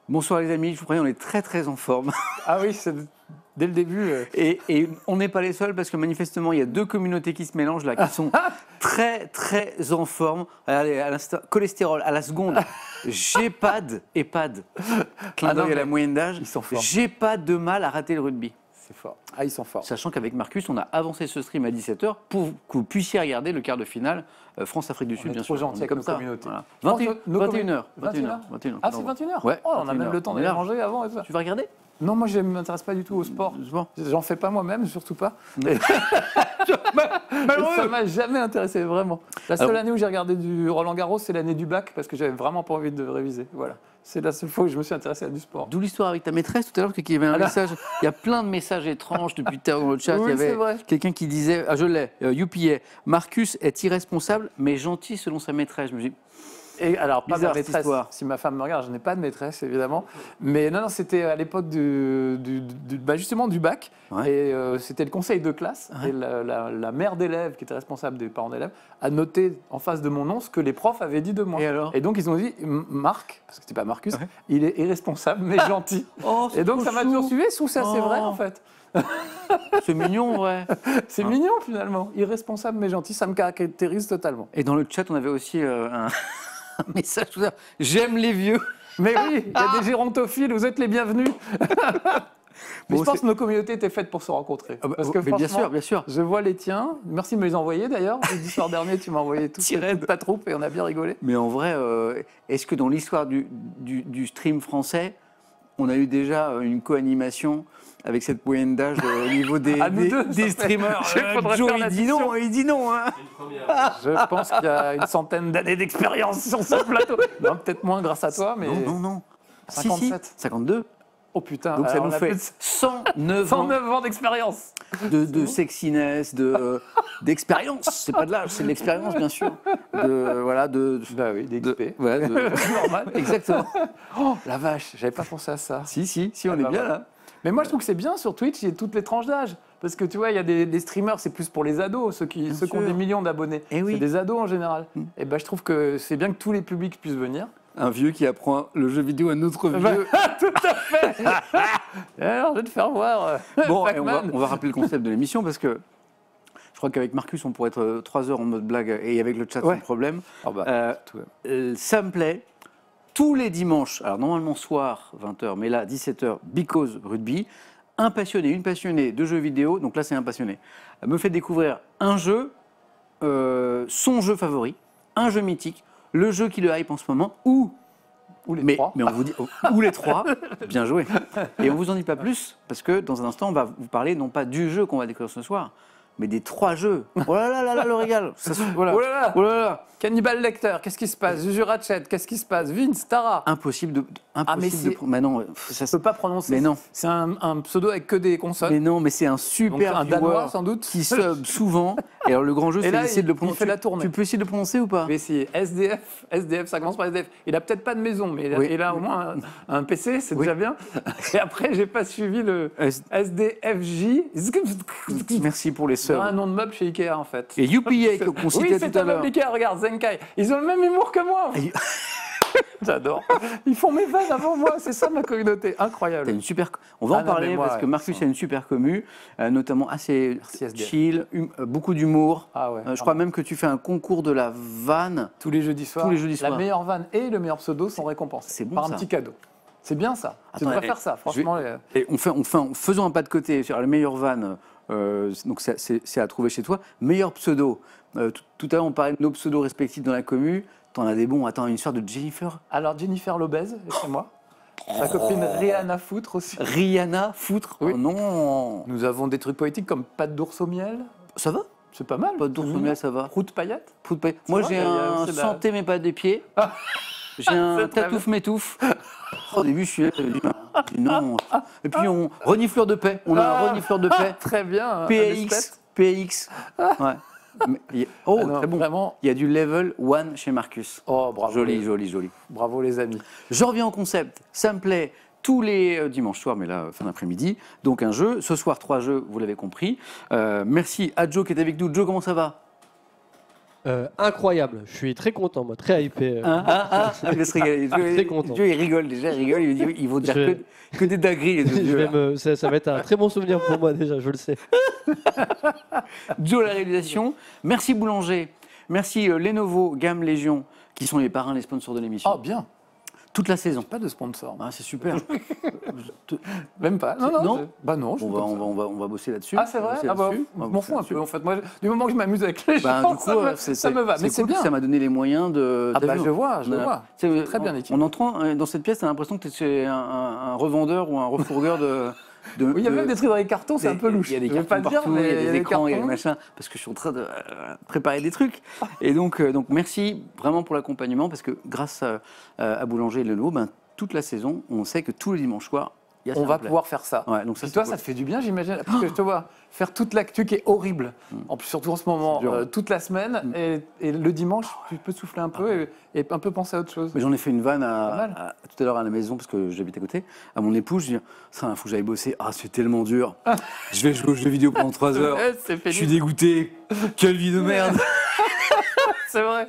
Bonsoir les amis, je vous préviens, on est très en forme. Ah oui, c'est dès le début. Et on n'est pas les seuls parce que manifestement, il y a deux communautés qui se mélangent là, qui sont très en forme. Allez, à l'instant, cholestérol à la seconde. GEPAD, EHPAD, clin d'œil à la moyenne d'âge. Ils sont forts. J'ai pas de mal à rater le rugby. C'est fort. Ah, ils sont forts. Sachant qu'avec Marcus, on a avancé ce stream à 17h pour que vous puissiez regarder le quart de finale France-Afrique du Sud, bien sûr. Trop gentil avec comme nos ça. communautés. Voilà. Je pense que nos 21h. Ah, c'est 21h. Ouais. Oh, on a même le temps d'aller manger avant et ça. Tu vas regarder? Non, moi je ne m'intéresse pas du tout au sport. J'en fais pas moi-même, surtout pas. Ça m'a jamais intéressé, vraiment. La seule année où j'ai regardé du Roland Garros, c'est l'année du bac, parce que j'avais vraiment pas envie de réviser. Voilà. C'est la seule fois où je me suis intéressé à du sport. D'où l'histoire avec ta maîtresse tout à l'heure, qu'il y avait un message. Il y a plein de messages étranges depuis tout à l'heure dans le chat. Oui, il y avait quelqu'un qui disait, je l'ai, UPA, Marcus est irresponsable, mais gentil selon sa maîtresse. Je me dis, et alors, pas bizarre, ma maîtresse. Si ma femme me regarde, je n'ai pas de maîtresse, évidemment. Mais non, c'était à l'époque justement du bac. Ouais. Et c'était le conseil de classe. Ouais. Et la mère d'élèves, qui était responsable des parents d'élèves, a noté en face de mon nom ce que les profs avaient dit de moi. Et donc, ils ont dit, Marc, parce que c'était pas Marcus, il est irresponsable, mais gentil. Et donc, ça m'a toujours suivi. Je trouve ça assez vrai, en fait. C'est mignon, ouais. C'est mignon, finalement. Irresponsable, mais gentil. Ça me caractérise totalement. Et dans le chat, on avait aussi un message tout ça. J'aime les vieux. Mais oui, il y a des gérontophiles, vous êtes les bienvenus. Mais je pense que nos communautés étaient faites pour se rencontrer. Parce que franchement, bien sûr. Je vois les tiens. Merci de me les envoyer d'ailleurs. Le soir dernier, tu m'as envoyé toute ta troupe et on a bien rigolé. Mais en vrai, est-ce que dans l'histoire du stream français, on a eu déjà une co-animation avec cette moyenne d'âge au niveau des streamers? Joe, il dit non. Hein. Je pense qu'il y a une centaine d'années d'expérience sur ce plateau. Non, peut-être moins grâce à toi, mais... Non. 57. Si, 52. Oh putain. Donc ça nous fait 109 ans d'expérience. De sexiness, d'expérience. C'est pas de l'âge, c'est de l'expérience, bien sûr. Bah oui, d'XP. Normal. Exactement. Oh, la vache, j'avais pas pensé à ça. Si, on est bien là. Mais moi, je trouve que c'est bien sur Twitch, il y a toutes les tranches d'âge. Parce que tu vois, il y a des streamers, c'est plus pour les ados, ceux qui ont des millions d'abonnés. C'est des ados en général. Et ben, je trouve que c'est bien que tous les publics puissent venir. Un vieux qui apprend le jeu vidéo à un autre vieux. Tout à fait. Alors, je vais te faire voir. Bon, et on va rappeler le concept de l'émission parce que je crois qu'avec Marcus, on pourrait être 3 heures en mode blague et avec le chat sans problème. Ça me plaît. Tous les dimanches, alors normalement soir, 20h, mais là, 17h, Because Rugby, un passionné, une passionnée de jeux vidéo, donc là c'est un passionné, me fait découvrir un jeu, son jeu favori, un jeu mythique, le jeu qui le hype en ce moment, ou les trois. Mais on vous dit, ou les trois, bien joué. Et on ne vous en dit pas plus, parce que dans un instant, on va vous parler non pas du jeu qu'on va découvrir ce soir, mais des 3 jeux. Oh là là, le régal. Oh là là. Cannibal Lecter, qu'est-ce qui se passe? Juju Ratchet, qu'est-ce qui se passe? Vince, Tara. Impossible de. Mais non, ça ne peut pas prononcer. Mais non. C'est un pseudo avec que des consonnes. Mais non, mais c'est un super un Danois sans doute qui sub souvent. Et alors le grand jeu, c'est d'essayer de le prononcer. Il fait la tournée. Tu peux essayer de le prononcer ou pas? Je vais essayer. SDF, ça commence par SDF. Il a peut-être pas de maison, mais il a au moins un PC, c'est déjà bien. Et après, j'ai pas suivi le SDFJ. Merci pour les subs. Un nom de meuble chez Ikea en fait. Et UPA qu'on citait tout à l'heure. Oui, c'est Ikea, regarde, Zenkai. Ils ont le même humour que moi. J'adore. Ils font mes vannes avant moi, c'est ça ma communauté. Incroyable. On va en parler parce que Marcus a une super commu, notamment assez chill, beaucoup d'humour. Je crois même que tu fais un concours de la vanne. Tous les jeudis soirs. La meilleure vanne et le meilleur pseudo sont récompensés. C'est bon, par un petit cadeau. C'est bien ça. Tu devrais faire ça, franchement. Et faisons un pas de côté sur la meilleure vanne. Donc c'est à trouver chez toi. Meilleur pseudo. Tout à l'heure, on parlait de nos pseudos respectifs dans la commu. T'en as des bons. Attends, une histoire de Jennifer. Alors, Jennifer Lopez, c'est moi. Sa copine Rihanna Foutre aussi. Rihanna Foutre. Oui. Oh non. Nous avons des trucs poétiques comme pâte d'ours au miel. Ça va? C'est pas mal. Pâte d'ours au miel, ça va. Prout paillette. Moi, j'ai un santé mais pas des pieds. J'ai un tatouf m'étouffe. Au début, je suis là, non. Et puis, renifleur de paix. On a un renifleur de paix. Très bien. PX. Ouais. Très bon. Vraiment. Il y a du level 1 chez Marcus. Oh, bravo. Joli. Bravo les amis. Je reviens au concept. Ça me plaît tous les dimanches soirs, mais là, fin d'après-midi. Donc un jeu. Ce soir, 3 jeux, vous l'avez compris. Merci à Joe qui est avec nous. Joe, comment ça va? Incroyable, je suis très content, moi, très hypé. Il va se régaler. Très content. Joe, il rigole déjà, ils vont dire que des dingueries. Ça va être un très bon souvenir pour moi déjà, je le sais. Joe, la réalisation. Merci Boulanger. Merci Lenovo, Gamme Légion, qui sont les parrains, les sponsors de l'émission. Oh, bien. Toute la saison. Pas de sponsor. Ah, c'est super. Même pas. Non. Bah non. On va bosser là-dessus. Ah, c'est vrai. Ah bah, je m'en fous un peu. En fait, moi, du moment que je m'amuse avec les gens, du coup, ça me va. Mais c'est cool, bien. Ça m'a donné les moyens de. Ah bah je vois. C'est très bien équipé. En entrant dans cette pièce, t'as l'impression que tu es chez un revendeur ou un refourgueur de. Oui, il y a même des trucs dans les cartons, c'est un peu louche. Il y a des cartons partout, il y a des écrans, il y a des machins, parce que je suis en train de préparer des trucs. Et donc merci vraiment pour l'accompagnement, parce que grâce à Boulanger et Lenovo, toute la saison, on sait que tous les dimanches soirs, il y a ça. On va pouvoir faire ça. Ouais, donc toi, ça te fait du bien, j'imagine, parce que je te vois faire toute l'actu qui est horrible, en plus surtout en ce moment, toute la semaine, et le dimanche, tu peux souffler un peu et un peu penser à autre chose. Mais j'en ai fait une vanne tout à l'heure à la maison, parce que j'habite à côté, à mon épouse, je dis, il faut que j'aille bosser, c'est tellement dur, je vais jouer aux jeux vidéo pendant 3 heures, je suis dégoûté, quelle vie de merde. C'est vrai.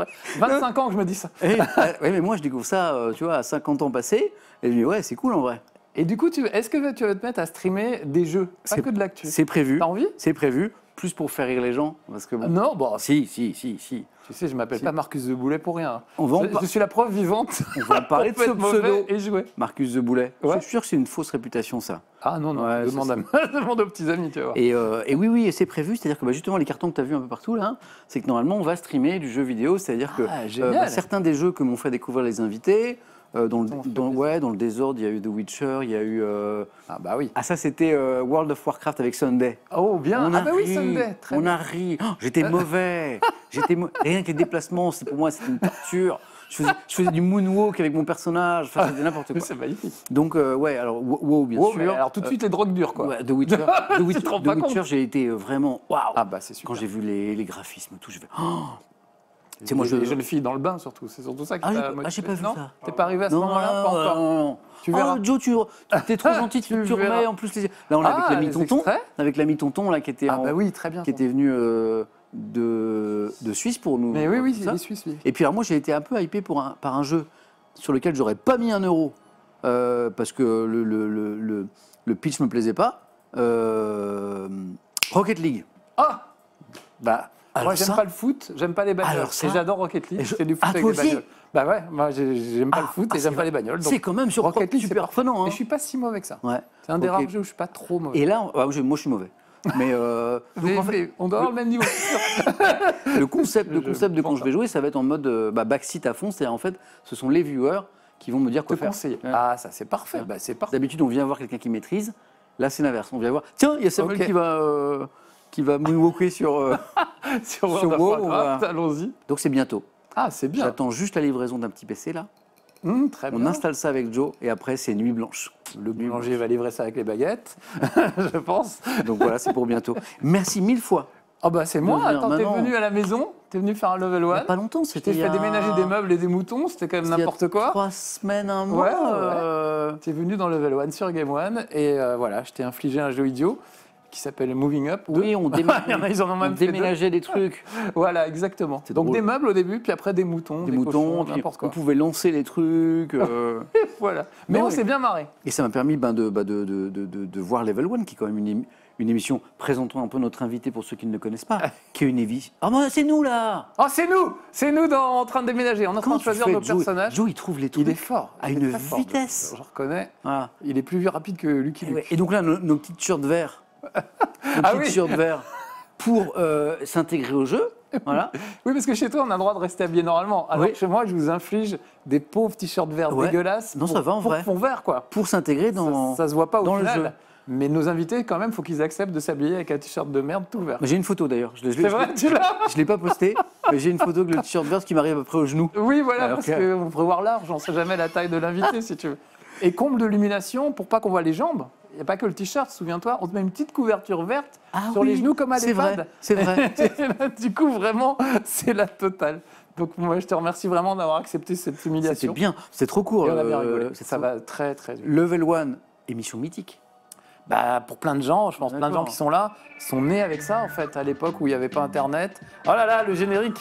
25 ans que je me dis ça. Oui, mais moi je découvre ça, tu vois, à 50 ans passés, et je me dis, ouais, c'est cool en vrai. Et du coup, est-ce que tu vas te mettre à streamer des jeux, pas que de l'actu? C'est prévu. T'as envie? C'est prévu, plus pour faire rire les gens, parce que bon. Non, bon. Si. Tu sais, je m'appelle pas Marcus The Boulet pour rien. Je suis la preuve vivante. On va en parler de ce pseudo. Et jouer. Marcus The Boulet. Ouais. Je suis sûr que c'est une fausse réputation, ça. Ah non, Ouais, demande aux petits amis, tu vas voir. Et oui, et c'est prévu, c'est-à-dire que justement, les cartons que tu as vus un peu partout, là, c'est que normalement, on va streamer du jeu vidéo, c'est-à-dire que certains des jeux que m'ont fait découvrir les invités, dans le désordre, il y a eu The Witcher, il y a eu... Ah bah oui. Ah ça, c'était World of Warcraft avec Sunday. Oh bien, Oui, Sunday, très bien. On a ri, j'étais mauvais, rien que les déplacements, pour moi, c'était une torture. Je faisais du moonwalk avec mon personnage, c'était n'importe quoi. C'est magnifique. Donc, alors, WoW, bien sûr. Alors, tout de suite, les drogues dures, quoi. Ouais, The Witcher, j'ai été vraiment waouh. Ah, bah, c'est super. Quand j'ai vu les graphismes, tout, j'ai fait. C'est moi, les jeunes filles dans le bain, surtout. C'est surtout ça qui j'ai pas vu ça. T'es pas arrivé à ce moment-là? Pas encore. Non. Tu verras. Joe, t'es trop gentil, tu remets en plus les. Là, on l'a avec l'ami Tonton, là, qui était très bien. Qui était venu de Suisse pour nous. Mais oui, c'est des Suisses. Oui. Et puis alors moi j'ai été un peu hypé par un jeu sur lequel j'aurais pas mis 1 euro parce que le pitch me plaisait pas. Rocket League. Ah bah moi j'aime pas le foot, j'aime pas les bagnoles. Et j'adore Rocket League. C'est du foot avec des bagnoles. Bah ouais, moi j'aime pas le foot et j'aime pas les bagnoles. C'est quand même sur Rocket League super prenant. Et je suis pas si mauvais que ça. Ouais. C'est un des rares jeux où je suis pas trop mauvais. Et là, moi je suis mauvais. Mais on doit avoir le même niveau. Le concept de quand je vais jouer, ça va être en mode backseat à fond. C'est-à-dire en fait, ce sont les viewers qui vont me dire quoi faire. Conseiller. Ah, ça c'est parfait. Bah, c'est parfait. D'habitude, on vient voir quelqu'un qui maîtrise. Là, c'est l'inverse. On vient voir. Tiens, il y a Samuel qui va moonwalker sur World of Warcraft. Allons-y. Donc c'est bientôt. Ah, c'est bien. J'attends juste la livraison d'un petit PC là. Très bien. On installe ça avec Joe et après c'est nuit blanche. Le boulanger va livrer ça avec les baguettes, je pense. Donc voilà, c'est pour bientôt. Merci 1000 fois. Ah bah c'est moi, attends, t'es venu à la maison, t'es venu faire un level 1. Il y a pas longtemps, c'était. T'es fait déménager des meubles et des moutons, c'était quand même n'importe quoi. 3 semaines, un mois. Ouais. T'es venu dans level 1 sur Game One et voilà, je t'ai infligé un jeu idiot qui s'appelle Moving Up. Oui, on déménageait des trucs. Voilà, exactement. Donc drôle. Des meubles au début, puis après des moutons, des cochons, n'importe quoi. On pouvait lancer les trucs. Voilà. Mais on s'est bien marré. Et ça m'a permis de voir Level 1, qui est quand même une émission, présentons un peu notre invité pour ceux qui ne le connaissent pas, qui est une émission. Ah, c'est nous là. Oh, c'est nous en train de déménager. On est en train de choisir nos personnages. Joe, il trouve les trucs. Il est fort. À une vitesse. Je reconnais. Voilà. Il est plus rapide que Lucky Luke. Et donc là, nos petites shirts verts. T-shirt vert pour s'intégrer au jeu. Voilà. Oui, parce que chez toi, on a le droit de rester habillé normalement. Alors que chez moi, je vous inflige des pauvres t-shirts verts dégueulasses. Non, ça va en vrai. Fond vert, quoi. Pour s'intégrer dans. Ça se voit pas au final. Le jeu. Mais nos invités, quand même, faut qu'ils acceptent de s'habiller avec un t-shirt de merde tout vert. J'ai une photo d'ailleurs. C'est vrai, tu l'as ? Je l'ai pas posté, mais j'ai une photo de le t-shirt vert qui m'arrive après au genou. Oui, voilà, parce qu'on pourrait voir large. On sait jamais la taille de l'invité, si tu veux. Et comble de illumination pour pas qu'on voit les jambes. Il n'y a pas que le t-shirt, souviens-toi, on te met une petite couverture verte sur les genoux comme à l'EHPAD. C'est vrai. Du coup, vraiment, c'est la totale. Donc moi, je te remercie vraiment d'avoir accepté cette humiliation. C'était bien, c'est trop court. Et on a bien rigolé. Ça va très, très vite. Level 1, émission mythique. Pour plein de gens, je pense, plein de gens qui sont là, sont nés avec ça, en fait, à l'époque où il n'y avait pas Internet. Oh là là, le générique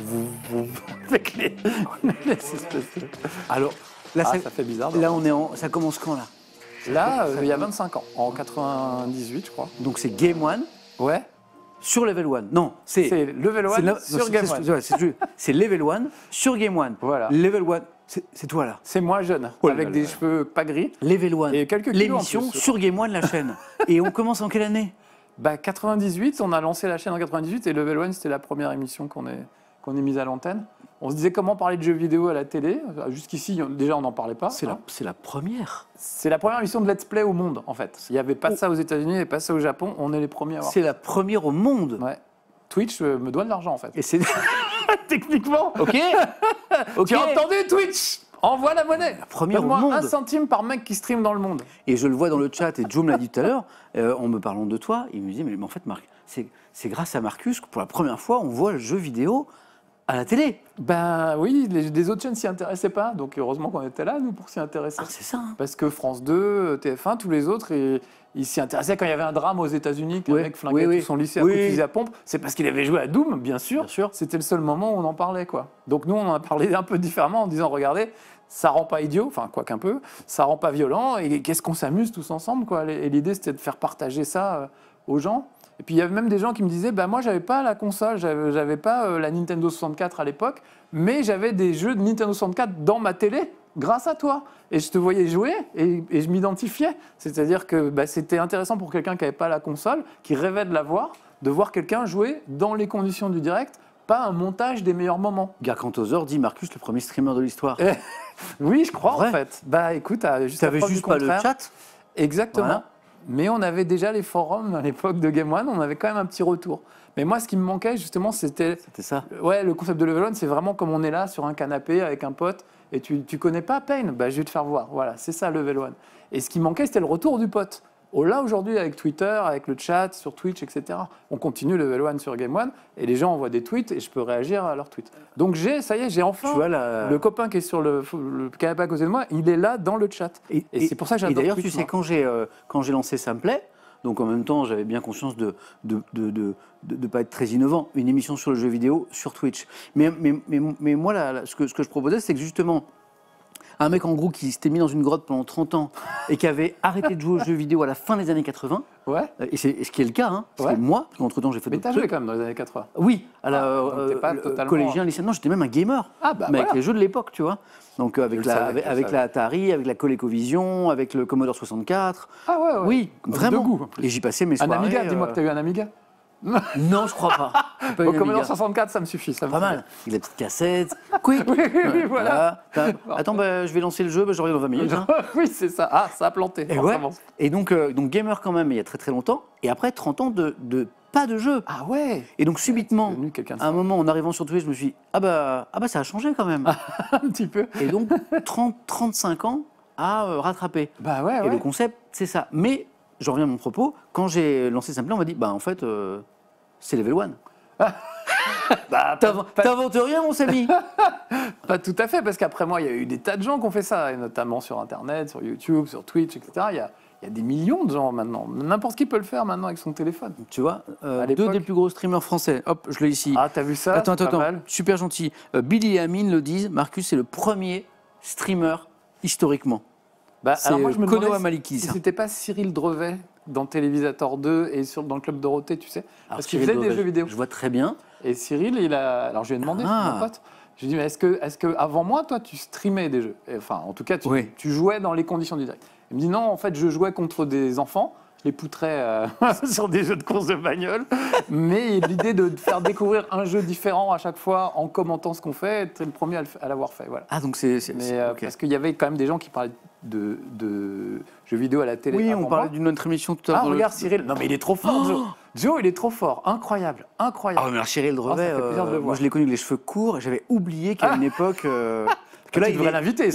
avec les espèces de... Alors, là, ça fait bizarre. Là, ça commence quand, là? Là, il y a 25 ans, en 98, je crois. Donc, c'est Game One. Ouais. Sur Level 1. Non, c'est Level 1 sur Game One. C'est Level 1 sur Game One. Voilà. Level 1, c'est toi là. C'est moi jeune, avec des cheveux pas gris. Level 1, et quelques l'émission sur Game One, la chaîne. Et on commence en quelle année? 98, on a lancé la chaîne en 98 et Level 1, c'était la première émission qu'on ait mise à l'antenne. On se disait comment parler de jeux vidéo à la télé. Jusqu'ici, déjà, on n'en parlait pas. C'est la première. C'est la première émission de let's play au monde, en fait. Il n'y avait pas ça aux États-Unis, il n'y avait pas ça au Japon. On est les premiers à avoir. C'est la première au monde. Ouais. Twitch me doit de l'argent, en fait. Et c'est techniquement. Ok. Tu as entendu, Twitch? Envoie la monnaie. La première au monde. 1 centime par mec qui stream dans le monde. Et je le vois dans le chat, et Joe me l'a dit tout à l'heure, en me parlant de toi, il me dit, mais en fait, Marc, c'est grâce à Marcus que pour la première fois, on voit le jeu vidéo à la télé. Oui, les autres chaînes s'y intéressaient pas, donc heureusement qu'on était là, nous, pour s'y intéresser. C'est ça. Hein. Parce que France 2, TF1, tous les autres, ils s'y intéressaient quand il y avait un drame aux États-Unis, qu'un mec flinguait tout son lycée à coup de fusil à pompe. C'est parce qu'il avait joué à Doom, bien sûr. C'était le seul moment où on en parlait, quoi. Donc nous, on en a parlé un peu différemment en disant, regardez, ça rend pas idiot, enfin quoi qu'un peu, ça rend pas violent, et qu'est-ce qu'on s'amuse tous ensemble, quoi. Et l'idée, c'était de faire partager ça aux gens. Et puis il y avait même des gens qui me disaient, moi j'avais pas la console, j'avais pas la Nintendo 64 à l'époque, mais j'avais des jeux de Nintendo 64 dans ma télé grâce à toi. Et je te voyais jouer et je m'identifiais. C'est-à-dire que c'était intéressant pour quelqu'un qui n'avait pas la console, qui rêvait de l'avoir, de voir quelqu'un jouer dans les conditions du direct, pas un montage des meilleurs moments. Garcantosaur dit Marcus, le premier streamer de l'histoire. Oui, je crois en fait. Écoute, t'avais juste pas le chat. Exactement. Voilà. Mais on avait déjà les forums à l'époque de Game One, on avait quand même un petit retour. Mais moi, ce qui me manquait, justement, c'était ça. Ouais, le concept de Level 1, c'est vraiment comme on est là, sur un canapé, avec un pote, et tu connais pas Pain, je vais te faire voir. Voilà, c'est ça, Level 1. Et ce qui manquait, c'était le retour du pote. Là, aujourd'hui, avec Twitter, avec le chat, sur Twitch, etc., on continue Level 1 sur Game One, et les gens envoient des tweets, et je peux réagir à leurs tweets. Donc, j'ai enfin le copain qui est sur le canapé à côté de moi, il est là dans le chat. Et c'est pour ça que j'adore Twitch. Et d'ailleurs, tu sais, quand j'ai lancé Simplet, donc en même temps, j'avais bien conscience de ne pas être très innovant, une émission sur le jeu vidéo sur Twitch. Mais moi, ce que je proposais, c'est que justement, un mec en gros qui s'était mis dans une grotte pendant 30 ans et qui avait arrêté de jouer aux jeux vidéo à la fin des années 80, et c'est ce qui est le cas, parce que moi, parce qu'entre-temps j'ai fait d'autres trucs. Mais t'as joué quand même dans les années 80. Oui, collégien, lycéen, non, j'étais même un gamer, mais avec les jeux de l'époque, tu vois. Donc avec la Atari, avec la ColecoVision, avec le Commodore 64. Ah ouais. Oui, vraiment. De goût, et j'y passais mes soirées. Un Amiga, dis-moi que t'as eu un Amiga. Non, je crois pas. Au Commodore 64, ça me suffit. Pas mal. Il a la petite cassette. Quick. Oui, voilà. Attends, je vais lancer le jeu, je reviens dans 20 minutes. Hein. Oui, c'est ça. Ah, ça a planté. Et donc gamer quand même, il y a très très longtemps. Et après 30 ans de pas de jeu. Ah ouais. Et donc subitement, à un moment, en arrivant sur Twitch, je me suis dit, ça a changé quand même. Un petit peu. Et donc 35 ans à rattraper. Et le concept, c'est ça. Mais j'en reviens à mon propos, quand j'ai lancé Simplet, on m'a dit, en fait, c'est Level 1. T'inventes rien, mon Samy. Pas tout à fait, parce qu'après moi, il y a eu des tas de gens qui ont fait ça, et notamment sur Internet, sur YouTube, sur Twitch, etc. Il y a des millions de gens maintenant. N'importe qui peut le faire maintenant avec son téléphone. Tu vois, 2 des plus gros streamers français. Hop, je l'ai ici. Ah, t'as vu ça? Attends. Super gentil. Billy et Amine le disent, Marcus, c'est le premier streamer historiquement. Alors moi, je me demandais Maliki, si c'était pas Cyril Drevet dans Télévisateur 2 et dans le Club Dorothée, tu sais. Parce qu'il faisait des jeux vidéo. Je vois très bien. Et Cyril, alors je lui ai demandé, mon pote, je lui ai dit, mais est-ce que avant moi, toi, tu streamais des jeux? Enfin, en tout cas, tu jouais dans les conditions du direct. Il me dit, non, en fait, je jouais contre des enfants. Je les poutrais sur des jeux de course de bagnole. Mais l'idée de faire découvrir un jeu différent à chaque fois en commentant ce qu'on fait, tu es le premier à l'avoir fait. Voilà. Ah, donc parce qu'il y avait quand même des gens qui parlaient de jeux vidéo à la télé. Oui, on parlait d'une autre émission tout à l'heure. Ah, regarde Cyril. Non, mais il est trop fort, Joe. Joe, il est trop fort. Incroyable. Ah, mais Cyril Drevet, moi je l'ai connu avec les cheveux courts et j'avais oublié qu'à une époque. Que là, il devrait l'inviter.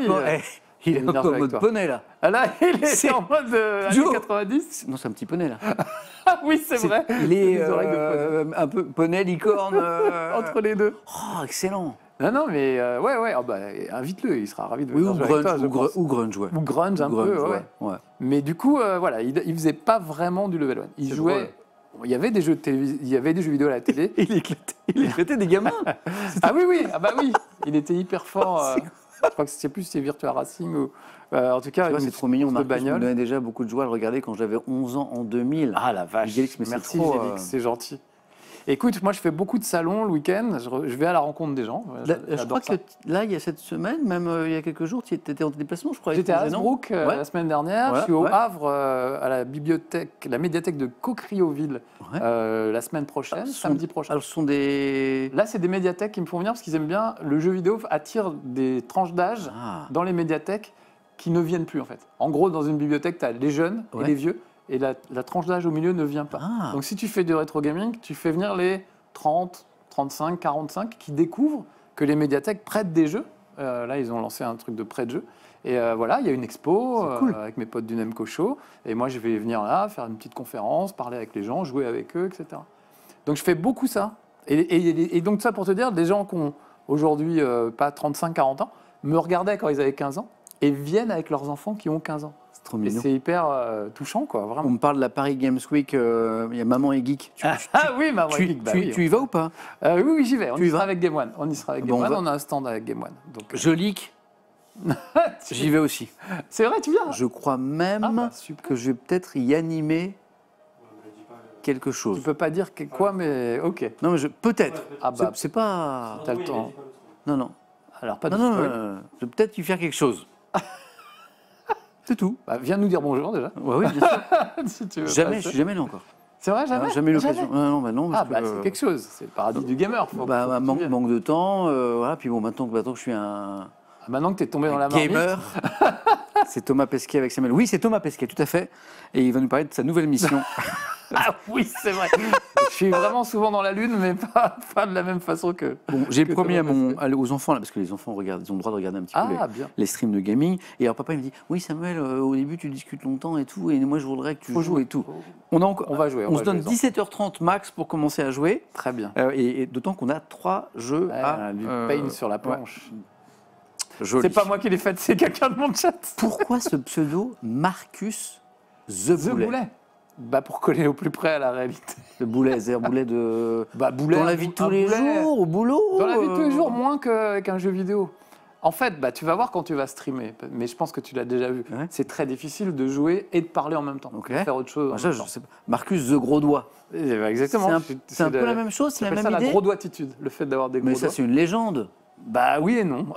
Il est en mode poney, là. Ah là, il est en mode années 90. Non, c'est un petit poney, là. Ah oui, c'est vrai. Il est un peu poney, licorne. Entre les deux. Oh, excellent. Non, mais ouais, invite-le, il sera ravi de Oui, venir jouer avec toi, ou grunge, ouais. Ou grunge un peu, ouais. Mais du coup, voilà, il faisait pas vraiment du level 1. Il jouait... Drôle. Il y avait des jeux de télévision, il y avait des jeux vidéo à la télé. Il éclatait des gamins. Ah oui. Il était hyper fort. Je crois que c'était Virtua Racing ou... en tout cas, c'est trop mignon. Marcus me donnait déjà beaucoup de joie à le regarder quand j'avais 11 ans en 2000. Ah la vache. Merci Gélix, c'est gentil. Écoute, moi je fais beaucoup de salons le week-end, je vais à la rencontre des gens. Je crois que là, il y a cette semaine, même il y a quelques jours, tu étais en déplacement, je crois. J'étais à Hasbrook la semaine dernière, voilà, je suis au Havre à la médiathèque de Cocrioville la semaine prochaine, samedi prochain. Alors, Là, c'est des médiathèques qui me font venir parce qu'ils aiment bien, le jeu vidéo attire des tranches d'âge dans les médiathèques qui ne viennent plus en fait. En gros, dans une bibliothèque, tu as les jeunes et les vieux. Et la tranche d'âge au milieu ne vient pas. Donc si tu fais du rétro gaming, tu fais venir les 30, 35, 45 qui découvrent que les médiathèques prêtent des jeux. Là, ils ont lancé un truc de prêt de jeux. Et voilà, il y a une expo avec mes potes du Nemco Show. Et moi, je vais venir là, faire une petite conférence, parler avec les gens, jouer avec eux, etc. Donc je fais beaucoup ça. Et donc ça pour te dire, des gens qui ont aujourd'hui pas 35, 40 ans, me regardaient quand ils avaient 15 ans et viennent avec leurs enfants qui ont 15 ans. Et c'est hyper touchant, quoi, vraiment. On me parle de la Paris Games Week, il y a Maman et Geek. Oui, Maman et Geek. Tu y vas ou pas? Oui, j'y vais. On y sera avec Game One. On a un stand avec Game One. Donc, je leak. J'y vais aussi. C'est vrai, tu viens? Je crois même que je vais peut-être y animer quelque chose. Tu peux pas dire quoi, mais ok. Non, mais peut-être. C'est pas... T'as le temps. Non. Alors, pas de je vais peut-être y faire quelque chose. C'est tout. Viens nous dire bonjour déjà. Oui, bien sûr. Si tu veux je suis jamais là encore. C'est vrai, jamais. Jamais eu l'occasion. Non. C'est quelque chose. C'est le paradis du gamer. Manque de temps. Voilà. Puis bon, maintenant que je suis un. Maintenant que tu es tombé dans la marmite. Gamer. C'est Thomas Pesquet avec Samuel. Oui, c'est Thomas Pesquet, tout à fait. Et il va nous parler de sa nouvelle mission. Ah oui, c'est vrai. Je suis vraiment souvent dans la lune, mais pas de la même façon que. Bon, j'ai promis aux enfants, là, parce que les enfants ils ont le droit de regarder un petit peu les streams de gaming. Et alors papa il me dit, oui Samuel, au début tu discutes longtemps et tout, et moi je voudrais que tu joues et tout. On va jouer. On se donne 17h30 max pour commencer à jouer. Très bien. Et d'autant qu'on a 3 jeux du paint sur la planche. Joli. C'est pas moi qui l'ai fait, c'est quelqu'un de mon chat. Pourquoi ce pseudo Marcus The Boulet? Pour coller au plus près à la réalité. Le boulet, c'est-à-dire boulet de... boulet, dans la vie de tous les jours, au boulot. Dans la vie de tous les jours, moins qu'avec un jeu vidéo. En fait, tu vas voir quand tu vas streamer, mais je pense que tu l'as déjà vu. Ouais. C'est très difficile de jouer et de parler en même temps. Okay. De faire autre chose. Je sais pas. Marcus The Gros Doigt. Exactement. C'est un peu la même chose, c'est la même idée. C'est la gros doigtitude, le fait d'avoir des gros doigts. Mais ça, c'est une légende. Oui et non.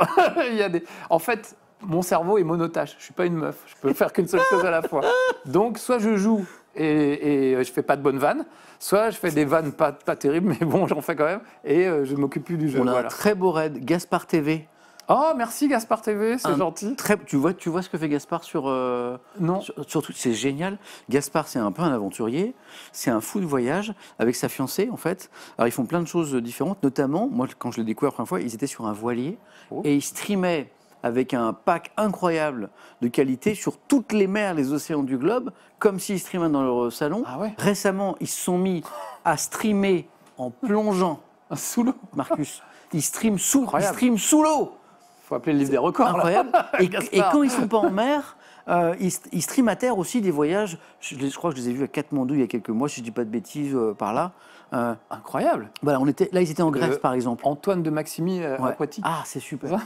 En fait, mon cerveau est monotache. Je suis pas une meuf. Je peux faire qu'une seule chose à la fois. Donc, soit je joue et je fais pas de bonnes vannes, soit je fais des vannes pas terribles, mais bon, j'en fais quand même, et je ne m'occupe plus du jeu. On a un très beau raid, Gaspard TV. Oh, merci Gaspard TV, c'est gentil. Tu vois ce que fait Gaspard sur... non. Sur c'est génial. Gaspard, c'est un peu un aventurier. C'est un fou de voyage avec sa fiancée, en fait. Alors, ils font plein de choses différentes. Notamment, moi, quand je l'ai découvert la première fois, ils étaient sur un voilier et ils streamaient avec un pack incroyable de qualité sur toutes les mers, les océans du globe, comme s'ils streamaient dans leur salon. Ah ouais. Récemment, ils se sont mis à streamer en plongeant. Sous l'eau. Marcus, ils streament sous l'eau. Il faut appeler le livre des records. Incroyable. Et quand ils ne sont pas en mer, ils streament à terre aussi des voyages. Je crois que je les ai vus à Katmandou il y a quelques mois, si je ne dis pas de bêtises, par là. Incroyable. Voilà, ils étaient en Grèce, par exemple. Antoine de Maximi Aquatique. Ah, c'est super.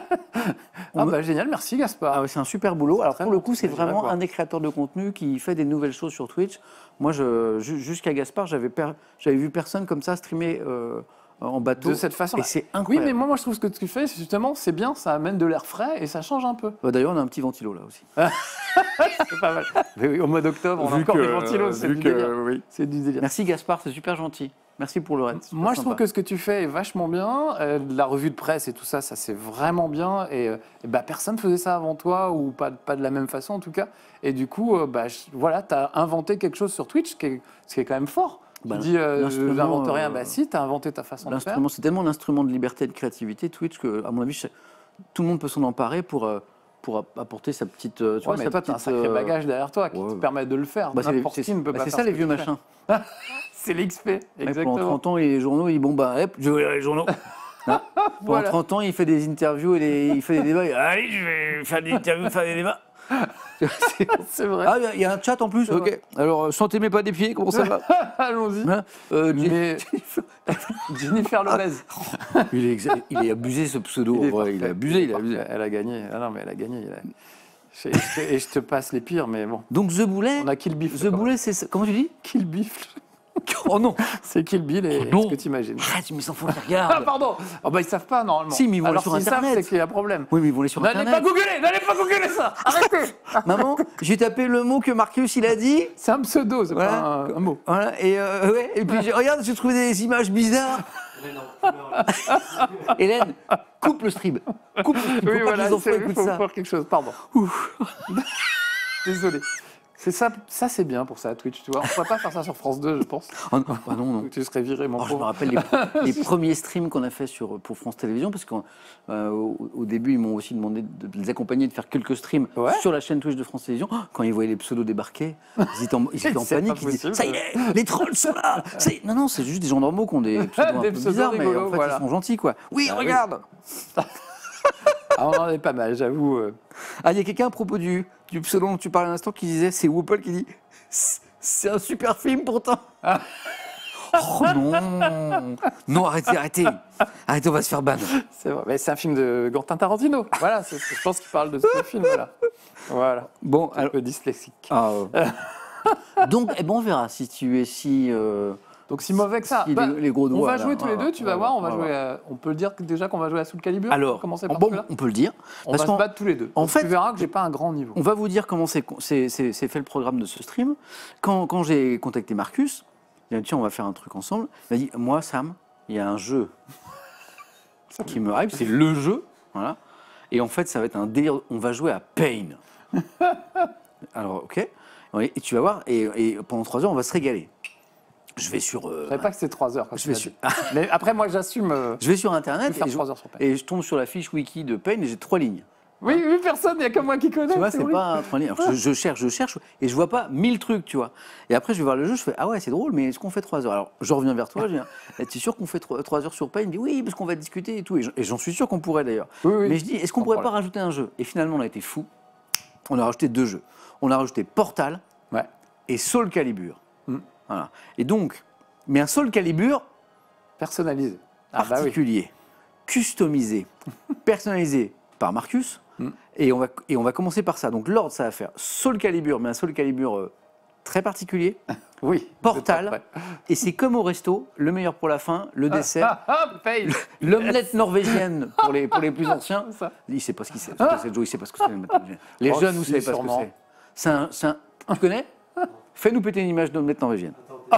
Génial, merci Gaspard. C'est un super boulot. Alors pour le coup, c'est vraiment un des créateurs de contenu qui fait des nouvelles choses sur Twitch. Moi, jusqu'à Gaspard, j'avais vu personne comme ça streamer en bateau. De cette façon. Et c'est incroyable. Oui, mais moi je trouve que ce que tu fais, c'est bien, ça amène de l'air frais et ça change un peu. D'ailleurs, on a un petit ventilo là aussi. C'est pas mal. Mais oui, au mois d'octobre, on a encore des ventilos, c'est du délire. Oui. C'est du délire. Merci Gaspard, c'est super gentil. Merci pour le raid. Moi, je trouve que ce que tu fais est vachement bien. La revue de presse et tout ça, c'est vraiment bien. Et personne ne faisait ça avant toi, ou pas de la même façon en tout cas. Et du coup, tu as inventé quelque chose sur Twitch, ce qui est quand même fort. Tu dis, je n'invente rien. Si, tu as inventé ta façon de faire. C'est tellement l'instrument de liberté et de créativité, Twitch, qu'à mon avis, tout le monde peut s'en emparer pour apporter sa petite... mais toi, tu as un sacré bagage derrière toi qui te permet de le faire. N'importe qui ne peut pas faire. C'est ça les vieux machins. C'est l'XP, exactement. Pendant 30 ans, les journaux, je vais lire les journaux. Pendant Voilà. 30 ans, il fait des interviews et il fait des débats. Allez, je vais faire des interviews, faire des débats. C'est vrai. Ah, il y a un chat en plus. Ok. Alors, sentez mes pas des pieds, comment ça va? Allons-y. Hein Mais Jennifer Lopez. il est abusé ce pseudo. Il a abusé, il a abusé. Elle a gagné. Ah non, mais elle a gagné. Et je te passe les pires, mais bon. Donc The Boulet. On a Kill Biff. The Boulet, c'est ça. Comment tu dis? Kill Biff. Oh non. C'est Kill Bill et non. ce que tu imagines. Arrête, mais sans faut qu'ils Ah, regardent. pardon. Oh, bah, ils savent pas, normalement. Si, mais ils vont aller Alors, sur s'ils savent, Internet. c'est qu'il y a un problème. Oui, mais ils vont aller sur N'allez Internet. n'allez pas googler ça. Arrêtez. Maman, j'ai tapé le mot que Marcus il a dit. C'est un pseudo, c'est Voilà. pas un mot. Voilà, et puis regarde, j'ai trouvé des images bizarres. Hélène, coupe le stream. Coupe le stream. Faut Oui, pas voilà, que les enfants il écoutent faut ça. faire quelque chose. Pardon. Désolé. C'est ça c'est bien pour ça, Twitch, tu vois. On ne pourrait pas faire ça sur France 2, je pense. Oh non, ah non, non. Tu serais viré, mon Oh, je me pauvre. rappelle les premiers streams qu'on a fait pour France Télévisions, parce qu'au début, ils m'ont aussi demandé de les accompagner, de faire quelques streams Ouais. sur la chaîne Twitch de France Télévisions. Oh, quand ils voyaient les pseudos débarquer, ils étaient en C'est panique. pas Ils disaient, possible. ça y est, les trolls sont là. Non, c'est juste des gens normaux qui ont des pseudos un Des peu pseudos bizarres, mais rigolos, en fait, voilà. ils sont gentils, quoi. Oui, Ah, regarde. Ah, on en est pas mal, j'avoue. Ah, il y a quelqu'un à propos du pseudo dont tu parlais un instant qui disait, c'est Whoople qui dit, c'est un super film pourtant. Oh non. Non, arrêtez, on va se faire ban. C'est vrai. Mais c'est un film de Quentin Tarantino. Voilà, je pense qu'il parle de ce film. Voilà. Bon, Un peu dyslexique. donc, on verra si tu es si. Donc si mauvais que ça. Si les gros doigts, on va là, jouer tous les deux, tu vas voilà, voir. On peut le dire déjà qu'on va jouer à Soul Calibur. Alors, commencer par bon, celui-là. on peut le dire. On parce va se qu'en- battre tous les deux. en Donc, fait- tu verras que j'ai pas un grand niveau. On va vous dire comment c'est fait le programme de ce stream. Quand j'ai contacté Marcus, il a dit tiens, on va faire un truc ensemble. Il m'a dit moi, Sam, il y a un jeu qui me hype, c'est le jeu. Voilà. Et en fait, ça va être un délire. On va jouer à Pain. Alors, ok. Et tu vas voir, et pendant 3 heures, on va se régaler. Je vais sur. Je savais pas que c'était 3 heures. Quand je tu vais l'as sur- dit. Mais après, moi, j'assume. Je vais sur Internet faire et 3 heures sur Pain. et je tombe sur la fiche wiki de Pain et j'ai 3 lignes. Oui, personne, il n'y a que moi qui connais. Tu vois, c'est horrible. pas 3 lignes. Alors, je cherche et je vois pas 1000 trucs, tu vois. Et après, je vais voir le jeu, je fais ah ouais, c'est drôle, mais est-ce qu'on fait 3 heures? Alors, je reviens vers toi, je dis es-tu sûr qu'on fait 3 heures sur Pain? Il me dit oui, parce qu'on va discuter et tout. Et j'en suis sûr qu'on pourrait d'ailleurs. Oui. Mais je dis est-ce qu'on Sans pourrait pas problème. rajouter un jeu? Et finalement, on a été fou. On a rajouté 2 jeux. On a rajouté Portal Ouais. et Soul Calibur. Mm. Voilà. Et donc, mais un Soul Calibur Personnalisé. Ah bah oui. particulier, customisé, personnalisé par Marcus. Mm. Et on va commencer par ça. Donc l'ordre, ça va faire Soul Calibur, mais un Soul Calibur très particulier. Oui. Portal. Et c'est comme au resto, le meilleur pour la fin, le dessert, Paye. l'omelette norvégienne pour les plus anciens. Ça. Il sait pas ce qu'il sait. Il sait pas ce que c'est l'omelette norvégienne. Les Oh, jeunes, vous si, savez pas sûrement. ce que c'est. C'est un. Tu connais? Fais-nous péter une image d'omelette norvégienne.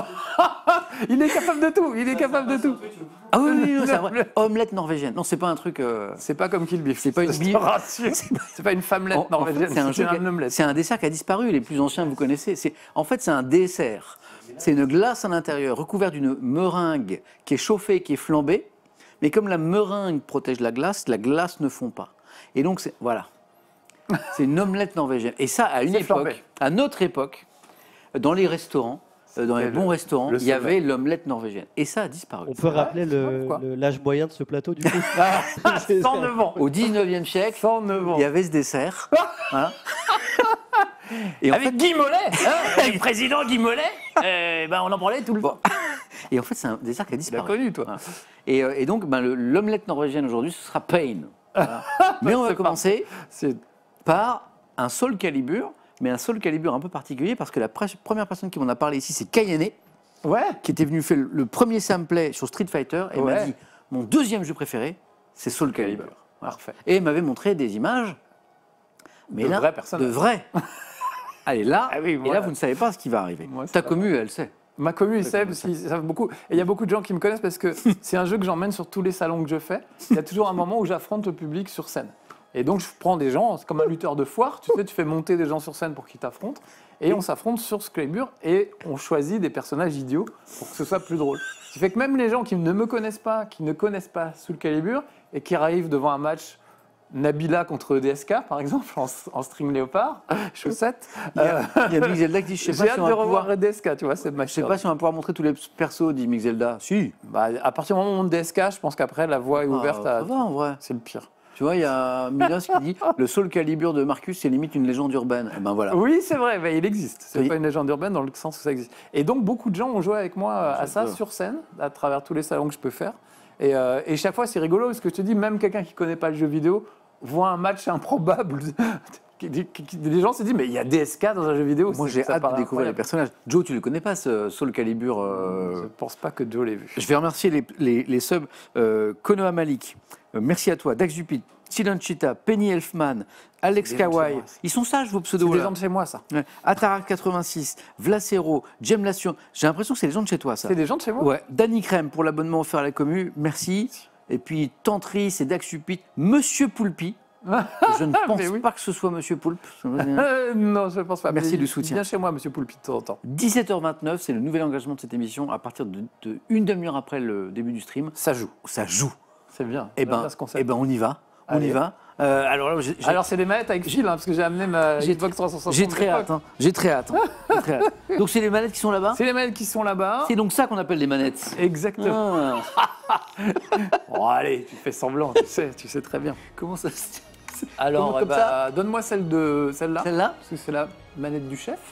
Il est capable de tout. Il est capable de tout. Ah oui, c'est vrai. Omelette norvégienne. Non, c'est pas un truc. C'est pas comme Kill Biff. C'est pas une Je te bille. rassure. C'est pas une femmelette En fait, norvégienne. c'est un jeu un omelette. C'est un dessert qui a disparu. Les plus anciens, vous connaissez. En fait, c'est un dessert. C'est une glace à l'intérieur, recouverte d'une meringue qui est chauffée, qui est flambée. Mais comme la meringue protège la glace ne fond pas. Et donc, voilà. C'est une omelette norvégienne. Et ça, à une C'est époque, flambé. à notre époque, dans les restaurants, dans les bons restaurants, le il y avait sommet. l'omelette norvégienne. Et ça a disparu. On peut rappeler pourquoi l'âge moyen de ce plateau, du coup. 109 ans. Au 19e siècle, 109 ans. il y avait ce dessert. Voilà. Et en Avec Guy Mollet, le président Guy Mollet, on en parlait tout le temps. Et en fait, c'est un dessert qui a Tu l'as disparu. connu, toi. Voilà. Et donc, l'omelette norvégienne aujourd'hui, ce sera Pain. Voilà. Mais on va C'est commencer C'est par un Soul Calibur, mais un Soul Calibur un peu particulier parce que la première personne qui m'en a parlé ici, c'est Kayane, ouais. qui était venu faire le premier samplet sur Street Fighter et m'a Ouais. dit mon deuxième jeu préféré, c'est Soul Calibur. Voilà. Parfait. Et il m'avait montré des images, mais De là, vrais personnages. de vrais. Allez, là, Ah oui, et voilà. là, vous ne savez pas ce qui va arriver. Moi, c'est Ta pas commu, elle sait. Ma commu, ils savent, parce qu'ils savent beaucoup. Et il y a beaucoup de gens qui me connaissent parce que c'est un jeu que j'emmène sur tous les salons que je fais. Il y a toujours un moment où j'affronte le public sur scène. Et donc, je prends des gens, c'est comme un lutteur de foire, tu sais, tu fais monter des gens sur scène pour qu'ils t'affrontent. Et on s'affronte sur ce Calibur et on choisit des personnages idiots pour que ce soit plus drôle. Ce qui fait que même les gens qui ne me connaissent pas, qui ne connaissent pas Soul Calibur et qui arrivent devant un match Nabila contre DSK, par exemple, en string léopard, chaussettes. Il y a Mixelda qui dit, je sais pas J'ai si hâte on de va revoir pouvoir... DSK, tu vois, c'est ma Je sais pas si on va pouvoir montrer tous les persos, dit Mixelda. Si. Bah, à partir du moment où on monte DSK, je pense qu'après, la voie est ouverte Ça va, en vrai. C'est le pire. Tu vois, il y a Milos qui dit le Soul Calibur de Marcus, c'est limite une légende urbaine. Et ben voilà. Oui, c'est vrai, mais il existe. C'est Oui. pas une légende urbaine dans le sens où ça existe. Et donc, beaucoup de gens ont joué avec moi à ça J'adore. sur scène, à travers tous les salons que je peux faire. Et chaque fois, c'est rigolo parce que je te dis, même quelqu'un qui connaît pas le jeu vidéo voit un match improbable. Les gens se disent, mais il y a DSK dans un jeu vidéo. Moi, j'ai hâte de découvrir les personnages. Joe, tu le connais pas, ce Soul Calibur Je pense pas que Joe l'ait vu. Je vais remercier les subs Konoha Malik. Merci à toi, Dax Dupit, Silent Cheetah, Penny Elfman, Alex C'est des gens de chez Kawaii. moi, Ils sont sages, vos C'est pseudos des là. gens de chez moi, ça. Ouais. Atarak86, Vlacero, Gemlation. J'ai l'impression que c'est les gens de chez toi, ça. C'est des gens de chez moi. Ouais. Danny Crème pour l'abonnement offert à la commu. Merci. Et puis Tantris et Dax Dupit, Monsieur Poulpi. Je ne pense Mais oui. pas que ce soit Monsieur Poulpe. Non, je pense pas. Merci Mais du soutien. Viens chez moi, monsieur Poulpi, de temps en temps. 17h29, c'est le nouvel engagement de cette émission. À partir de une demi-heure après le début du stream, Ça joue. ça joue. C'est bien. Eh J'aime ben, bien ce concept. on y va. On Allez. y va. Alors là, Alors, c'est des manettes avec fil, parce que j'ai amené ma Xbox 360. j'ai très hâte. Hein. J'ai très hâte. Hein. J'ai très hâte. Donc c'est les manettes qui sont là-bas. C'est les manettes qui sont là-bas. C'est donc ça qu'on appelle des manettes. Exactement. Ah. Bon, allez, tu fais semblant, tu sais très bien. Comment ça se... Alors, Comme ça donne-moi celle-là. Celle-là Parce que c'est la manette du chef.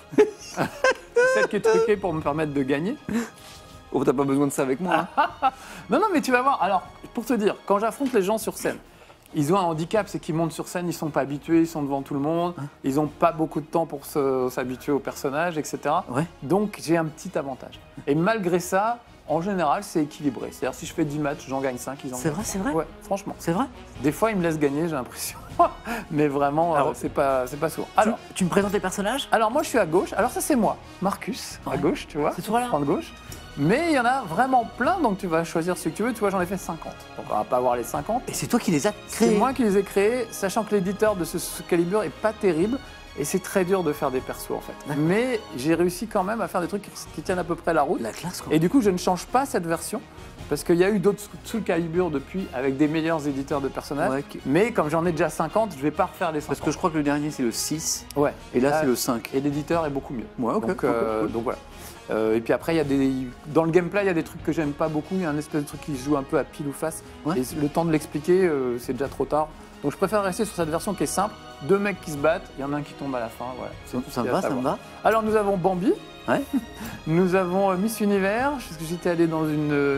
C'est celle qui est truquée pour me permettre de gagner. Oh, t'as pas besoin de ça avec moi. Hein. Non, mais tu vas voir. Alors, pour te dire, quand j'affronte les gens sur scène, ils ont un handicap, c'est qu'ils montent sur scène, ils sont pas habitués, ils sont devant tout le monde, ils ont pas beaucoup de temps pour s'habituer au personnage, etc. Ouais. Donc, j'ai un petit avantage. Et malgré ça, en général, c'est équilibré. C'est-à-dire, si je fais 10 matchs, j'en gagne 5, ils en C'est gagnent. vrai, c'est vrai. Ouais, franchement. C'est vrai. Des fois, ils me laissent gagner, j'ai l'impression. Mais vraiment, Alors, c'est pas sourd. Tu me présentes les personnages Alors, moi, je suis à gauche. Alors, ça, c'est moi, Marcus, à Ouais. gauche, tu vois. C'est toi, là. Prends de gauche. Mais il y en a vraiment plein, donc tu vas choisir celui que tu veux. Tu vois, j'en ai fait 50. Donc, on va pas avoir les 50. Et c'est toi qui les as C'est créés. moi qui les ai créés, sachant que l'éditeur de ce Calibur est pas terrible. Et c'est très dur de faire des persos, en fait. D'accord. Mais j'ai réussi quand même à faire des trucs qui tiennent à peu près la route. La classe, quoi. Et du coup, je ne change pas cette version. Parce qu'il y a eu d'autres Soul Calibur depuis, avec des meilleurs éditeurs de personnages. Ouais, Mais comme j'en ai déjà 50, je vais pas refaire les 50. Parce que je crois que le dernier, c'est le 6. Ouais. Et là, c'est le 5. Et l'éditeur est beaucoup mieux. Ouais, ok. Donc, cool. donc voilà. Et puis après, il y a dans le gameplay, il y a des trucs que j'aime pas beaucoup. Il y a un espèce de truc qui se joue un peu à pile ou face. Ouais. Et le temps de l'expliquer, c'est déjà trop tard. Donc je préfère rester sur cette version qui est simple. 2 mecs qui se battent, il y en a un qui tombe à la fin. Voilà. C'est tout ce Ça me qu'il y a va, à ça me savoir. va. Alors nous avons Bambi. Ouais. Nous avons Miss Univers, parce que j'étais allé dans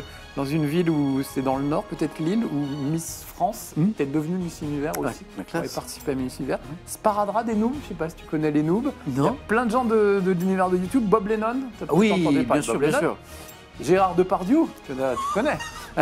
une ville où c'est dans le nord, peut-être Lille, où Miss France était devenue Miss Univers Ouais, aussi. la J'avais classe. participé à Miss Univers. Sparadrap des noobs, je sais pas si tu connais les noobs. Il y a Non. plein de gens d'univers de YouTube. Bob Lennon, t'as peut-être Oui, entendu parler bien de sûr, Bob bien Lennon. sûr. Gérard Depardieu, tu connais.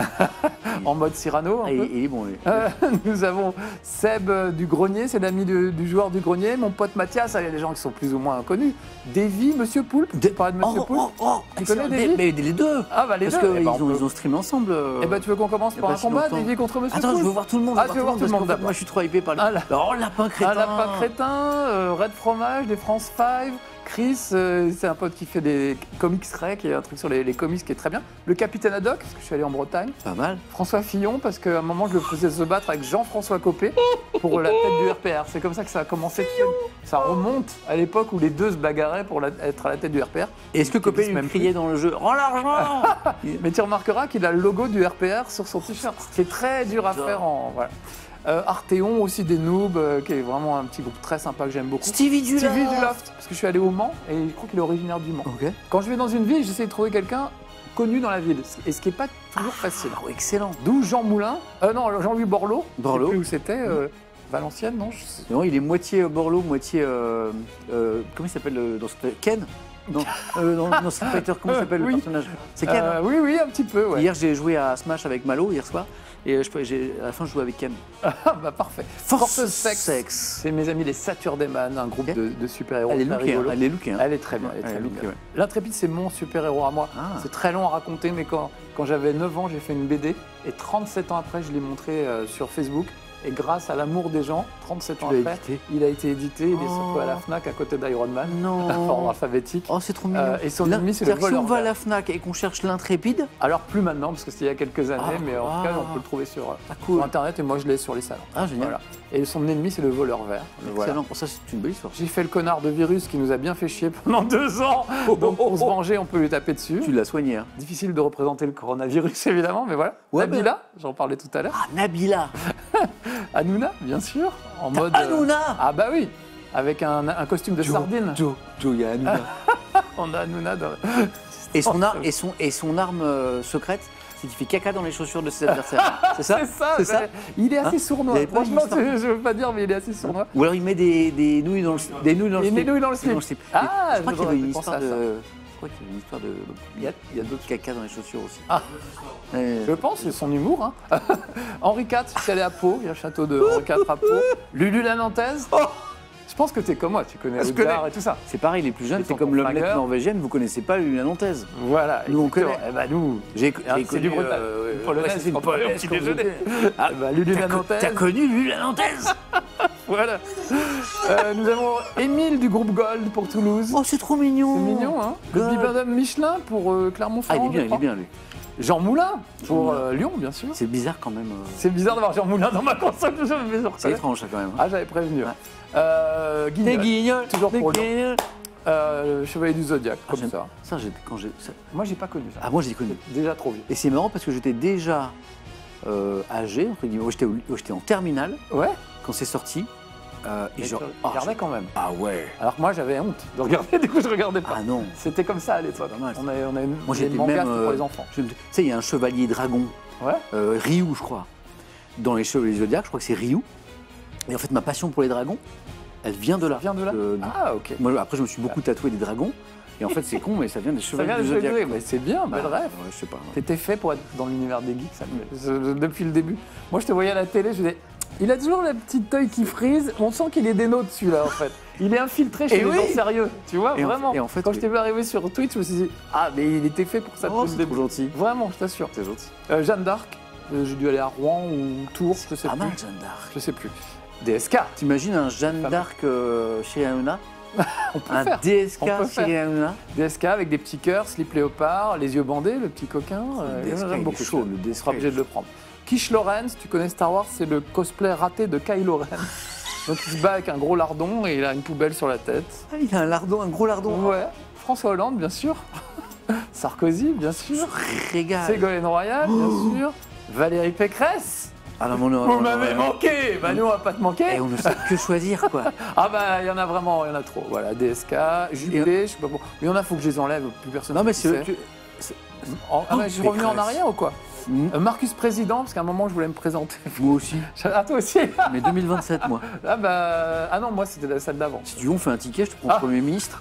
En mode Cyrano un Et peu. il est bon, lui. Nous avons Seb du Grenier, c'est l'ami du joueur du Grenier. Mon pote Mathias, il y a des gens qui sont plus ou moins inconnus. Davy, Monsieur Poulpe. Tu parlais de Monsieur Poulpe. Tu connais Davy Mais les deux. Ah bah les Parce deux. qu'ils ils ont streamé ensemble. Eh ben tu veux qu'on commence y a par pas un si combat, longtemps. Davy contre Monsieur Attends, Poulpe? je veux voir tout le monde. Ah, tu veux voir tout le monde, parce que d'accord. moi, je suis trop hypé par Ah, là. Oh, lapin crétin. Un lapin crétin, Red Fromage, des France 5, Chris, c'est un pote qui fait des comics rec, qui est un truc sur les comics qui est très bien. Le Capitaine Haddock, parce que je suis allé en Bretagne. Pas mal. François Fillon, parce qu'à un moment je le faisais se battre avec Jean-François Copé pour la tête du RPR. C'est comme ça que ça a commencé. Ça remonte à l'époque où les deux se bagarraient pour être à la tête du RPR. Et est-ce que Qui Copé existe lui même criait dans le jeu Rends l'argent Mais tu remarqueras qu'il a le logo du RPR sur son t-shirt. C'est très dur à faire en. Voilà. Arthéon, aussi des noobs, qui est vraiment un petit groupe très sympa que j'aime beaucoup. Stevie Duloft. Stevie Duloft, parce que je suis allé au Mans et je crois qu'il est originaire du Mans. Ok. Quand je vais dans une ville, j'essaie de trouver quelqu'un connu dans la ville, et ce qui n'est pas toujours facile. Ah, excellent. D'où Jean Moulin, non, Jean-Louis Borloo. Borloo. Je sais plus où c'était, Valenciennes, non je sais. Non, il est moitié Borloo, moitié. Comment il s'appelle dans Ken Non, dans Street Fighter, comment s'appelle Oui. le personnage C'est Ken. Hein Oui, un petit peu, ouais. Hier, j'ai joué à Smash avec Malo, hier soir. Et à la fin, je jouais avec Ken. Ah, bah parfait. Force Sex. Sex. C'est mes amis les Saturdaman, un groupe Ok. de super-héros. Elle est très lookée, hein. rigolo. Elle est lookée. Hein. Elle est très bien. Elle est Elle très est bien. lookée, ouais. L'Intrépide, c'est mon super-héros à moi. Ah. C'est très long à raconter, mais quand j'avais 9 ans, j'ai fait une BD. Et 37 ans après, je l'ai montré sur Facebook. Et grâce à l'amour des gens, 37 ans Tu l'as après, édité. il a été édité. Il est sorti à la FNAC à côté d'Iron Man, Non. ordre alphabétique. Oh, c'est trop mignon. Et son ennemi, c'est le C'est-à-dire que si voleur on va à vert. la FNAC et qu'on cherche l'intrépide, Alors plus maintenant, parce que c'était il y a quelques années, mais en tout cas, on peut le trouver sur cool. Internet et moi je l'ai sur les salons. Ah, génial. Voilà. Et son ennemi, c'est le voleur vert. Voilà. Excellent. Ça, c'est une belle histoire. J'ai fait le connard de virus qui nous a bien fait chier pendant 2 ans. Donc pour se venger, on peut lui taper dessus. Tu l'as soigné, hein. Difficile de représenter le coronavirus, évidemment, mais voilà. Ouais, Nabila, j'en parlais tout à l'heure. Ah, Nabila. Hanouna, bien sûr. En mode. Hanouna. Ah bah oui, avec un costume de sardine. Joe, il y a Hanouna. On a Hanouna dans... Et son arme secrète, c'est qu'il fait caca dans les chaussures de ses adversaires. C'est ça? C'est ça. Il est assez sournois. Vous avez pas Franchement, une histoire je veux pas dire, mais il est assez sournois. Ou alors il met des nouilles dans le slip. Des nouilles dans le Il met slip. des nouilles dans le slip. Ah, je crois qu'il y avait une je histoire pensais à ça. de... Je crois qu'il y avait une histoire de... Il y a d'autres caca dans les chaussures aussi. Ah. Euh, Je pense, c'est son humour. Hein. Henri IV, c'est allé à Pau, il y a le château de Henri IV à Pau. Lulu la Nantaise. Je pense que t'es comme moi, tu connais Je Rudard et tout ça. C'est pareil, les plus jeunes, Les c'est comme tampons l'omelette flingueurs. norvégienne, vous connaissez pas la nantaise. Voilà. Nous, on exactement. connaît. Eh ben, nous, J'ai c'est connu, du Bretagne. Polonaise, c'est une on peut aller au polonaise petit quand déjeuner. j'étais- Ah, bah, Lulu la Nantaise. T'as connu lui la nantaise? Voilà. Nous avons Émile du groupe Gold pour Toulouse. Oh, c'est trop mignon. C'est mignon, hein. Le Gold. Bibendum Michelin pour Ah, Clermont-Ferrand. il est bien lui. Jean Moulin pour Moulin. Lyon, bien sûr. C'est bizarre quand même. C'est bizarre d'avoir Jean Moulin dans ma console, mais je C'est reconnais. étrange ça quand même. Ah, j'avais prévenu. Ouais. Guignol. Guignols, toujours pour Lyon. Guignols. Le Chevalier du Zodiac, comme j'aime- ça. Ça, quand j'ai. Moi, j'ai pas connu ça. Ah, moi, j'ai connu. Déjà trop vieux. Et c'est marrant parce que j'étais déjà âgé, entre guillemets. J'étais en terminale Ouais. quand c'est sorti. Et Et genre. tu ah, regardais quand même. ah ouais. Alors que moi, j'avais honte de regarder, du coup, je regardais pas. Ah non. C'était comme ça à l'époque. C'est pas mal, ça. On a une. Moi, les j'étais mangas, même. c'était pour les enfants. Tu sais, il y a un chevalier dragon, Ouais. Ryu, je crois, dans les Chevaliers Zodiac. Je crois que c'est Ryu. Et en fait, ma passion pour les dragons, elle vient de là. Ça vient de là. Ah, ok. Moi, après, je me suis beaucoup tatoué des dragons. Et en fait, c'est con, mais ça vient des Ça Chevaliers vient du de Zodiac. Zodiac. Mais c'est bien, bel rêve. Ouais, je sais pas. T'étais fait pour être dans l'univers des geeks, ça depuis le début. Moi, je te voyais à la télé, je disais, il a toujours la petite œil qui frise. On sent qu'il est des nôtres, celui-là, en fait. Il est infiltré chez Et les oui. gens sérieux, tu vois, Et en- vraiment. et en fait, quand oui. je t'ai vu arriver sur Twitch, je me suis dit, ah, mais il était fait pour ça Oh, depuis c'est le trop début. gentil. Vraiment, je t'assure. C'est gentil. Jeanne d'Arc, j'ai dû aller à Rouen ou Tours, je sais Pas plus. mal, Jeanne d'Arc. Je sais plus. DSK, T'imagines un Jeanne Pas d'Arc chez Hanouna? on peut Un faire. DSK On peut chez Hanouna? DSK avec des petits cœurs, slip léopard, les yeux bandés, le petit coquin. DSK, J'aime il est beaucoup chaud, ça. le On DSK, sera obligé il est de le prendre. Kish Lawrence, tu connais Star Wars, c'est le cosplay raté de Kylo Ren. Donc il se bat avec un gros lardon et il a une poubelle sur la tête. Ah, il a un lardon, un gros lardon. Ouais. François Hollande, bien sûr. Sarkozy, bien sûr. Régale. Ségolène Royal, bien sûr. Valérie Pécresse. Ah non, mais Vous m'avez manqué. Bah nous, on va pas te manquer. Et on ne sait que choisir, quoi. Ah bah il y en a vraiment, il y en a trop. Voilà, DSK, Jubilé, je sais pas bon. Mais il y en a, faut que je les enlève, plus personne. Non, mais ne sait. c'est. Ah bah, je suis revenu en Pécresse. arrière ou quoi Mm. Marcus Président, parce qu'à un moment je voulais me présenter. Moi aussi. Ah toi aussi. Mais 2027, moi. Ah bah ah non, moi c'était la salle d'avant. Si tu veux, on fait un ticket, je te prends Ah. Premier ministre.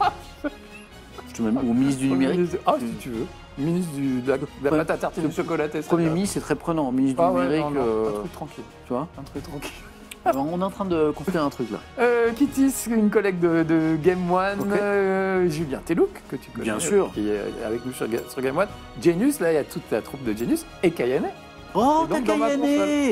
Je te mets au ministre du numérique. Ah si tu veux. Ministre de la pâte à tartiner chocolatée. ça Premier va. ministre, c'est très prenant. Ministre Ah du ouais, numérique, non, non, un truc tranquille. tu vois. Un truc tranquille. On est en train de construire un truc là. Kittis, une collègue de Game One, Ok. Julien Telouk, que tu connais. Bien sûr. Qui est avec nous sur Game One. Genius, là il y a toute la troupe de Genius. Et Kayane. Oh, Et t'as donc, dans ma Kayane.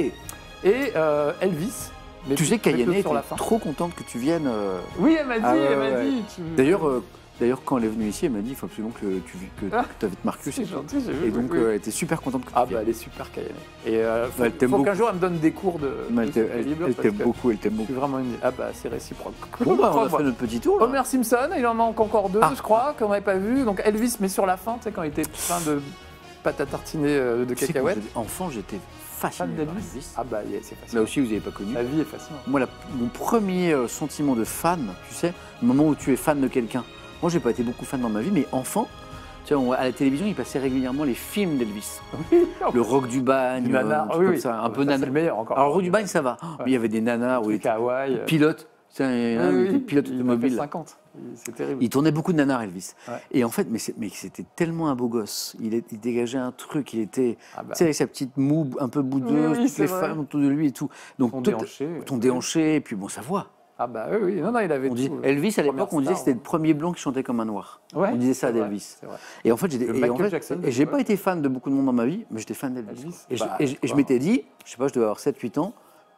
Et Elvis. Mais Tu sais, mais que Kayane était sur la fin. trop contente que tu viennes. Oui, elle m'a dit, Ah ouais, elle m'a ouais. dit. D'ailleurs, quand elle est venue ici, elle m'a dit il faut absolument que tu Ah. avec Marcus. C'est et tout. gentil, j'ai vu. Et donc, oui. elle était super contente que tu Ah bah viennes. elle est super Kayane. Et faut, elle t'aime faut qu'un beaucoup. jour elle me donne des cours de Mais elle t'aime- équilibre, elle parce t'aime que beaucoup, elle t'aime Je beaucoup. suis vraiment une... Ah bah c'est réciproque. Bon, bah, on a Crois-moi. fait notre petit tour. là. Homer Simpson, il en manque encore 2, Ah. je crois, qu'on n'avait pas vu. Donc Elvis, mais sur la fin, tu sais, quand il était plein de pâte à tartiner de Tu sais, quand cacahuètes. j'étais enfant, j'étais Fan fasciné par d'Elvis. Elvis. Ah bah c'est Là fascinant. aussi, vous n'avez pas connu. La vie est fascinante. Moi, mon premier sentiment de fan, tu sais, le moment où tu es fan de quelqu'un. Moi, j'ai pas été beaucoup fan dans ma vie, mais enfant, tu vois, à la télévision, il passait régulièrement les films d'Elvis. Oui, Le rock du bagne, du nanar. un truc Oui, comme oui. ça, un peu Ça, c'est nanar. le meilleur encore. Alors, le rock du bagne, ça va. Mais il y avait des nanars où il était Hawaï. pilote. Tu sais, il était pilote Il a fait automobile. 50. C'est terrible. Il tournait beaucoup de nanars, Elvis. Ouais. Et en fait, mais c'était tellement un beau gosse. Il dégageait un truc. Il était, Ah bah, tu sais, avec sa petite moue un peu boudeuse, Oui, toutes c'est les vrai. femmes autour de lui et tout. Donc, ton tout- déhanché. ton déhanché, et puis bon, sa voix. Ah bah oui. Non, il avait On dit, tout. Elvis, à l'époque, Première on disait que star, c'était le premier blanc qui chantait comme un noir. Ouais, On disait ça c'est vrai, d'Elvis. c'est vrai. Et en fait, Le Michael Jackson, j'ai ouais. pas été fan de beaucoup de monde dans ma vie, mais j'étais fan d'Elvis. Elvis, Et, bah, je, et je- et je m'étais dit, je sais pas, je devais avoir 7-8 ans,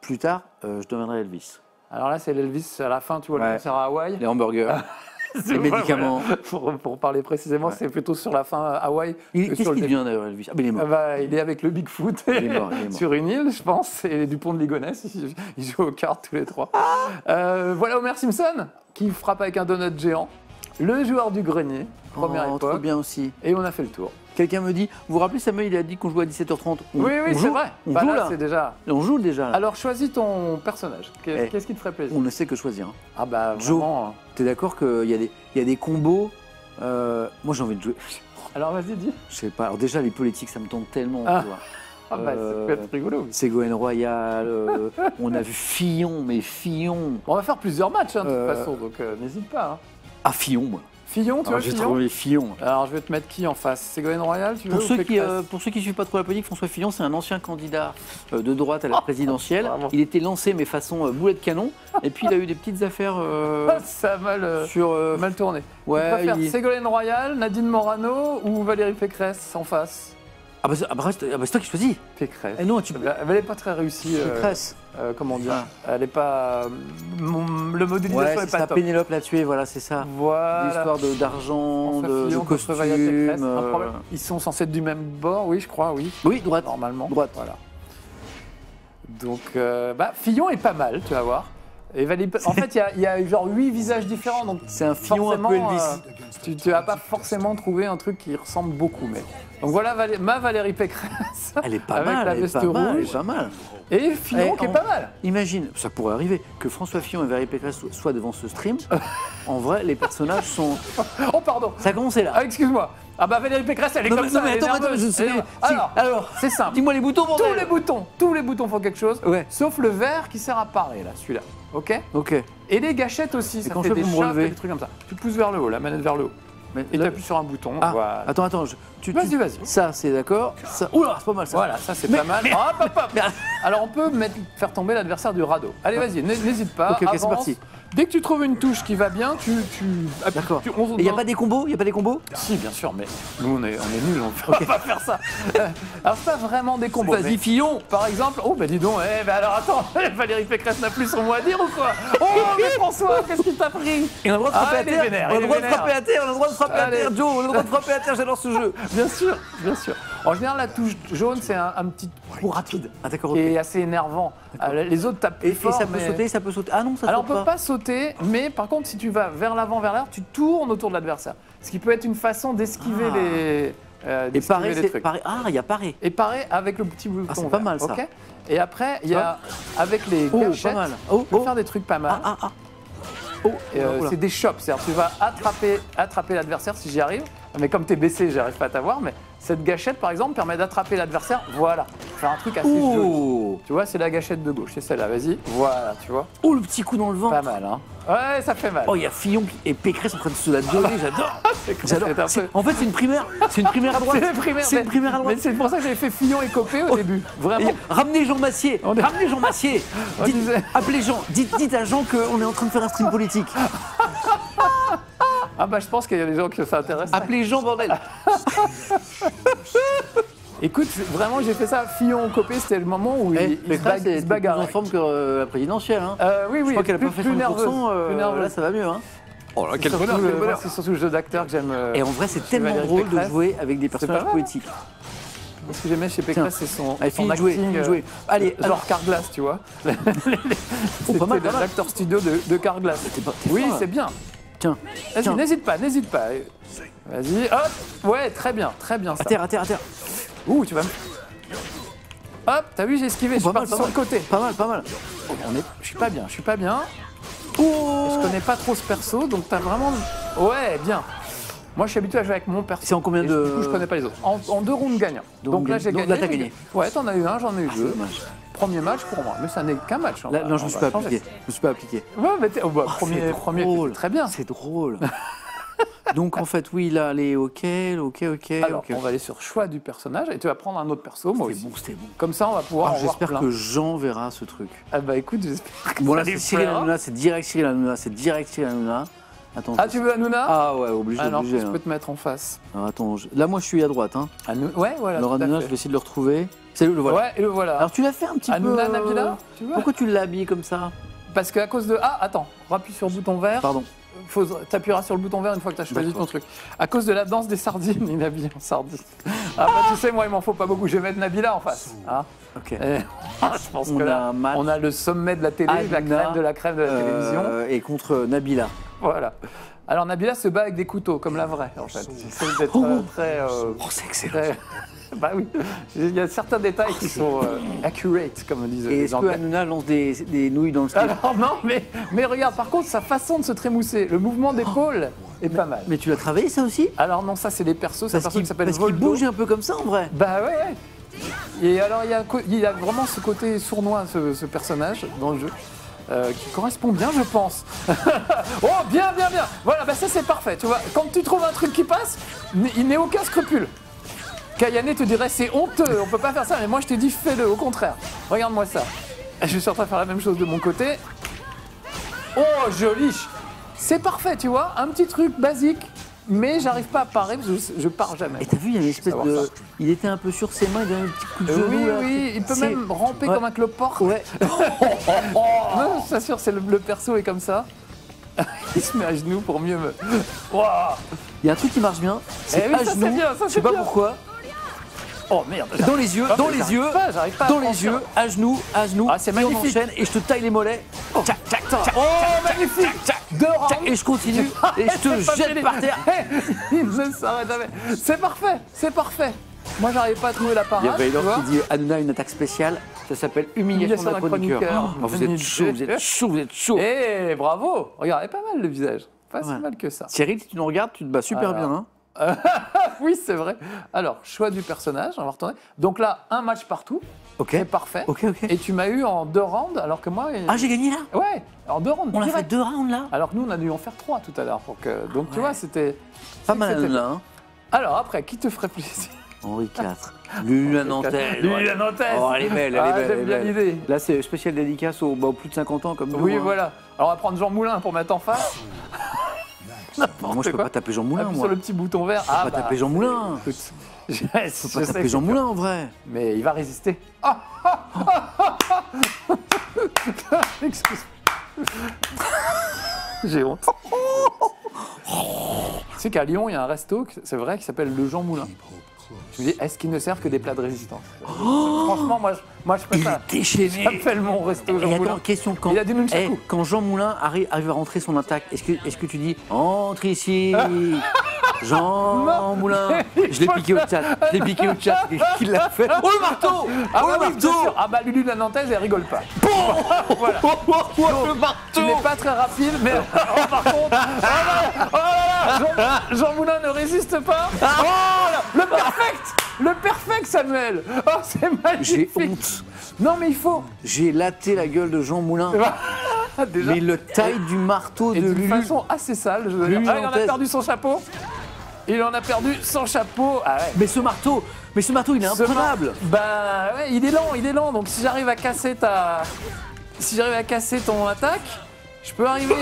plus tard, je deviendrai Elvis. Alors là, c'est l'Elvis à la fin, tu vois, le concert à Hawaï. Les hamburgers, les médicaments. Voilà. Pour parler précisément, c'est plutôt sur la fin à Hawaï. Qu'est-ce qu'il devient d'ailleurs, Elvis? Ah, ben il est mort. Il est avec le Bigfoot il est mort. sur une île, je pense, et du pont de Ligonnès. Ils jouent aux cartes tous les trois. Voilà Homer Simpson qui frappe avec un donut géant. Le joueur du grenier, première époque. Trop bien aussi. Et on a fait le tour. Quelqu'un me dit, vous vous rappelez Samuel, il a dit qu'on jouait à 17h30. Oui, c'est vrai. On joue là. C'est déjà. On joue déjà là. Alors choisis ton personnage. Qu'est-ce qui te ferait plaisir? On ne sait que choisir. Hein. Ah bah Joe, vraiment. t'es d'accord qu'il y a des combos. Moi j'ai envie de jouer. Alors vas-y, dis. Je sais pas. Alors déjà les politiques, ça me tente tellement. Ah. Tu vois. Ah bah ça peut être rigolo. Ségolène Royal, on a vu Fillon, mais Fillon. On va faire plusieurs matchs de toute façon, donc n'hésite pas. Hein. Ah Fillon, moi. Fillon, tu vois, j'ai trouvé Fillon. Alors, je vais te mettre qui en face? Ségolène Royal, tu veux? Pour ceux qui suivent pas trop la politique, François Fillon, c'est un ancien candidat de droite à la présidentielle. Il était lancé, mais façon boulet de canon. Et puis, il a eu des petites affaires. Ça a mal tourné. Ouais, tu préfères Ségolène Royal, Nadine Morano ou Valérie Pécresse en face? Ah bah c'est toi qui choisis. Pécresse. Eh non, elle n'est pas très réussie. Pécresse. Comment dire? Elle n'est pas. Le modélisation n'est pas top. Pénélope l'a tué, voilà, c'est ça. Voilà. L'histoire d'argent, de costume. Ils sont censés être du même bord, oui, je crois, oui. Oui, droite. Normalement. Droite. Voilà. Donc, Fillon est pas mal, tu vas voir. Et en fait, il y a genre 8 visages différents, donc c'est un Fillon un peu Elvis. Tu vas pas forcément trouver un truc qui ressemble beaucoup, mais donc voilà ma Valérie Pécresse. Elle est pas avec mal, la veste rouge. Elle est pas mal. Et Fillon qui est pas mal. Imagine, ça pourrait arriver que François Fillon et Valérie Pécresse soient devant ce stream. En vrai, les personnages sont. Oh pardon. Ça a commencé là. Ah, excuse-moi. Ah bah Valérie Pécresse, elle est comme ça. Non mais attends, je sais. Alors, c'est simple. Dis-moi les boutons, bordel. Tous les boutons font quelque chose. Ouais. Sauf le vert qui sert à parer là, celui-là. Ok. Et les gâchettes aussi, ça fait des chocs, des trucs comme ça. Tu pousses vers le haut, la manette vers le haut. Et tu appuies sur un bouton. Ah, voilà. Attends. Vas-y. Ça, c'est d'accord. Oula, c'est pas mal ça. Voilà, ça c'est pas mal. Hop. Alors on peut faire tomber l'adversaire du radeau. Allez, vas-y, n'hésite pas. Ok, c'est parti. Dès que tu trouves une touche qui va bien, tu D'accord. Et il n'y a pas des combos? Si, bien sûr, mais nous on est nuls, on ne peut pas faire ça. Alors c'est pas vraiment des combos. Vas-y, Fillon. Par exemple, oh bah dis donc, alors attends, Valérie Pécresse n'a plus son mot à dire ou quoi? Oh mais François, qu'est-ce qui t'a pris? Et on a le droit de frapper à terre. On a le droit de frapper à terre, Joe, on a le droit de frapper à terre, j'adore ce jeu. Bien sûr. En général, la touche jaune, c'est un petit coup rapide. Ah d'accord, qui est assez énervant. Les autres tapent plus fort. Et ça peut sauter. Ah non, ça saute pas. Alors on peut pas sauter, mais par contre, si tu vas vers l'avant, vers l'arrière, tu tournes autour de l'adversaire. Ce qui peut être une façon d'esquiver les trucs. Il y a pareil. Et pareil avec le petit bouton. C'est pas mal ça. Okay. Et après, il y a avec les gâchettes, tu peux faire des trucs pas mal. C'est des chops, c'est-à-dire tu vas attraper l'adversaire si j'y arrive, mais comme t'es baissé, j'arrive pas à t'avoir, mais cette gâchette par exemple permet d'attraper l'adversaire, voilà, faire un truc assez joli. Tu vois, c'est la gâchette de gauche, c'est celle-là, vas-y, voilà, tu vois. Oh, le petit coup dans le ventre. Pas mal, hein. Ouais, ça fait mal. Oh, il y a Fillon et Pécresse en train de se la donner, j'adore. En fait, c'est une primaire à droite. C'est une primaire à droite. Mais c'est pour ça que j'avais fait Fillon et Copé au début, vraiment. Ramenez Jean Massier, appelez Jean, dites à Jean qu'on est en train de faire un stream politique. Ah bah je pense qu'il y a des gens qui s'intéressent. Appelez Jean, bordel. Écoute, vraiment j'ai fait ça, Fillon Copé, c'était le moment où il se bagarre. Plus en forme que la présidentielle. Hein. Oui, je crois qu'elle a pas fait 100%, là ça va mieux. Hein. Oh là, quel bonheur. C'est surtout le jeu d'acteur que j'aime. Et en vrai, c'est tellement drôle de jouer avec des personnages politiques. Ce que j'aimais chez Pécresse, c'est son acting. Allez, genre Carglass, tu vois. C'était l'acteur studio de Carglass. Oui, c'est bien. Tiens. Vas-y, n'hésite pas. Vas-y, hop. Ouais, très bien ça. À terre. Ouh, tu vas me... Hop, t'as vu, j'ai esquivé, je suis parti sur le côté. Pas mal. Je suis pas bien. Je connais pas trop ce perso, donc t'as vraiment... Ouais, bien. Moi, je suis habitué à jouer avec mon perso. C'est en combien de... Du coup, je connais pas les autres. En 2 rounds gagnants. Donc là, j'ai gagné. Là, t'as gagné. Ouais, t'en as eu un, j'en ai eu 2. Premier match pour moi, mais ça n'est qu'un match. Là, non, je ne me suis pas appliqué. Ouais, mais premier, très bien. C'est drôle. Donc en fait, oui, là, allez, ok. Alors, on va aller sur choix du personnage et tu vas prendre un autre perso, moi aussi. C'était bon. Comme ça, on va pouvoir. J'espère que Jean verra ce truc. Ah bah écoute, j'espère que bon, là, c'est Cyril Hanouna, c'est direct Cyril Hanouna. Attends, tu veux Hanouna? Ah ouais, obligé. Alors, je peux te mettre en face. Alors, attends, là, moi, je suis à droite. Hein. Ouais, voilà. Alors, Hanouna, je vais essayer de le retrouver. C'est le voilà. Ouais, et le voilà. Alors tu l'as fait un petit Hanouna, peu. Nabila, tu vois? Pourquoi tu l'as habillé comme ça? Parce qu'à cause de... Ah, attends, rappuie sur le bouton vert. Pardon. T'appuieras sur le bouton vert une fois que t'as choisi ton truc. À cause de la danse des sardines, il est habillé en sardine. Ah bah tu sais, moi il m'en faut pas beaucoup, je vais mettre Nabila en face. Hein, Ok. et, je pense On que a là, un match. on a le sommet de la télé, Hanouna, la crème de la télévision. Et contre Nabila. Voilà. Alors Nabila se bat avec des couteaux, comme la vraie en fait. C'est d'être très... Oh, c'est excellent. très... Bah oui, il y a certains détails qui sont accurate, comme disent Et les est-ce que Anglais. Hanouna lance des nouilles dans le slip? Alors non, mais regarde, par contre, sa façon de se trémousser, le mouvement d'épaule est pas mal. Mais tu l'as travaillé ça aussi? Alors non, ça c'est les persos, c'est un perso qui s'appelle Parce qu'il Voldo. bouge un peu comme ça en vrai. Bah ouais. Et alors il y a vraiment ce côté sournois, ce personnage dans le jeu. Qui correspond bien, je pense. Oh, bien. Voilà, bah ça c'est parfait, tu vois. Quand tu trouves un truc qui passe, il n'est aucun scrupule. Kayane te dirait c'est honteux, on peut pas faire ça, mais moi je te dis fais-le, au contraire. Regarde-moi ça. Je suis en train de faire la même chose de mon côté. Oh, joli. C'est parfait, tu vois. Un petit truc basique, mais j'arrive pas à parer parce que je pars jamais. Et t'as vu, il y avait une espèce Savoir de. ça. Il était un peu sur ses mains, il donnait un petit coup de genou. Oui, là. il peut C'est- même ramper Ouais. comme un cloporte. Ouais. Non, je t'assure, c'est le perso est comme ça. Il se met à genoux pour mieux me... Waouh. Il y a un truc qui marche bien, c'est Eh oui, à ça, c'est genoux. bien, ça, Je sais c'est pas bien. pourquoi. Oh merde. Dans les yeux, dans les yeux, J'arrive pas à dans les franchir. yeux, à genoux, Ah, c'est et on magnifique. enchaîne et je te taille les mollets. Tchac, tchac, tchac, Oh, magnifique. Deux rounds. tchac, et je continue et je te C'est pas jette fini. par terre. Il ne s'arrête jamais. C'est parfait, c'est parfait. Moi, j'arrive pas à trouver la parade. Il y a Vaylor tu vois. qui dit Hanouna une attaque spéciale, ça s'appelle humiliation d'un chroniqueur. Oh, vous êtes chaud, vous êtes chaud, vous êtes chaud. Eh, bravo. Regarde, pas mal le visage. Pas si Ouais. mal que ça. Cyril, si tu nous regardes, tu te bats super Alors. bien. Hein. Oui, c'est vrai. Alors, choix du personnage, on va retourner. Donc là, un match partout. Ok. C'est parfait. Ok. Et tu m'as eu en 2 rounds, alors que moi... Ah, j'ai gagné là. Ouais, en 2 rounds. On a fait direct. 2 rounds là. Alors que nous, on a dû en faire 3 tout à l'heure. Donc, tu vois, c'était... Pas mal c'était- Hanouna. Hein. Alors, après, qui te ferait plaisir? Henri IV. Lulu la Nantaise. Lulu la Nantaise. Oh, elle est belle, elle Ah, est belle. j'aime elle est bien belle. l'idée. Là, c'est spécial dédicace aux plus de 50 ans comme nous. Oui, hein. voilà. Alors, on va prendre Jean Moulin pour mettre en face. Moi, je peux quoi. pas taper Jean Moulin, Appuie moi. sur le petit bouton vert. Je peux pas taper Jean Moulin. Écoute, je Je peux pas taper Jean Moulin, en vrai. Mais il va résister. Excuse. J'ai honte. Tu sais qu'à Lyon, il y a un resto, c'est vrai, qui s'appelle le Jean Moulin. Je me dis, est-ce qu'ils ne servent que des plats de résistance? Franchement, moi je Il préfère. est déchaîné. J'appelle mon resto Jean Et Moulin. attends, question, quand, Il a du nunchaku. quand Jean Moulin arrive à rentrer son attaque, est-ce que tu dis « Entre ici, Jean Non. Moulin ?» Je l'ai piqué au chat, qu'il l'a fait. Oh, le marteau. Ah, Oh, bah le oui, bien marteau. sûr. Ah bah Lulu la Nantaise, elle rigole pas. Voilà. Le marteau. Tu n'es pas très rapide, mais oh, par contre, oh là là, Jean Moulin ne résiste pas. Oh là, le perfect Samuel. Oh, c'est J'ai magnifique. honte. Non mais il faut. J'ai laté la gueule de Jean Moulin. Déjà. Mais le taille du marteau Et de d'une Lulu. façon assez sale. Je veux Lulu dire. Ah, il en a Nantaise. perdu son chapeau. Il en a perdu son chapeau. Ah ouais. Mais ce marteau, il est Ce imprenable. Bah ouais, il est lent. Donc si j'arrive à casser ton attaque, je peux arriver.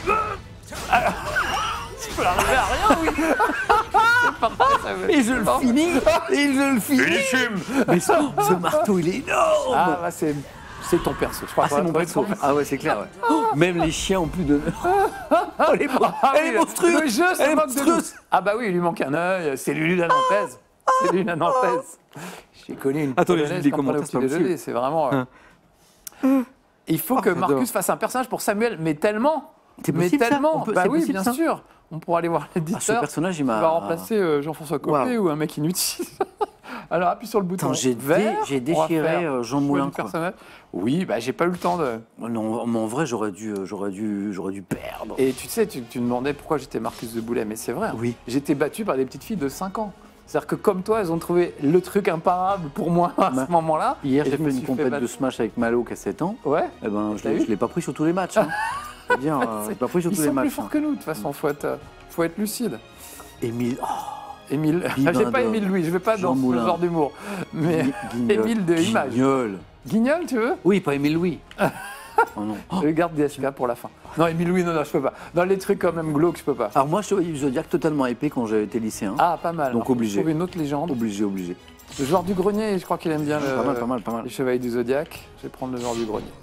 Je peux arriver à rien, oui. C'est parfait, ça veut. Et je le finis. Mais ce marteau, il est énorme. Ah bah c'est ton perso. Je crois Ah, c'est qu'on mon va perso. trouver ton Ah ouais, c'est clair. Ouais. Même les chiens ont plus de. Oh, elle est, Ah elle est oui, monstrueuse. Le jeu Elle se est moque de nous. monstrueuse. Ah bah oui, il lui manque un œil. C'est Lulu la Nantaise. C'est Lulu la Nantaise. J'ai connu une Attends, les polonaise des quand on prenait au commentaires, c'est pas petit-déjeuner. C'est vraiment... Il faut que j'adore. Marcus fasse un personnage pour Samuel, mais tellement. C'est Mais possible, ça tellement. On peut- Bah c'est oui, possible, bien ça sûr. On pourra aller voir Ah, ce l'éditeur. personnage, il On m'a. va remplacer Jean-François Copé ou un mec inutile. Alors appuie sur le bouton Attends, j'ai vert. j'ai on va déchiré faire Jean choix Moulin. du Quoi. personnage. Oui, bah j'ai pas eu le temps de. Non, mais en vrai, j'aurais dû perdre. Et tu sais, tu me demandais pourquoi j'étais Marcus de Boulet, mais c'est vrai. hein. Oui. J'étais battu par des petites filles de 5 ans. C'est-à-dire que comme toi, elles ont trouvé le truc imparable pour moi à ce moment-là. Hier, Et j'ai je me fait une suis compète battre. de Smash avec Malo qui a 7 ans. Ouais. Eh ben, T'as vu je l'ai pas pris sur tous les matchs. Hein. C'est-à-dire, je l'ai pas pris sur Ils tous les sont plus matchs. forts hein. que nous, de toute façon, faut être lucide. Émile. Oh, Émile, Big j'ai pas Brother. Émile Louis, je vais pas Jean dans ce Moulin. genre d'humour. Mais Guignol. Émile de Image. Guignol. Guignol, tu veux? Oui, pas Émile Louis. Oh non. Je garde DSK pour la fin. Non, Émile Louis, non, je peux pas. Dans les trucs quand même glauques, je peux pas. Alors moi, je suis Zodiac totalement épais quand j'avais été lycéen. Ah, pas mal. Donc Alors, obligé. Trouver une autre légende. Obligé. Le joueur du grenier, je crois qu'il aime bien pas mal. les chevaliers du Zodiac. Je vais prendre le joueur du grenier.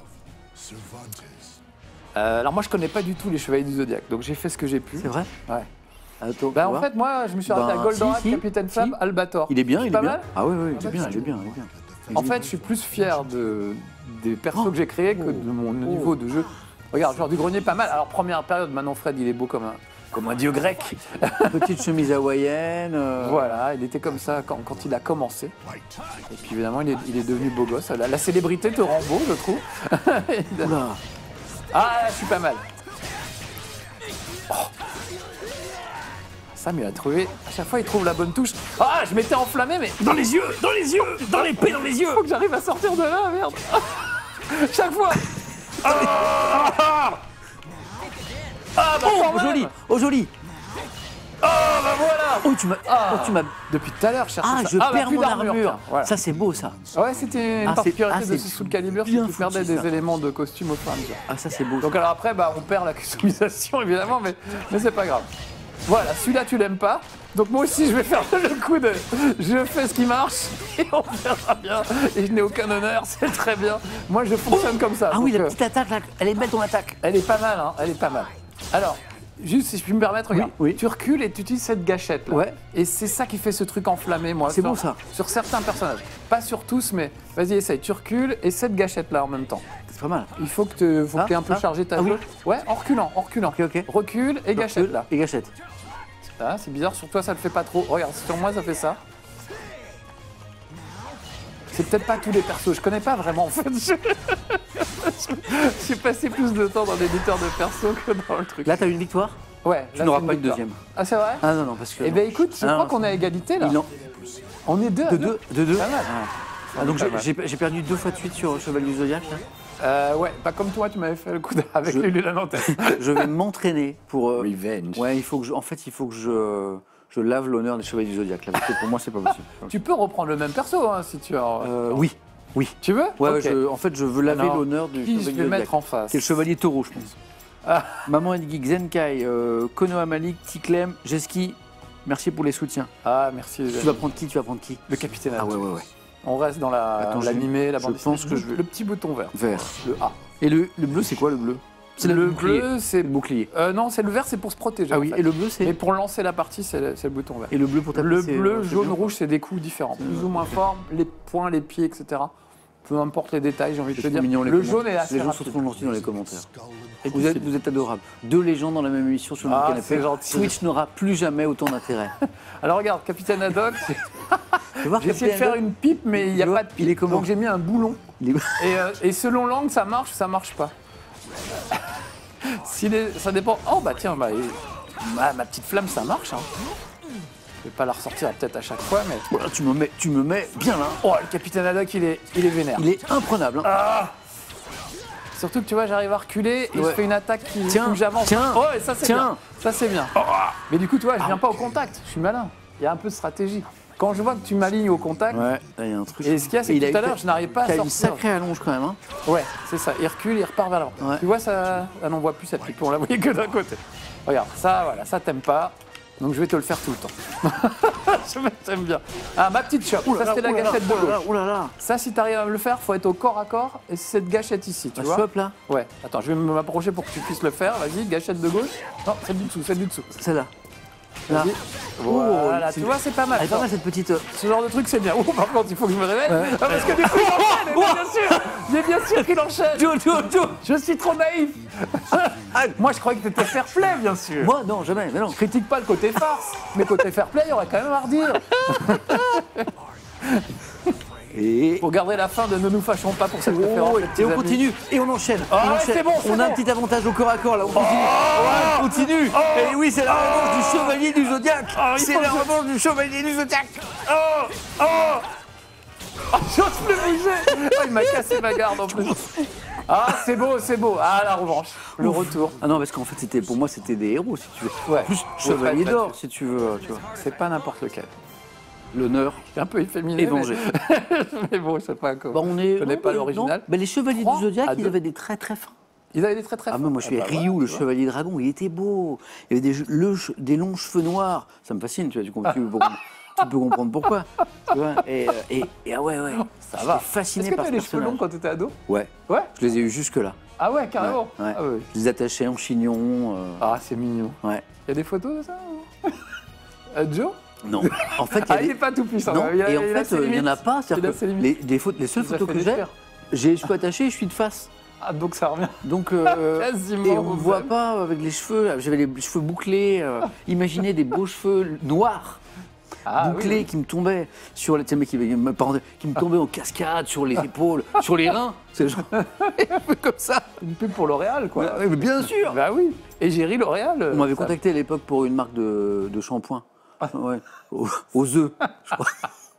Alors moi je connais pas du tout les chevaliers du Zodiac, donc j'ai fait ce que j'ai pu. C'est vrai? Ouais. Attends, Bah, en fait moi je me suis arrêté à Goldorak, Capitaine Flamme, Albator. Il est bien, pas mal. Ah oui, il est bien. En fait je suis plus fier des persos que j'ai créés que de mon niveau de jeu. Regarde, joueur du grenier pas mal. Alors première période, maintenant Fred il est beau comme un dieu grec. Petite chemise hawaïenne. Voilà, il était comme ça quand il a commencé. Et puis évidemment, il est devenu beau gosse. La célébrité te rend beau, je trouve. Oula. Ah, je suis pas mal. Oh. Sam, il a trouvé. À chaque fois, il trouve la bonne touche. Ah, je m'étais enflammé, mais dans les yeux, dans l'épée, dans les yeux. Faut que j'arrive à sortir de là, merde. Chaque fois. Ah, oh, joli. Oh, joli. Ah, bah voilà. Oh, tu m'as. Depuis tout à l'heure, je cherche Ah, ça. je perds plus mon armure. Voilà. Ça, c'est beau, ça. Ouais, c'était une particularité de c'est ce Soul Calibur, c'est bien que tu perdais foutu, des ça. éléments de costume au fur et à mesure. Ah, ça, c'est beau. Donc alors après, bah, on perd la customisation, évidemment, mais c'est pas grave. Voilà, celui-là, tu l'aimes pas. Donc moi aussi, je vais faire le coup de... Je fais ce qui marche, et on verra bien. Et je n'ai aucun honneur, c'est très bien. Moi, je fonctionne comme ça. Ah donc, oui, la petite attaque, là, elle est belle, ton attaque. elle est pas mal, hein, elle est pas mal. Alors, juste si je puis me permettre, regarde, oui. tu recules et tu utilises cette gâchette là. Ouais. Et c'est ça qui fait ce truc enflammé, moi. C'est bon, ça. Sur certains personnages. Pas sur tous, mais vas-y, essaye. Tu recules et cette gâchette là en même temps. C'est pas mal. Il faut que tu aies un peu chargé ta jauge. Ouais, en reculant. Ok. Recule et gâchette là. Et gâchette. Ah, c'est bizarre, sur toi ça le fait pas trop. Regarde, sur moi ça fait ça. C'est peut-être pas tous les persos, je connais pas vraiment en fait. J'ai passé plus de temps dans l'éditeur de persos que dans le truc. Là, t'as eu une victoire? Ouais, Tu là, n'auras c'est pas une victoire. deuxième. Ah, c'est vrai? Ah non, parce que. Eh ben écoute, je crois qu'on est à égalité là. On est deux. De deux. Pas mal. Ah, donc Pas mal. j'ai perdu 2 fois de suite sur Chevalier du Zodiac, là. Ouais, pas comme toi, tu m'avais fait le coup avec Lulu la Nantaise. Je vais m'entraîner pour. Revenge. Ouais, il faut que je lave l'honneur des Chevaliers du Zodiac. Là, parce que pour moi, c'est pas possible. Tu peux reprendre le même perso hein, si tu as. Oui. Tu veux? Ouais, Ok. en fait, je veux laver Alors, l'honneur du qui Chevalier je du vais Zodiac. mettre en face? C'est le Chevalier Taureau, je pense. Ah. Maman et Geek, Zenkai, Konoha Malik, Tiklem, Jeski. Merci pour les soutiens. Ah, merci. Tu vas prendre qui? Le capitaine. Ah ouais. On reste dans l'animé, la bande je pense que dessinée. Le petit bouton vert. Vert. Le A. Et le bleu, c'est quoi le bleu? C'est le bouclier. bleu, c'est le bouclier. Non, c'est le vert, c'est pour se protéger. Ah en oui, fait. et le bleu, c'est. Mais pour lancer la partie, c'est le bouton vert. Et le bleu pour taper, Le c'est, bleu, c'est jaune, bleu. rouge, c'est des coups différents, plus ou moins forts, les poings, les pieds, etc. Peu importe les détails, j'ai envie de te C'est dire. trop mignon, les Le commentaires. jaune est assez Les gens rapide. sont trop gentils dans les commentaires. Et Vous êtes adorables. 2 légendes dans la même émission sur le Ah, canapé. c'est gentil. Twitch n'aura plus jamais autant d'intérêt. Alors regarde, Capitaine Haddock, Tu vas voir j'ai essayé de faire une pipe, mais il n'y a Tu vois, pas de pipe. il est comment? Donc j'ai mis un boulon. Il est- Et selon l'angle, ça marche ou ça marche pas. Ça dépend. Oh bah tiens, ma petite flamme, ça marche. Hein. Je vais pas la ressortir peut-être à chaque fois, mais. Voilà, tu me mets bien là. Oh, le Capitaine Haddock, il est vénère. Il est imprenable. Hein. Surtout que tu vois, j'arrive à reculer et je fais une attaque qui Tiens, où j'avance. tiens, Oh, et ça c'est tiens. bien. Ça c'est bien. Mais du coup, tu vois, je viens pas au contact. Je suis malin. Il y a un peu de stratégie. Quand je vois que tu m'alignes au contact, Ouais, là, il y a un truc. et ce qu'il y a, c'est Et que il tout a à l'heure, je n'arrive pas à T'as une sortir. sacrée allonge quand même. Hein. Ouais, c'est ça. Il recule, il repart vers l'avant. Ouais. Tu vois, ça. Ah non, on voit plus sa pipe. On la voyait que d'un côté. Regarde, ça, voilà, ça t'aimes pas. Donc je vais te le faire tout le temps. Je t'aime bien. Ah, ma petite chope. Ça, c'était la gâchette de gauche. Oh là là. Ça, si t'arrives à me le faire, faut être au corps à corps. Et c'est cette gâchette ici, tu La vois. chope là. Ouais. Attends, je vais m'approcher pour que tu puisses le faire. Vas-y, gâchette de gauche. Non, celle du dessous, celle du dessous. Celle-là. Là. Vas-y. Voilà, tu vois, c'est pas mal. Elle est pas mal cette petite. Ce genre de truc, c'est bien. Oh, par contre, il faut que je me réveille. Ah, parce que du coup, il enchaîne, mais bien sûr. Mais bien sûr qu'il enchaîne. Joe. Je suis trop naïf. Moi, je croyais que t'étais fair play, bien sûr. Moi non, jamais. Mais non. Je critique pas le côté farce, mais côté fair play, il y aurait quand même à redire. Et. Pour garder la fin de Ne nous fâchons pas pour cette référence. les petits Et on amis. continue, et on enchaîne. Ah, on ouais, enchaîne. c'est bon, c'est On a un bon. petit avantage au corps à corps là, on continue. Ouais, on continue. Et oui, c'est la revanche du chevalier du Zodiac. C'est la revanche du chevalier du Zodiac. J'ose plus bouger. Oh, il m'a cassé ma garde en plus. Ah, c'est beau, c'est beau. Ah, la revanche. Le retour. Ah non, parce qu'en fait, pour moi, c'était des héros, si tu veux. Ouais. Plus chevalier Ouais, d'or, si tu veux. Tu vois. C'est pas n'importe lequel. L'honneur C'est un peu efféminé. et vengé. Mais bon, je sais pas comment. Bah, on est. Je connais pas l'original. Les chevaliers 3 du Zodiac, à ils 2. avaient des traits très fins. Ils avaient des très très Ah, forts. moi, je suis bah, Ryu, voilà, le tu vois. chevalier dragon, il était beau. Il y avait des longs cheveux noirs. Ça me fascine, tu vois, tu tu peux comprendre pourquoi. Tu vois, et ah ouais, Ça va. Fasciné Est-ce que par tu ce as les cheveux longs personnage. quand tu étais ado? Ouais, Ouais. je les ai eu jusque-là. Ah ouais, carrément. Ouais. Ah, ouais. Je les attachais en chignon. Ah, c'est mignon. Ouais. Il y a des photos de ça? Joe? Non. En fait, Il n'est pas tout puissant. Non, Il a- et en il a ses fait, il n'y en a limites. pas. Il C'est-à-dire a ses que limites. les seules Il nous a photos fait que des j'ai, frères. j'ai les cheveux attachés et je suis de face. Ah, donc ça revient Donc, quasiment. et on au ne voit même. pas avec les cheveux. J'avais les cheveux bouclés. Imaginez des beaux cheveux noirs. Ah, Bouclés oui. qui me tombaient sur les, tu sais, mais qui me tombaient en cascade sur les épaules, sur les reins. C'est genre un peu comme ça. Une pub pour L'Oréal, quoi. Mais bien sûr. Bah oui. Et j'ai ri L'Oréal. On m'avait ça- contacté à l'époque pour une marque de shampoing. Ouais. Aux œufs, je crois.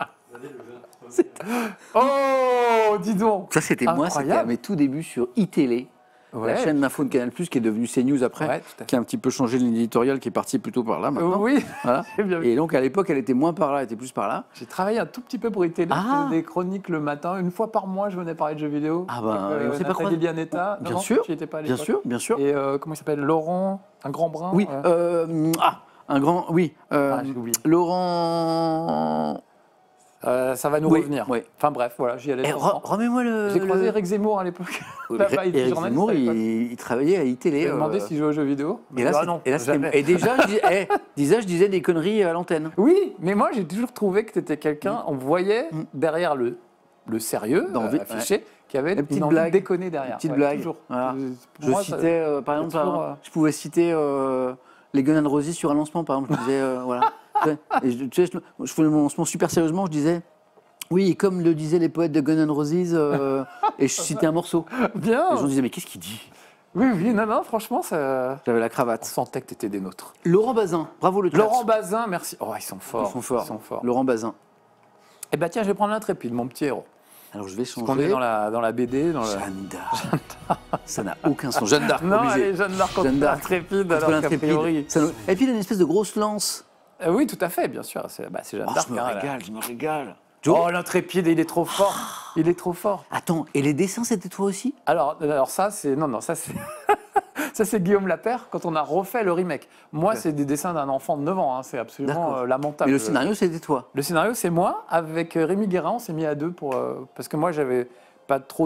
Oh, dis donc. Ça, c'était moi, c'était à Incroyable. mes tout débuts sur iTélé, Ouais. la chaîne d'info de Canal+, qui est devenue CNews après, Ouais, tout à fait. qui a un petit peu changé l'éditorial, qui est parti plutôt par là maintenant. Oui, Voilà. j'ai bien vu. Et donc, à l'époque, elle était moins par là, elle était plus par là. J'ai travaillé un tout petit peu pour iTélé, Ah. des chroniques le matin. Une fois par mois, je venais parler de jeux vidéo. Ah ben, Avec, et on s'est pas Nathalie croisés. Lianetta. Bien Non, sûr, tu y étais pas à bien l'époque. sûr, bien sûr. Et comment il s'appelle? Laurent, un grand brun. Oui, un grand, oui. J'ai oublié. Laurent... Ça va nous Oui, revenir. oui. Enfin bref, voilà, j'y allais. Eh, remets-moi le... J'ai croisé Eric Zemmour à l'époque. Là-bas, il était Eric journaliste Zemmour, à l'époque. il travaillait à Je iTélé. lui ai demandé s'il jouait aux jeux vidéo. Et là, jamais. et déjà, je disais des conneries à l'antenne. Oui, mais moi j'ai toujours trouvé que tu étais quelqu'un, on voyait derrière le sérieux affiché, qu'il y avait Une petite une envie blague. de déconner derrière. Une petite Ouais, blague. Toujours. Voilà. Pour Je moi, ça- citais, par exemple, toujours, je pouvais citer les Guns N' Roses sur un lancement, par exemple. Je disais, voilà. Et tu sais, je faisais mon lancement super sérieusement, je disais, oui, comme le disaient les poètes de Guns N' Roses, et je citais un morceau. Bien. Les gens disaient, mais qu'est-ce qu'il dit? Oui, oui, non, franchement, ça... J'avais la on cravate. sentait que tu étais des nôtres. Laurent Bazin, bravo le chat. Laurent Bazin, merci. Oh, ils sont forts. Ils sont forts. Ils sont forts. Laurent Bazin. Eh ben tiens, je vais prendre l'Intrépide, mon petit héros. Alors je vais Parce qu'on est changer. dans la BD. Dans Jeanne d'Arc. Ça n'a aucun sens. Jeanne d'Arc, Non, obligé. allez, Jeanne d'Arc contre Jeanne d'Arc. l'Intrépide, Contre alors qu'a l'Intrépide. priori... Et puis il a une espèce de grosse lance. Oui, tout à fait, bien sûr. C'est Jeanne Oh, d'Arc. je me hein, là. régale, je me régale. Oh, l'Intrépide, il est trop fort. Il est trop fort. Attends, et les dessins, c'était toi aussi? Alors ça, c'est... Non, ça, c'est... Ça, c'est Guillaume Lapère, quand on a refait le remake. Moi, c'est des dessins d'un enfant de 9 ans. Hein. C'est absolument D'accord. lamentable. Mais le scénario, c'était toi. Le scénario, c'est moi. Avec Rémi Guérin, on s'est mis à deux pour... parce que moi, j'avais pas trop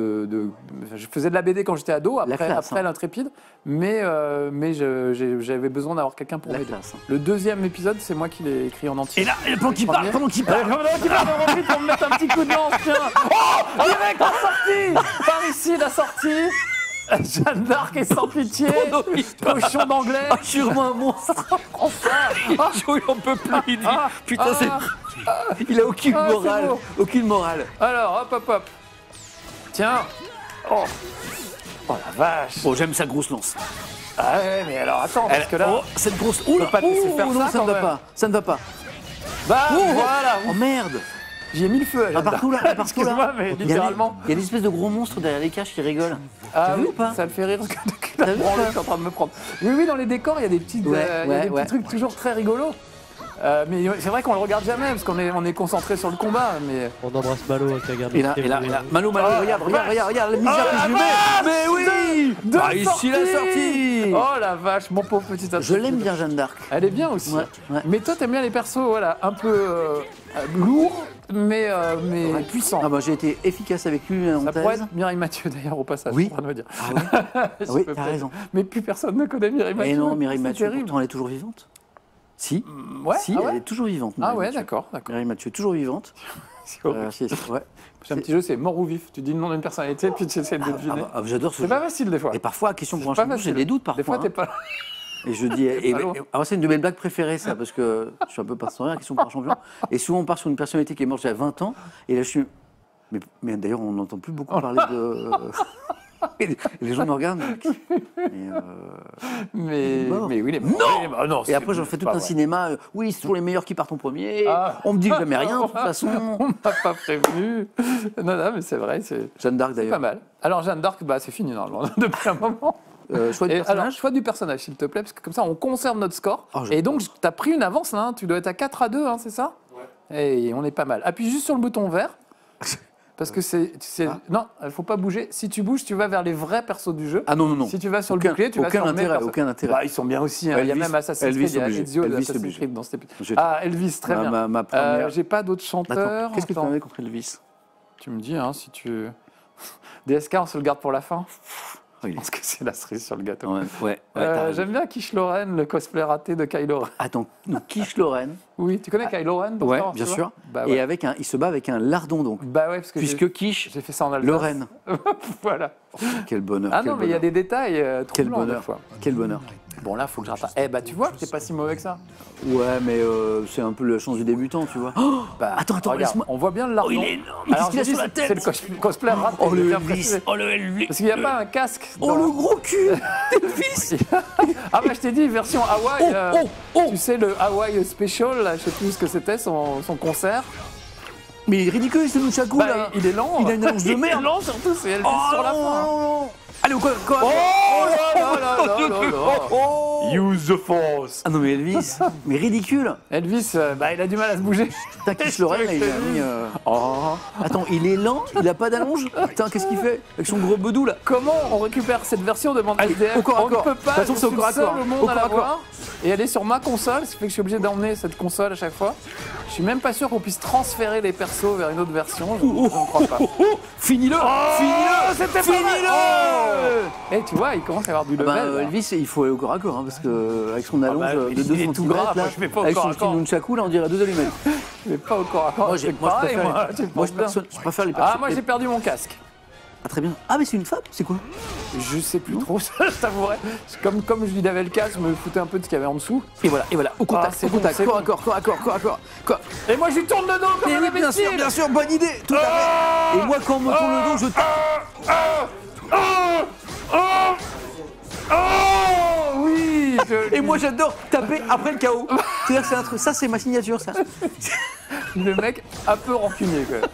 je faisais de la BD quand j'étais ado, après hein. l'Intrépide. Mais j'avais besoin d'avoir quelqu'un pour La m'aider. classe, hein. Le deuxième épisode, c'est moi qui l'ai écrit en entier. Et là, le plan qui Premier. parle, pendant qu'il Le parle. plan qui parle, on profite pour me mettre un petit coup de lance, tiens. Oh, direct en sortie. Par ici, la sortie. Jeanne d'Arc est sans pitié. Cochon d'anglais. Ah, je suis vraiment un monstre. Enfin. Il en peut plus. Il dit, putain, il a aucune Ah, c'est morale. beau. Aucune morale. Alors, hop. Tiens. Oh la vache. Bon, j'aime sa grosse lance. Ah ouais, mais alors attends, parce que là... Oh, cette grosse. Oh là, pas te laisser faire non, ça, ça ne quand va même. pas. Ça ne va pas. Bah, Oh, voilà. Oh merde. J'ai mis le feu à Ah, Jeanne partout là, d'Arc. partout là. Excuse-moi, mais Il y a littéralement... des espèces de gros monstres derrière les caches qui rigolent. Ah T'as vu oui, ou pas? ça le fait rire parce que T'as vu ou pas je suis en train de me prendre. Oui, dans les décors, il y a des petits, trucs toujours très rigolos. Mais c'est vrai qu'on le regarde jamais parce qu'on est concentré sur le combat. Mais On embrasse Malo qui regarde. Et là, Malo, regarde, la misère que je lui mets. Mais oui. Deux Ah, ici la sortie. Oh la vache, mon pauvre petit Intrépide. Je l'aime bien, Jeanne d'Arc. Elle est bien aussi. Ouais. Mais toi, t'aimes bien les persos, voilà, un peu lourds, mais puissants. Ah bah j'ai été efficace avec lui en Ça thèse. pourrait être Mireille Mathieu d'ailleurs au passage. Oui. Je suis en train de me dire. Ah ouais. Je Oui, peux t'as peut-être- raison. Mais plus personne ne connaît Mireille Mathieu. Et non, Mireille C'est Mathieu, terrible. pourtant elle est toujours vivante. Si, Ouais, si, ah elle ouais est toujours vivante. Ah Mireille ouais, Mathieu. d'accord. Mireille Mathieu, toujours vivante. C'est horrible. Ouais. J'ai un petit jeu, c'est mort ou vif. Tu dis le nom d'une personnalité, puis tu essaies de deviner. J'adore ce C'est jeu. pas facile des fois. Et parfois, question pour un pas champion, j'ai facile. des doutes parfois. Des fois, t'es hein. pas là. Et je dis, alors c'est une de mes blagues préférées, ça, parce que je suis un peu pastorien, question pour un champion. Et souvent, on part sur une personnalité qui est morte il y a 20 ans, et là, je suis. Mais d'ailleurs, on n'entend plus beaucoup parler de. Et les gens me regardent. Mais Il est mort. oui, il est mort. Non. Il est mort. Non, Et après, j'en fais tout pas un vrai. cinéma. Oui, c'est toujours les meilleurs qui partent en premier. Ah. On me dit jamais rien, de toute façon. On m'a pas prévenu. Non, mais c'est vrai, c'est Jeanne d'Arc, pas d'ailleurs. mal. Alors, Jeanne d'Arc, bah, c'est fini normalement, depuis un moment. Choix du Et personnage. alors, choix du personnage, s'il te plaît, parce que comme ça, on conserve notre score. Oh, Et donc, tu as pris une avance, là, hein, tu dois être à 4-2, hein, c'est ça? Ouais. Et on est pas mal. Appuie juste sur le bouton vert. Parce que non, il faut pas bouger. Si tu bouges, tu vas vers les vrais persos du jeu. Ah non. Si tu vas sur le bouclier, tu vas sur aucun intérêt. Bah, ils sont bien aussi. Hein. Il y a même Assassin's Creed, il y a Ezio de Assassin's Creed dans cet épisode. Ah, Elvis, très bien. Ma première... J'ai pas d'autres chanteurs. Qu'est-ce que tu avais contre Elvis? Tu me dis, hein, si tu... DSK, on se le garde pour la fin. Je pense que c'est la cerise sur le gâteau. Ouais, j'aime bien Quiche Lorraine, le cosplay raté de Kylo Ren. Attends, Quiche Lorraine. Oui, tu connais Kylo Ren? Ouais, bien sûr. Bah, ouais. Et il se bat avec un lardon, donc. Bah ouais, parce que puisque Quiche, j'ai fait ça en Alsace. Lorraine. Voilà. Quel bonheur. Ah non, mais il y a des détails Quel troublants bonheur. des fois. Quel bonheur. Bon, là, il faut que je rattrape. Eh bah, tu vois, t'es pas si mauvais que ça. Ouais, mais c'est un peu la chance du débutant, tu vois. Bah, attends, regarde, laisse-moi. on voit bien le lardon. Il est énorme. Alors, Qu'est-ce qu'il a sur la tête? C'est le cosplay raté. Oh, le Elvis. Oh, le Elvis. Parce qu'il n'y a pas un casque. Oh, le gros cul Elvis. Ah bah, je t'ai dit, version Hawaï. Tu sais, le Hawaii Special, là, je sais plus ce que c'était, son concert. Mais il est ridicule, ce Nunchaku, là. Il est lent. Il a une annonce de merde. Il est lent, surtout, c'est Elvis sur la fin. Allez, quoi Oh là. Use the force. Ah non, mais Elvis, mais ridicule. Elvis, il a du mal à se bouger. Putain, Quiche Lorraine, là, il a mis... Attends, il est lent, il a pas d'allonge. Putain, qu'est-ce qu'il fait avec son gros bedou, là? Comment on récupère cette version de Bande SDF? Au corps à corps. On ne peut pas, de toute façon, c'est au corps à corps. Le monde à la voir. Et elle est sur ma console, ce qui fait que je suis obligé d'emmener cette console à chaque fois. Je suis même pas sûr qu'on puisse transférer les persos vers une autre version. Je ne crois pas. Finis-le. C'était Finis-le. Et tu vois, il commence à avoir du level. Elvis, il faut aller au corps à corps, parce que avec son allonge de 2 cm, avec son petit nunchaku, là, on dirait 2 allumettes. Je vais pas au corps à corps. Je préfère les persos. Ah, moi j'ai perdu mon casque. Ah, très bien. Ah, mais c'est une femme? C'est quoi? Je sais plus trop, ça, je t'avouerai. Comme je lui avais le casque, je me foutais un peu de ce qu'il y avait en dessous. Et voilà, au contact, corps à corps. Et moi je lui tourne le dos comme un imbécile. Bien sûr, bonne idée, tout à fait. Et moi, quand on me tourne le dos, je tape. Oui. Et moi, j'adore taper après le KO. C'est-à-dire que c'est un truc, ça, c'est ma signature, ça. Le mec un peu rancunier, quoi.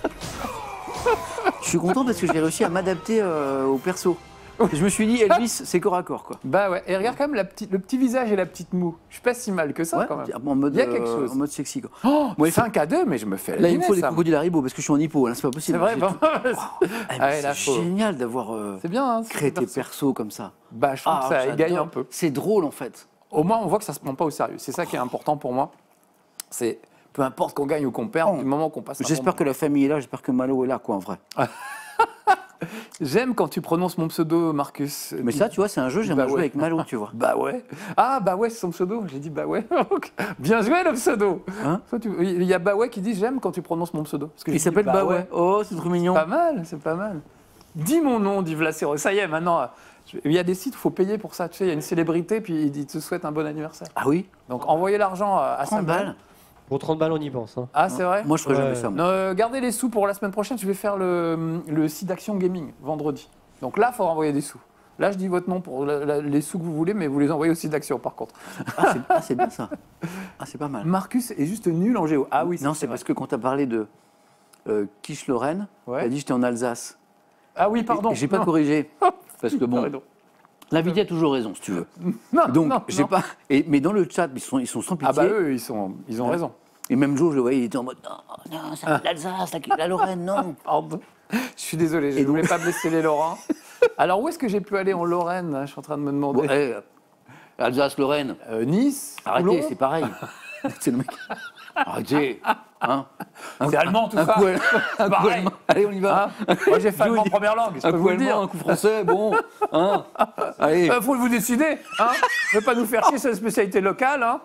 Je suis content parce que j'ai réussi à m'adapter au perso. Je me suis dit, Elvis, c'est corps à corps, quoi. Bah ouais, et regarde quand même le petit visage et la petite moue. Je suis pas si mal que ça, quand même. Il y a quelque chose. En mode sexy, quoi. Oh, moi, 5-2, mais je me fais là, il me faut des crocodiles Haribo parce que je suis en hypo, là, c'est pas possible. C'est vrai, c'est génial d'avoir créé tes persos comme ça. Bah, je trouve que ça égaye un peu. C'est drôle, en fait. Au moins, on voit que ça se prend pas au sérieux. C'est ça qui est important pour moi. C'est peu importe qu'on gagne ou qu'on perde, du moment qu'on passe. J'espère que la famille est là, j'espère que Malo est là, quoi, en vrai. J'aime quand tu prononces mon pseudo, Marcus. Mais ça, tu vois, c'est un jeu, j'aimerais jouer avec Malo, tu vois. Bah ouais. Ah, bah ouais, c'est son pseudo. J'ai dit bah ouais. Bien joué, le pseudo. Hein? Il y a bah ouais qui dit j'aime quand tu prononces mon pseudo. Il s'appelle bah ouais. Oh, c'est trop mignon. C'est pas mal. Dis mon nom, dit Vlacero. Ça y est, maintenant. Il y a des sites où il faut payer pour ça. Tu sais, il y a une célébrité, puis il te souhaite un bon anniversaire. Ah oui? Donc envoyez l'argent à 30 balles. Pour 30 balles, on y pense. Hein. Ah, c'est vrai? Moi, je ferais jamais ça. Non, gardez les sous pour la semaine prochaine. Je vais faire le site d'Action Gaming vendredi. Donc là, il faut renvoyer des sous. Là, je dis votre nom pour les sous que vous voulez, mais vous les envoyez au site d'Action, par contre. C'est bien ça. Ah, c'est pas mal. Marcus est juste nul en géo. Ah oui, non, c'est parce que quand tu as parlé de Quiche Lorraine, tu as dit j'étais en Alsace. Ah oui, pardon. J'ai pas corrigé. Parce que bon. L'invité a toujours raison, si tu veux. Donc, j'ai pas. Mais dans le chat, ils sont sans pitié. Ah bah eux, ils ont raison. Et même Joe, je le voyais, il était en mode non, ça l'Alsace, la Lorraine, non. Pardon. Je suis désolé, je ne voulais pas blesser les Lorrains. Alors où est-ce que j'ai pu aller en Lorraine? Je suis en train de me demander. Bon, Alsace, Lorraine. Nice. Arrêtez, c'est pareil. C'est le mec. Arrêtez. Hein, c'est allemand tout ça. Un coup allemand. Allez, on y va. Moi j'ai fait allemand en première langue. Un coup allemand, un coup français, bon. Hein. Allez. Faut vous décider. Hein. Ne pas nous faire chier, c'est la spécialité locale. Hein.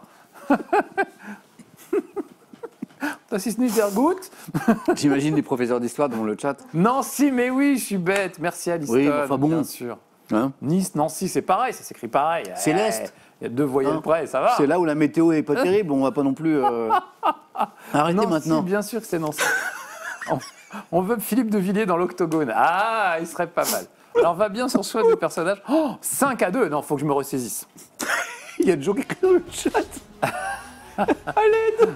Das ist nicht sehr gut. J'imagine des professeurs d'histoire dans le chat. Nancy, mais oui, je suis bête. Merci Alice. Oui, enfin bon. Bien sûr. Hein? Nice, Nancy, c'est pareil, ça s'écrit pareil. C'est l'Est. Il y a 2 voyelles près, ça va. C'est là où la météo est pas terrible, on va pas non plus... Arrêtez Nancy, maintenant. Bien sûr que c'est Nancy. On veut Philippe de Villiers dans l'octogone. Ah, il serait pas mal. Alors, va bien sur choix de personnage. 5-2, non, faut que je me ressaisisse. Il y a Joe qui écrit dans le chat. À l'aide.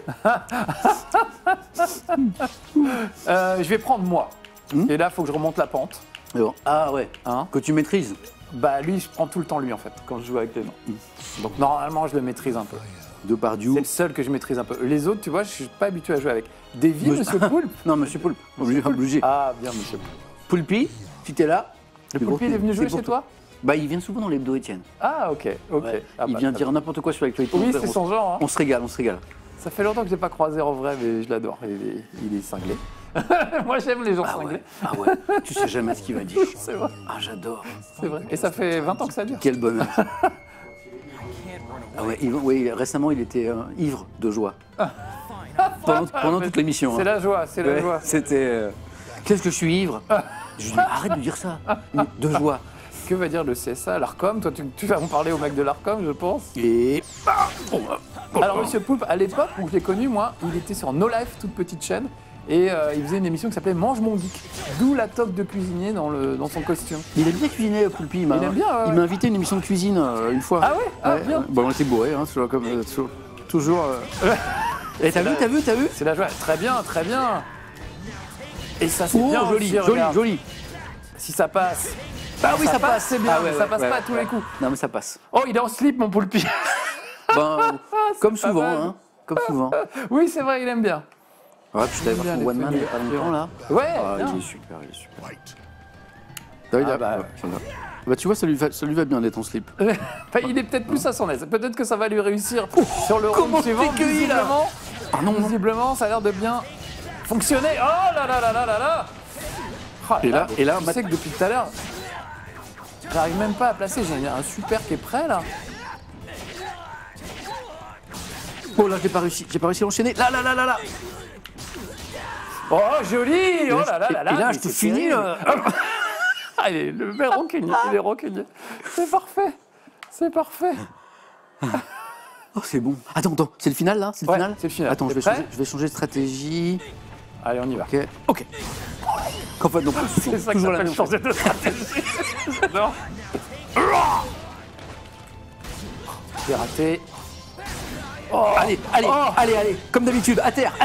Je vais prendre moi. Et là, il faut que je remonte la pente. Bon. Ah ouais, que tu maîtrises. Bah lui, je prends tout le temps lui en fait, quand je joue avec les noms. Donc normalement, je le maîtrise un peu. Depardieu. C'est le seul que je maîtrise un peu. Les autres, tu vois, je suis pas habitué à jouer avec. Davy, Monsieur Poulpe. Non, Monsieur Poulpe. Obligé. Ah, bien, Monsieur Poulpe. Poulpi, si t'es là. Le Poulpi, il est venu jouer chez toi? Bah, il vient souvent dans l'hebdo, Étienne. Ah, ok. Ouais. Ah, il vient dire n'importe quoi sur l'actualité. Oui, c'est son genre. Hein. On se régale. Ça fait longtemps que je n'ai pas croisé en vrai, mais je l'adore. Il est cinglé. Moi, j'aime les gens cinglés. Ah ouais, tu sais jamais ce qu'il va dire. C'est vrai. Ah, j'adore. C'est vrai. Et ça fait 20 ans que ça dure. Quel bonheur. Ah ouais, oui, récemment, il était ivre de joie. pendant toute l'émission. C'est la joie, c'est la joie. C'était... Qu'est-ce que je suis ivre? Je lui dis, arrête de dire ça. De joie. Que va dire le CSA, l'ARCOM? Toi, tu vas en parler au mec de l'ARCOM, je pense. Et... Alors, Monsieur Poulpe, à l'époque où je l'ai connu, moi, il était sur No Life, toute petite chaîne, et il faisait une émission qui s'appelait Mange mon geek. D'où la toque de cuisinier dans son costume. Il aime bien cuisiner, Poulpi. Il m'a invité à une émission de cuisine une fois. Ah ouais? Ah, bien. Bon, on était bourrés, hein, toujours... Et t'as vu? C'est la joie. Très bien, très bien. Et ça, c'est bien joli, aussi, joli. Si ça passe. Bah oui, ça passe, c'est bien, mais ça passe pas à tous les coups. Non, mais ça passe. Oh, il est en slip, mon Poulpi. Ben, comme souvent, hein. Comme souvent. Oui, c'est vrai, il aime bien. Ouais, puis je t'avais voir son one man il y a pas longtemps, là. Ouais. Ah, il est super. Bah, tu vois, ça lui va bien d'être en slip. Il est peut-être plus à son aise. Peut-être que ça va lui réussir sur le round suivant. Visiblement. Ah non, visiblement, ça a l'air de bien fonctionner. Oh là là là là là là. Oh, et là, tu sais que depuis tout à l'heure, j'arrive même pas à placer. J'ai un super qui est prêt là. Oh là, j'ai pas réussi à enchaîner. Là. Oh, joli. Oh là là là là. Et là, je te finis là. Ah, le mec rancunier, il est rancunier. C'est parfait. Oh, c'est bon. Attends, c'est le final là? C'est le final? C'est le final. Attends, je vais changer de stratégie. Allez, on y va. Ok. En fait, donc, c'est ça toujours que ça changer de stratégie. J'adore. J'ai raté. Oh, allez. Comme d'habitude, à terre.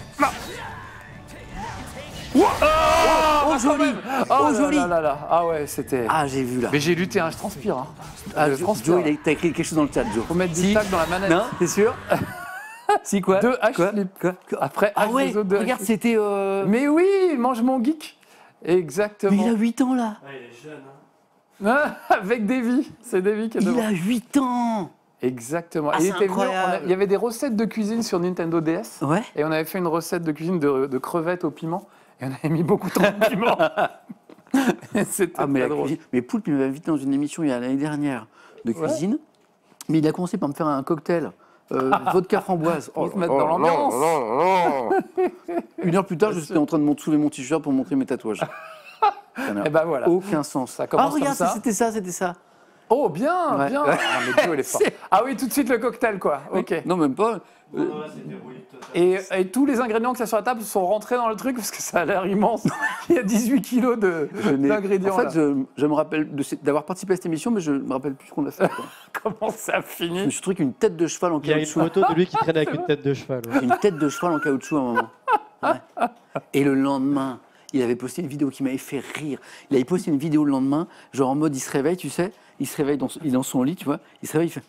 Oh, joli. Joli. Là. Ah ouais, c'était... Ah, j'ai vu là. Mais j'ai lutté, hein, je transpire. Hein. Joe, t'as écrit quelque chose dans le chat, Joe. Faut mettre du tac dans la manette. Non, t'es sûr? Si, quoi? 2 H-flip. Après, ah ouais, regarde, c'était... Mais oui, Mange mon geek. Exactement. Mais il a 8 ans, là. Ah, il est jeune, hein. Avec Davy. C'est Davy qui est devant. Il a 8 ans. Exactement. Ah, il y avait des recettes de cuisine sur Nintendo DS. Ouais. Et on avait fait une recette de cuisine de crevettes au piment. Et on avait mis beaucoup trop de piment. C'était très drôle. Mais Poulpe, il m'avait invité dans une émission il y a l'année dernière de cuisine. Mais il a commencé par me faire un cocktail. Vodka framboise. On se met dans l'ambiance. Une heure plus tard, je suis en train de soulever mon t-shirt pour montrer mes tatouages. Et ben voilà. Aucun sens. Ça commence regarde, comme ça. C'était ça. Oh, bien, ouais. bien. Non, mais Joe, il est fort. Ah oui, tout de suite le cocktail, quoi. Ok. Non, même pas. Et tous les ingrédients que ça sur la table sont rentrés dans le truc parce que ça a l'air immense. Il y a 18 kilos d'ingrédients. En fait, je me rappelle d'avoir participé à cette émission, mais je ne me rappelle plus ce qu'on a fait. Comment ça a fini? Je me suis trouvé qu'une tête de cheval en caoutchouc. Il y a une photo de lui qui traîne avec une tête de cheval. Ouais. Une tête de cheval en caoutchouc à un moment. Ouais. Et le lendemain, il avait posté une vidéo qui m'avait fait rire. Il avait posté une vidéo le lendemain, genre en mode il se réveille, tu sais, il se réveille, il est dans son lit, tu vois, il se réveille, il fait...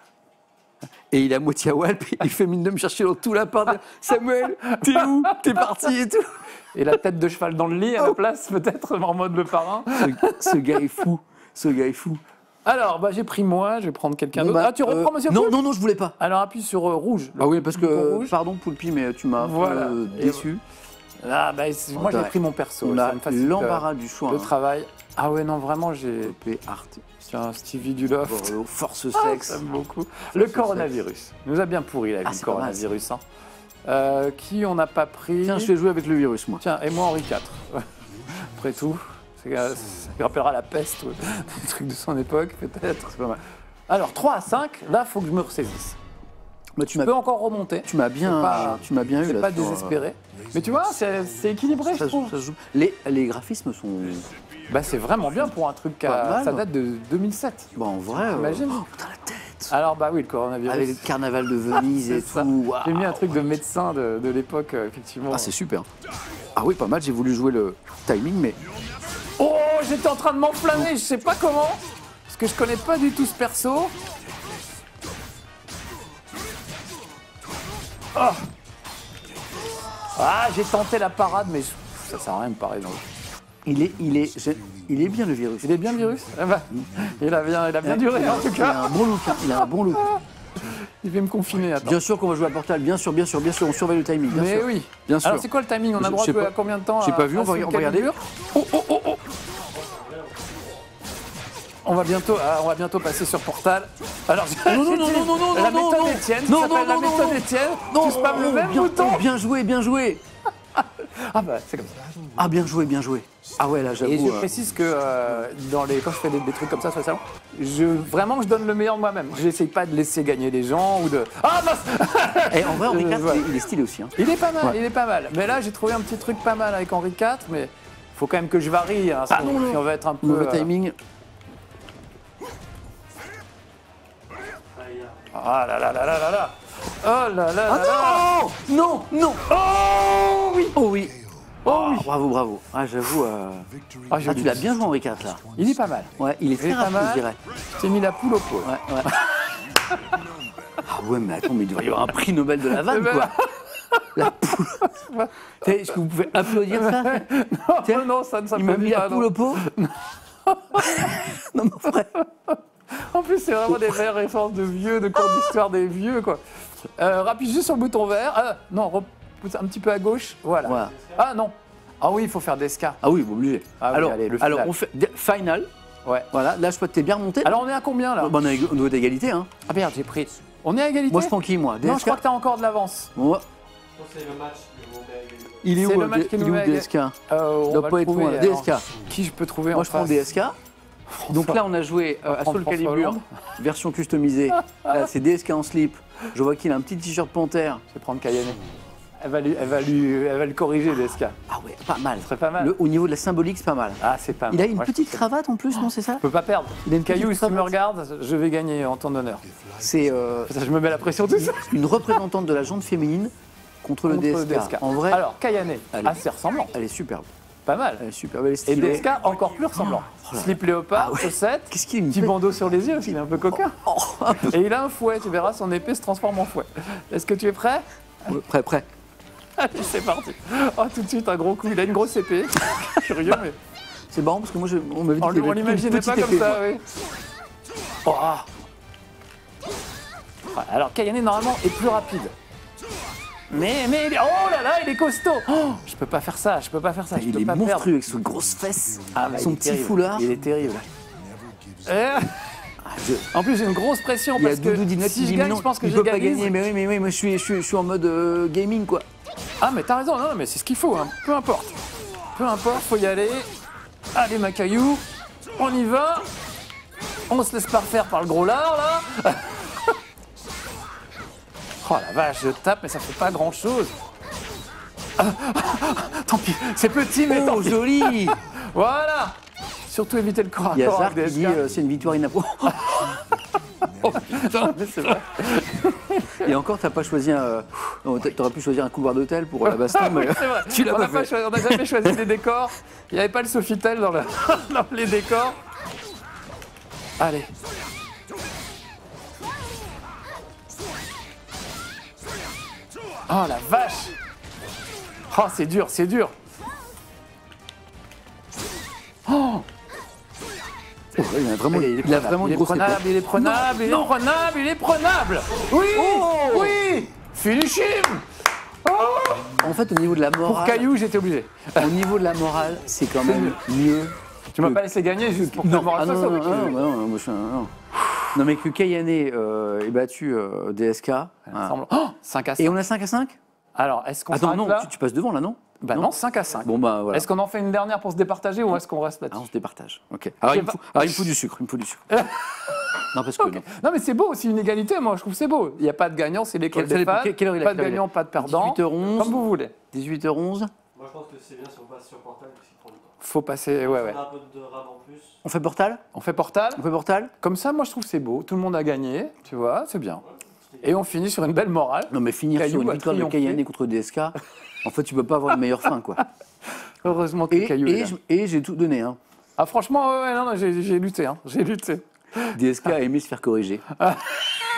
Et il est à moitié à Walp, il fait mine de me chercher dans tout l'appart. Samuel, t'es où? T'es parti et tout. Et la tête de cheval dans le lit à la place, peut-être, en mode le parrain. Ce gars est fou. Alors, j'ai pris moi, je vais prendre quelqu'un d'autre. Ah, tu reprends, monsieur Poulpe? Non, je voulais pas. Alors, appuie sur rouge. Ah oui, parce que, pardon Poulpi, mais tu m'as déçu. Ah, moi, j'ai pris mon perso. On a l'embarras du choix. Le travail. Ah ouais, non, vraiment, j'ai... Art. Tiens, Stevie du Loft. Force sexe. J'aime beaucoup. Le coronavirus. Nous a bien pourri la vie, le coronavirus. Qui on n'a pas pris? Tiens, je vais jouer avec le virus, moi. Tiens, et moi Henri IV. Après tout, ça lui rappellera la peste, des trucs de son époque, peut-être. C'est pas mal. Alors, 3 à 5, là, il faut que je me ressaisisse. Tu peux encore remonter. Tu m'as bien eu. C'est pas désespéré. Mais tu vois, c'est équilibré, je trouve. Les graphismes sont... c'est vraiment bien pour un truc ça date de 2007. En vrai, imagine. Putain, la tête. Alors, oui, le coronavirus. Avec le carnaval de Venise et tout. Wow. J'ai mis un truc de médecin de l'époque, effectivement. Ah, c'est super. Ah oui, pas mal. J'ai voulu jouer le timing, mais... Oh, j'étais en train de m'enflammer, je sais pas comment. Parce que je connais pas du tout ce perso. Ah, j'ai tenté la parade, mais ça sert à rien de parer. Donc. Il est bien le virus. Il est bien le virus. Il a bien duré en tout cas. Il a un bon look. Il a un bon look. Il va me confiner. Attends. Bien sûr qu'on va jouer à Portal. Bien sûr. On surveille le timing. Bien sûr. Oui. Bien sûr. Alors c'est quoi le timing? On a droit de jouer à combien de temps? J'ai pas vu. On va regarder. Oh. On va bientôt passer sur Portal. Alors, non, la méthode Étienne, ça s'appelle la méthode Étienne. Tu spammes le même bouton. Bien joué. Ah bah, c'est comme ça. Ah, bien joué. Ah ouais, là, j'avoue. Et je précise que quand je fais des trucs comme ça sur le salon, vraiment, je donne le meilleur de moi-même. Je n'essaye pas de laisser gagner les gens ou de... Ah, mince. Et en vrai, Henri IV, il est stylé aussi. Hein. Il est pas mal. Mais là, j'ai trouvé un petit truc pas mal avec Henri IV, mais il faut quand même que je varie. Hein, si on va être un peu... Mauvais timing. Ah là là là là là là. Oh là là là là. Non. Oh oui. Bravo. Ah, j'avoue. Tu l'as bien joué, Henri IV, là. Il est pas mal. Ouais, il est très rapide, je dirais. Je t'ai mis la poule au pot. Ouais. Ah ouais, mais attends, mais il devrait y avoir un prix Nobel de la vanne, quoi. La poule. Est-ce que vous pouvez applaudir ça? Non, ça ne s'appelle pas. Il m'a mis la poule au pot. Non, mon frère. En plus, c'est vraiment des vraies références de vieux, de cours d'histoire des vieux, quoi. Rappuie juste sur le bouton vert. Non, repousse un petit peu à gauche. Voilà. Ah non. Ah oui, il faut faire DSK. Ah oui, obligé. Alors, on fait final. Ouais. Voilà, là, je crois que t'es bien remonté. Alors, on est à combien, là? On est au niveau d'égalité, hein. Ah merde, j'ai pris. On est à égalité? Moi, je prends qui, moi? Non, je crois que t'as encore de l'avance. Ouais. C'est le match qui nous met à égalité. Il est où, le match qui nous met à DSK? On doit va pas le être trouver, loin. DSK. Qui je peux trouver? Moi, je prends DSK. Donc là, on a joué à Soul Calibur, version customisée. Là, c'est DSK en slip. Je vois qu'il a un petit t-shirt panthère. Je vais prendre Kayane. Elle va le corriger, DSK. Ah ouais, pas mal. Ce serait pas mal. Au niveau de la symbolique, c'est pas mal. Ah, c'est pas mal. Il a une petite cravate en plus, non, c'est ça? Je peux pas perdre. Il a une Caillou, petite si tu me cravate. regardes, je vais gagner en ton honneur. C'est Ça, je me mets la pression tout ça. une représentante de la jante féminine contre le DSK. En vrai, Alors, Kayane, assez ressemblant. elle est superbe. Pas mal. Elle est superbe, elle est Et stylée. DSK, encore plus ressemblant. Slip léopard, chaussettes, Qu'est-ce qu'il a une petit bandeau sur les yeux, parce qu'il est un peu coquin. Et il a un fouet, tu verras, son épée se transforme en fouet. Est-ce que tu es prêt? Prêt. Allez, c'est parti. Oh, tout de suite, un gros coup. Il a une grosse épée. Curieux, mais... C'est marrant parce que moi, on m'avait dit qu'il On avait une l'imaginait petite pas comme épée, ça, moi. oui. Oh, ah. Alors, Kayane, normalement, est plus rapide. Mais oh là là, il est costaud. Oh, je peux pas faire ça. Je peux pas Il est pas monstrueux perdre. avec ses grosses fesses, Ah, bah, son il est petit terrible. foulard. Il est terrible. En plus, j'ai une grosse pression Il y a parce Doudou que Dinette si qui je dit gagne, non, je pense que il peut pas j'égalise. gagner. Mais oui, moi je suis en mode gaming, quoi. Ah, mais t'as raison. Non, mais c'est ce qu'il faut. Hein. Peu importe, faut y aller. Allez, ma caillou, on y va. On se laisse pas refaire par le gros lard, là. Oh la vache, je tape, mais ça fait pas grand-chose. Tant pis, c'est petit, mais tant pis. Joli. Voilà. Surtout éviter le corps à Il y a corps Zark avec qui dit DSK. c'est une victoire inappropriée. Oh putain, mais c'est vrai. Et encore, t'aurais pu choisir un couloir d'hôtel pour la baston, mais C'est vrai. tu l'as On pas n'a fait. on n'a jamais choisi des décors. Il n'y avait pas le Sofitel dans les décors. Allez. Oh la vache. Oh, c'est dur. Oh, Il a vraiment une grosse épée. il est prenable. Oui, oui. Finish him. En fait, au niveau de la Pour morale, Caillou, j'étais obligé. au niveau de la morale, c'est quand même mieux. Tu m'as pas laissé gagner juste pour que la morale soit sauve. Non, mais que Kayane ait battu DSK. Ensemble. Oh, 5 à 5. Et on a 5 à 5? Alors, est-ce qu'on Attends, s'arrête non, là? tu passes devant là, non? Bah non, 5 à 5. Bon, bah voilà. Est-ce qu'on en fait une dernière pour se départager ou est-ce qu'on reste Ah, là-dessus? on se départage. Ok. Alors, il me faut du sucre. Non, parce que Ok. Non, mais c'est beau, c'est une égalité, moi je trouve que c'est beau. Il n'y a pas de gagnant, c'est l'école Quelle des fans. heure il a Pas de gagnant, pas de perdant. 18h11. Comme vous voulez. 18h11. Moi, je pense que c'est bien si on passe sur Portal parce qu'il prend du temps. Faut passer, ouais. On a un peu de rab en plus. On fait Portal? On fait Portal. Comme ça, moi je trouve que c'est beau. Tout le monde a gagné, tu vois, c'est bien. Et on finit sur une belle morale. Non, mais finir Caillou sur une a victoire de triomphé. Kayane contre DSK, en fait, tu peux pas avoir une meilleure fin, quoi. Heureusement que Caillou est là. Et j'ai tout donné, hein. Ah franchement, ouais, non, j'ai lutté, hein. J'ai lutté. DSK a aimé se faire corriger.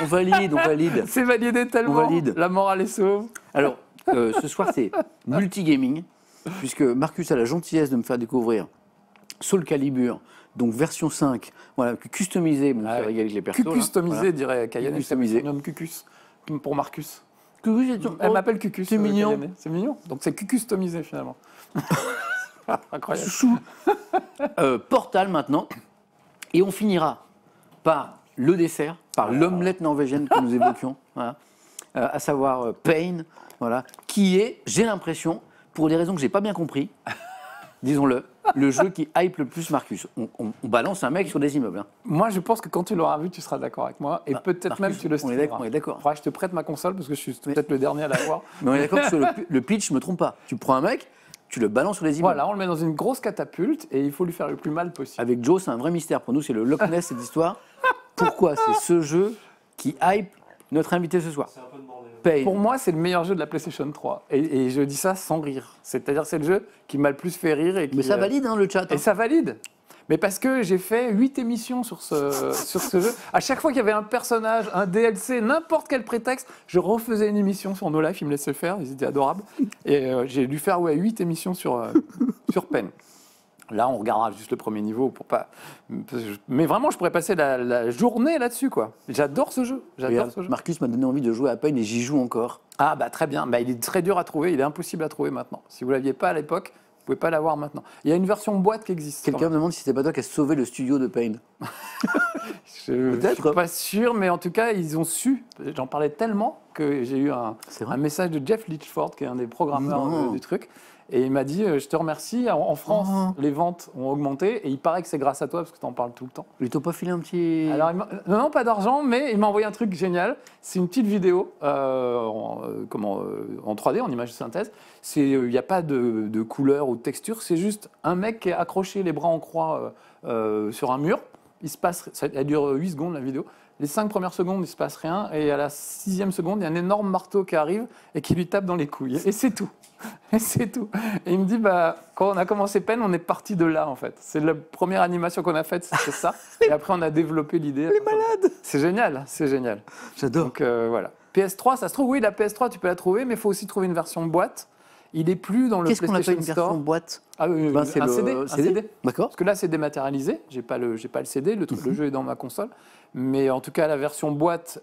On valide, on valide. C'est validé tellement. On valide. La morale est sauve. Alors, ce soir, c'est multigaming, puisque Marcus a la gentillesse de me faire découvrir Soul Calibur, donc version 5, voilà, customisé, bon, faire régaler avec les persos. Customisé, voilà. dirait Cayenne. Customisé. Nomme Cucus pour Marcus. Elle m'appelle Cucus. C'est mignon. C'est mignon. Donc c'est customisé finalement. Incroyable. Chouchou. Portal maintenant. Et on finira par le dessert, par l'omelette norvégienne que nous évoquions, voilà. À savoir Pain, voilà, qui est, j'ai l'impression, pour des raisons que j'ai pas bien compris, disons-le, le jeu qui hype le plus Marcus. On balance un mec sur des immeubles. Hein. Moi, je pense que quand tu l'auras vu, tu seras d'accord avec moi. Et peut-être même tu le streameras. On est d'accord. Faudra que je te prête ma console parce que je suis peut-être le dernier à l'avoir. Mais on est d'accord que sur le pitch, je me trompe pas. Tu prends un mec, tu le balances sur les immeubles. Voilà, on le met dans une grosse catapulte et il faut lui faire le plus mal possible. Avec Joe, c'est un vrai mystère. Pour nous, c'est le Loch Ness, cette histoire. Pourquoi c'est ce jeu qui hype notre invité ce soir? C'est un peu de bordel. Pain. Pour moi, c'est le meilleur jeu de la PlayStation 3. Et je dis ça sans rire. C'est-à-dire c'est le jeu qui m'a le plus fait rire. Et qui, Mais ça valide, hein, le chat. Et ça valide. Mais parce que j'ai fait 8 émissions sur ce jeu. À chaque fois qu'il y avait un personnage, un DLC, n'importe quel prétexte, je refaisais une émission sur No Life. Ils me laissaient le faire, ils étaient adorables. Et j'ai dû faire 8 émissions sur Pain. Là, on regardera juste le premier niveau pour pas. Mais vraiment, je pourrais passer la journée là-dessus, quoi. J'adore ce jeu. Marcus m'a donné envie de jouer à Pain et j'y joue encore. Ah bah très bien. Bah, il est très dur à trouver. Il est impossible à trouver maintenant. Si vous l'aviez pas à l'époque, vous pouvez pas l'avoir maintenant. Il y a une version boîte qui existe. Quelqu'un me demande si c'est pas toi qui as sauvé le studio de Pain. Je suis pas sûr, mais en tout cas, ils ont su. J'en parlais tellement que j'ai eu un message de Jeff Litchford, qui est un des programmeurs du truc. Et il m'a dit, je te remercie, en France, les ventes ont augmenté, et il paraît que c'est grâce à toi, parce que tu en parles tout le temps. Ils t'ont pas filé un petit... Alors, non, pas d'argent, mais il m'a envoyé un truc génial. C'est une petite vidéo en 3D, en image de synthèse. Il n'y a pas de couleur ou de texture, c'est juste un mec qui est accroché les bras en croix sur un mur. Elle dure 8 secondes, la vidéo. Les 5 premières secondes, il ne se passe rien. Et à la 6e seconde, il y a un énorme marteau qui arrive et qui lui tape dans les couilles. Et c'est tout. Et c'est tout. Et il me dit, quand on a commencé Pain, on est parti de là, en fait. C'est la première animation qu'on a faite, c'est ça. Et après, on a développé l'idée. Les malades. C'est génial, c'est génial. J'adore. Donc, voilà. PS3, ça se trouve, oui, la PS3, tu peux la trouver, mais il faut aussi trouver une version boîte. Il n'est plus dans le PlayStation Store. Qu'est-ce qu'on appelle une version boîte? C'est un CD. D'accord. Parce que là, c'est dématérialisé. J'ai pas le CD. Le jeu est dans ma console. Mais en tout cas, la version boîte,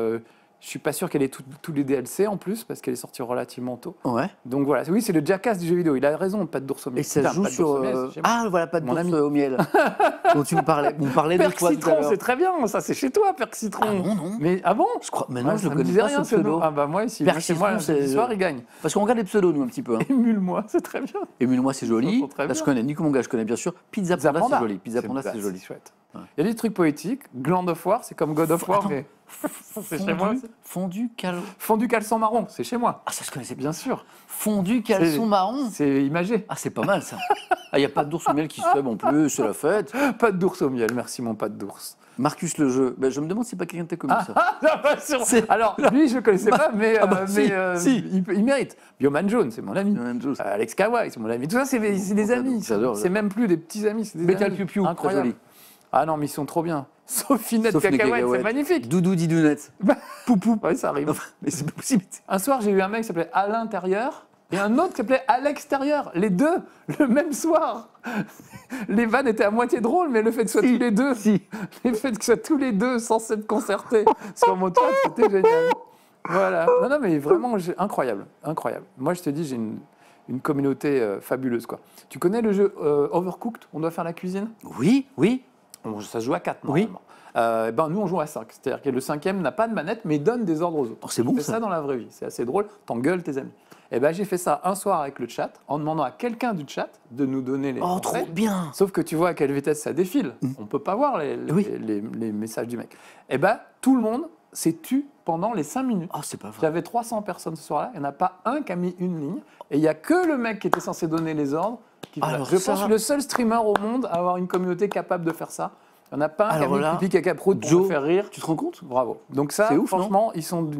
je suis pas sûr qu'elle ait tous les DLC en plus, parce qu'elle est sortie relativement tôt. Ouais. Donc voilà, oui, c'est le Jackass du jeu vidéo. Il a raison, pas d'ours au miel. Et ça joue sur... voilà, pas d'ours au miel. dont tu me parlais. On parlait de toi tout à l'heure. C'est très bien, ça, c'est chez toi, Perc Citron. Ah non. Mais, bon Je crois, maintenant, je ne le connais pas, ce pseudo. Ah bah moi, ici, Perc moi, ce soir, il gagne. Parce qu'on regarde les pseudos, nous, un petit peu. Hein. Émule-moi, c'est très bien. Émule-moi, c'est joli. Là, je connais Nico Monga, je connais bien sûr. Pizza Panda, c'est joli. Pizza Panda, c'est joli. Chouette. Il y a des trucs poétiques. Gland of War, c'est comme God of War, mais c'est chez moi. Fondu caleçon marron, c'est chez moi. Ah, ça, je connaissais bien sûr. Fondu caleçon marron. C'est imagé. Ah, c'est pas mal, ça. Ah, il n'y a pas d'ours au miel qui se fait, en plus, c'est la fête. Pas d'ours au miel, merci mon pas d'ours. Marcus le jeu. Je me demande si c'est pas quelqu'un de tes communes, ça. Alors, lui, je ne connaissais pas, mais, si. Il mérite. Bioman Jones, c'est mon ami. Alex Kawai, c'est mon ami. Tout ça, c'est des amis. C'est même plus des petits amis, c'est des Metal amis. Piu Piu, très joli. Ah non, mais ils sont trop bien. Sofinette Cacahuète, c'est magnifique. Doudou Didounette. Poupou. Oui, ça arrive. Mais c'est pas possible. Un soir, j'ai eu un mec qui s'appelait à l'intérieur et un autre qui s'appelait à l'extérieur. Les deux, le même soir. Les vannes étaient à moitié drôles, mais le fait que ce soit tous les deux, le fait que ce soit tous les deux censés être concertés sur mon toit, c'était génial. Voilà. Non, mais vraiment, incroyable. Incroyable. Moi, je te dis, j'ai une communauté fabuleuse, quoi. Tu connais le jeu Overcooked? On doit faire la cuisine? Oui. Ça se joue à 4, normalement. Nous, on joue à 5. C'est-à-dire que le 5e n'a pas de manette, mais donne des ordres aux autres. C'est bon, ça. Fais ça dans la vraie vie. C'est assez drôle. T'engueules tes amis. J'ai fait ça un soir avec le chat, en demandant à quelqu'un du chat de nous donner les conseils. Trop bien. Sauf que tu vois à quelle vitesse ça défile. On ne peut pas voir les messages du mec. Tout le monde s'est tu pendant les 5 minutes. Oh, c'est pas vrai. J'avais 300 personnes ce soir-là. Il n'y en a pas un qui a mis une ligne. Et il n'y a que le mec qui était censé donner les ordres. Je pense que je suis le seul streamer au monde à avoir une communauté capable de faire ça. Il n'y en a pas un qui a mis pipi caca prout pour me faire rire. Tu te rends compte? Bravo. Donc ça, ouf, franchement, ils sont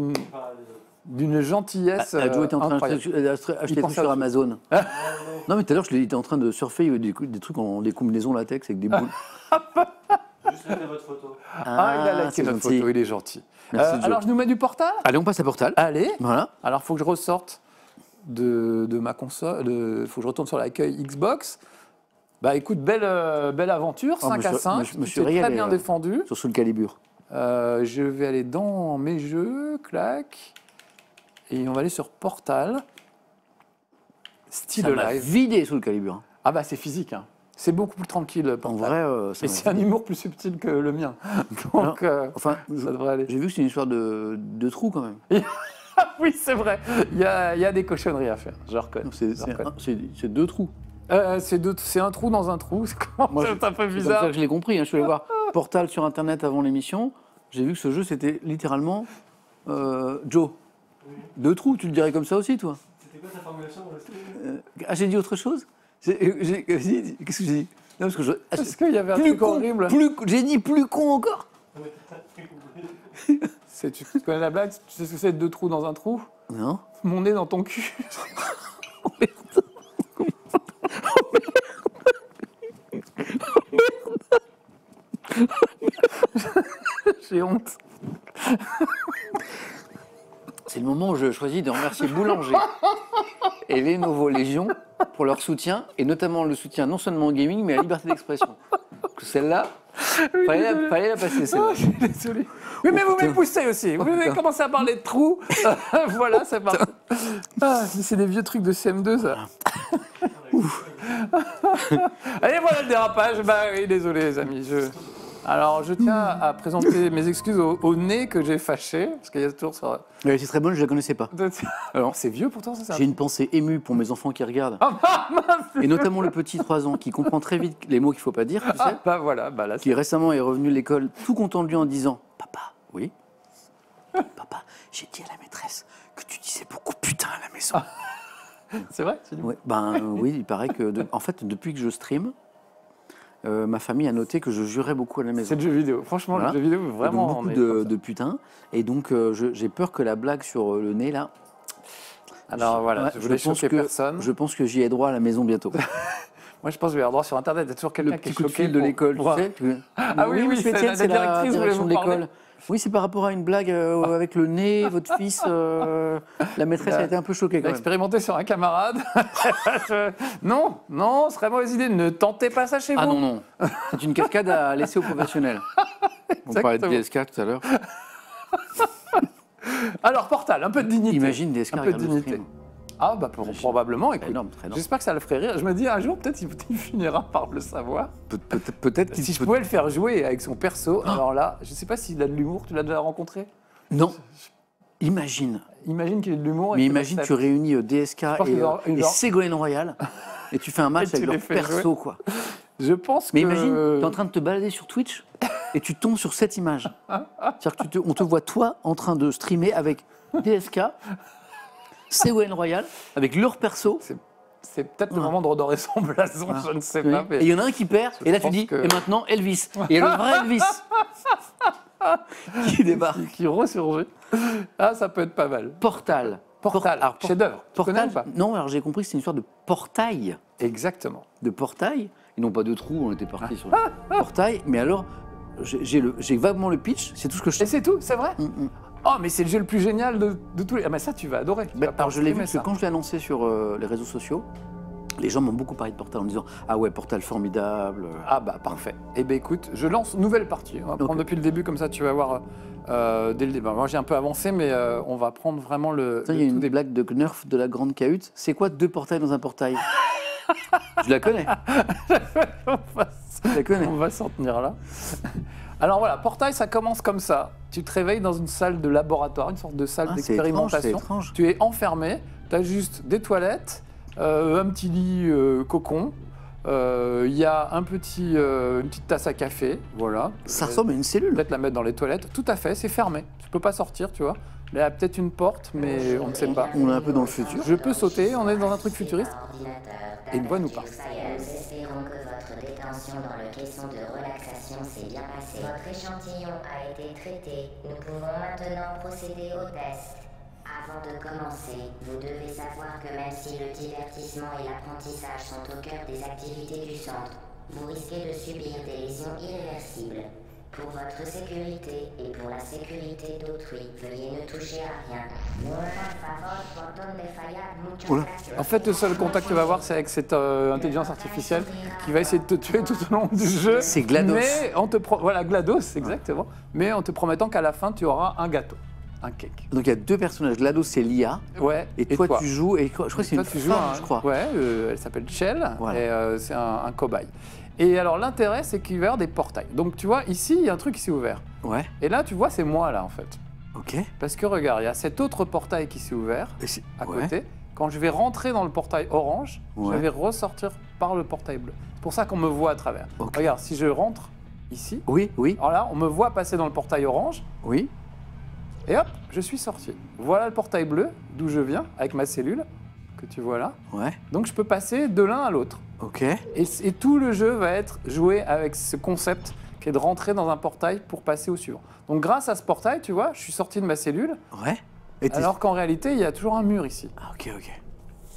d'une gentillesse Joe était en train d'acheter des trucs sur Amazon. Non, mais tout à l'heure, il était en train de surfer des trucs en des combinaisons latex avec des boules. Juste mettez votre photo. Il a liké notre photo, il est gentil. Merci, Joe. Alors, je nous mets du Portal. Allez, on passe à Portal. Allez. Voilà. Alors, il faut que je ressorte de ma console. Il faut que je retourne sur l'accueil Xbox. Bah écoute, belle aventure, 5 à 5. Je me suis régalé, très bien défendu. Sur Soul Calibur. Je vais aller dans mes jeux, clac. Et on va aller sur Portal. Style Ça m'a live. vidé Soul Calibur. Hein. Ah bah c'est physique. Hein. C'est beaucoup plus tranquille. Portal. En vrai, et c'est un humour plus subtil que le mien. Donc, enfin, ça devrait aller. J'ai vu que c'est une histoire de trou quand même. Oui, c'est vrai. Il y a des cochonneries à faire. Je reconnais. C'est 2 trous. C'est un trou dans un trou. C'est un peu C'est comme bizarre. ça que je l'ai compris. Hein. Je suis allé voir Portal sur Internet avant l'émission. J'ai vu que ce jeu, c'était littéralement Joe. 2 trous, tu le dirais comme ça aussi, toi? C'était quoi ta formulation? J'ai dit autre chose? Qu'est-ce que j'ai dit? Non, parce que Est-ce qu'il y avait un truc horrible? J'ai dit plus con encore. Tu connais la blague? Tu sais ce que c'est 2 trous dans un trou? Non. Mon nez dans ton cul. Oh merde. J'ai honte. C'est le moment où je choisis de remercier Boulanger et Lenovo Légion pour leur soutien, et notamment le soutien non seulement au gaming, mais à la liberté d'expression. Celle-là, fallait la passer, celle-là. Désolé. Oui, mais vous m'avez poussé aussi. Vous m'avez commencé à parler de trous. Voilà, ça part. Ah, c'est des vieux trucs de CM2, ça. Allez, voilà le dérapage. Bah oui, désolé, les amis. Alors, je tiens à présenter mes excuses au nez que j'ai fâché, parce qu'il y a toujours ça. Elle était très bonne, je la connaissais pas. Alors, c'est vieux pourtant, ça. J'ai une pensée émue pour mes enfants qui regardent. Et notamment le petit 3 ans qui comprend très vite les mots qu'il faut pas dire, tu sais. Bah voilà, bah là. Qui récemment est revenu de l'école tout content de lui en disant « Papa, oui Papa, j'ai dit à la maîtresse que tu disais beaucoup putain à la maison. » C'est vrai? Ouais, oui, il paraît que... En fait, depuis que je stream, ma famille a noté que je jurais beaucoup à la maison. C'est le jeu vidéo. Franchement, voilà. Le jeu vidéo, vraiment... Donc, beaucoup de putain. Et donc, j'ai peur que la blague sur le nez, là... Alors voilà, je voulais choquer personne. Je pense que j'y ai droit à la maison bientôt. Moi, je pense que je vais avoir droit sur Internet. Il y a toujours quelqu'un qui est choqué de l'école, tu sais. Ah oui, c'est la direction de l'école. Oui, c'est par rapport à une blague avec le nez, votre fils. La maîtresse a été un peu choquée. Expérimenté sur un camarade. Non, ce serait mauvaise idée. Ne tentez pas ça chez vous. Ah non. C'est une cascade à laisser aux professionnels. On parlait de DSK tout à l'heure. Alors, Portal, un peu de dignité. Imagine DSK un peu de dignité. Ah bah probablement, écoute. Énorme. J'espère que ça le ferait rire. Je me dis un jour, peut-être il finira par le savoir. Peut-être si je pouvais le faire jouer avec son perso, alors là, je sais pas s'il a de l'humour. Tu l'as déjà rencontré? Non. Imagine qu'il ait de l'humour. Mais imagine, tu réunis DSK et Ségolène Royal et tu fais un match avec leur perso, quoi. Je pense Mais imagine, tu es en train de te balader sur Twitch et tu tombes sur cette image. C'est-à-dire qu'on te voit, toi, en train de streamer avec DSK, Ségolène Royal, avec leur perso. C'est peut-être le moment de redorer son blason, je ne sais pas. Et il y en a un qui perd, et là tu dis, et maintenant Elvis. Et il y a le vrai Elvis qui débarque. Qui ressurgit. Ah, ça peut être pas mal. Portal. Alors, chef-d'œuvre. Portal ou pas? Non, alors j'ai compris que c'est une histoire de portail. Exactement. De portail, et non pas de trou, on était parti sur le portail, mais alors j'ai vaguement le pitch, c'est tout ce que je sais. Et c'est tout, c'est vrai? Oh, mais c'est le jeu le plus génial de tous les... Ah, mais ça, tu vas adorer. Alors, je l'ai vu parce que quand je l'ai annoncé sur les réseaux sociaux, les gens m'ont beaucoup parlé de Portal en me disant « Ah ouais, Portal formidable ». Ah bah, parfait. Eh bien, écoute, je lance nouvelle partie. On va prendre depuis le début, comme ça, tu vas voir dès le début. Moi, j'ai un peu avancé, mais on va prendre vraiment le... Il y a une blague de Knurf de la Grande Cahute. C'est quoi 2 portails dans un portail? Je la connais. Je la connais. On va s'en tenir là. Alors voilà, Portail, ça commence comme ça. Tu te réveilles dans une salle de laboratoire, une sorte de salle d'expérimentation. C'est étrange. Tu es enfermé, tu as juste des toilettes, un petit lit cocon, il y a une petite tasse à café, voilà. Ça ressemble à une cellule. Peut-être la mettre dans les toilettes. Tout à fait, c'est fermé. Tu peux pas sortir, tu vois. Il y a peut-être une porte, mais on ne sait pas. On est un peu dans le futur. Je peux sauter, on est dans un truc futuriste. Et une voix nous parle. Nous espérons que votre détention dans le caisson de relaxation s'est bien passée. Votre échantillon a été traité. Nous pouvons maintenant procéder au test. Avant de commencer, vous devez savoir que même si le divertissement et l'apprentissage sont au cœur des activités du centre, vous risquez de subir des lésions irréversibles. Pour votre sécurité et pour la sécurité d'autrui, veuillez ne toucher à rien. Oula. En fait, le seul contact que tu vas avoir, c'est avec cette intelligence artificielle qui va essayer de te tuer tout au long du jeu. C'est GLaDOS. Mais voilà, GLaDOS, exactement. Mais en te promettant qu'à la fin, tu auras un gâteau, un cake. Donc il y a deux personnages. GLaDOS, c'est l'IA. Ouais. Et toi, tu joues. Et je crois que c'est une tu femme, je crois. Ouais, elle s'appelle Shell. Voilà. Et c'est un cobaye. Et alors, l'intérêt, c'est qu'il va y avoir des portails. Donc, tu vois, ici, il y a un truc qui s'est ouvert. Ouais. Et là, tu vois, c'est moi, là, en fait. Ok. Parce que regarde, il y a cet autre portail qui s'est ouvert à ouais. côté. Quand je vais rentrer dans le portail orange, Ouais. je vais ressortir par le portail bleu. C'est pour ça qu'on me voit à travers. Ok. Regarde, si je rentre ici, Oui, oui, alors là, on me voit passer dans le portail orange oui. et hop, je suis sorti. Voilà le portail bleu, d'où je viens, avec ma cellule, que tu vois là. Ouais. Donc je peux passer de l'un à l'autre. Ok. Et tout le jeu va être joué avec ce concept qui est de rentrer dans un portail pour passer au suivant. Donc grâce à ce portail, tu vois, je suis sorti de ma cellule, Ouais. Et alors qu'en réalité, il y a toujours un mur ici. Ah, ok, ok. D'accord ?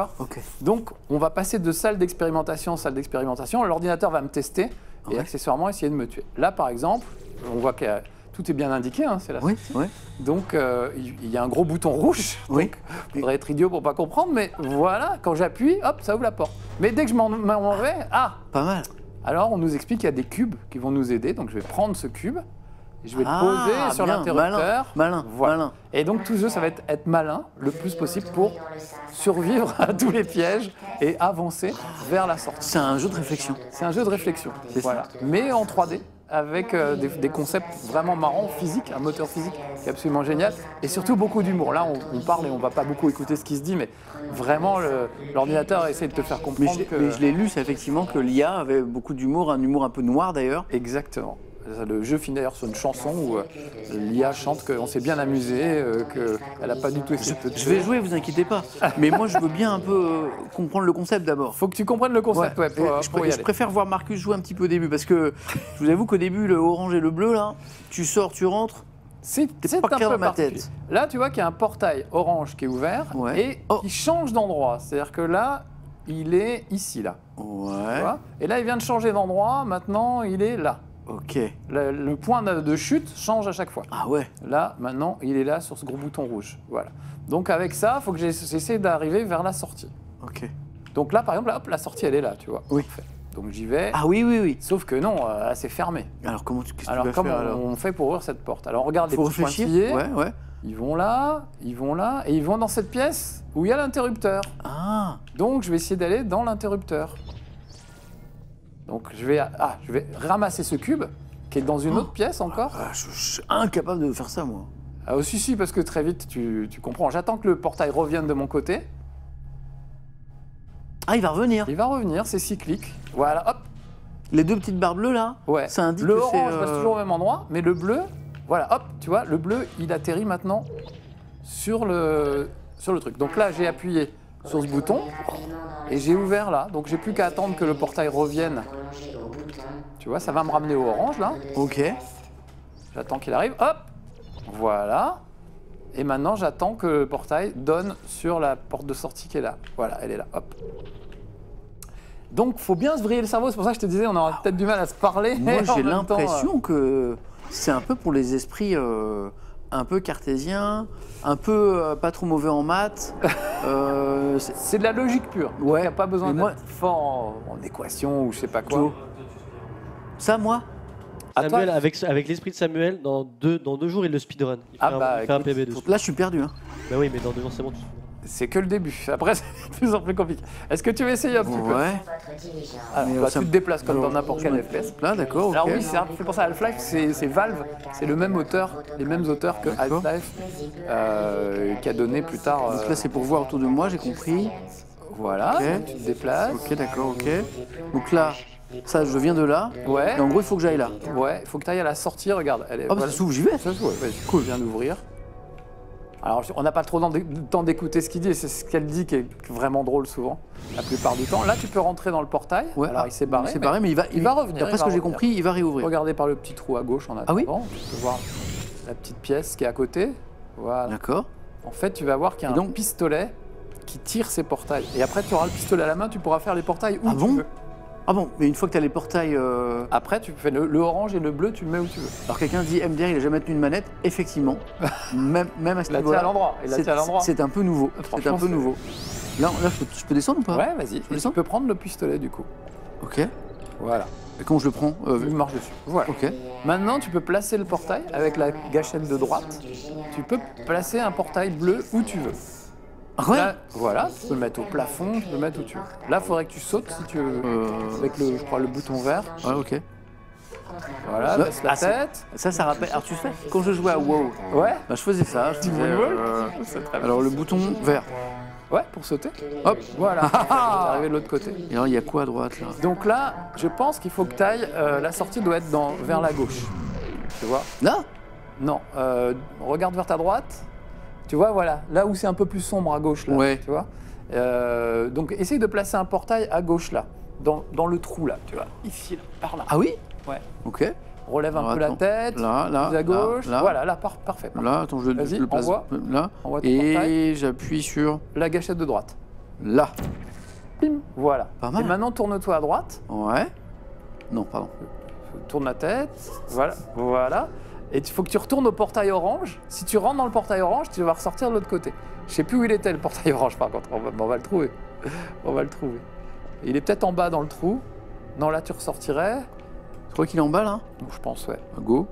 Ok. Donc, on va passer de salle d'expérimentation en salle d'expérimentation. L'ordinateur va me tester et Ouais. accessoirement essayer de me tuer. Là, par exemple, on voit que tout est bien indiqué, hein, c'est là. Oui, ouais. Donc, il y a un gros bouton rouge. Oui. Donc, il faudrait être idiot pour pas comprendre, mais voilà, quand j'appuie, hop, ça ouvre la porte. Mais dès que je m'en vais, Pas mal. alors on nous explique qu'il y a des cubes qui vont nous aider. Donc, je vais prendre ce cube et je vais Ah, le poser sur bien, l'interrupteur. malin, Voilà. malin. Et donc, tout le jeu, ça va être malin le plus possible pour survivre à tous les pièges et avancer vers la sortie. C'est un jeu de réflexion. C'est un jeu de réflexion, C'est ça. voilà. Mais en 3D, avec des concepts vraiment marrants, physiques, un moteur physique qui est absolument génial, et surtout beaucoup d'humour. Là, on parle et on va pas beaucoup écouter ce qui se dit, mais vraiment, l'ordinateur essaie de te faire Mais comprendre mais je l'ai lu, c'est effectivement que l'IA avait beaucoup d'humour, un humour un peu noir d'ailleurs. Exactement. Le jeu finit d'ailleurs sur une chanson où l'IA chante qu'on s'est bien amusé, qu'elle n'a pas du tout essayé de te Je tuer. vais jouer, vous inquiétez pas. Mais moi, je veux bien un peu comprendre le concept d'abord. Faut que tu comprennes le concept, ouais, pour y je aller. préfère voir Marcus jouer un petit peu au début parce que je vous avoue qu'au début, le orange et le bleu, là, tu sors, tu rentres. C'est pas un clair peu dans ma particulier. tête. Là, tu vois qu'il y a un portail orange qui est ouvert Ouais. et Oh. qui change d'endroit. C'est-à-dire que là, il est ici, là. Tu Ouais. vois, et là, il vient de changer d'endroit. Maintenant, il est là. Ok. Le point de chute change à chaque fois. Ah ouais. Là, maintenant, il est là sur ce gros bouton rouge. Voilà. Donc, avec ça, il faut que j'essaie d'arriver vers la sortie. Ok. Donc là, par exemple, hop, la sortie, elle est là, tu vois. Oui. Parfait. Donc, j'y vais. Ah oui, oui, oui. Sauf que non, là, c'est fermé. Alors qu'est-ce que tu Alors, vas comment faire alors on fait pour ouvrir cette porte? Alors, regarde les Faut petits réfléchir. pointillés. Ouais, ouais. Ils vont là, et ils vont dans cette pièce où il y a l'interrupteur. Ah. Donc, je vais essayer d'aller dans l'interrupteur. Donc, je vais ramasser ce cube qui est dans une autre pièce encore. Ah, je suis incapable de faire ça, moi. Ah, si, parce que très vite, tu comprends. J'attends que le portail revienne de mon côté. Ah, il va revenir. Il va revenir, c'est cyclique. Voilà, hop. Les deux petites barres bleues là. Ouais. Ça indique le que c'est. orange reste toujours au même endroit, mais le bleu, voilà, hop, tu vois, le bleu, il atterrit maintenant sur le truc. Donc là, j'ai appuyé sur ce bouton et j'ai ouvert là. Donc j'ai plus qu'à attendre que le portail revienne. Tu vois, ça va me ramener au orange là. Ok. J'attends qu'il arrive, hop, voilà. Et maintenant, j'attends que le portail donne sur la porte de sortie qui est là. Voilà, elle est là, hop. Donc, faut bien se vriller le cerveau. C'est pour ça que je te disais, on aura peut-être du mal à se parler. Moi, en j'ai même temps, l'impression que c'est un peu pour les esprits un peu cartésiens, un peu pas trop mauvais en maths. c'est de la logique pure. Ouais. Il n'y a pas besoin Mais moi- d'être fort en équation ou je sais pas quoi. Joe. Ça, moi À Samuel, toi. avec l'esprit de Samuel, dans deux jours, il le speedrun. Il fait Ah bah, il fait un écoute, PB dessus. Là, je suis perdu. Hein. Bah oui, mais dans 2 jours, c'est bon. C'est que le début. Après, c'est de plus en plus compliqué. Est-ce que tu veux essayer un petit peu? Ouais. Votre diligence. Alors, Mais, bah, ça tu me- te déplaces comme dans n'importe quel FPS. Là, d'accord. Ok. Alors oui, c'est pour ça Half-Life, c'est Valve, c'est le même auteur, les mêmes auteurs que D'accord. Half-Life, qui a donné plus tard. Donc là, c'est pour voir autour de moi, j'ai compris. Voilà, Ok. donc tu te déplaces. Ok, d'accord, ok. Donc là, ça, je viens de là. Ouais, Et en gros, il faut que j'aille là. ouais, il faut que tu ailles à la sortie, regarde. Elle est, Ah, bah, voilà. ça s'ouvre, j'y vais. Ça s'ouvre, ouais, vas-y, cool, viens d'ouvrir. Alors, on n'a pas trop le temps d'écouter ce qu'il dit, et c'est ce qu'elle dit qui est vraiment drôle souvent, la plupart du temps. Là, tu peux rentrer dans le portail. Ouais. Alors, il s'est barré. Il s'est barré, mais il va revenir, D'après il ce va que j'ai revenir. compris, il va réouvrir. Regardez par le petit trou à gauche en attendant. Ah oui Tu peux voir la petite pièce qui est à côté. Voilà. D'accord. En fait, tu vas voir qu'il y a Et un donc- pistolet qui tire ces portails. Et après, tu auras le pistolet à la main, tu pourras faire les portails où Ah tu bon veux. Ah bon, mais une fois que tu as les portails... Après, tu fais le orange et le bleu, tu le mets où tu veux. Alors quelqu'un dit MDR, il a jamais tenu une manette. Effectivement, même à ce Il a niveau-là, à l'endroit. c'est un peu nouveau. C'est un peu nouveau. Là je peux descendre ou pas? Ouais, vas-y. Tu peux prendre le pistolet du coup. Ok. Voilà. Et comment je le prends? Tu marches dessus. Voilà. Ok. Maintenant, tu peux placer le portail avec la gâchette de droite. Tu peux placer un portail bleu où tu veux. Ouais. Là, voilà, tu peux le mettre au plafond, tu peux le mettre où tu veux. Là, il faudrait que tu sautes si tu veux, avec le, je crois, le bouton vert. Ouais, ok. Voilà, baisse la tête. Ça rappelle. Alors tu sais, quand je jouais à WoW, Ouais, bah, je faisais ça. Je disais, c'est très bien. alors le bouton vert. Ouais, pour sauter. Hop. Voilà, t'es arrivé de l'autre côté. Et alors il y a quoi à droite là? Donc là, je pense qu'il faut que tu ailles, la sortie doit être vers la gauche. Tu vois? Là? Non, regarde vers ta droite. Tu vois, voilà, là où c'est un peu plus sombre à gauche, là, Ouais. tu vois. Donc, essaye de placer un portail à gauche, là, dans le trou, là, tu vois. Ici, là, par là. Ah oui? Ouais. Ok. Relève un Alors, peu attends. la tête, Là, plus à gauche. là. Voilà, là, parfait. Là, attends, je Vas-y, le place envoie. là. Envoie ton portail. Et j'appuie sur La gâchette de droite. là. Bim. Voilà. Pas mal. Et maintenant, tourne-toi à droite. Ouais. Non, pardon. Tourne la tête. Voilà. Et il faut que tu retournes au portail orange. Si tu rentres dans le portail orange, tu vas ressortir de l'autre côté. Je sais plus où il était, le portail orange, par contre. On va le trouver. On va le trouver. Il est peut-être en bas dans le trou. Non, là, tu ressortirais. Tu crois qu'il est en bas là? Je pense, ouais. Go.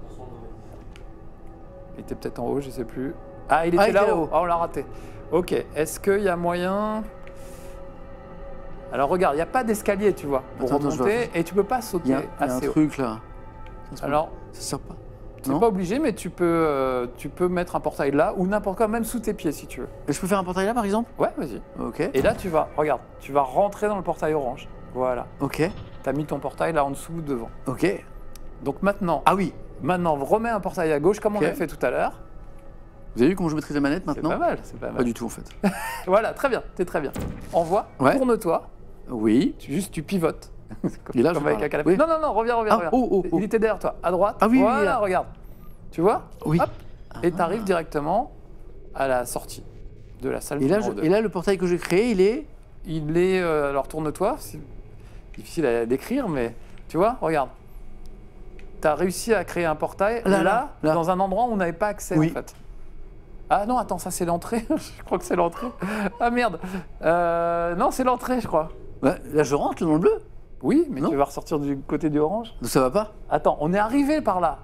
Il était peut-être en haut, je sais plus. Ah, il était là-haut. Ah, on l'a raté. Ok. Est-ce qu'il y a moyen... Alors, regarde, il n'y a pas d'escalier, tu vois, pour Attends, remonter. Et tu peux pas sauter Il y a un assez haut. truc là. Alors, Ça sert pas. tu n'es Non. pas obligé, mais tu peux mettre un portail là ou n'importe quoi, même sous tes pieds, si tu veux. Et je peux faire un portail là par exemple? Ouais, vas-y. Ok. Et là, regarde, tu vas rentrer dans le portail orange. Voilà. Ok. Tu as mis ton portail là en dessous ou devant. Ok. Donc maintenant, Ah oui. remets un portail à gauche comme on Ok. l'a fait tout à l'heure. Vous avez vu comment je maîtrise la manette C'est maintenant? pas mal, c'est pas Pas mal. du tout en fait. Voilà, très bien, t'es très bien. Envoie, Ouais. tourne-toi, Oui. tu pivotes. Et là, je Comme avec parle. un canapé. Oui. Non, reviens. Ah, oh. Il était derrière toi, à droite. Ah oui, oui, voilà, là. regarde. Tu vois? Oui. Hop, et t'arrives directement à la sortie de la salle. Et là, numéro 2. et là, le portail que j'ai créé, il est. Il est. Alors tourne-toi, c'est difficile à décrire, mais tu vois, regarde. Tu as réussi à créer un portail là, dans un endroit où on n'avait pas accès Oui. en fait. Ah non, attends, ça c'est l'entrée. Je crois que c'est l'entrée. Ah merde. Non, c'est l'entrée, je crois. Ouais, là, je rentre dans le bleu. Oui, mais Non. tu vas ressortir du côté du orange. Donc ça va pas? Attends, on est arrivé par là.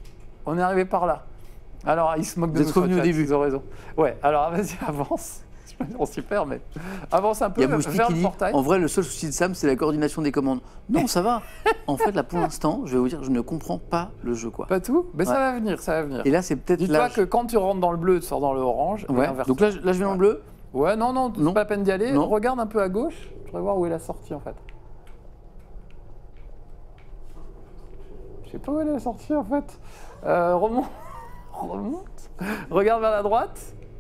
Alors, ils se moquent de Vous nous. êtes revenu sur au le chat, début. ils ont raison. Ouais, alors vas-y, avance. On s'y perd, mais avance un peu Il y a Mousti vers qui le dit portail. en vrai, le seul souci de Sam, c'est la coordination des commandes. Non, ça va. En fait, là, pour l'instant, je vais vous dire, je ne comprends pas le jeu, quoi. Pas tout, mais ça Ouais. va venir, ça va venir. Et là, c'est peut-être Dis-toi là. que quand tu rentres dans le bleu, tu sors dans le orange. et Ouais. inversement. Donc là, je vais dans le bleu. Ouais, non, c'est Non. pas la peine d'y aller. Non. Regarde un peu à gauche. Je voudrais voir où est la sortie en fait. Je sais pas où est la sortie en fait. Remonte. Regarde vers la droite.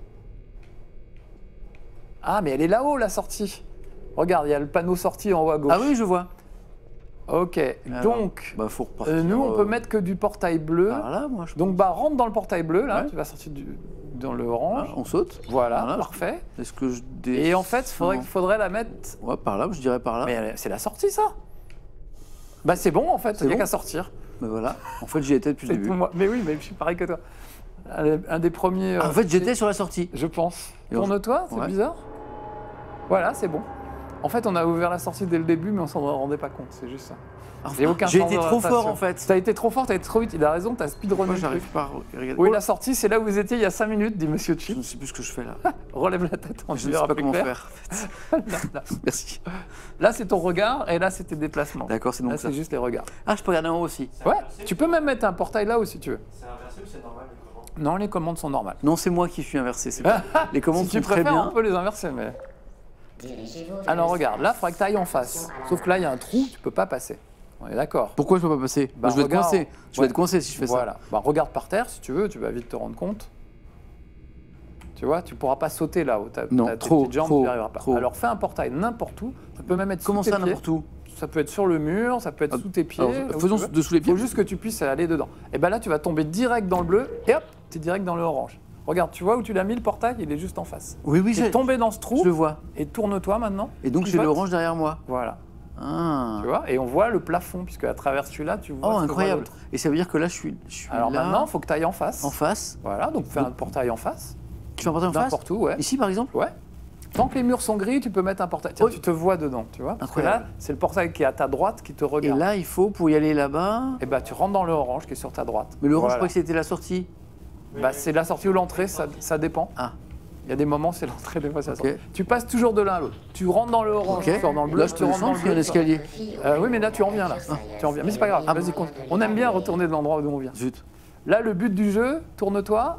Ah, mais elle est là-haut la sortie. Regarde, il y a le panneau sortie en haut à gauche. Ah oui, je vois. Ok, Alors, donc bah, faut repartir. nous on peut mettre que du portail bleu. Par là, moi, je Donc rentre dans le portail bleu là, Ouais. tu vas sortir dans le orange. On saute. Voilà, Voilà. parfait. Est-ce que je Et en fait, Non. faudrait la mettre. Ouais, par là, je dirais par là. Mais c'est la sortie ça. Bah c'est bon en fait, il n'y a bon qu'à sortir. Mais voilà. En fait, j'y étais depuis le C'est début. tout moi. Mais oui, mais je suis pareil que toi. Un des premiers. Ah, en fait, j'étais sur la sortie. Je pense. Et on- Tourne-toi, c'est Ouais. bizarre. Voilà, c'est bon. En fait, on a ouvert la sortie dès le début, mais on s'en rendait pas compte, c'est juste ça. Il y a aucun J'ai sens été trop d'orientation. fort en fait. T'as été trop fort, t'as été trop vite, il a raison, t'as speedrunné Moi, le j'arrive truc. pas à regarder. Oui, Oh, la sortie, c'est là où vous étiez il y a 5 minutes, dit Monsieur je Chip. ne sais plus ce que je fais là. Relève la tête, on Je ne verra sais pas plus comment clair. faire. En fait. Là, Merci. là, c'est ton regard, et là, c'est tes déplacements. D'accord, c'est Là, donc ça. c'est juste les regards. Ah, je peux regarder en haut aussi. Ouais, tu peux même mettre un portail là où si tu veux. C'est inversé ou c'est normal les commandes? Non, les commandes sont normales. Non, c'est moi qui suis inversé. C'est pas... Les commandes Si tu sont très préfères, bien. on peut les inverser, mais... Dirigez-vous vers Alors le regarde, centre là, il faudrait que tu ailles en face. Sauf que là, il y a un trou, tu peux pas passer. On est d'accord. Pourquoi je peux pas passer Bah, je vais regarde. être coincé. Je vais Ouais. être coincé si je fais ça. Voilà. Bah, regarde par terre si tu veux, tu vas vite te rendre compte. Tu vois, tu pourras pas sauter là-haut. Non, T'as tes trop, petites jambes, trop, tu n'y arriveras pas. trop. Alors fais un portail n'importe où. Ça peut même être Comment sous ça, tes pieds. n'importe où Ça peut être sur le mur, ça peut être Ah, sous tes pieds. alors, là où faisons tu veux. dessous les Il pieds. faut juste que tu puisses aller dedans. Et ben là, tu vas tomber direct dans le bleu et hop, tu es direct dans le orange. Regarde, tu vois où tu l'as mis le portail, il est juste en face. Oui, oui, Tu es tombé dans ce trou je le vois. et tourne-toi maintenant. Et donc, j'ai Pivote. l'orange derrière moi. Voilà. Ah. Tu vois, et on voit le plafond, puisque à travers celui-là, tu vois. Oh, ce que voit incroyable. l'autre. Et ça veut dire que là, je suis Alors là, maintenant, il faut que tu ailles en face. en face. Voilà, donc fais un portail en face. Tu fais un portail en face N'importe où, ouais. Ici, par exemple? Ouais. Tant que les murs sont gris, tu peux mettre un portail. Tiens, Oui. tu te vois dedans, tu vois. Parce que là, Incroyable. c'est le portail qui est à ta droite qui te Et regarde. là, il faut, pour y aller là-bas... Et bah, tu rentres dans le orange qui est sur ta droite. Mais le orange, je Voilà. crois que c'était la sortie. Bah, c'est la sortie ou l'entrée, ça dépend. Ah. Il y a des moments, c'est l'entrée, des fois, c'est la Ok. sortie. Tu passes toujours de l'un à l'autre. Tu rentres dans le orange, Ok. tu sors dans le bleu, Là, je tu te rentres dans descends, le il y a un bleu. escalier. Oui, mais là, tu en viens, là. Tu en viens. Mais c'est pas grave, Ah. vas-y, on aime bien retourner de l'endroit d'où on vient. Zut. Là, le but du jeu, tourne-toi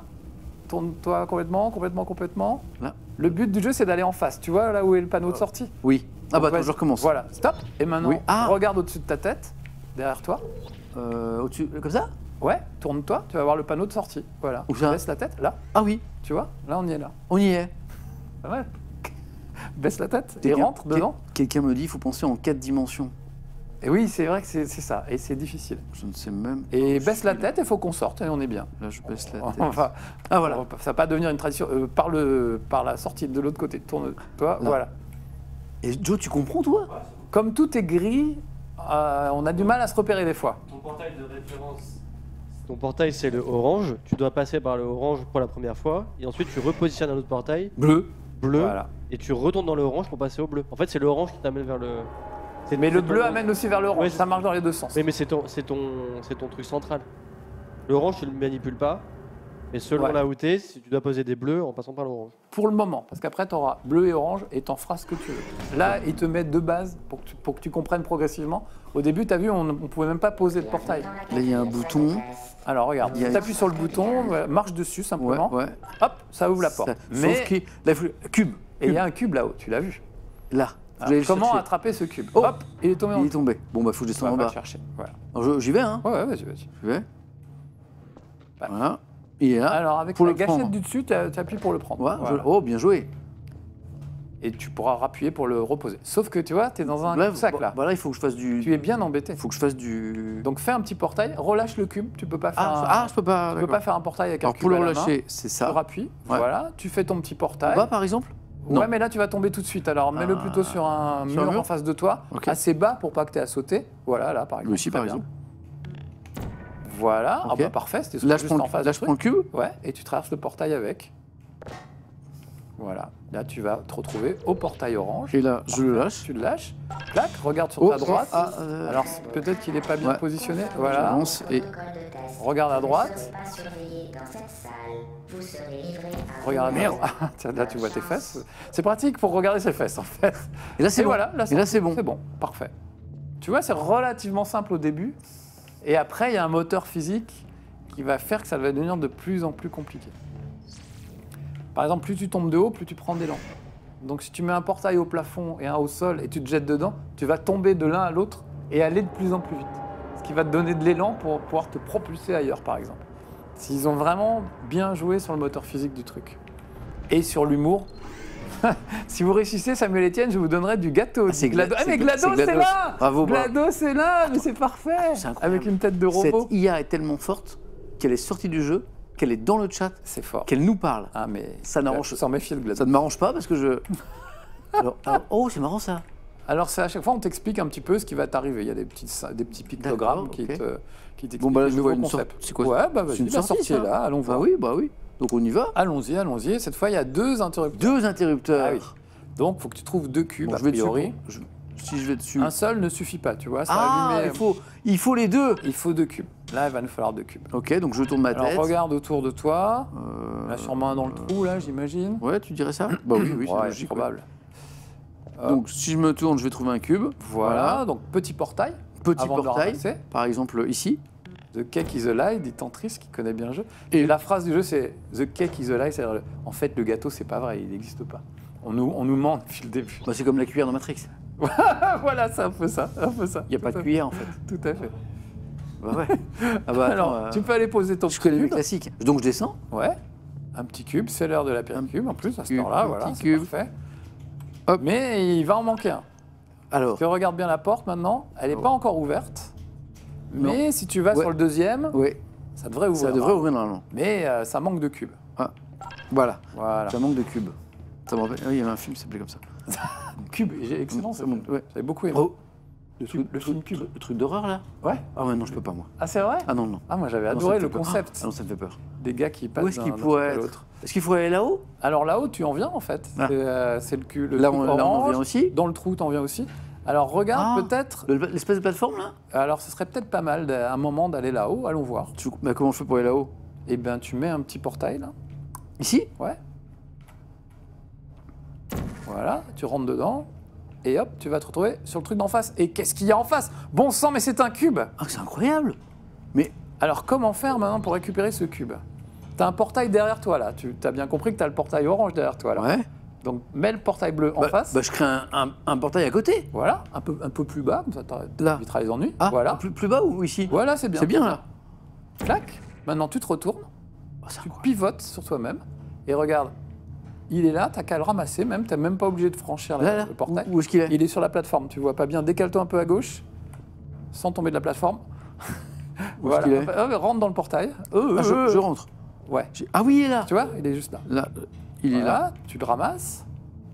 complètement. Là. Le but du jeu, c'est d'aller en face. Tu vois, là où est le panneau de sortie? Oui. Ah bah, Donc, attends, je recommence. Voilà, stop. Et maintenant, Oui. Ah. regarde au-dessus de ta tête, derrière toi. Au-dessus, comme ça? Ouais, tourne-toi, tu vas voir le panneau de sortie. Voilà. Où ça? Baisse la tête, là. Ah oui, Tu vois? Là, on y est là. on y est. Pas mal. Baisse la tête et Quelqu'un- rentre dedans. Quelqu'un me dit qu'il faut penser en 4 dimensions. Et oui, c'est vrai que c'est ça. Et c'est difficile. Je ne sais même. Et Je baisse suis la là. tête, il faut qu'on sorte et on est bien. Là, je baisse la tête. Enfin, Ah voilà. ça va pas devenir une tradition. Par la sortie de l'autre côté. Tourne-toi, Là. voilà. Et Joe, tu comprends, toi? Comme tout est gris, on a du mal à se repérer des fois. Ton portail de référence. Ton portail, c'est le orange. Tu dois passer par le orange pour la première fois. Et ensuite, tu repositionnes un autre portail, Bleu. bleu. Voilà. Et tu retournes dans le orange pour passer au bleu. En fait, c'est le orange qui t'amène vers le. Mais le c'est bleu ton- amène aussi vers l'orange. Ouais, Ça marche dans les deux sens. Mais c'est ton truc central. L'orange, tu le manipules pas. Mais selon Ouais. là où t'es, si tu dois poser des bleus en passant par l'orange. Pour le moment, parce qu'après, tu auras bleu et orange et t'en feras ce que tu veux. Là, ils te mettent deux bases pour que tu comprennes progressivement. Au début, tu as vu, on ne pouvait même pas poser de portail. Là, il y a un bouton. Alors, regarde, Il y a- tu appuies sur le bouton, marche dessus Ouais, simplement. ouais. Hop, ça ouvre la porte. Ça- Mais, Sauf que. Là, il faut... Cube. et il y a un cube là-haut, tu l'as vu. Là. Je Alors, vais le comment chercher. attraper ce cube? Oh, Hop, il est tombé en Il est dessous. tombé. Bon, bah, faut que je descende en Va le bas. chercher. Voilà. Alors, j'y vais, hein. Ouais, vas-y. J'y vais. Ouais. Voilà. Il est là. Alors, avec Pour la le gâchette prendre. du dessus, tu appuies pour le prendre. Ouais, Voilà. Oh, bien joué. Et tu pourras appuyer pour le reposer. Sauf que tu vois, tu es dans un Là, sac là. Bah, là, il faut que je fasse du. Tu es bien embêté. Il faut que je fasse du. Donc fais un petit portail, relâche le cube. Tu peux pas faire, Je peux pas. tu peux d'accord. pas faire un portail avec un Alors, cube pour le à la main. relâcher, c'est Tu ça. rappuies, Ouais. voilà, tu fais ton petit portail. En bas, par exemple? Ouais, Non. mais là tu vas tomber tout de suite. Alors mets-le Ah. plutôt sur un Sur un mur mur en face de toi, Ok. assez bas pour pas que tu aies à sauter. Voilà, là par exemple. Ici, Très par bien. exemple. Voilà, ah Ok. bah, parfait, c'était Là, je juste prends en face là, du je prends le truc. cube. Ouais, et tu traverses le portail avec. Voilà, là tu vas te retrouver au portail orange. Et là, je le lâche. Tu le lâches, clac, regarde sur Oh, ta droite. ah, Alors peut-être qu'il n'est pas bien ouais. positionné. Voilà, J'avance et. Protocole de test. regarde à Vous ne droite. serez pas surveillé dans cette salle. Vous serez livré à Regarde, vous-même. merde. Tiens, là tu vois tes fesses. C'est pratique pour regarder ses fesses en fait. Et là, c'est Et bon. voilà, Et là, c'est bon. C'est bon, parfait. Tu vois, c'est relativement simple au début. Et après, il y a un moteur physique qui va faire que ça va devenir de plus en plus compliqué. Par exemple, plus tu tombes de haut, plus tu prends d'élan. Donc si tu mets un portail au plafond et un au sol et tu te jettes dedans, tu vas tomber de l'un à l'autre et aller de plus en plus vite. Ce qui va te donner de l'élan pour pouvoir te propulser ailleurs, par exemple. S'ils ont vraiment bien joué sur le moteur physique du truc. Et sur l'humour. Si vous réussissez Samuel Etienne, je vous donnerai du gâteau. c'est du GLaDOS. Gla- Ah, mais c'est GLaDOS, c'est GLaDOS. là. Bravo, bravo. GLaDOS, c'est là, mais c'est parfait. C'est incroyable. Avec une tête de robot. Cette IA est tellement forte qu'elle est sortie du jeu, qu'elle est dans le chat, C'est fort. qu'elle nous parle. Ah, mais Ça n'arrange- faut s'en méfier de GLaDOS. Ça ne m'arrange pas parce que je. Oh, c'est marrant ça. Alors, c'est à chaque fois, on t'explique un petit peu ce qui va t'arrivrer. Il y a des petits pictogrammes D'accord, qui ok. t'expliquent Bon, bah là, le je nouveau vois une concept. sorte- c'est quoi, Ouais, bah c'est vas-y, une la sortie, sortie est ça là, allons voir. Bah oui. Donc on y va. Allons-y. Cette fois, il y a deux interrupteurs. Deux interrupteurs. Ah oui. Donc, il faut que tu trouves deux cubes, Bon, a je vais dessus. priori. Si je vais dessus. Un seul ne suffit pas, tu vois. Ça Ah, va allumer. il faut les deux. Il faut deux cubes. Là, il va nous falloir deux cubes. Ok, donc je tourne ma Alors, tête. regarde autour de toi. Là, Euh, sûrement un dans le trou, là, j'imagine. Ouais, tu dirais ça? Bah oui, c'est Ouais, logique. probable. ouais. Donc si je me tourne, je vais trouver un cube. Voilà, donc petit portail. Petit Avant de le portail, ramasser. par exemple ici. The cake is a lie, dit Tantris, qui connaît bien le jeu. Et- Et la phrase du jeu, c'est The cake is a lie, c'est-à-dire, en fait, le gâteau, c'est pas vrai, il n'existe pas. On nous ment depuis le début. Bah, c'est comme la cuillère dans Matrix. Voilà, c'est un peu ça. Il n'y a pas de cuillère en fait. Tout à fait. Bah ouais. Ah bah, Alors, attends, tu peux aller poser ton je connais les cube. classiques. Donc je descends. Ouais. Un petit cube, c'est l'heure de la pierre cube en plus, à ce cube, temps-là, un voilà, petit c'est cube. parfait. Hop. Mais il va en manquer un. Alors, Tu regardes bien la porte maintenant, elle n'est pas encore ouverte. Non. Mais si tu vas Ouais. sur le deuxième, ouais, ça devrait ouvrir. ça devrait ouvrir normalement. Mais ça manque de cubes. Voilà, Voilà. ça manque de cubes. Ça me rappelle- ah oui, il y avait un film qui s'appelait comme ça. Cube, excellent, Ça ça manque- ouais. J'avais beaucoup aimé. Oh, Le film cube. Le truc d'horreur, là? Ouais. Ah ouais, non, je peux pas, moi. Ah, c'est vrai? Ah non, non. Ah, moi j'avais Non, ça adoré me le fait peur. concept. Ah non, ça me fait peur. Des gars qui passent Où est-ce qu'il d'un pourrait truc à être? l'autre. Est-ce qu'il faut aller là-haut? Alors là-haut, tu en viens en fait. Ah. C'est le cul. Là, on en vient aussi? Dans le trou, tu en viens aussi. Alors regarde, Ah. peut-être. L'espèce de plateforme, là? Alors ce serait peut-être pas mal un moment d'aller là-haut. Allons voir. Bah, comment je fais pour aller là-haut? Eh bien, tu mets un petit portail là. Ici? Ouais. Voilà, tu rentres dedans. Et hop, tu vas te retrouver sur le truc d'en face. Et qu'est-ce qu'il y a en face? Bon sang, mais c'est un cube! Ah, c'est incroyable! Mais Alors comment faire maintenant pour récupérer ce cube? T'as un portail derrière toi là. Tu as bien compris que t'as le portail orange derrière toi là. ouais. Donc mets le portail bleu en face. Bah, je crée un portail à côté. Voilà, un peu plus bas, comme ça Là. t'éviteras les ennuis. Ah, Voilà. plus bas ou ici? Voilà, c'est bien. C'est bien, là. Clac. Maintenant tu te retournes, Oh, c'est tu incroyable. pivotes sur toi-même et regarde. Il est là, t'as qu'à le ramasser même, t'es même pas obligé de franchir Là, le portail. Où est-ce qu'il est? Il est sur la plateforme, tu vois pas bien. Décale-toi un peu à gauche, sans tomber de la plateforme. Où est-ce qu'il est? Rentre dans le portail. Ah, je rentre. Ouais. Ah oui, il est là. Tu vois, il est juste là. Là, il est là. Voilà, tu le ramasses.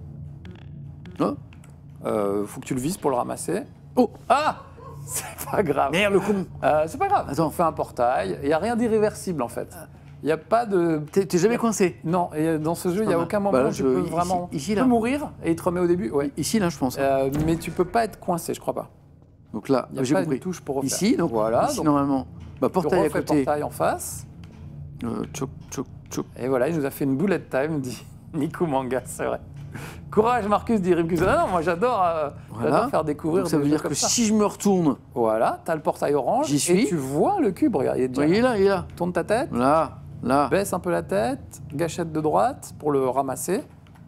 Oh. Faut que tu le vises pour le ramasser. Oh. Ah! C'est pas grave. Merde, le con. C'est pas grave. Attends. On fait un portail. Il n'y a rien d'irréversible en fait. Il n'y a pas de. T'es jamais coincé? Non, et dans ce jeu, il n'y a Ah, aucun bah moment là, où tu peux ici- vraiment. ici, tu là. peux mourir et il te remet au début. Ouais. Ici, là, je pense. Mais tu peux pas être coincé, je crois pas. Donc là, Il n'y a j'ai pas compris. une touche pour refaire. Ici, donc voilà. ici, donc, normalement. Bah, tu portail à refais côté. portail en face. Tchouk, tchouk, tchouk. Et voilà, il nous a fait une bullet time, dit Nico Manga, c'est vrai. Courage Marcus, dit Rimkus. Ah non, moi j'adore j'adore faire découvrir Donc ça des veut jeux dire comme que ça. si je me retourne, Voilà, t'as le portail orange J'y suis. et tu vois le cube, regarde, il est déjà il est là. là, il est là. Tourne ta tête, Là. baisse un peu la tête, gâchette de droite pour le ramasser.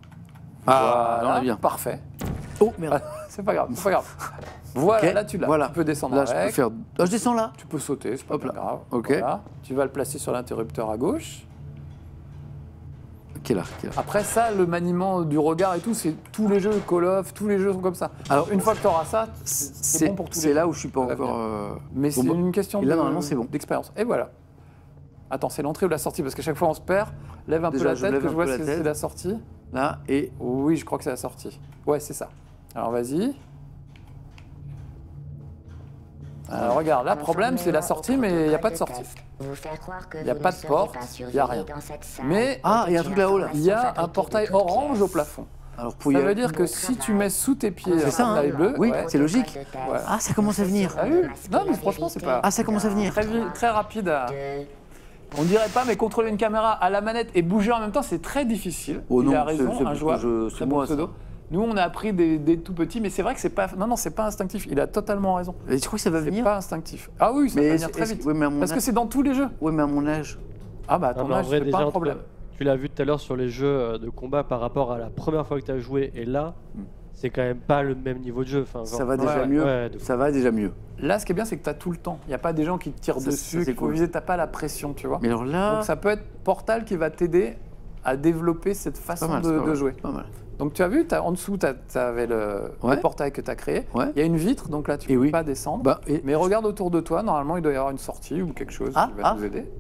Ah, Voilà, là, on est bien. parfait. Oh, merde. C'est pas grave, c'est pas grave. Voilà, Ok, là tu l'as. voilà. Tu peux descendre Là, je avec. peux faire. Ah, je descends là. Tu peux sauter, c'est pas Hop là. grave. Ok. Voilà. Tu vas le placer sur l'interrupteur à gauche. Quelle heure? Après ça, le maniement du regard et tout, c'est tous les jeux Call of, tous les jeux sont comme ça. Alors une fois que tu auras ça, c'est bon pour tous les C'est jeux. là où je suis pas Ça va encore. Mais bon, c'est bah, une question et là, normalement, c'est bon. d'expérience. Et voilà. Attends, c'est l'entrée ou la sortie? Parce qu'à chaque fois on se perd. Lève un Déjà, peu la je tête lève que un je vois peu si la c'est tête. la sortie. Là et. Oui, je crois que c'est la sortie. Ouais, c'est ça. Alors vas-y. Alors regarde, là, le problème c'est la sortie, mais il n'y a pas de sortie. Il n'y a pas de porte, il n'y a rien. Mais Ah, il y a un truc là-haut, là. il y a un portail orange au plafond. Alors pour y Ça aller. veut dire que si tu mets sous tes pieds C'est un ça, hein. portail bleu, Oui, ouais, c'est logique. Ouais. Ah, ça commence à venir. T'as vu? Non, mais franchement, c'est pas Ah, ça commence à venir. très rapide à. On dirait pas, mais contrôler une caméra à la manette et bouger en même temps, c'est très difficile. Oh Il non, a raison, c'est- un joueur. c'est très moi, bon pseudo. Nous, on a appris des tout petits, mais c'est vrai que c'est pas. Non, c'est pas instinctif. Il a totalement raison. Et tu crois que ça va C'est venir? pas instinctif. Ah oui, ça va venir très vite. Oui, mais à mon Parce que âge. c'est dans tous les jeux. Oui, mais à mon âge. Ah bah, à ton Ah, mais en âge, vrai, c'est déjà, pas un entre- problème. Tu l'as vu tout à l'heure sur les jeux de combat par rapport à la première fois que tu as joué, et là, c'est quand même pas le même niveau de jeu. Enfin, Ça genre- va déjà ouais, mieux. ouais, de- Ça va déjà mieux. Là, ce qui est bien, c'est que tu as tout le temps. Il n'y a pas des gens qui te tirent Ça, dessus, c'est qu'il faut cool. viser, tu n'as pas la pression, tu vois. Mais alors là. Donc ça peut être Portal qui va t'aider à développer cette c'est pas façon mal, c'est pas de mal, jouer. Pas mal. Donc tu as vu, en dessous, tu avais le Ouais. portail que tu as créé. Ouais. Il y a une vitre, donc là, tu Et ne peux oui. pas descendre. Bah, et- Mais regarde autour de toi, normalement, il doit y avoir une sortie ou quelque chose Ah, qui va ah. nous aider.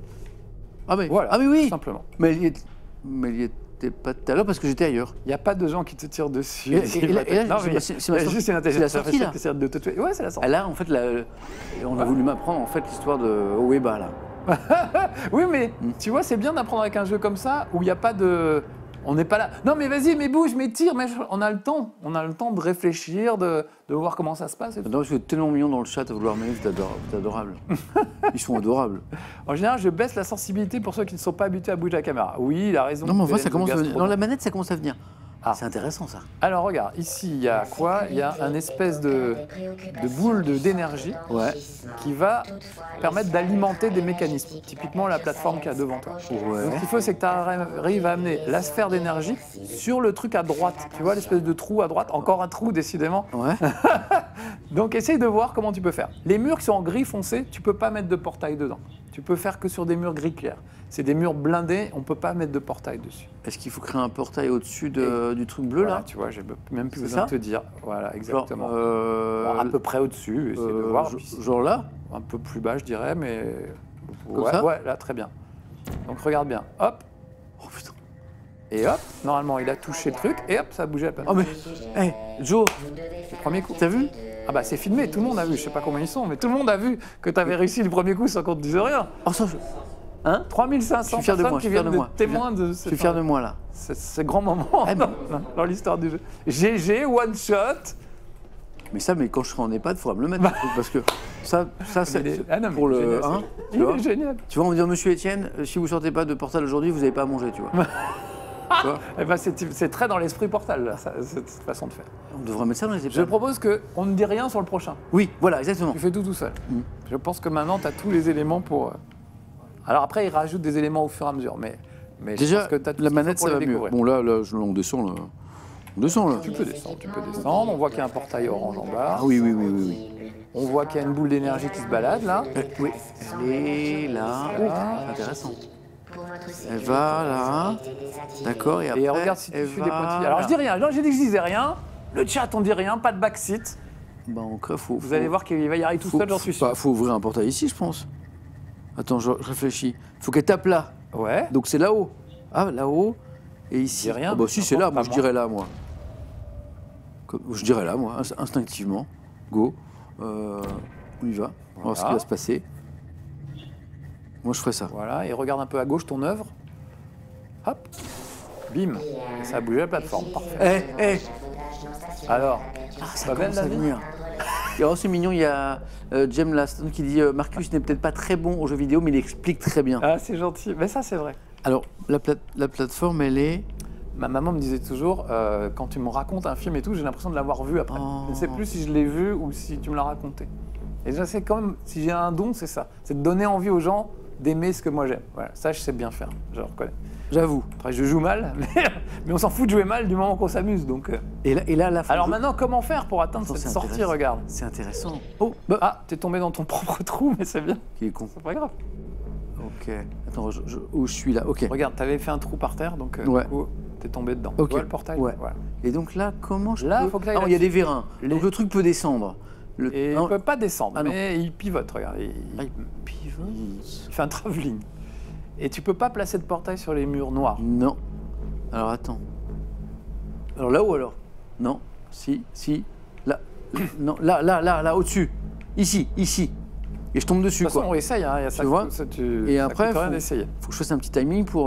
Ah, mais, Voilà, ah, mais tout oui. simplement. Mais il y était pas tout à l'heure parce que j'étais ailleurs. Il n'y a pas de gens qui te tirent dessus. Et là, non, c'est mais ma- c'est ma il y a sortie. juste une C'est intelligence la sortie, artificielle là. qui essaie de te tuer. Ouais, c'est la sortie. Ah, là, en fait, on a voulu m'apprendre en fait l'histoire de Oeba là. Oui, mais Hmm. tu vois, c'est bien d'apprendre avec un jeu comme ça où il n'y a pas de. On n'est pas là. Non, mais vas-y, mais bouge, mais tire. Mais on a le temps. On a le temps de réfléchir, de voir comment ça se passe. et tout. Non, parce que tellement mignon dans le chat à vouloir m'aimer, c'est adorable. Ils sont adorables. En général, je baisse la sensibilité pour ceux qui ne sont pas habitués à bouger la caméra. Oui, il a raison. Non, mais enfin, ça PN, commence à le venir. gastronome. Dans la manette, ça commence à venir. Ah. C'est intéressant ça. Alors, regarde, ici, il y a quoi? Il y a un espèce de boule d'énergie Ouais. qui va permettre d'alimenter des mécanismes. Typiquement, la plateforme qu'il y a devant toi. Ouais. Donc, ce qu'il faut, c'est que tu arrives à amener la sphère d'énergie sur le truc à droite. Tu vois l'espèce de trou à droite? Encore un trou, décidément. Ouais. Donc, essaye de voir comment tu peux faire. Les murs qui sont en gris foncé, tu peux pas mettre de portail dedans. Tu peux faire que sur des murs gris clair. C'est des murs blindés, on peut pas mettre de portail dessus. Est-ce qu'il faut créer un portail au-dessus du truc bleu Voilà, là? tu vois, j'ai même plus C'est besoin ça de te dire. Voilà, exactement. Genre, Bon, à peu près au-dessus, essaye de voir. Puis genre là? un peu plus bas, je dirais, mais Comme ça ouais, là, très bien. Donc regarde bien. Hop. Oh putain. Et hop, normalement, il a touché le truc, et hop, ça a bougé à peine. Oh mais, Joe, Le premier coup. t'as vu? Ah bah c'est filmé, tout le monde a vu, je sais pas combien ils sont, mais tout le monde a vu que tu avais réussi le premier coup sans qu'on te dise rien. Oh ça, hein? 3500 Je suis fier de personnes moi, qui je suis fier viennent de moi. de témoins de Je suis fier de moi là. ce grand moment dans l'histoire du jeu. GG, one shot. Mais quand je serai en EHPAD, il faudra me le mettre, le truc, parce que ça c'est Ah non, mais pour le. génial, Hein, il est génial. tu vois, on va me dire, monsieur Étienne, si vous sortez pas de Portal aujourd'hui, vous n'avez pas à manger, tu vois. Tu vois. Eh ben, c'est très dans l'esprit Portal, là, cette façon de faire. On devrait mettre ça dans les Je EHPAD. propose qu'on ne dit rien sur le prochain. Oui, voilà, exactement. Tu fais tout seul. Je pense que maintenant, tu as tous les éléments pour... Alors après, il rajoute des éléments au fur et à mesure, mais je Déjà, pense que t'as tout la ce qu'il faut manette, pour ça les va mieux. découvrir. Bon, là, on descend, là. On descend, là. Tu peux descendre. On voit qu'il y a un portail orange en bas. Ah oui. On voit qu'il y a une boule d'énergie qui se balade, là. Oui, elle est là. Oh, c'est intéressant. Elle va là. D'accord, et après, Et regarde si tu elle suis des va petits... Alors, là. je dis rien. J'ai dit que je disais rien. Le chat, on dit rien. Pas de backseat. Bah, Vous allez voir qu'il va y arriver tout seul, j'en suis sûr. Faut ouvrir un portail ici, je pense. Attends, je réfléchis. Faut qu'elle tape là. Ouais. Donc c'est là-haut. Ah, là-haut. Et ici. Dis rien, Ah bah mais si, ça c'est là. compte Moi, pas, je dirais là, moi. Je dirais là, moi, instinctivement. Go. On y va. On va voir ce qui va se passer. Moi, je ferais ça. Voilà, et regarde un peu à gauche ton œuvre. Hop. Bim. Et ça a bougé la plateforme. Parfait. Alors, Ça pas belle commence la à vie venir. Et alors, c'est mignon, il y a Jem Laston qui dit Marcus n'est peut-être pas très bon aux jeux vidéo, mais il explique très bien. Ah, c'est gentil. Mais ça, c'est vrai. Alors, la plateforme, elle est. Ma maman me disait toujours, quand tu me racontes un film et tout, j'ai l'impression de l'avoir vu après. Oh. Je ne sais plus si je l'ai vu ou si tu me l'as raconté. Et je sais quand même, si j'ai un don, c'est ça. C'est de donner envie aux gens d'aimer ce que moi j'aime. Voilà, ça, je sais bien faire, je le reconnais. J'avoue. Après, je joue mal, mais on s'en fout de jouer mal du moment qu'on s'amuse. Donc, Et là, Alors maintenant, comment faire pour atteindre Attends, cette c'est sortie, intéressant. regarde. C'est intéressant. Oh, bah. Ah, t'es tombé dans ton propre trou, mais c'est bien. Qui est con. C'est pas grave. Ok. Attends, où je suis là? Ok. Regarde, t'avais fait un trou par terre, donc Ouais. du coup, t'es tombé dedans. Ok. Tu vois le portail? Ouais. Voilà. Et donc là, comment je Là, peux... faut que t'ailles Ah, il y a des là-dessus. vérins. Donc le truc peut descendre. Et il non, ne peut pas descendre, Ah non. mais il pivote, regarde. Il pivote. il fait un travelling. Et tu peux pas placer de portail sur les murs noirs. Non. Alors attends. Alors là-haut alors? Non. Si. Là. Non. Là, au-dessus. Ici. Et je tombe dessus, De toute façon, quoi. on essaye, hein. Il y a ça, Tu vois ça, Et ça après, coûte rien faut d'essayer. que je fasse un petit timing pour...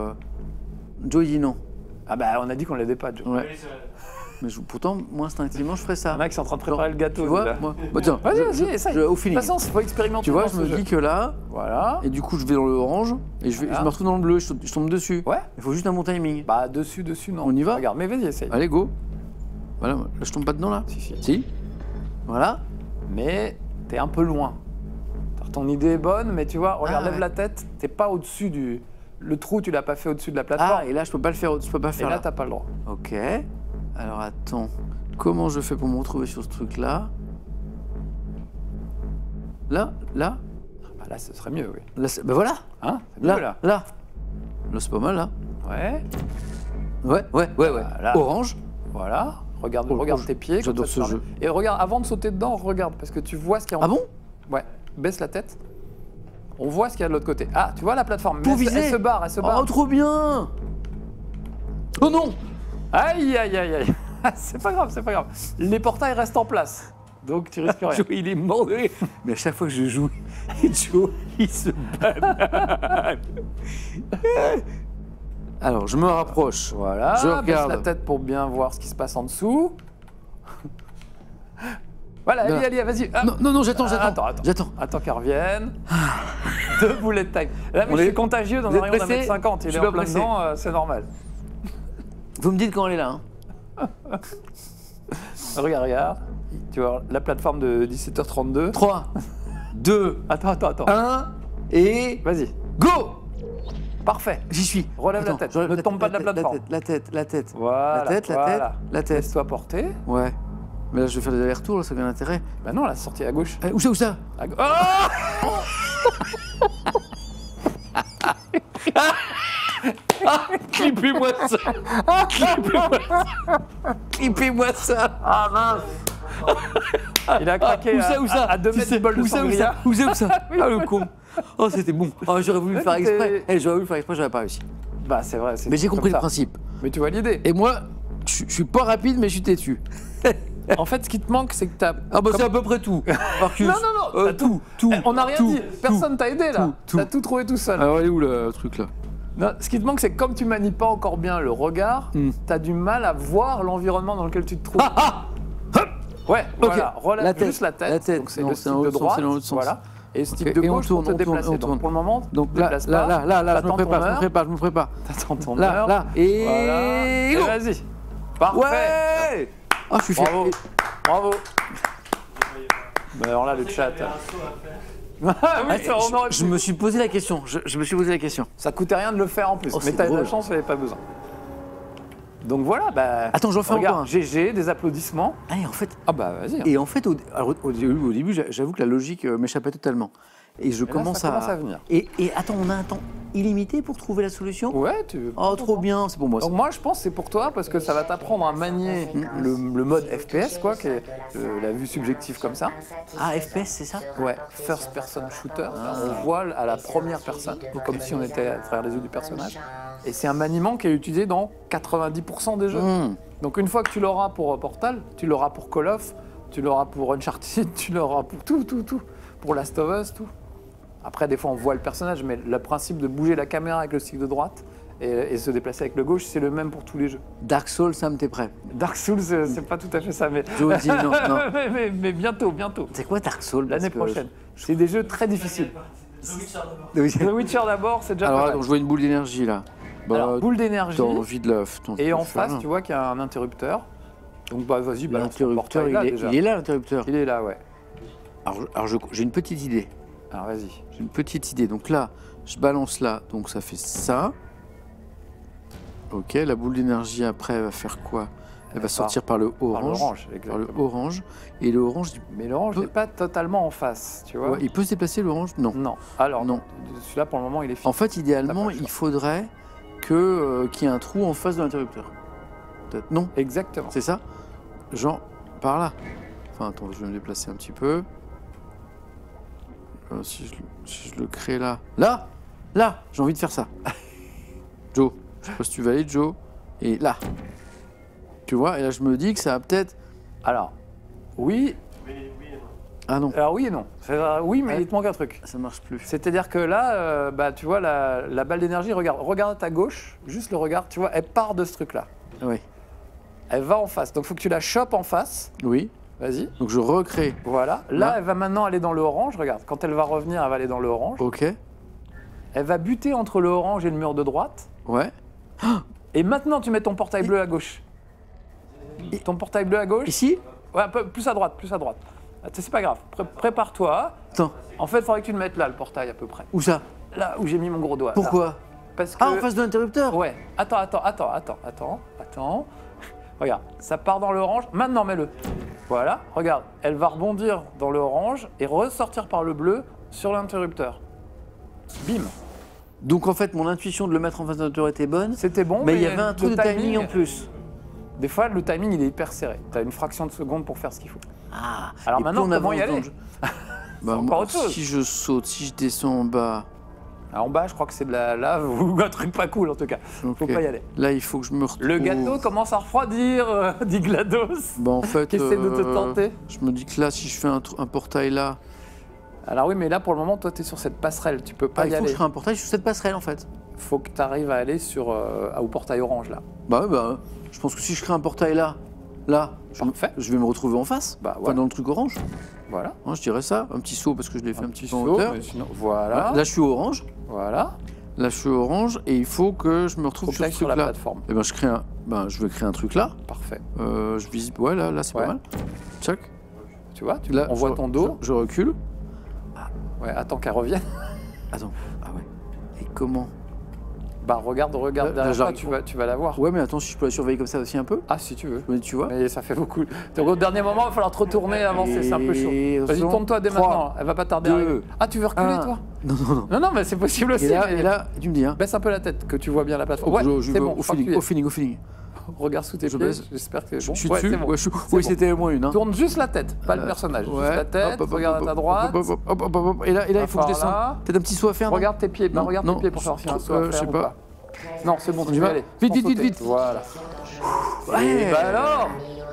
Joe dit non. Ah bah, on a dit qu'on l'aidait pas, Joe. Ouais. Mais pourtant, moi, instinctivement, je ferais ça. Il y en a qui sont en train de préparer le gâteau. Tu vois, déjà. moi... Bah, tiens, Vas-y, essaye. au De feeling. toute façon, il faut expérimenter. Tu vois, dans je ce me jeu. dis que là, Voilà. et du coup, je vais dans le orange, et je Voilà. me retrouve dans le bleu, je tombe dessus. Ouais. Il faut juste un bon timing. Bah, dessus, non. On y va? Regarde, mais vas-y, essaye. Allez, go. Voilà, là, je tombe pas dedans, là? Si. Si. Voilà. Mais t'es un peu loin. Ton idée est bonne, mais tu vois, regarde, Ah, lève ouais. la tête, t'es pas au-dessus du... Le trou, tu l'as pas fait au-dessus de la plateforme. Ah, et là, je peux pas le faire, je peux pas et faire là, là. t'as pas le droit. Ok. Alors, attends. Comment je fais pour me retrouver sur ce truc-là? Là? Bah, là, ce serait mieux, oui. Là, ben voilà. Hein? C'est Là, mieux, là. là. Là, c'est pas mal, là. Ouais. Ouais. Voilà. Orange. Voilà. Regarde, Oh, regarde oh, tes pieds. comme j'adore ça, ce tu jeu. permets. Et regarde, avant de sauter dedans, regarde, parce que tu vois ce qu'il y a en Ah bon? Ouais. Baisse la tête. On voit ce qu'il y a de l'autre côté. Ah, tu vois la plateforme. Pour Mais viser. elle se barre, elle se barre. Oh, trop bien. Oh non. Aïe. C'est pas grave. Les portails restent en place. Donc tu risques rien. Joe, il est mort de rire. Mais à chaque fois que je joue, Joe, il se banane. Alors, je me rapproche. Voilà. Je Baisse regarde. la tête pour bien voir ce qui se passe en dessous. Voilà, Non. allez, vas-y. Ah. Non, j'attends. Attends. Attends qu'elle revienne. 2 bullet time. Là, mais On je est- suis contagieux dans Vous un êtes rayon d'un pressé? mètre 50. Je Il suis est pas en plein pressé. dedans, c'est normal. Vous me dites quand elle est là. Hein. Regarde. Tu vois, la plateforme de 17h32. 3, 2, Attends. 1, et... Vas-y. Go. Parfait. J'y suis. Relève la tête. Ne tombe pas de la plateforme. La tête. Voilà. La tête. Laisse-toi porter. Ouais. Mais là, je vais faire des allers-retours, là, ça a aucun intérêt. Bah non, la sortie à gauche. Où ça À oh Clippez-moi ça. Clippez-moi ça. Ah mince. Il a craqué Où ça à 2 mètres du bol de sangria. Où ça Ah, le con. Oh, c'était bon. Oh, j'aurais voulu le faire Ouais, exprès. J'aurais voulu le faire exprès, j'aurais pas réussi. Bah c'est vrai. Mais j'ai compris le principe. Mais tu vois l'idée. Et moi, je suis pas rapide, mais je suis têtu. En fait, ce qui te manque, c'est que t'as... Ah bah c'est à peu près tout. Marcus. Non, t'as tout. On n'a rien tout, dit. Personne t'a aidé, là. tout. T'as tout trouvé tout seul. Alors, elle est où le truc, là? Non, ce qui te manque, c'est que comme tu manies pas encore bien le regard, t'as du mal à voir l'environnement dans lequel tu te trouves. Ouais, voilà. Relève juste la tête. Donc c'est le stick de droite. Voilà. Et stick de gauche pour te déplacer. Donc pour le moment, donc là, je me prépare. T'attends ton là, heure. Là, et voilà. Et vas-y. Parfait. Ouais. Ah, je suis fier. Bravo. Bah alors là, le chat. Je me suis posé la question. Je me suis posé la question. Ça coûtait rien de le faire en plus. Mais t'as eu de la chance, il n'y avait pas besoin. Donc voilà, bah. Attends, j'en fais encore un. GG, des applaudissements. Ah, et en fait. Ah bah vas-y. Et en fait, au début, j'avoue que la logique m'échappait totalement. Et je commence à venir. Et attends, on a un temps illimité pour trouver la solution? Ouais, Oh, trop bien, c'est pour moi. Donc moi, je pense que c'est pour toi parce que ça va t'apprendre à manier le mode FPS, quoi, qui est la vue subjective comme ça. Ah, FPS, c'est ça? Ouais, first person shooter. On voit à la première personne, comme si on était à travers les yeux du personnage. Et c'est un maniement qui est utilisé dans 90% des jeux. Donc une fois que tu l'auras pour Portal, tu l'auras pour Call of, tu l'auras pour Uncharted, tu l'auras pour tout. Pour Last of Us, tout. Après, des fois, on voit le personnage, mais le principe de bouger la caméra avec le stick de droite et se déplacer avec le gauche, c'est le même pour tous les jeux. Dark Souls, Sam, t'es prêt? Dark Souls, c'est pas tout à fait ça, mais... Je dis non. mais bientôt. C'est quoi Dark Souls? L'année prochaine. C'est des jeux très difficiles. The Witcher d'abord, c'est déjà pas mal. Alors, je vois une boule d'énergie, là. Bah, alors, boule d'énergie. T'as envie de l'œuf. Et en face, tu vois qu'il y a un interrupteur. Donc, bah, vas-y, balance ton l'interrupteur, portail il est là, l'interrupteur. Il est là, ouais. Alors j'ai une petite idée. Alors, vas-y. J'ai une petite idée. Donc là, je balance là. Donc ça fait ça. Ok, la boule d'énergie après, elle va faire quoi? Elle va sortir par le orange. Par le orange. Et le orange... Mais l'orange n'est pas totalement en face, tu vois. Ouais, il peut se déplacer, l'orange? Non. Non. Alors, non. Celui-là, pour le moment, il est fini. En fait, idéalement, il faudrait qu'il y ait un trou en face de l'interrupteur. Peut-être. Non. Exactement. C'est ça? Genre, par là. Enfin, attends, je vais me déplacer un petit peu. Si je le crée là. Là, j'ai envie de faire ça. Joe, je sais pas si tu valides, Joe. Et là. Tu vois, et là, je me dis que ça va peut-être... Alors, oui. Ah non. Alors oui et non. Oui, mais il te manque un truc. Ça marche plus. C'est-à-dire que là, bah, tu vois, la balle d'énergie, regarde à ta gauche, juste le regard, tu vois, elle part de ce truc-là. Oui. Elle va en face. Donc, il faut que tu la chopes en face. Oui. Vas-y. Donc, je recrée. Voilà. Là, elle va maintenant aller dans le orange. Regarde, quand elle va revenir, elle va aller dans le orange. Ok. Elle va buter entre le orange et le mur de droite. Ouais. Et maintenant, tu mets ton portail bleu à gauche. Ton portail bleu à gauche. Ici? Ouais, un peu plus à droite, C'est pas grave. Prépare-toi. Attends. En fait, il faudrait que tu le mettes là, le portail, à peu près. Où ça? Là où j'ai mis mon gros doigt. Pourquoi? Là. Parce que... Ah, en face de l'interrupteur? Ouais. Attends. Regarde, ça part dans l'orange. Maintenant, mets-le. Voilà. Regarde, elle va rebondir dans l'orange et ressortir par le bleu sur l'interrupteur. Bim. Donc, en fait, mon intuition de le mettre en face de l'interrupteur était bonne. C'était bon, mais il y avait un truc de timing en plus. Des fois, le timing, il est hyper serré. Tu as une fraction de seconde pour faire ce qu'il faut. Ah. Alors maintenant, comment y aller? Bah, encore autre chose. Si je saute, si je descends en bas... Alors, en bas, je crois que c'est de la lave ou un truc pas cool, en tout cas. Okay. Faut pas y aller. Là, il faut que je me retrouve... Le gâteau commence à refroidir, dit GLaDOS. Bah, en fait... Qui essaie de te tenter. Je me dis que là, si je fais un portail là... Alors oui, mais là, pour le moment, toi, tu es sur cette passerelle. Tu peux pas y aller. Il faut que je crée un portail sur cette passerelle, en fait. Faut que tu arrives à aller au portail orange, là. Bah ouais, bah... Je pense que si je crée un portail là, je vais me retrouver en face, bah, ouais. Enfin, dans le truc orange. Voilà. Hein, je dirais ça, un petit saut parce que je l'ai fait un petit peu en saut, hauteur. Sinon, voilà. Là, je suis orange. Voilà. Là, je suis orange et il faut que je me retrouve sur ce truc-là. la plateforme. Et ben, je vais créer un truc là. Parfait. Je visite. Ouais, là, c'est pas mal. Tchac. Tu vois, on voit ton dos. Je recule. Ouais, attends qu'elle revienne. Attends. Ah ouais. Et comment? Bah regarde derrière toi, tu vas la voir. Ouais, mais attends, si je peux la surveiller comme ça aussi un peu. Ah, si tu veux. Mais tu vois. Mais ça fait beaucoup. Donc au dernier moment, il va falloir te retourner, avancer, c'est un peu chaud. Vas-y, tourne-toi dès maintenant, elle va pas tarder à arriver. Ah, tu veux reculer, toi? Non. Non, mais c'est possible aussi. Et là, tu me dis, hein. Baisse un peu la tête, que tu vois bien la plateforme. Ouais, c'est bon, au feeling. Regarde sous tes pieds, j'espère que c'est bon. Je suis dessus. Bon. Oui, c'était au moins une. Hein. Tourne juste la tête, pas le personnage. Juste la tête, regarde à ta droite. Et là, il faut que je descende. Peut-être un petit saut à faire. Regarde tes pieds, regarde tes pieds pour savoir si un saut à faire. Je sais pas. Non, c'est bon, tu vas aller. Vite, vite, vite, vite. Voilà. Ouais. Bah alors.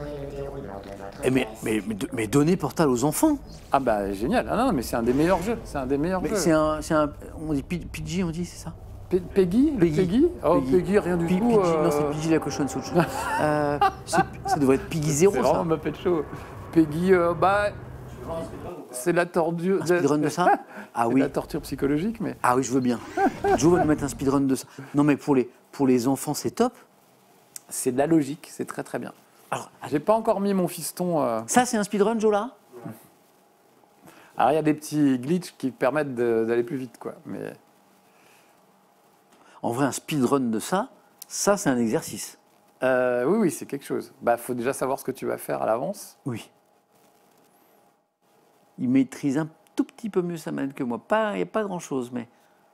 Mais donner Portal aux enfants. Ah bah génial. Ah non, mais c'est un des meilleurs jeux. C'est un des meilleurs jeux. On dit PG, on dit, c'est ça? Peggy. Oh, Peggy, rien du tout. Non, c'est Piggy la cochonne, c'est autre chose. Ça devrait être Piggy 0, c'est ça. vraiment ma pète chaud. Peggy, c'est la torture. Un speedrun de ça? Ah oui. La torture psychologique, mais. Ah oui, je veux bien. Joe va nous mettre un speedrun de ça. Non, mais pour les enfants, c'est top. C'est de la logique, c'est très très bien. Alors, j'ai pas encore mis mon fiston. Ça, c'est un speedrun, Joe, là? Alors, il y a des petits glitches qui permettent d'aller plus vite, quoi. Mais. En vrai, un speedrun de ça, c'est un exercice. Oui, c'est quelque chose. Bah, faut déjà savoir ce que tu vas faire à l'avance. Oui. Il maîtrise un tout petit peu mieux sa manette que moi. Il n'y a pas grand-chose, mais...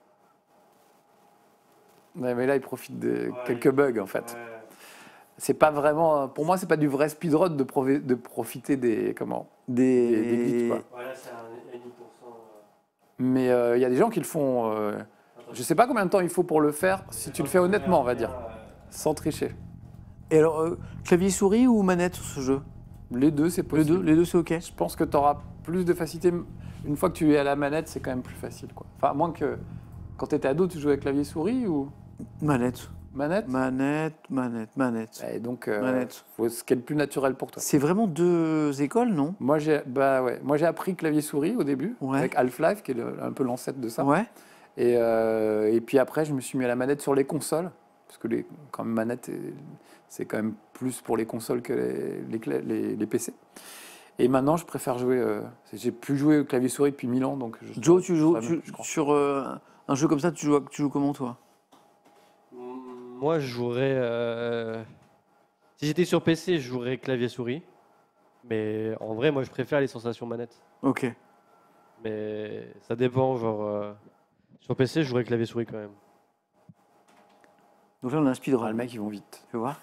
Ouais, mais là, il profite de quelques bugs, en fait. C'est pas vraiment... Pour moi, c'est pas du vrai speedrun de profiter des glitches, quoi. Ouais, là, c'est un 1%. Mais il y a des gens qui le font... je sais pas combien de temps il faut pour le faire, si tu le fais honnêtement, on va dire. Sans tricher. Et alors, clavier souris ou manette sur ce jeu? Les deux, c'est possible. Les deux, c'est OK. Je pense que tu auras plus de facilité. Une fois que tu es à la manette, c'est quand même plus facile, quoi. Enfin, à moins que... Quand tu étais ado, tu jouais avec clavier souris ou... Manette. Manette. Et donc, manette. Faut ce qui est le plus naturel pour toi. C'est vraiment deux écoles, non? Moi, j'ai appris clavier souris au début, avec Half-Life, qui est un peu l'ancêtre de ça. Ouais. Et puis après, je me suis mis à la manette sur les consoles, parce que quand même, manette, c'est quand même plus pour les consoles que les PC. Et maintenant, je préfère jouer... j'ai plus joué au clavier souris depuis 1000 ans, donc... Joe, tu joues sur un jeu comme ça, tu joues comment, toi? Moi, je jouerais... Si j'étais sur PC, je jouerais clavier-souris. Mais en vrai, moi, je préfère les sensations manette. Ok. Mais ça dépend, genre... Sur PC, je jouerais clavier-souris quand même. Donc là, on a un speedrun. Le mec, ils vont vite. Tu vois?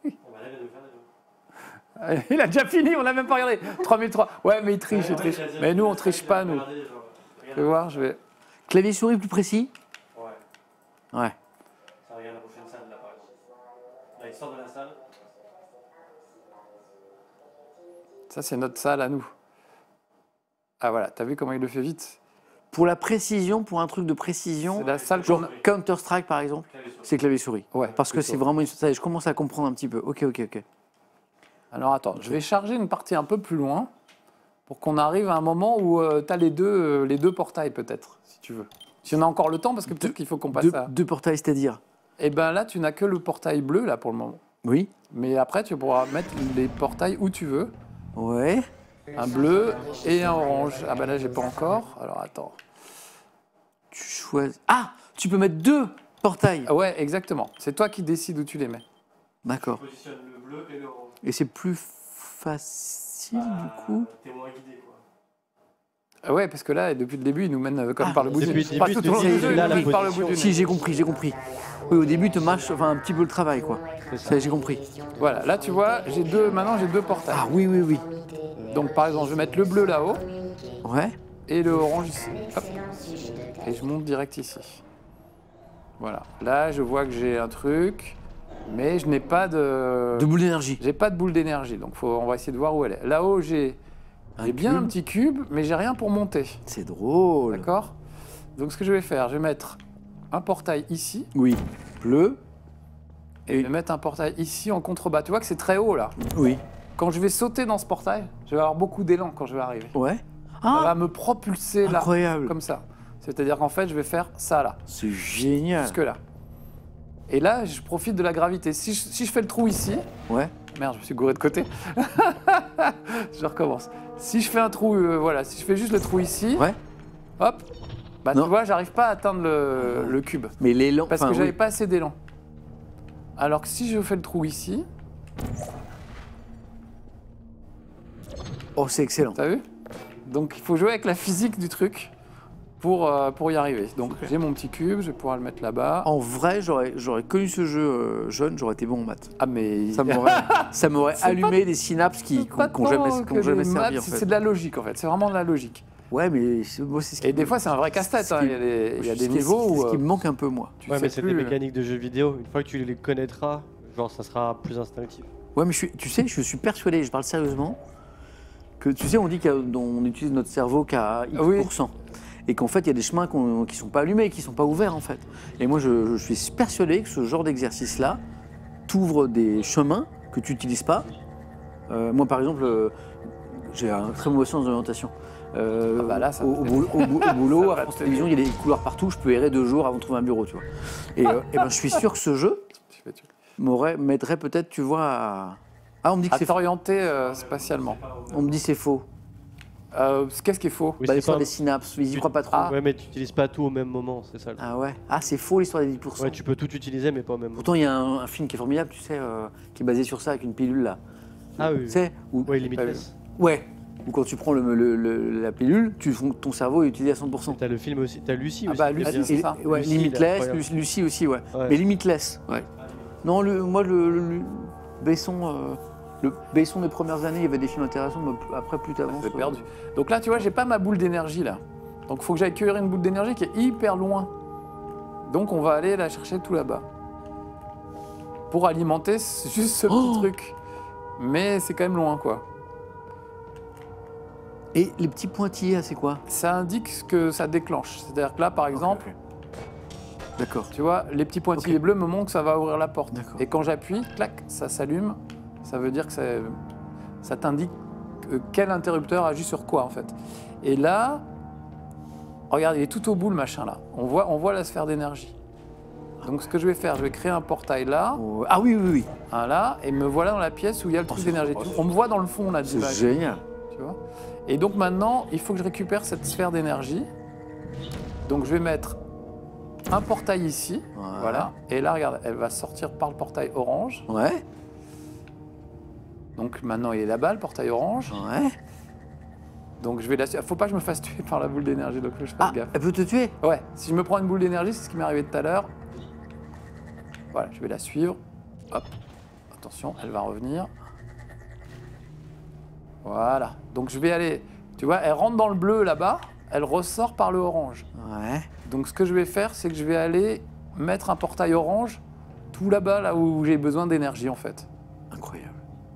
Il a déjà fini, on l'a même pas regardé. 3003. Ouais, mais il triche, il triche. Mais nous, on triche pas, nous. Je vais voir, Clavier-souris plus précis? Ouais. Ça regarde la prochaine salle, là, par exemple. Là, il sort de la salle. Ça, c'est notre salle à nous. Ah, voilà, t'as vu comment il le fait vite? Pour la précision, pour un truc de précision, c'est la salle genre Counter-Strike, par exemple, c'est clavier-souris. Ouais. Parce que c'est vraiment ça, je commence à comprendre un petit peu. Ok. Alors, attends, je vais charger une partie un peu plus loin pour qu'on arrive à un moment où tu as les deux portails, peut-être, si tu veux. Si on a encore le temps, parce que peut-être qu'il faut qu'on passe à... Deux portails, c'est-à-dire? Eh bien là, tu n'as que le portail bleu, là, pour le moment. Oui. Mais après, tu pourras mettre les portails où tu veux. Ouais. Un bleu et un orange. Ah ben là, j'ai pas encore. Alors, attends. Tu choisis... Ah, tu peux mettre deux portails. Ouais, exactement. C'est toi qui décides où tu les mets. D'accord. Tu positionnes le bleu et l'orange. Et c'est plus facile, du coup? T'es moins guidé, quoi. Ouais, parce que là, depuis le début, il nous mène comme par le bout du nez. Pas tout au long du jeu, par le bout du nez. Si, j'ai compris. Oui, au début, tu mâches un petit peu le travail, quoi. Ça, j'ai compris. Voilà, là, tu vois, maintenant, j'ai deux portails. Ah oui. Donc, par exemple, je vais mettre le bleu là-haut. Ouais. Et le orange ici. Hop. Et je monte direct ici. Voilà. Là, je vois que j'ai un truc, mais je n'ai pas de... De boule d'énergie. J'ai pas de boule d'énergie, donc on va essayer de voir où elle est. Là-haut, j'ai bien un petit cube, mais j'ai rien pour monter. C'est drôle. D'accord? Donc, ce que je vais faire, je vais mettre un portail ici. Oui. Bleu. Et je vais mettre un portail ici en contrebas. Tu vois que c'est très haut, là. Oui. Quand je vais sauter dans ce portail, je vais avoir beaucoup d'élan quand je vais arriver. Ouais. Ça va me propulser là, incroyable. comme ça. C'est-à-dire qu'en fait, je vais faire ça là. C'est génial. Jusque là. Et là, je profite de la gravité. Si je fais le trou ici... Ouais. Merde, je me suis gouré de côté. Je recommence. Si je fais un trou, voilà, si je fais juste le trou ici... Ouais. Hop. Bah tu vois, j'arrive pas à atteindre le cube. Mais l'élan... Parce que j'avais pas assez d'élan. Alors que si je fais le trou ici... Oh, c'est excellent. T'as vu? Donc il faut jouer avec la physique du truc pour y arriver. Donc j'ai mon petit cube, je vais pouvoir le mettre là-bas. En vrai, j'aurais connu ce jeu jeune, j'aurais été bon en maths. Ah mais... Ça m'aurait allumé des synapses qui n'ont jamais servi en fait. C'est de la logique en fait, c'est vraiment de la logique. Ouais, mais moi, c'est ce qui Et des fois, c'est un vrai casse-tête. Il y a des niveaux où... C'est ce qui me manque un peu, moi. Ouais, mais c'est des mécaniques de jeux vidéo. Une fois que tu les connaîtras, genre, ça sera plus instinctif. Ouais, mais tu sais, je suis persuadé, je parle sérieusement, que tu sais, on dit qu'on utilise notre cerveau qu'à X%. Et qu'en fait, il y a des chemins qui ne sont pas allumés, qui ne sont pas ouverts, en fait. Et moi, je suis persuadé que ce genre d'exercice-là t'ouvre des chemins que tu n'utilises pas. Moi, par exemple, j'ai un très mauvais sens d'orientation. là, ça au boulot, à France Télévisions, il y a des couloirs partout, je peux errer 2 jours avant de trouver un bureau, tu vois. Et ben, je suis sûr que ce jeu m'aiderait peut-être, tu vois, à... Ah, on me dit que c'est t'orienter spatialement. On me dit c'est faux. Qu'est-ce qui est faux? Bah, l'histoire des synapses, ils y croient pas trop. Ouais, mais tu n'utilises pas tout au même moment, c'est ça. Ah ouais. Ah, c'est faux l'histoire des 10%. Ouais, tu peux tout utiliser, mais pas au même moment. Pourtant, il y a un film qui est formidable, tu sais, qui est basé sur ça, avec une pilule là. Ah oui. Tu sais, Ouais, Limitless. Ouais. Ou quand tu prends la pilule, ton cerveau est utilisé à 100%. T'as le film aussi, t'as Lucie aussi. Bah Lucie, c'est ça. Ouais, Lucie, Limitless, Lucie aussi, ouais. Mais Limitless, ouais. Non, moi, le Besson... Le Besson des premières années, il y avait des films intéressants, mais après, plus t'avances... C'est perdu. Donc là, tu vois, j'ai pas ma boule d'énergie, là. Donc il faut que j'aille cueillir une boule d'énergie qui est hyper loin. Donc on va aller la chercher tout là-bas. Pour alimenter juste ce petit truc. Mais c'est quand même loin, quoi. Et les petits pointillés, c'est quoi? Ça indique ce que ça déclenche. C'est-à-dire que là, par exemple... D'accord. Tu vois, les petits pointillés bleus me montrent que ça va ouvrir la porte. Et quand j'appuie, clac, ça s'allume. Ça veut dire que ça t'indique quel interrupteur agit sur quoi, en fait. Et là, regarde, il est tout au bout, le machin, là. On voit la sphère d'énergie. Donc, ce que je vais faire, je vais créer un portail là. Ah oui, oui, oui. Un là, et me voilà dans la pièce où il y a le truc d'énergie. On me voit dans le fond, là. C'est génial. Tu vois. Et donc, maintenant, il faut que je récupère cette sphère d'énergie. Donc, je vais mettre un portail ici. Voilà. Et là, regarde, elle va sortir par le portail orange. Ouais. Donc maintenant, il est là-bas, le portail orange. Ouais. Donc je vais la... Faut pas que je me fasse tuer par la boule d'énergie, donc je fasse gaffe. Elle peut te tuer? Ouais, si je me prends une boule d'énergie, c'est ce qui m'est arrivé tout à l'heure. Voilà, je vais la suivre. Hop. Attention, elle va revenir. Voilà. Donc je vais aller... Tu vois, elle rentre dans le bleu là-bas, elle ressort par le orange. Ouais. Donc ce que je vais faire, c'est que je vais aller mettre un portail orange tout là-bas, là où j'ai besoin d'énergie, en fait. Incroyable.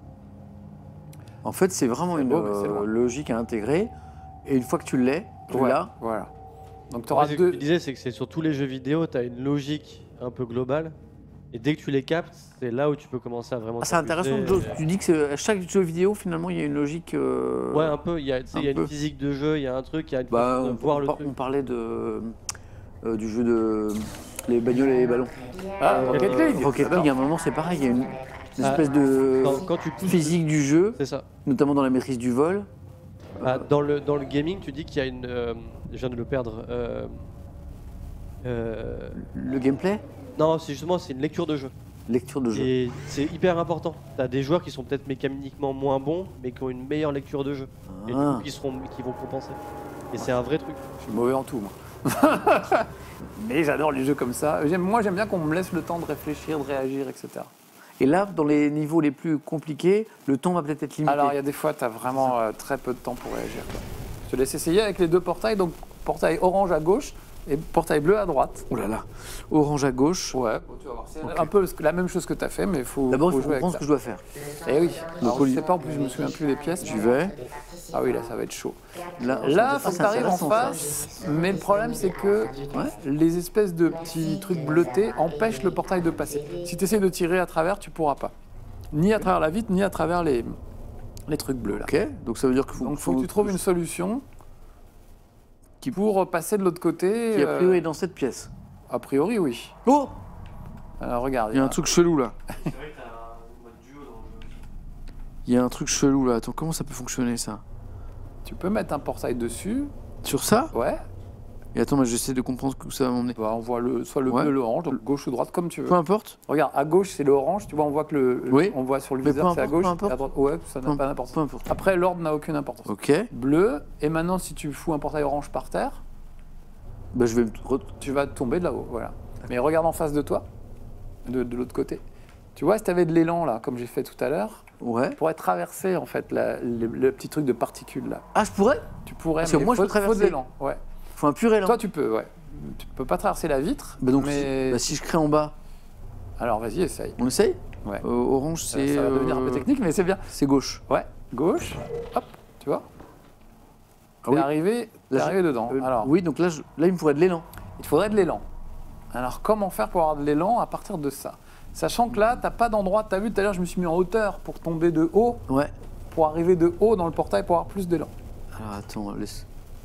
En fait, c'est vraiment une logique à intégrer. Et une fois que tu l'es, tu l'as. Voilà. Donc tu auras Ce que tu disais, c'est que c'est sur tous les jeux vidéo, tu as une logique un peu globale. Et dès que tu les captes, c'est là où tu peux commencer à vraiment... Ah, c'est intéressant. Tu dis que à chaque jeu vidéo, finalement, il y a une logique... Ouais, un peu. Il y a une physique de jeu, il y a un truc, il y a une façon de voir le truc. On parlait du jeu de... les bagnoles et les ballons. Ah, Rocket League. Rocket League, à un moment, c'est pareil. Il y a une espèce de physique du jeu, notamment dans la maîtrise du vol. Dans le gaming, tu dis qu'il y a une... je viens de le perdre. Le gameplay? Non, c'est une lecture de jeu. Lecture de jeu. Et c'est hyper important. Tu as des joueurs qui sont peut-être mécaniquement moins bons, mais qui ont une meilleure lecture de jeu. Et du coup, qui vont compenser. Et c'est un vrai truc. Je suis mauvais en tout, moi. Mais j'adore les jeux comme ça. Moi, j'aime bien qu'on me laisse le temps de réfléchir, de réagir, etc. Et là, dans les niveaux les plus compliqués, le temps va peut-être être limité. Alors, il y a des fois, tu as vraiment très peu de temps pour réagir, quoi. Je te laisse essayer avec les deux portails. Donc, portail orange à gauche et portail bleu à droite. Oh là là. Orange à gauche. Ouais, tu vas voir. C'est un peu la même chose que tu as fait, mais il faut. D'abord, il faut comprendre ce que je dois faire. Eh oui. Alors, je sais pas, en plus, je me souviens plus des pièces. Tu vais. Ah oui, là, ça va être chaud. Là, il faut que tu arrives en face. Mais le problème, c'est que les espèces de petits trucs bleutés empêchent le portail de passer. Si tu essaies de tirer à travers, tu pourras pas. Ni à travers la vitre, ni à travers les trucs bleus, là. Ok, donc ça veut dire qu'il faut que tu trouves une solution pour passer de l'autre côté. Qui a priori est dans cette pièce. A priori, oui. Oh! Alors, regarde. Il y a un truc chelou, là. C'est vrai que t'as un mode duo dans le jeu. Il y a un truc chelou, là. Attends, comment ça peut fonctionner, ça? Tu peux mettre un portail dessus. Sur ça? Ouais. Et attends, j'essaie de comprendre où ça va m'emmener. Bah, on voit soit le bleu, l'orange, donc gauche ou droite, comme tu veux. Peu importe. Regarde, à gauche, c'est l'orange. Tu vois, on voit que on voit sur le viseur, c'est à gauche. À droite, ouais, ça n'a pas d'importance. Peu importe. Après, l'ordre n'a aucune importance. Ok. Bleu. Et maintenant, si tu fous un portail orange par terre, bah, tu vas tomber de là-haut. Voilà. Mais regarde en face de toi, de l'autre côté. Tu vois, si tu avais de l'élan, là, comme j'ai fait tout à l'heure, Ouais. tu pourrais traverser, en fait, le petit truc de particules, là. Ah, je pourrais? Tu pourrais, Parce que mais moi, je peux faut de traverser. l'élan, ouais. Faut un pur élan. Toi, tu peux, ouais. Tu peux pas traverser la vitre, Bah donc, mais... si je crée en bas, Alors, vas-y, essaye. on essaye? Ouais. Orange, Ça c'est... va devenir un peu technique, mais c'est bien. C'est gauche. Ouais, gauche, hop, tu vois. Ah oui. T'es arrivé dedans. Alors, Oui, donc là, là, il me faudrait de l'élan. il te faudrait de l'élan. Alors, comment faire pour avoir de l'élan à partir de ça? Sachant que là, t'as pas d'endroit, t'as vu tout à l'heure, je me suis mis en hauteur pour tomber de haut, Ouais. pour arriver de haut dans le portail pour avoir plus d'élan. Alors, attends, laisse...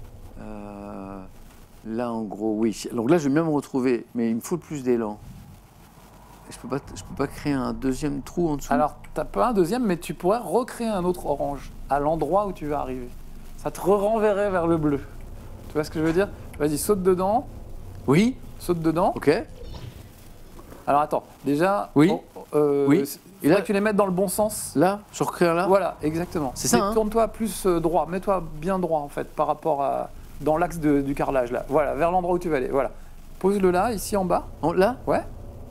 Là, en gros, oui. Donc là, je vais bien me retrouver, mais il me faut plus d'élan. Je peux pas créer un deuxième trou en dessous. Alors, t'as pas un deuxième, mais tu pourrais recréer un autre orange à l'endroit où tu vas arriver. Ça te renverrait vers le bleu. Tu vois ce que je veux dire? Vas-y, saute dedans. Oui. Saute dedans. Ok. Alors, attends. Déjà, Oui. oui. Et Et là- là, que tu les mettes dans le bon sens. Là, je recrée un là. Voilà, exactement. C'est ça, Mais hein. tourne-toi plus droit. Mets-toi bien droit, en fait, par rapport à... dans l'axe du carrelage, là. Voilà, vers l'endroit où tu vas aller. Voilà. Pose-le là, ici en bas. Là. Ouais.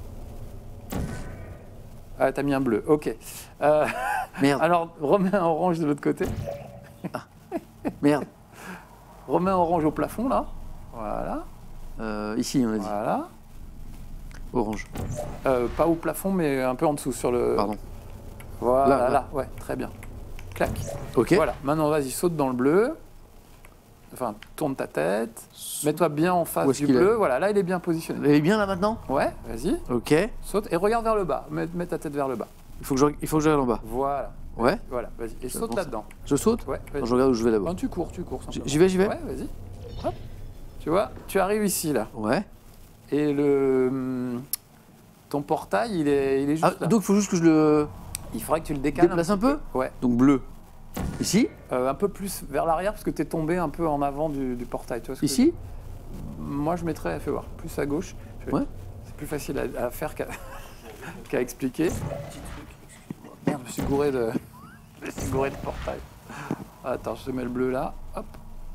Ah, t'as mis un bleu. Ok. Merde. Alors, remets un orange de l'autre côté. Merde. Remets un orange au plafond, là. Voilà. Ici, on a dit. Voilà. Orange. Pas au plafond, mais un peu en dessous, sur le... Pardon. Voilà, Là, là. Ouais, très bien. Clac. Ok. Voilà. Maintenant, vas-y, saute dans le bleu. Enfin, tourne ta tête. Mets-toi bien en Où face est-ce du qu'il est bleu. Voilà, là, il est bien positionné. Elle est bien là maintenant. Ouais, vas-y. Ok. Saute et regarde vers le bas. Mets ta tête vers le bas. Il faut que j'aille en bas. Voilà. Ouais. Voilà, vas-y. Et saute pense- là-dedans. Je saute. Ouais, vas-y. Non, je regarde où je vais d'abord. Non, tu cours. Simplement. J'y vais. Ouais, vas-y. Hop. Tu vois, tu arrives ici, là. Ouais. Et ton portail, il est juste Ah, là. donc il faut juste que je le Il faudrait que tu le décales. déplace un peu. Ouais. Donc bleu. Ici. Un peu plus vers l'arrière parce que tu es tombé un peu en avant du portail. Tu vois ce que je veux Ici. dire? Moi, je mettrais, fais voir, plus à gauche. Ouais. C'est plus facile à faire qu'à expliquer. Merde, je me suis gouré de portail. Attends, je te mets le bleu là. Hop.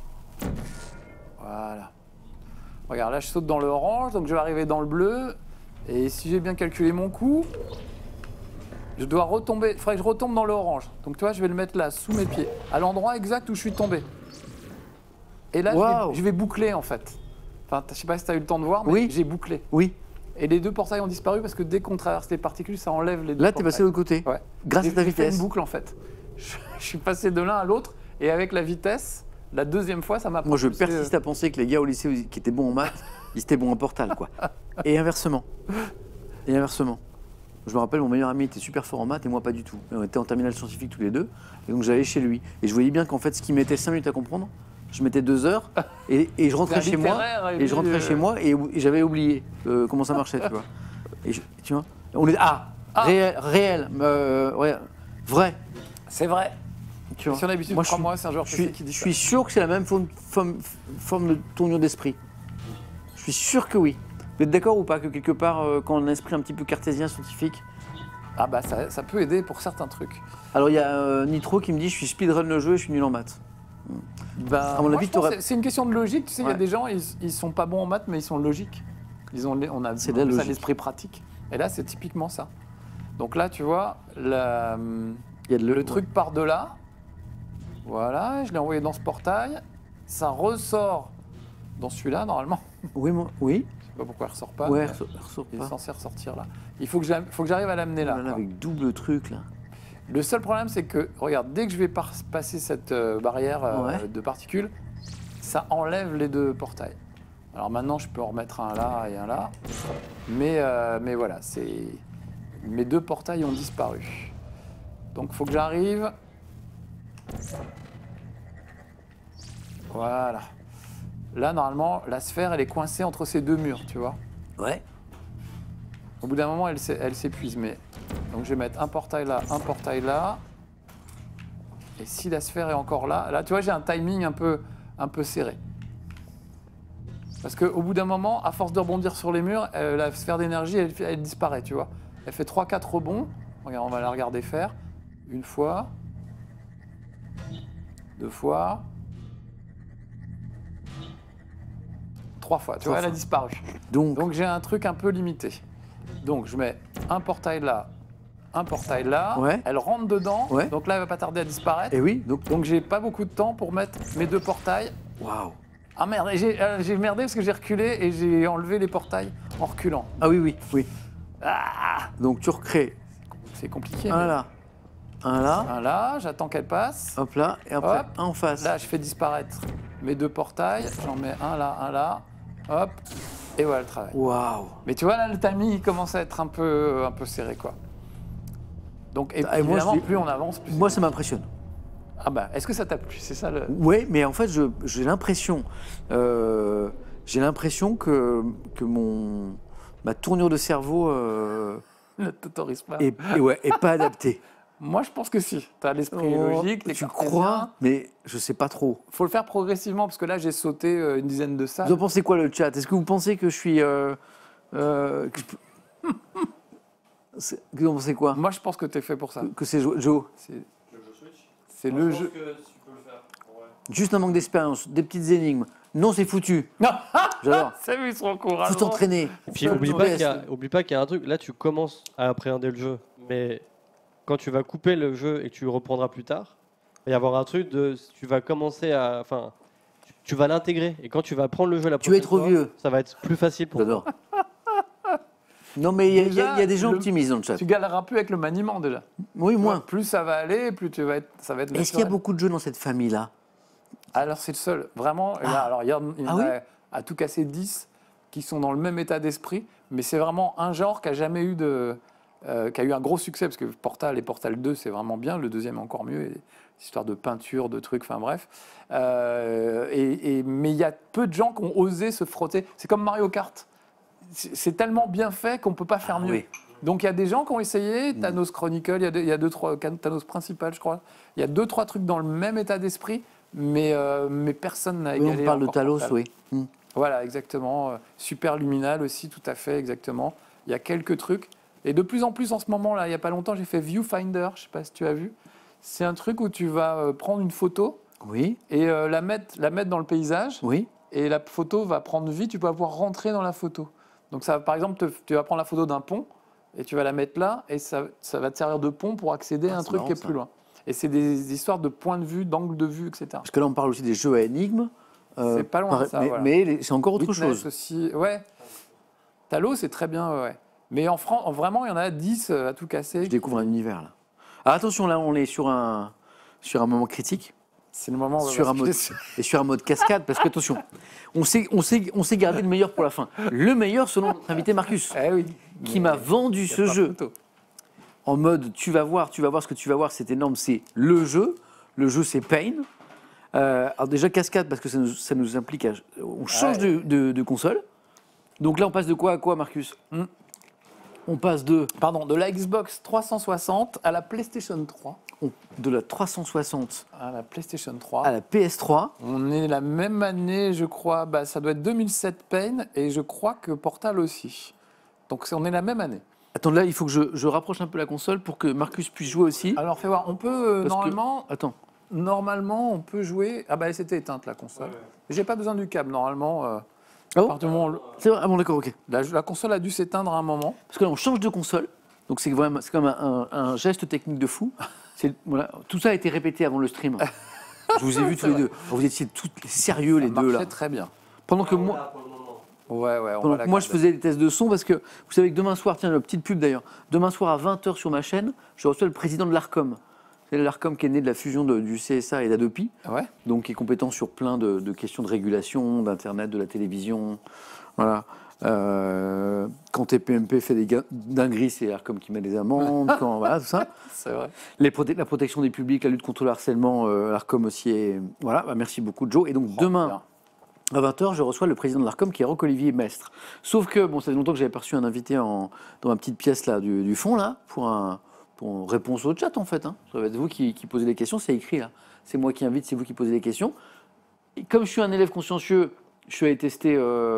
Voilà. Regarde, là, je saute dans le orange, donc je vais arriver dans le bleu. Et si j'ai bien calculé mon coup, je dois retomber. Il faudrait que je retombe dans le orange. Donc, tu vois, je vais le mettre là, sous mes pieds, à l'endroit exact où je suis tombé. Et là, Waouh. je vais boucler en fait. Enfin, je sais pas si tu as eu le temps de voir, mais Oui. j'ai bouclé. Oui. Et les deux portails ont disparu parce que dès qu'on traverse les particules, ça enlève les deux Là, t'es passé de l'autre côté. Ouais. Grâce à ta J'ai fait vitesse. une boucle en fait. Je suis passé de l'un à l'autre et avec la vitesse, la deuxième fois, ça m'a Moi, je propulsé, persiste à penser que les gars au lycée qui étaient bons en maths, ils étaient bons en Portal, quoi. Et inversement. Je me rappelle, mon meilleur ami était super fort en maths et moi pas du tout. Et on était en terminale scientifique tous les deux. Et donc j'allais chez lui. Et je voyais bien qu'en fait, ce qui mettait 5 minutes à comprendre, je mettais 2 heures. Et je rentrais C'est chez moi. littéraire, Et je rentrais chez moi et j'avais oublié comment ça marchait, tu vois. Et tu vois, on est réel, ouais, vrai. C'est vrai. Tu vois. Si on a l'habitude, Moi, crois-moi, c'est un joueur PC qui dit je ça. suis sûr que c'est la même forme de tournure d'esprit. Je suis sûr que oui. Vous êtes d'accord ou pas que quelque part, quand on a un esprit un petit peu cartésien, scientifique. Ah bah ça peut aider pour certains trucs. Alors il y a Nitro qui me dit je suis speedrun le jeu et je suis nul en maths. Bah, À mon moi, avis, je pense t'aurais- que c'est une question de logique. Tu sais, il y a Ouais. des gens, ils sont pas bons en maths, mais ils sont logiques. On a C'est de la ça logique. l'esprit pratique. Et là, c'est typiquement ça. Donc là, tu vois, Il y a le truc part de là. Voilà, je l'ai envoyé dans ce portail. Ça ressort dans celui-là, normalement. Oui, moi, oui. Je sais pas pourquoi il ressort pas. Ouais, mais ressort il est pas. censé ressortir là. Il faut que j'arrive à l'amener là. Oh là là, quoi. avec double truc là. Le seul problème, c'est que, regarde, dès que je vais passer cette barrière Ouais. de particules, ça enlève les deux portails. Alors maintenant, je peux en remettre un là et un là. Mais voilà, mes deux portails ont disparu. Donc, il faut que j'arrive. Voilà. Là, normalement, la sphère, elle est coincée entre ces deux murs, tu vois. Ouais. Au bout d'un moment, elle s'épuise. Mais donc, je vais mettre un portail là, un portail là. Et si la sphère est encore là, tu vois, j'ai un timing un peu serré. Parce qu'au bout d'un moment, à force de rebondir sur les murs, la sphère d'énergie, elle disparaît, tu vois. Elle fait 3-4 rebonds. Regarde, on va la regarder faire. Une fois. 2 fois. 3 fois. Tu vois, elle a disparu. Donc, Donc j'ai un truc un peu limité. Donc je mets un portail là, un portail là, Ouais. elle rentre dedans, Ouais. donc là elle va pas tarder à disparaître. Et oui, Donc j'ai pas beaucoup de temps pour mettre mes 2 portails. waouh. Ah merde, et j'ai merdé parce que j'ai reculé et j'ai enlevé les portails en reculant. Ah oui, oui, oui. Ah, Donc tu recrées c'est compliqué. un là, un là, Un là, j'attends qu'elle passe. hop là, et après Hop. un en face. Là, je fais disparaître mes 2 portails. J'en mets un là. Hop. Et voilà le travail. Waouh. Mais tu vois, là, le timing, il commence à être un peu serré, quoi. Donc, et Ah, et moi, évidemment, je dis- plus on avance, plus... Moi, ça m'impressionne. Ah bah, est-ce que ça t'a plu? C'est ça le... Oui, mais en fait, j'ai l'impression que ma tournure de cerveau Ne t'autorise pas. est pas adaptée. Moi, je pense que si. T'as l'esprit Oh, logique, t'es tu cartésien. crois? Mais je sais pas trop. Faut le faire progressivement, parce que là, j'ai sauté une dizaine de salles. Vous en pensez quoi, le chat? Est-ce que vous pensez que je suis... que je peux- Vous en pensez quoi? Moi, je pense que t'es fait pour ça. Que c'est Joe? C'est le jeu. Juste un manque d'expérience, des petites énigmes. Non, c'est foutu. Non. J'adore. C'est vu, ils sont encourageants. Faut t'entraîner. Et puis oublie pas qu'il y a un truc, là tu commences à appréhender le jeu, mais quand tu vas couper le jeu et que tu le reprendras plus tard, il va y avoir un truc de, tu vas commencer à, enfin, tu vas l'intégrer, et quand tu vas prendre le jeu la Tu vas prochaine être trop fois, vieux. ça va être plus facile pour toi. J'adore. Non, mais il y a Déjà, des gens optimistes dans le chat. Tu galéreras plus avec le maniement, déjà. Oui, moins. Plus ça va aller, plus ça va être Est-ce qu'il y a naturel. beaucoup de jeux dans cette famille-là? Alors, c'est le seul. Vraiment, alors, il y en Ah a oui à tout casser 10 qui sont dans le même état d'esprit, mais c'est vraiment un genre qui a jamais eu qui a eu un gros succès, parce que Portal et Portal 2, c'est vraiment bien, le deuxième encore mieux, et histoire de peinture, de trucs, enfin bref. Mais il y a peu de gens qui ont osé se frotter. C'est comme Mario Kart. C'est tellement bien fait qu'on ne peut pas faire mieux. oui. Donc il y a des gens qui ont essayé, Thanos Chronicle, il y a deux, trois, Thanos Principal, je crois. Il y a 2-3 trucs dans le même état d'esprit, mais personne n'a Oui, égalé. on parle de encore Talos, Portal. oui. Voilà, exactement. Super Luminal aussi, tout à fait, exactement. Il y a quelques trucs. Et de plus en plus en ce moment, là, il n'y a pas longtemps, j'ai fait Viewfinder, je ne sais pas si tu as vu. C'est un truc où tu vas prendre une photo Oui, et la mettre dans le paysage. oui. Et la photo va prendre vie, tu vas pouvoir rentrer dans la photo. Donc, ça, par exemple, tu vas prendre la photo d'un pont et tu vas la mettre là et ça va te servir de pont pour accéder à un c'est truc marrant, qui est ça. plus loin. Et c'est des histoires de point de vue, d'angle de vue, etc. Parce que là, on parle aussi des jeux à énigmes. C'est pas loin de ça, Mais, voilà. mais c'est encore autre Witness chose. aussi, ouais. Talos, c'est très bien, ouais. Mais en France, vraiment, il y en a 10 à tout casser. Je découvre un univers, là. Alors, attention, là, on est sur un moment critique. C'est le moment où on va Sur un mode, basculer et sur un mode cascade, parce que, attention, on sait garder le meilleur pour la fin. Le meilleur, selon notre invité Marcus, Eh oui. qui m'a vendu Y a ce pas jeu photo. en mode tu vas voir ce que tu vas voir, c'est énorme, c'est le jeu. Le jeu, c'est Pain. Alors déjà, cascade, parce que ça nous implique on change de console. Donc là, on passe de quoi à quoi, Marcus? On passe de La Xbox 360 à la PlayStation 3. de la 360 À la PlayStation 3. à la PS3. On est la même année, je crois. Ça doit être 2007 Pain et je crois que Portal aussi. Donc on est la même année. Attends, là, il faut que je rapproche un peu la console pour que Marcus puisse jouer aussi. Alors fais voir, on peut Parce que- normalement, Attends. on peut jouer. Ah bah elle s'était éteinte la console. J'ai pas besoin du câble normalement. Ah À bon partir du moment où C'est vrai? Ah bon, d'accord, ok. la console a dû s'éteindre à un moment. Parce que là, on change de console. Donc c'est comme un geste technique de fou. Voilà, tout ça a été répété avant le stream. Je vous ai vu tous les deux. Vous étiez tous sérieux, les Ça deux, marchait là. très bien. Pendant que moi... Ouais, on Pendant va que moi, la je garder. faisais des tests de son parce que vous savez que demain soir, tiens, une petite pub d'ailleurs, demain soir à 20h sur ma chaîne, je reçois le président de l'ARCOM. C'est l'ARCOM qui est né de la fusion du CSA et d'Adopi, Ouais. donc qui est compétent sur plein de questions de régulation, d'Internet, de la télévision. Voilà. Quand TPMP fait des dingueries, c'est l'ARCOM qui met des amendes, voilà, tout ça. C'est vrai. La protection des publics, la lutte contre le harcèlement, l'ARCOM aussi est... Voilà, merci beaucoup Joe. Et donc demain... Bien. À 20h, je reçois le président de l'ARCOM qui est Roch-Olivier Mestre. Sauf que, bon, ça fait longtemps que j'avais perçu un invité dans ma petite pièce là, du fond, là, pour une réponse au chat, en fait. Hein. Ça va être vous qui posez des questions, c'est écrit là. C'est moi qui invite, c'est vous qui posez des questions. Et comme je suis un élève consciencieux, je suis allé tester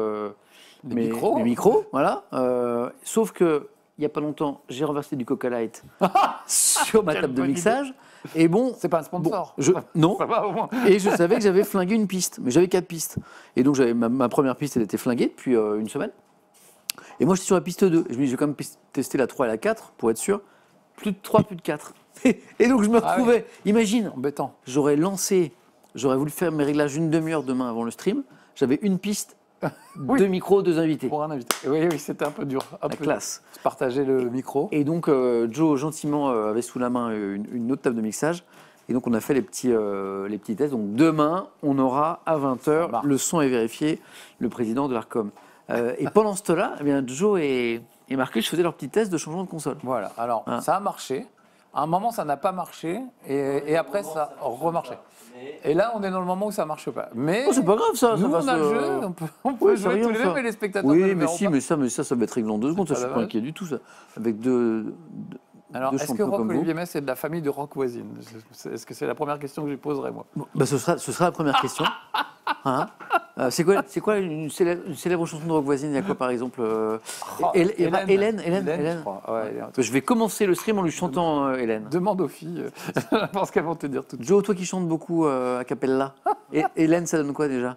mes micros, voilà. Sauf que, il n'y a pas longtemps, j'ai renversé du Coca Light sur ma Quelle table de bonne mixage. Et bon, C'est pas un sponsor. non, Ça va au moins. et je savais que j'avais flingué une piste, mais j'avais 4 pistes. Et donc j'avais ma première piste, elle était flinguée depuis une semaine. Et moi j'étais sur la piste 2. Et je me dis, je vais quand même tester la 3 et la 4 pour être sûr. plus de 3, plus de 4. Et donc je me retrouvais, imagine, embêtant. J'aurais voulu faire mes réglages une demi-heure demain avant le stream, j'avais une piste, 2 micros, 2 invités. Pour un invité. Oui, c'était un peu dur. La classe. Se partager le micro. Et donc Joe gentiment avait sous la main une autre table de mixage. Et donc on a fait les petits tests. Donc demain, on aura à 20h, le son est vérifié, le président de l'Arcom. Et pendant ce temps-là, eh bien, Joe et Marcus faisaient leur petit test de changement de console. Voilà, alors ça a marché. À un moment, ça n'a pas marché. Et après, ça a remarché. Et là, on est dans le moment où ça ne marche pas. Mais c'est pas grave ça. Nous, on a le jeu, on peut jouer tous les deux, mais les spectateurs ne le verront pas. Mais ça va être réglé en 2 secondes. Ça, je ne suis pas inquiet du tout. Ça. Avec deux Alors, est-ce que Roch Olivier Mess est de la famille de Roch voisine? Est-ce que c'est la première question que je lui poserai, moi? Ce sera la première question. Hein, c'est quoi une célèbre chanson de Roch voisine? Il y a quoi, par exemple Hélène. Je vais commencer le stream en lui chantant Hélène. Demande aux filles. Je pense qu'elles vont te dire tout de suite. Joe, toi qui chantes beaucoup a cappella, Hélène, ça donne quoi déjà?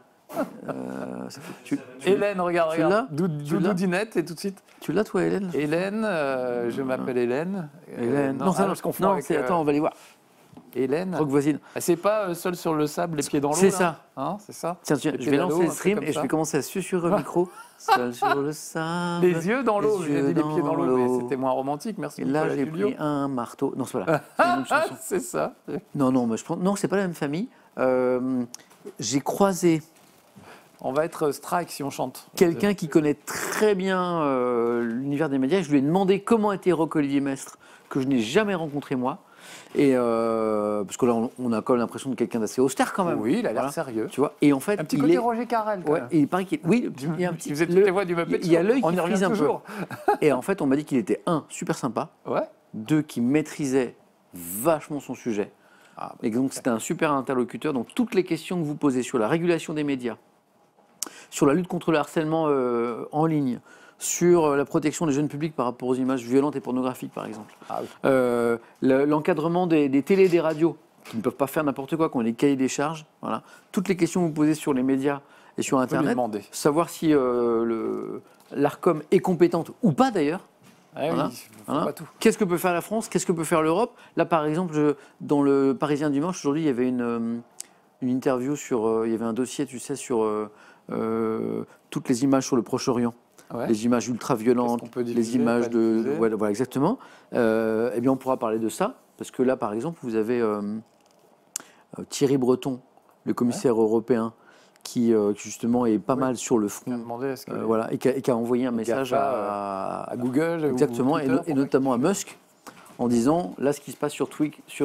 Hélène, regarde. Doudinette, et tout de suite. Tu l'as, toi, Hélène? Hélène, je m'appelle Hélène. Non, je confonds avec... Attends, on va aller voir. Hélène. Roch voisine. C'est pas seule sur le sable, les pieds dans l'eau? C'est ça. Hein, c'est ça. Tiens, je vais lancer le stream et je vais commencer à susurrer le micro. Seule sur le sable. Les yeux dans l'eau. J'ai dit les pieds dans l'eau, mais c'était moins romantique. Merci. Et là, j'ai pris un marteau. Non, c'est pas là. C'est ça. Non, mais je pense. Non, c'est pas la même famille. J'ai croisé. On va être strike si on chante. Quelqu'un qui connaît très bien l'univers des médias. Je lui ai demandé comment était Roch Olivier Mestre, que je n'ai jamais rencontré moi. Et parce que là, on a quand même l'impression de quelqu'un d'assez austère quand même. Oui, il a l'air sérieux. Tu vois. Et en fait, un petit côté Roger Carrel. Ouais, et il paraît qu'il. Oui, il y a un petit. Il faisait toutes les voix du Muppet. Il y a l'œil qui frise un peu. toujours. Et en fait, on m'a dit qu'il était super sympa. Ouais. 2, qui maîtrisait vachement son sujet. Et donc c'était un super interlocuteur. Donc toutes les questions que vous posez sur la régulation des médias, sur la lutte contre le harcèlement en ligne, sur la protection des jeunes publics par rapport aux images violentes et pornographiques, par exemple. L'encadrement des télés et des radios, qui ne peuvent pas faire n'importe quoi, qui ont des cahiers des charges. Voilà. Toutes les questions que vous posez sur les médias et sur Internet, savoir si l'Arcom est compétente ou pas d'ailleurs. Pas tout. Qu'est-ce que peut faire la France? Qu'est-ce que peut faire l'Europe? Là, par exemple, dans le Parisien dimanche, aujourd'hui, il y avait une interview sur... il y avait un dossier, tu sais, sur toutes les images sur le Proche-Orient. Ouais. Les images ultra-violentes, les images de... Voilà, exactement. Eh bien, on pourra parler de ça, parce que là, par exemple, vous avez Thierry Breton, le commissaire européen, qui justement est pas mal sur le front, voilà, et qui a envoyé un message à Google, exactement, et notamment à Musk, en disant, là, ce qui se passe sur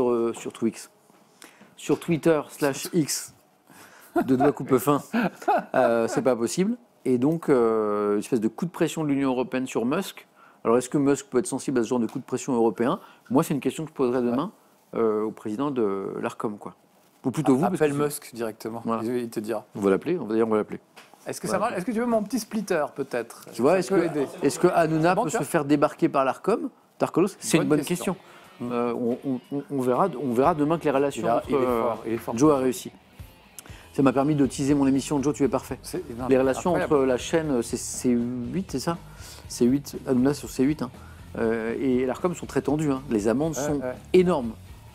Twitter/X, de doigts coupe fin, c'est pas possible. Et donc, une espèce de coup de pression de l'Union européenne sur Musk. Alors, est-ce que Musk peut être sensible à ce genre de coup de pression européen? Moi, c'est une question que je poserai demain au président de l'Arcom, quoi. Ou plutôt vous. Appelle Musk directement, voilà. Il te dira. On va l'appeler, on va l'appeler. Est-ce que ça marche? Est-ce que tu veux mon petit splitter, peut-être? Tu vois, est-ce que Hanouna peut se faire débarquer par l'Arcom? Darkolos, c'est une bonne question. On verra demain que les relations entre Joe a réussi. Ça m'a permis de teaser mon émission. Joe, tu es parfait. Les relations entre la chaîne, c'est 8, c'est ça? C'est 8, Hanouna sur C8. Hein. Et l'Arcom sont très tendues. Hein. Les amendes sont énormes.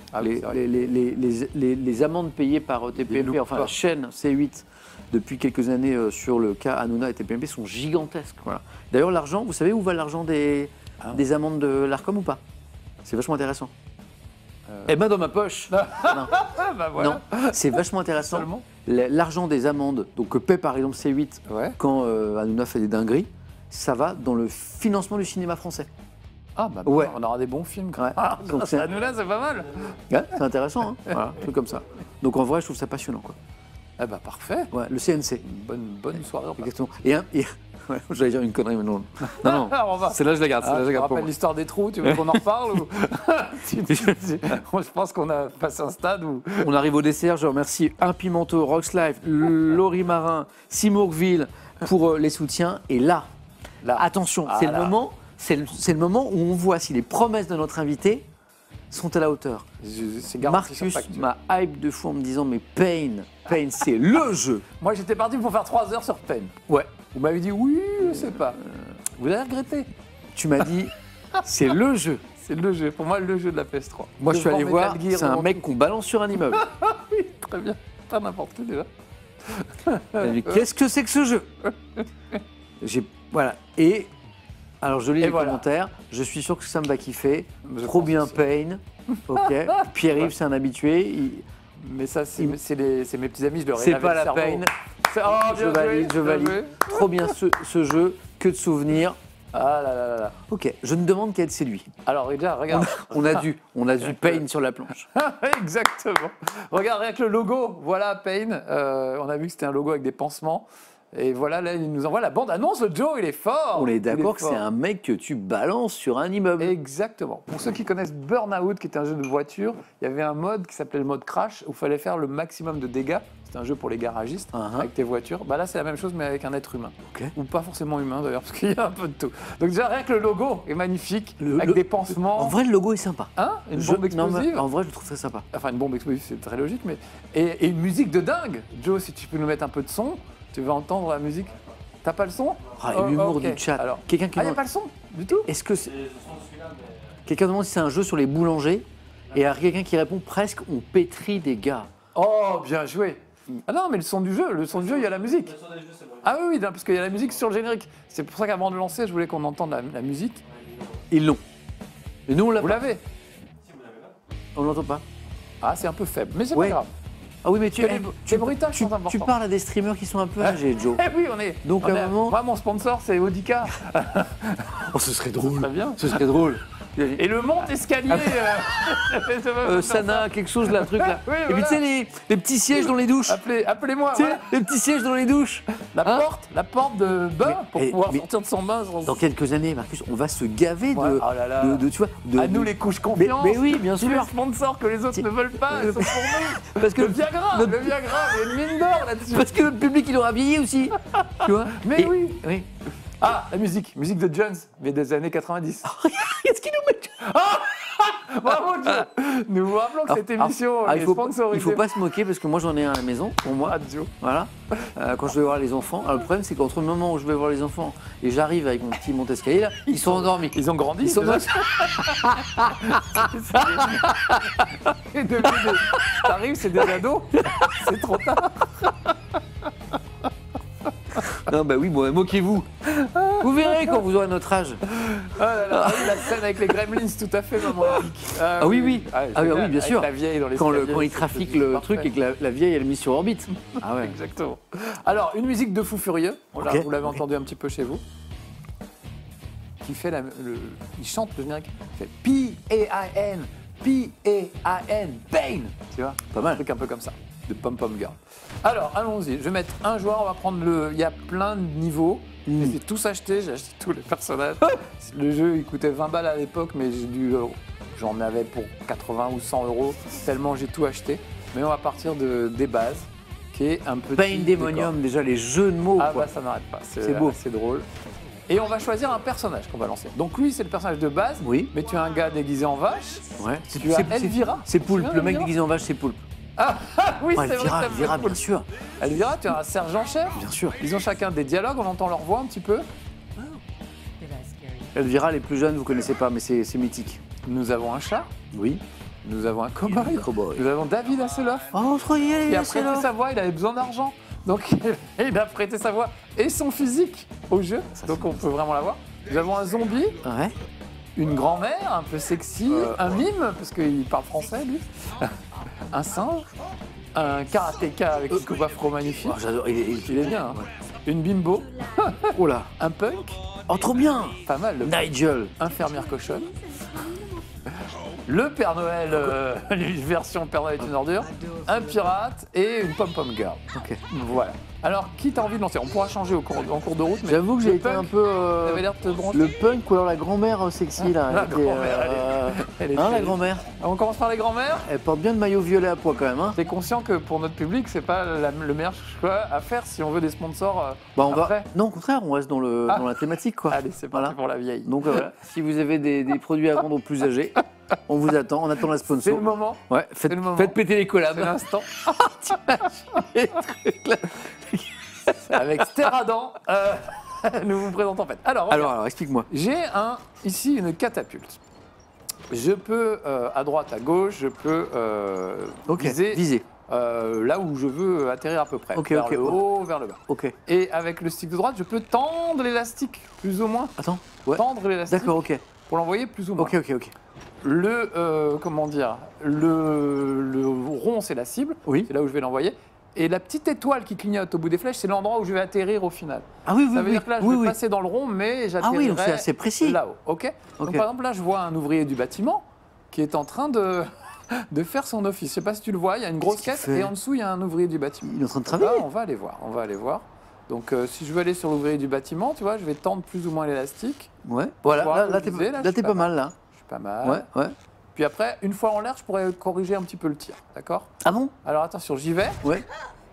Les amendes payées par TPMP, enfin la chaîne C8, depuis quelques années sur le cas Hanouna et TPMP sont gigantesques. Voilà. D'ailleurs, l'argent, vous savez où va l'argent des amendes de l'Arcom ou pas? C'est vachement intéressant. Eh ben dans ma poche. Non, voilà. Non, c'est vachement intéressant. L'argent des amendes, donc que paie par exemple C8 quand Hanouna fait des dingueries, ça va dans le financement du cinéma français. Ah bah on aura des bons films. Donc Hanouna, c'est pas mal. Ouais, c'est intéressant, hein. Voilà, un truc comme ça. Donc en vrai, je trouve ça passionnant, quoi. Ah bah parfait. Ouais, le CNC. Une bonne soirée. Exactement. Ouais, j'allais dire une connerie, mais non. Non, c'est là je la garde. Je rappelle l'histoire des trous, tu veux qu'on en reparle ou... Je pense qu'on a passé un stade où... On arrive au dessert, je remercie Un Pimento, Rox Life, Laurie Marin, Simourville pour les soutiens. Et là. Attention, c'est le moment où on voit si les promesses de notre invité sont à la hauteur. Marcus m'a hype de fou en me disant mais Pain, c'est le jeu. Moi j'étais parti pour faire 3 heures sur Pain. Ouais. Vous m'avez dit oui, je sais pas. Vous avez regretté. Tu m'as dit c'est le jeu. C'est le jeu, pour moi, le jeu de la PS3. Moi, je suis allé Devant voir, Metal Gear, c'est un devant mec tout. qu'on balance sur un immeuble. Oui, très bien. Pas n'importe qui déjà. Mais qu'est-ce que c'est que ce jeu? Voilà. Et alors, je lis Et les voilà. commentaires. Je suis sûr que Sam va kiffer. Je Trop pense bien aussi. Pain. Ok. Pierre-Yves, c'est un habitué. Mais ça, c'est mes petits amis, je leur ai C'est lavé pas le la cerveau. peine. Oh, Je bien valide, joué, je bien valide. joué. Trop bien ce jeu. Que de souvenirs. Ah là là là là. Ok. Je ne demande qu'à être séduit. Alors, déjà, regarde. On a du Pain sur la planche. Exactement. Regarde, rien que le logo. Voilà, Pain. On a vu que c'était un logo avec des pansements. Et voilà, là, il nous envoie la bande-annonce. Le Joe, il est fort. On est Il d'accord que fort. c'est un mec que tu balances sur un immeuble. Exactement. Pour ceux qui connaissent Burnout, qui était un jeu de voiture, il y avait un mode qui s'appelait le mode Crash, où il fallait faire le maximum de dégâts. C'était un jeu pour les garagistes, avec tes voitures. Bah là, c'est la même chose, mais avec un être humain. Ok. Ou pas forcément humain, d'ailleurs, parce qu'il y a un peu de tout. Donc déjà, rien que le logo est magnifique, avec le- des pansements. En vrai, le logo est sympa. Hein, une Je- bombe non, mais explosive. en vrai, je le trouve très sympa. Enfin, une bombe explosive, c'est très logique, mais... Et une musique de dingue. Joe, si tu peux nous mettre un peu de son, tu veux entendre la musique. T'as pas le son? Ah, et l'humour ok. du chat. Alors... Quelqu'un qui Ah, il n'y a demande- pas le son du tout? Est-ce que c'est... Quelqu'un demande si c'est un jeu sur les boulangers. Et il y a quelqu'un qui répond presque on pétrit des gars. Oh, bien joué. Ah non, mais le son du jeu, il y a la musique. Ah oui, oui, non, parce qu'il y a la musique sur le générique. C'est pour ça qu'avant de le lancer, je voulais qu'on entende la musique. Ils l'ont. Et nous, on l'a Vous pas. l'avez? On l'entend pas. Ah, c'est un peu faible, mais c'est Ouais. pas grave. Ah oui, mais tu, Les bruitages sont importants. tu parles à des streamers qui sont un peu âgés, Joe. Eh oui, on est. Donc, on à un est- moment- Moi, mon sponsor, c'est Audica. Oh, ce serait drôle. Très bien. Ce serait drôle. Et le monte-escalier. Sana, quelque chose là, un truc là. Oui, Et puis voilà. tu sais, les petits sièges dans les douches. Appelez-moi. Tu sais, Voilà. les petits sièges dans les douches. La Hein porte de bain pour mais- pouvoir mais- sortir de son bain. Dans quelques années, Marcus, on va se gaver Ouais, de, oh là là. tu vois, À nous les couches confiance. mais oui, bien Tous les sûr. sponsors que les autres ne veulent pas, ils sont pour nous. Parce que Le Viagra, notre- il y a une mine d'or là-dessus. Parce que le public, il aura vieilli aussi. Tu vois. Mais Et- oui. Oui. Ah, la musique de Jones, mais des années 90. Qu'est-ce qu'il nous met Bravo, Joe. Nous vous rappelons que cette émission Ah, est il faut sponsorisée pas se moquer parce que moi j'en ai un à la maison pour moi. par Joe. Voilà. Quand je vais voir les enfants. Alors, le problème c'est qu'entre le moment où je vais voir les enfants et j'arrive avec mon petit monte-escalier là, ils sont endormis. Ils ont grandi. Ils sont déjà. Et depuis, t'arrives, c'est des ados. C'est trop tard. Non bah oui, bon, moquez-vous. Vous verrez quand vous aurez notre âge. Oh là là, ah oui, la scène avec les gremlins, tout à fait, maman. Ah oui, oui. Ah oui, génial. bien Avec sûr. La vieille dans les Quand escaliers, il trafique c'est le parfait. truc et que la vieille elle est mise sur orbite. Ah ouais. Exactement. Alors, une musique de fou furieux, Ok, vous l'avez ok. entendu un petit peu chez vous, qui fait il chante le générique, il fait P-A-I-N, P-A-I-N, Pain, tu vois, Pas mal. un truc un peu comme ça, de Pom Pom Girl. Alors, allons-y, je vais mettre un joueur, on va prendre il y a plein de niveaux, je les ai tous achetés, j'ai acheté tous les personnages. Le jeu, il coûtait 20 balles à l'époque, mais j'en avais pour 80 ou 100 euros, tellement j'ai tout acheté. Mais on va partir des bases, qui est un petit Pain Demonium, déjà les jeux de mots. ah quoi. bah ça n'arrête pas, C'est beau. c'est drôle. Et on va choisir un personnage qu'on va lancer. Donc lui c'est le personnage de base, Oui. mais tu as un gars déguisé en vache. Ouais. Tu as Elvira. C'est Poulpe. Tu vois, Le mec Elvira déguisé en vache, c'est Poulpe. Ah oui, Ouais, c'est vrai. Elvira, ça Elvira, fait bien cool. sûr. Elvira, tu as un sergent-chef. Bien sûr. Ils ont chacun des dialogues, on entend leur voix un petit peu. Elvira, les plus jeunes, vous connaissez pas, mais c'est mythique. Nous avons un chat, Oui. nous avons un cowboy, Cowboy. nous avons David Hasselhoff. Oh, croyez, Il a prêté sa voix, il avait besoin d'argent. Donc il a prêté sa voix et son physique au jeu. Donc on peut vraiment l'avoir. Nous avons un zombie. Ouais. Une grand-mère un peu sexy, un mime, parce qu'il parle français lui, un singe, un karatéka avec une coupe afro magnifique, Oh, j'adore. il est bien, hein. Une bimbo, Oh là. un punk, Oh, trop bien. pas mal, Nigel. infirmière cochonne, le Père Noël, version Père Noël est une ordure, un pirate et une pom-pom girl. Ok. Voilà. Alors, qui t'as envie de lancer? On pourra changer en cours de route, mais J'avoue que j'ai le été punk, un peu. t'avais l'air de te brancher. Le punk ou alors la grand-mère sexy là. La elle était, grand-mère, elle est Hein, la terrible. grand-mère. On commence par les grands-mères. Elle porte bien le maillot violet à pois quand même. Hein. T'es conscient que pour notre public, c'est pas le meilleur choix à faire si on veut des sponsors Bah, on après. va. Non, au contraire, on reste dans la thématique quoi. Allez, c'est parti Voilà. pour la vieille. Donc voilà, si vous avez des produits à vendre aux plus âgés, on vous attend, on attend la C'est sponsor. le moment, Ouais, faites, c'est le moment. faites péter les collabs. c'est l'instant. Avec Steradan, nous vous présentons en fait. Alors Alors, explique-moi. j'ai ici une catapulte. Je peux, à droite, à gauche, je peux viser. Là où je veux atterrir à peu près. Vers le haut, vers le bas. Et avec le stick de droite, je peux tendre l'élastique, plus ou moins. Tendre l'élastique. D'accord, ok. Pour l'envoyer plus ou moins. Ok. Le, comment dire, le rond, c'est la cible. Oui. C'est là où je vais l'envoyer. Et la petite étoile qui clignote au bout des flèches, c'est l'endroit où je vais atterrir au final. Ah oui, Ça veut dire que là, je vais passer dans le rond, mais j'atterrirai donc c'est assez précis. là-haut. Donc, par exemple, là, je vois un ouvrier du bâtiment qui est en train de faire son office. Je ne sais pas si tu le vois, il y a une grosse caisse et en dessous, il y a un ouvrier du bâtiment. Il est en train de travailler. Là, on va aller voir. Donc, si je veux aller sur l'ouvrier du bâtiment, tu vois, je vais tendre plus ou moins l'élastique. Ouais. Voilà, là, t'es pas mal, là. Je suis pas mal. Ouais. Puis après, une fois en l'air, je pourrais corriger un petit peu le tir, d'accord? Ah bon? Alors attention, j'y vais. Ouais.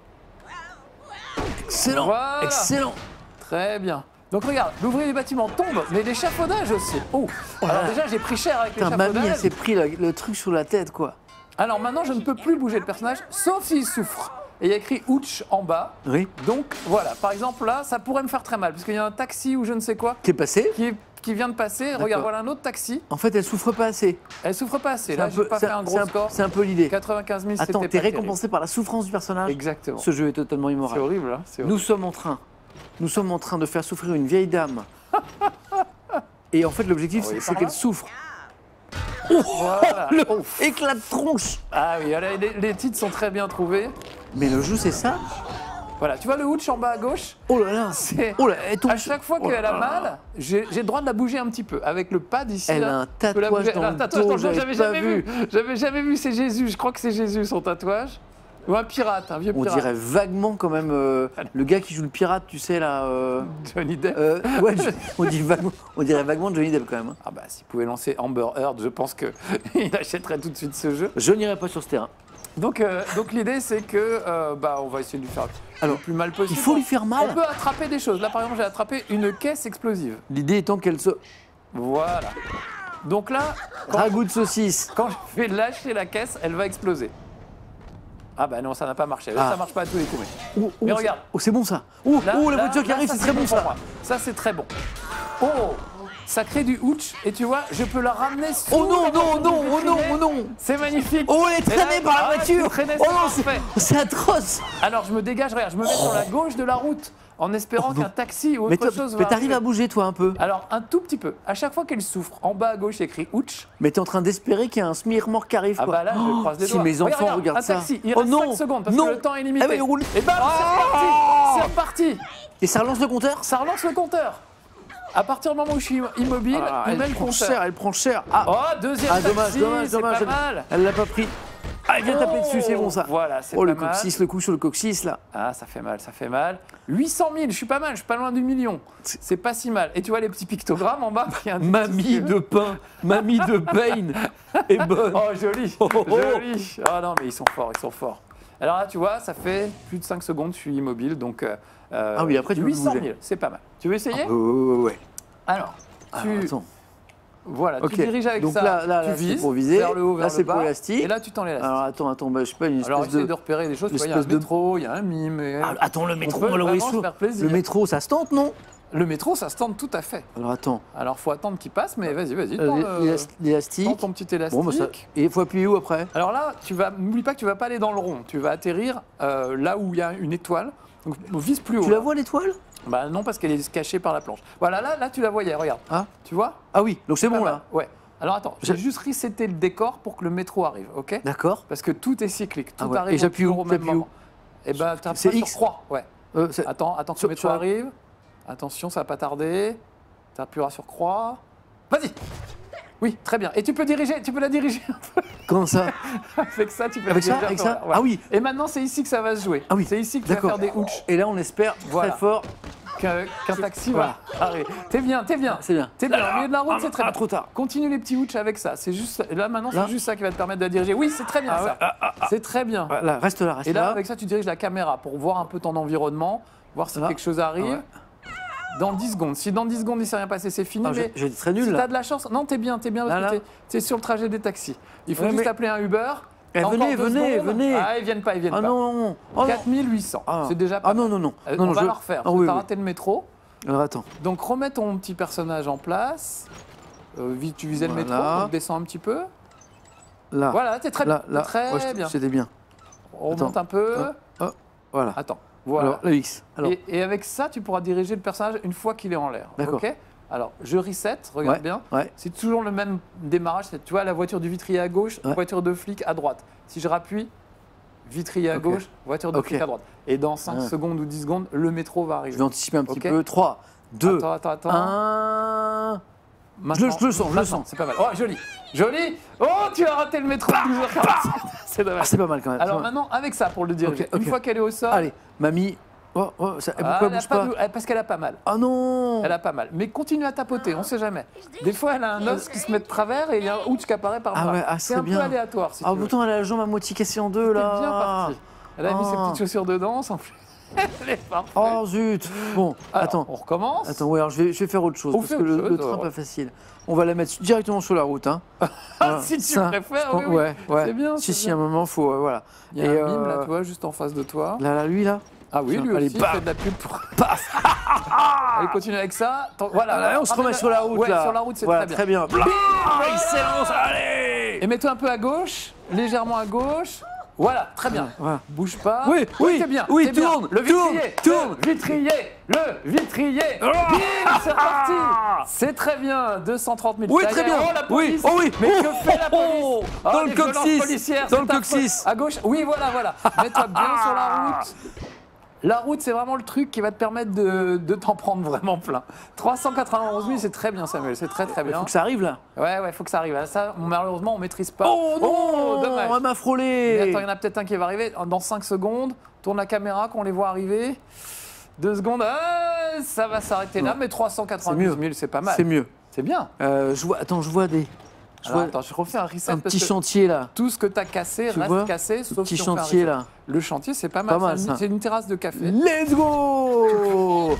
Excellent. Voilà. Excellent. Très bien. Donc regarde, l'ouvrier du bâtiment tombe, mais l'échafaudage aussi. Alors déjà, j'ai pris cher avec l'échafaudage. Mamie, elle s'est pris le truc sur la tête, quoi. Alors maintenant, je ne peux plus bouger le personnage, sauf s'il souffre. Et il y a écrit Ouch en bas. Oui. Donc voilà, par exemple là, ça pourrait me faire très mal, parce qu'il y a un taxi ou je ne sais quoi. Qui est passé. Qui vient de passer. Regarde, voilà un autre taxi. En fait, elle souffre pas assez. Elle souffre pas assez. Là, j'ai pas fait un gros score. C'est un peu l'idée. 95 000, Attends, t'es récompensé par la souffrance du personnage. Exactement. Ce jeu est totalement immoral. C'est horrible, hein. Nous sommes en train de faire souffrir une vieille dame. Et en fait, l'objectif, c'est qu'elle souffre. Voilà. Éclat de tronche. Ah oui, les titres sont très bien trouvés. Mais le jeu, c'est ça. Voilà, tu vois le Ouch en bas à gauche? Oh là là, à chaque fois qu'elle a mal, j'ai le droit de la bouger un petit peu. Avec le pad ici, elle a un tatouage dans le dos, j'avais jamais vu, c'est Jésus, je crois que c'est Jésus son tatouage. Ou un pirate, un vieux pirate. On dirait vaguement quand même le gars qui joue le pirate, tu sais là... Johnny Depp. Ouais, on dirait vaguement Johnny Depp quand même. Ah bah s'il pouvait lancer Amber Heard, je pense qu'il achèterait tout de suite ce jeu. Je n'irai pas sur ce terrain. Donc l'idée c'est que on va essayer de lui faire le plus mal possible. Il faut lui faire mal. On peut attraper des choses. Là par exemple j'ai attrapé une caisse explosive. L'idée étant qu'elle se... Voilà. Donc là, ragoût de saucisse. Quand je vais lâcher la caisse, elle va exploser. Ah bah non, ça n'a pas marché. Ça marche pas à tous les coups. Mais regarde. C'est bon ça. La voiture qui arrive, c'est très bon ça. Ça c'est très bon. Ça crée du ouch et tu vois, je peux la ramener sous. Oh non. C'est magnifique. Oh, elle est traînée par la voiture. C'est atroce. Alors je me dégage, regarde, je me mets sur la gauche de la route en espérant qu'un taxi ou autre chose va. Mais t'arrives à bouger toi un peu. Alors un tout petit peu. À chaque fois qu'elle souffre, en bas à gauche il écrit ouch. Mais t'es en train d'espérer qu'il y a un semi-remorque qui arrive. Ah bah là je croise les doigts. Si mes enfants regardent ça. Un taxi, il reste 5 secondes parce que le temps est limité. Ah, il roule. Et bam, c'est reparti. Et ça relance le compteur? Ça relance le compteur. À partir du moment où je suis immobile, il met le compteur. Elle prend cher. Deuxième taxi, dommage. Pas mal. Elle l'a pas pris. Elle vient taper dessus, c'est bon ça. Voilà, c'est pas le mal. coccyx, le coup sur le coccyx là. Ah, ça fait mal. 800 000, je suis pas mal, je suis pas loin du million. C'est pas si mal. Et tu vois les petits pictogrammes en bas? Mamie de pain, mamie de pain est bonne. Oh, joli, joli. Ah non, mais ils sont forts. Alors là, tu vois, ça fait plus de 5 secondes, je suis immobile, donc oui, après, tu 800 000, c'est pas mal. Tu veux essayer? Ouais. Alors, attends. Voilà, tu diriges avec donc ça, là, tu vises pour viser. vers le haut, vers là, c'est le bas, pour l'élastique. Et là, tu tends l'élastique. Alors attends, je sais pas, une espèce Alors, essaye de repérer des choses. Il y a un métro, il y a un mime. Attends, le métro, le métro, ça se tente, non? Le métro, ça se tente tout à fait. Alors attends. Alors, faut attendre qu'il passe, mais vas-y, l'élastique. Tends ton petit élastique. Bon, et il faut appuyer où après? Alors là, n'oublie pas que tu vas pas aller dans le rond. Tu vas atterrir là où il y a une étoile. Donc, vise plus haut. Tu la vois l'étoile? Bah non, parce qu'elle est cachée par la planche. Voilà, là tu la voyais, regarde. Ah. Tu vois? Ah oui, donc c'est bon là. Ouais. Alors attends, j'ai juste reseté le décor pour que le métro arrive, ok? D'accord. Parce que tout est cyclique, tout arrive et j'appuie au même moment. Et ben tu appuies sur croix, ouais. Attends que le métro arrive. Attention, ça va pas tarder. Tu appuieras sur croix. Vas-y. Oui, très bien. Et tu peux la diriger un peu. Comment ça? Avec ça, tu peux la diriger. Avec ça ouais. Ah oui. Et maintenant, c'est ici que ça va se jouer. Ah oui. C'est ici que tu vas faire des ouch. Et là, on espère très fort qu'un taxi va arriver. T'es bien. C'est bien. T'es bien. Au milieu de la route, c'est très bien. Trop tard. Continue les petits ouch avec ça. C'est juste là maintenant, c'est juste ça qui va te permettre de la diriger. Oui, c'est très bien ça. C'est très bien. Là, reste là. Et là, avec ça, tu diriges la caméra pour voir un peu ton environnement, voir si quelque chose arrive. Dans 10 secondes. Si dans 10 secondes il ne s'est rien passé, c'est fini. Mais j'ai très nul si là. t'as de la chance, non, t'es bien parce que t'es sur le trajet des taxis. Il faut juste appeler un Uber. Venez. Ah, ils viennent pas. Ah non. 4800. C'est déjà pas. Ah non. On va la refaire. T'as raté le métro. Alors attends. Donc remets ton petit personnage en place. Tu visais le métro, donc descends un petit peu. Là. Voilà, t'es très bien. Très bien. C'était bien. On remonte un peu. Voilà. Attends, voilà. Alors, le X. Alors. Et avec ça, tu pourras diriger le personnage une fois qu'il est en l'air. D'accord. Ok. Alors, je reset, regarde bien. Ouais. C'est toujours le même démarrage. Tu vois, la voiture du vitrier à gauche, voiture de flic à droite. Si je rappuie, vitrier à gauche, voiture de flic à droite. Et dans 5 secondes ou 10 secondes, le métro va arriver. Je vais anticiper un petit peu. 3, 2, Attends. 1... Maintenant, je le sens. C'est pas mal. Oh, joli. Oh, tu as raté le métro à 12h47. C'est dommage. C'est pas mal quand même. Alors maintenant, avec ça, pour le diriger, une fois qu'elle est au sol... Allez, mamie... pourquoi elle bouge pas Parce qu'elle a pas mal. Ah non. Elle a pas mal. Mais continue à tapoter, on sait jamais. Des fois, elle a un os qui se met de travers et il y a un ouch qui apparaît par là. C'est un peu aléatoire. Si pourtant, elle a la jambe à moitié cassée en deux, là. C'est bien parti. Elle a mis ses petites chaussures dedans, sans plus. Elle est parfaite. Oh zut. Bon, alors, attends. On recommence. Attends, alors je vais faire autre chose, parce que le train, pas facile. On va la mettre directement sur la route. Hein. Si tu préfères, oui. Ouais. C'est bien. Si, à un moment, faut... voilà. Il y a un mime, là, tu vois, juste en face de toi. Là, lui, là. Ah oui, lui aussi, il fait de la pub pour... Paf. Allez, continue avec ça. Voilà, on se remet sur la route, là. Sur la route, c'est très bien. Excellence, allez. Et mets-toi un peu à gauche, légèrement à gauche. Voilà, très bien. Bouge pas. Oui, t'es bien. Oui, tourne. Le vitrier. Tourne. Le vitrier. Bim, c'est reparti. C'est très bien. 230 000. Oui, très bien. Oh, la police. Oui. Mais que fait la police? Dans le coccyx. Dans le coccyx. À gauche. Oui, voilà. Mets-toi bien sur la route. La route, c'est vraiment le truc qui va te permettre de t'en prendre vraiment plein. 391 000, c'est très bien, Samuel, c'est très bien. Il faut que ça arrive, là. Ouais, faut que ça arrive. Ça, malheureusement, on maîtrise pas. Oh non, dommage. On m'a frôlé. Mais attends, il y en a peut-être un qui va arriver. Dans 5 secondes, tourne la caméra, qu'on les voit arriver. 2 secondes, ça va s'arrêter là, mais 392 000, c'est pas mal. C'est mieux. C'est bien. Je vois des... Attends, je refais un reset. Un petit chantier, là. Tout ce que tu as cassé reste cassé, sauf petit si chantier, là. Le chantier, c'est pas mal. C'est une terrasse de café. Let's go.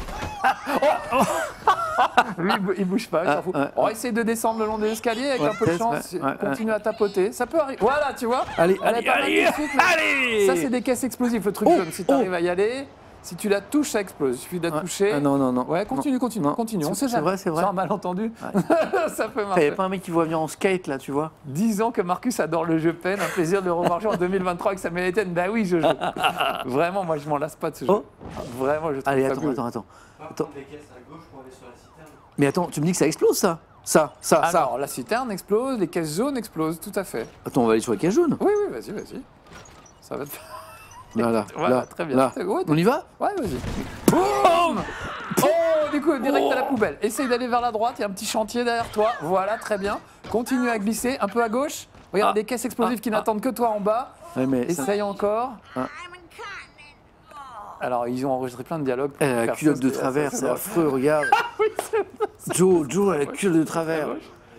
Lui, il bouge pas, il s'en fout. On va essayer de descendre le long des escaliers avec un peu de chance. Continue à tapoter. Ça peut arriver. Voilà, tu vois. Allez. Ça, c'est des caisses explosives, le truc jaune. Si tu arrives à y aller... Si tu la touches, ça explose. Il suffit de la toucher. Ah non. Ouais, continue. On sait jamais. C'est vrai. C'est un malentendu. Ça peut marcher. T'avais pas un mec qui voit venir en skate, là, tu vois. 10 ans que Marcus adore le jeu Pen. Un plaisir de le revoir jouer en 2023 avec Samuel Etienne. Bah oui, je joue. Vraiment, moi, je m'en lasse pas de ce jeu. Vraiment, je trouve Allez, attends. Mais attends, tu me dis que ça explose, ça. Alors, la citerne explose, les caisses jaunes explosent, tout à fait. Attends, on va aller sur les caisses jaunes. Oui, vas-y. Ça va te faire... Voilà, très bien. Là. On y va? Ouais, vas-y. Boum. Oh, du coup, direct à la poubelle. Essaye d'aller vers la droite, il y a un petit chantier derrière toi. Voilà, très bien. Continue à glisser, un peu à gauche. Regarde, des caisses explosives qui n'attendent que toi en bas. Essaye encore. Alors, ils ont enregistré plein de dialogues. La culotte de travers, c'est affreux, regarde. Joe, elle a la culotte de travers.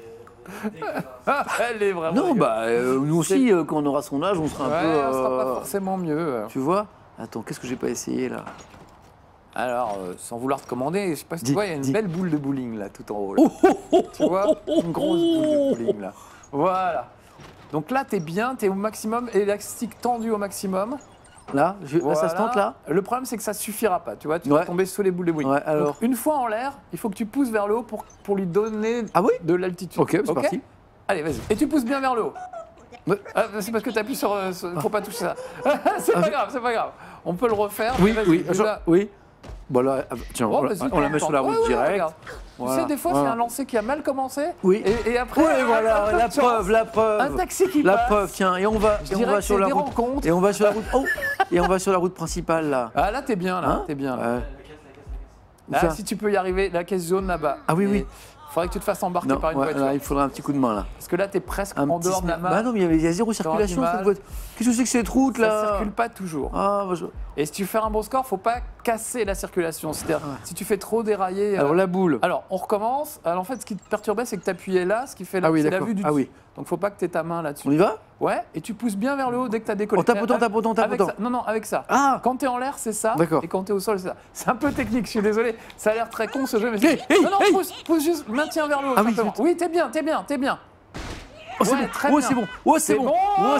Elle est vraiment. Non, nous aussi, quand on aura son âge, on sera un peu. On sera pas forcément mieux. Tu vois? Attends, qu'est-ce que j'ai pas essayé là? Alors, sans vouloir te commander, je sais pas si tu vois, il y a une belle boule de bowling là, tout en haut. Tu vois? Une grosse boule de bowling là. Voilà. Donc là, t'es bien, t'es au maximum, élastique tendu au maximum. Là, ça se tente là. Le problème, c'est que ça suffira pas. Tu vois, tu vas tomber sous les boules de bowling. Ouais, alors. Donc, une fois en l'air, il faut que tu pousses vers le haut pour lui donner de l'altitude. Ok, c'est parti. Allez, vas-y. Et tu pousses bien vers le haut. C'est parce que tu appuies sur. Faut pas toucher ça. C'est pas grave. On peut le refaire. Oui. Bon là, tiens, on la met sur la route direct. Tu sais, des fois, c'est un lancer qui a mal commencé. Oui. Et après. Oui, voilà, la preuve. Un taxi qui passe. La preuve, tiens, et on va sur la route. Et on va sur la route. Et on va sur la route principale là. Ah là, t'es bien là. T'es bien là. Là, si tu peux y arriver, la caisse jaune là-bas. Ah oui. Faudrait que tu te fasses embarquer par une voiture. Là, il faudrait un petit coup de main là. Parce que là, t'es presque en dehors de la map. Bah non, mais il y a zéro circulation cette voiture. Qu'est-ce que c'est que cette route là? Ça circule pas toujours. Et si tu fais un bon score, faut pas casser la circulation. C'est-à-dire, si tu fais trop dérailler. Alors la boule. Alors on recommence. Alors en fait, ce qui te perturbait, c'est que tu appuyais là, ce qui fait la vue du dessus. Donc faut pas que tu aies ta main là-dessus. On y va? Ouais, et tu pousses bien vers le haut dès que tu as décollé. En tapotant. Non, avec ça. Quand tu es en l'air, c'est ça. D'accord. Et quand tu es au sol, c'est ça. C'est un peu technique, je suis désolé. Ça a l'air très con ce jeu, mais non, pousse juste, maintiens vers le haut. Simplement. Oui, t'es bien. Oh, c'est bon. C'est bon. C'est bon.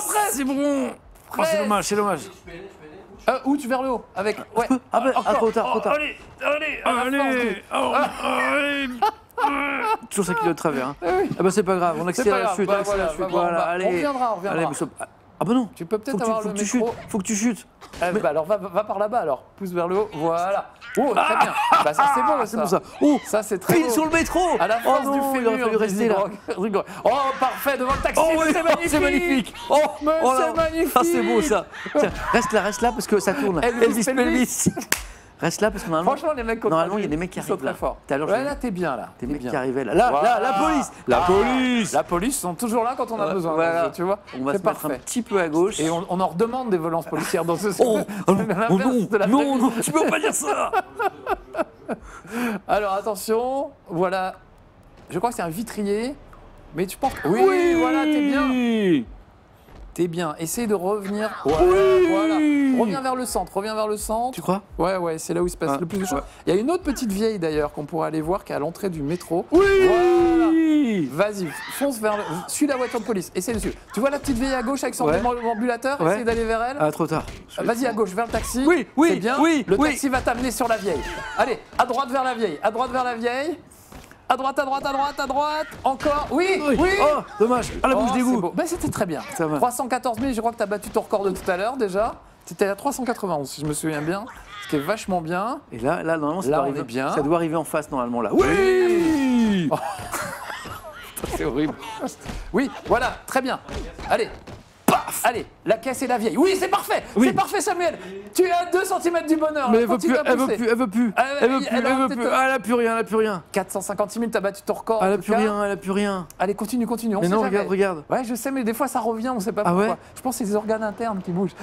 C'est dommage. Ou tu vers le haut avec. Ouais. Trop tard. Allez. Toujours 5 kilos de travers. Hein. Ah bah c'est pas grave, on accélère la chute. Voilà, allez. On reviendra. Allez, ah bah non. Tu peux peut-être avoir le micro. Faut que tu chutes. Bah alors va par là-bas alors. Pousse vers le haut. Voilà. Oh, très bien. Bah ça c'est beau, c'est bon ça. Oh, ça c'est très pile beau. sur le métro. À la force non, du fémur, il aurait fallu rester là. Oh, parfait, devant le taxi. Oh oui, c'est magnifique. Oh, c'est magnifique. Ah, c'est beau ça. Tiens, reste là parce que ça tourne. Elvis Pelvis. Reste là parce que normalement. Franchement, les mecs, normalement, il y a des mecs qui arrivent là. Très forts. Ouais, là, t'es bien là. Des mecs qui arrivaient là. Là, la police. La police. La police sont toujours là quand on a besoin. Voilà. Tu vois. On va se mettre un petit peu à gauche. Et on en redemande des violences policières dans ce non, tu peux pas dire ça. Alors attention, voilà. Je crois que c'est un vitrier, mais tu penses. Oui, voilà, t'es bien. T'es bien. Essaye de revenir. Voilà. Reviens vers le centre. Tu crois? Ouais, c'est là où il se passe le plus de choses. Il y a une autre petite vieille d'ailleurs qu'on pourrait aller voir qui est à l'entrée du métro. Oui. Voilà. Vas-y, fonce vers le. Suis la voiture de police. Essaye de suivre. Tu vois la petite vieille à gauche avec son déambulateur? Essaye d'aller vers elle. Ah, trop tard. Vas-y à gauche vers le taxi. Oui. C'est bien. Le taxi va t'amener sur la vieille. Allez, à droite vers la vieille. À droite, encore. Oui. Oh, dommage. Ah, la bouche d'égout. Ben, c'était très bien. 314 000, je crois que tu as battu ton record de tout à l'heure déjà. C'était à 391, si je me souviens bien. Ce qui est vachement bien. Et là normalement, ça doit arriver en face, normalement, là. Oui. C'est horrible. Oui, voilà, très bien. Allez. Paf. Allez, la caisse et la vieille. Oui, c'est parfait. C'est parfait, Samuel. Tu es à 2 cm du bonheur. Mais elle veut plus. Elle a plus rien. 456 000, t'as battu ton record. Elle a plus rien. Allez, continue. Mais non, regarde. Ouais, je sais, mais des fois ça revient, on sait pas pourquoi. Je pense que c'est les organes internes qui bougent.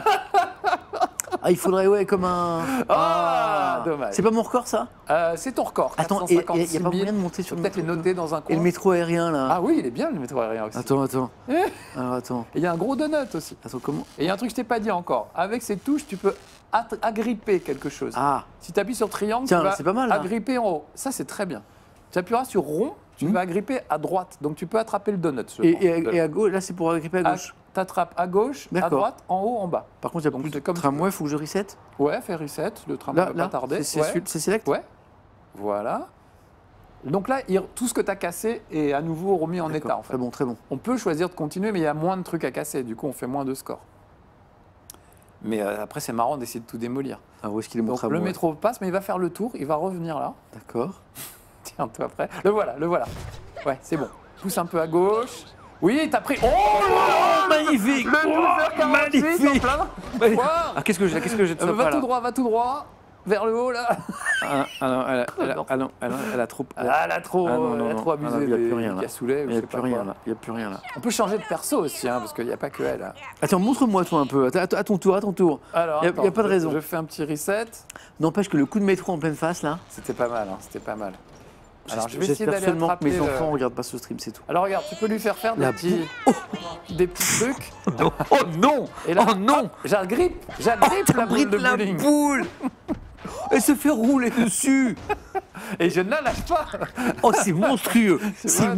Ah, il faudrait, comme un. Dommage. C'est pas mon record, ça? C'est ton record. Attends, il n'y a pas moyen de monter sur le peut-être les noter dans un coin. Et le métro aérien, là? Ah oui, il est bien, le métro aérien aussi. Attends. Alors, attends. Et il y a un gros donut aussi. Attends, comment? Et il y a un truc que je t'ai pas dit encore. Avec ces touches, tu peux agripper quelque chose. Ah. Si tu appuies sur triangle, tiens, tu vas c'est pas mal, agripper en haut. Ça, c'est très bien. Tu appuieras sur rond, tu vas agripper à droite. Donc, tu peux attraper le donut. Et à gauche, là, c'est pour agripper à gauche. T'attrapes à gauche, à droite, en haut, en bas. Par contre, il y a plus de tramway, il faut que je reset? Ouais, fais reset, le tramway va pas tarder. C'est select? Ouais, voilà. Donc là, tout ce que tu as cassé est à nouveau remis en état. En fait. Très bon. On peut choisir de continuer, mais il y a moins de trucs à casser. Du coup, on fait moins de scores. Mais après, c'est marrant d'essayer de tout démolir. Ah, où est-ce qu'il est mon tramway? Le métro passe, mais il va faire le tour, il va revenir là. D'accord. Tiens-toi après. Le voilà. Ouais, c'est bon. Pousse un peu à gauche. Oui, t'as pris. Oh, magnifique! Le 12h48 magnifique! en plein. Ah, qu'est-ce que j'ai de ça? Va tout droit. Vers le haut, là. Elle a trop. Elle a trop abusé. Il n'y a plus rien là. Il n'y a plus rien là. On peut changer de perso aussi, parce qu'il n'y a pas que elle. Attends, montre-moi toi un peu. À ton tour. Alors, il n'y a pas de raison. Je fais un petit reset. N'empêche que le coup de métro en pleine face là. C'était pas mal. Alors, je vais essayer J'espère d'aller seulement que attraper mes enfants ne regardent pas ce stream, c'est tout. Alors regarde, tu peux lui faire faire des petits trucs. Oh non! Et là, oh non! J'agrippe la boule de bowling. Elle se fait rouler dessus. Et je ne la lâche pas. Oh, c'est monstrueux. C'est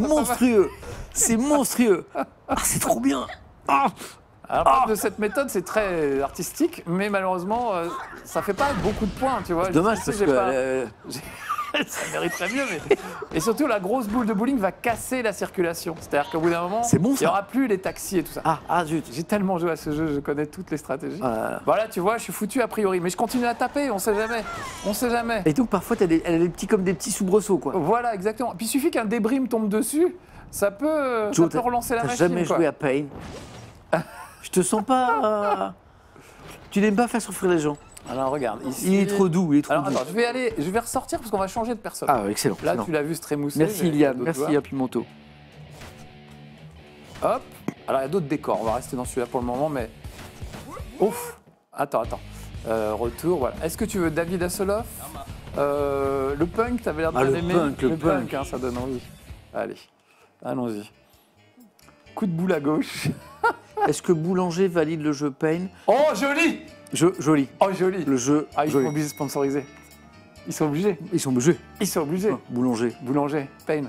monstrueux. Ah, c'est trop bien. Alors, de cette méthode, c'est très artistique, mais malheureusement, ça fait pas beaucoup de points, tu vois. C'est dommage parce que... Ça mériterait mieux, mais... Et surtout, la grosse boule de bowling va casser la circulation. C'est-à-dire qu'au bout d'un moment, il n'y aura plus les taxis et tout ça. Ah zut. J'ai tellement joué à ce jeu, je connais toutes les stratégies. Voilà, tu vois, je suis foutu a priori. Mais je continue à taper, on sait jamais. Et donc, parfois, elle a des petits soubresauts, quoi. Voilà, exactement. Puis il suffit qu'un débris me tombe dessus, ça peut relancer la machine. T'as jamais joué à Pain? Je te sens pas... Tu n'aimes pas faire souffrir les gens. Alors regarde, ici... Il est trop doux, Attends, je vais ressortir parce qu'on va changer de personne. Ah, excellent. Là, tu l'as vu se trémousser. Merci Iliane, merci à Pimento. Hop. Alors il y a d'autres décors, on va rester dans celui-là pour le moment, mais... Ouf. Attends. Retour, voilà. Est-ce que tu veux David Hasselhoff? Le punk, t'avais l'air de bien aimer. Le punk, ça donne envie. Allez, allons-y. Coup de boule à gauche. Est-ce que Boulanger valide le jeu Pain? Oh, joli! Joli. Oh, joli. Le jeu. Ah, ils sont obligés de sponsoriser. Ils sont obligés. Oh, Boulanger. Pain.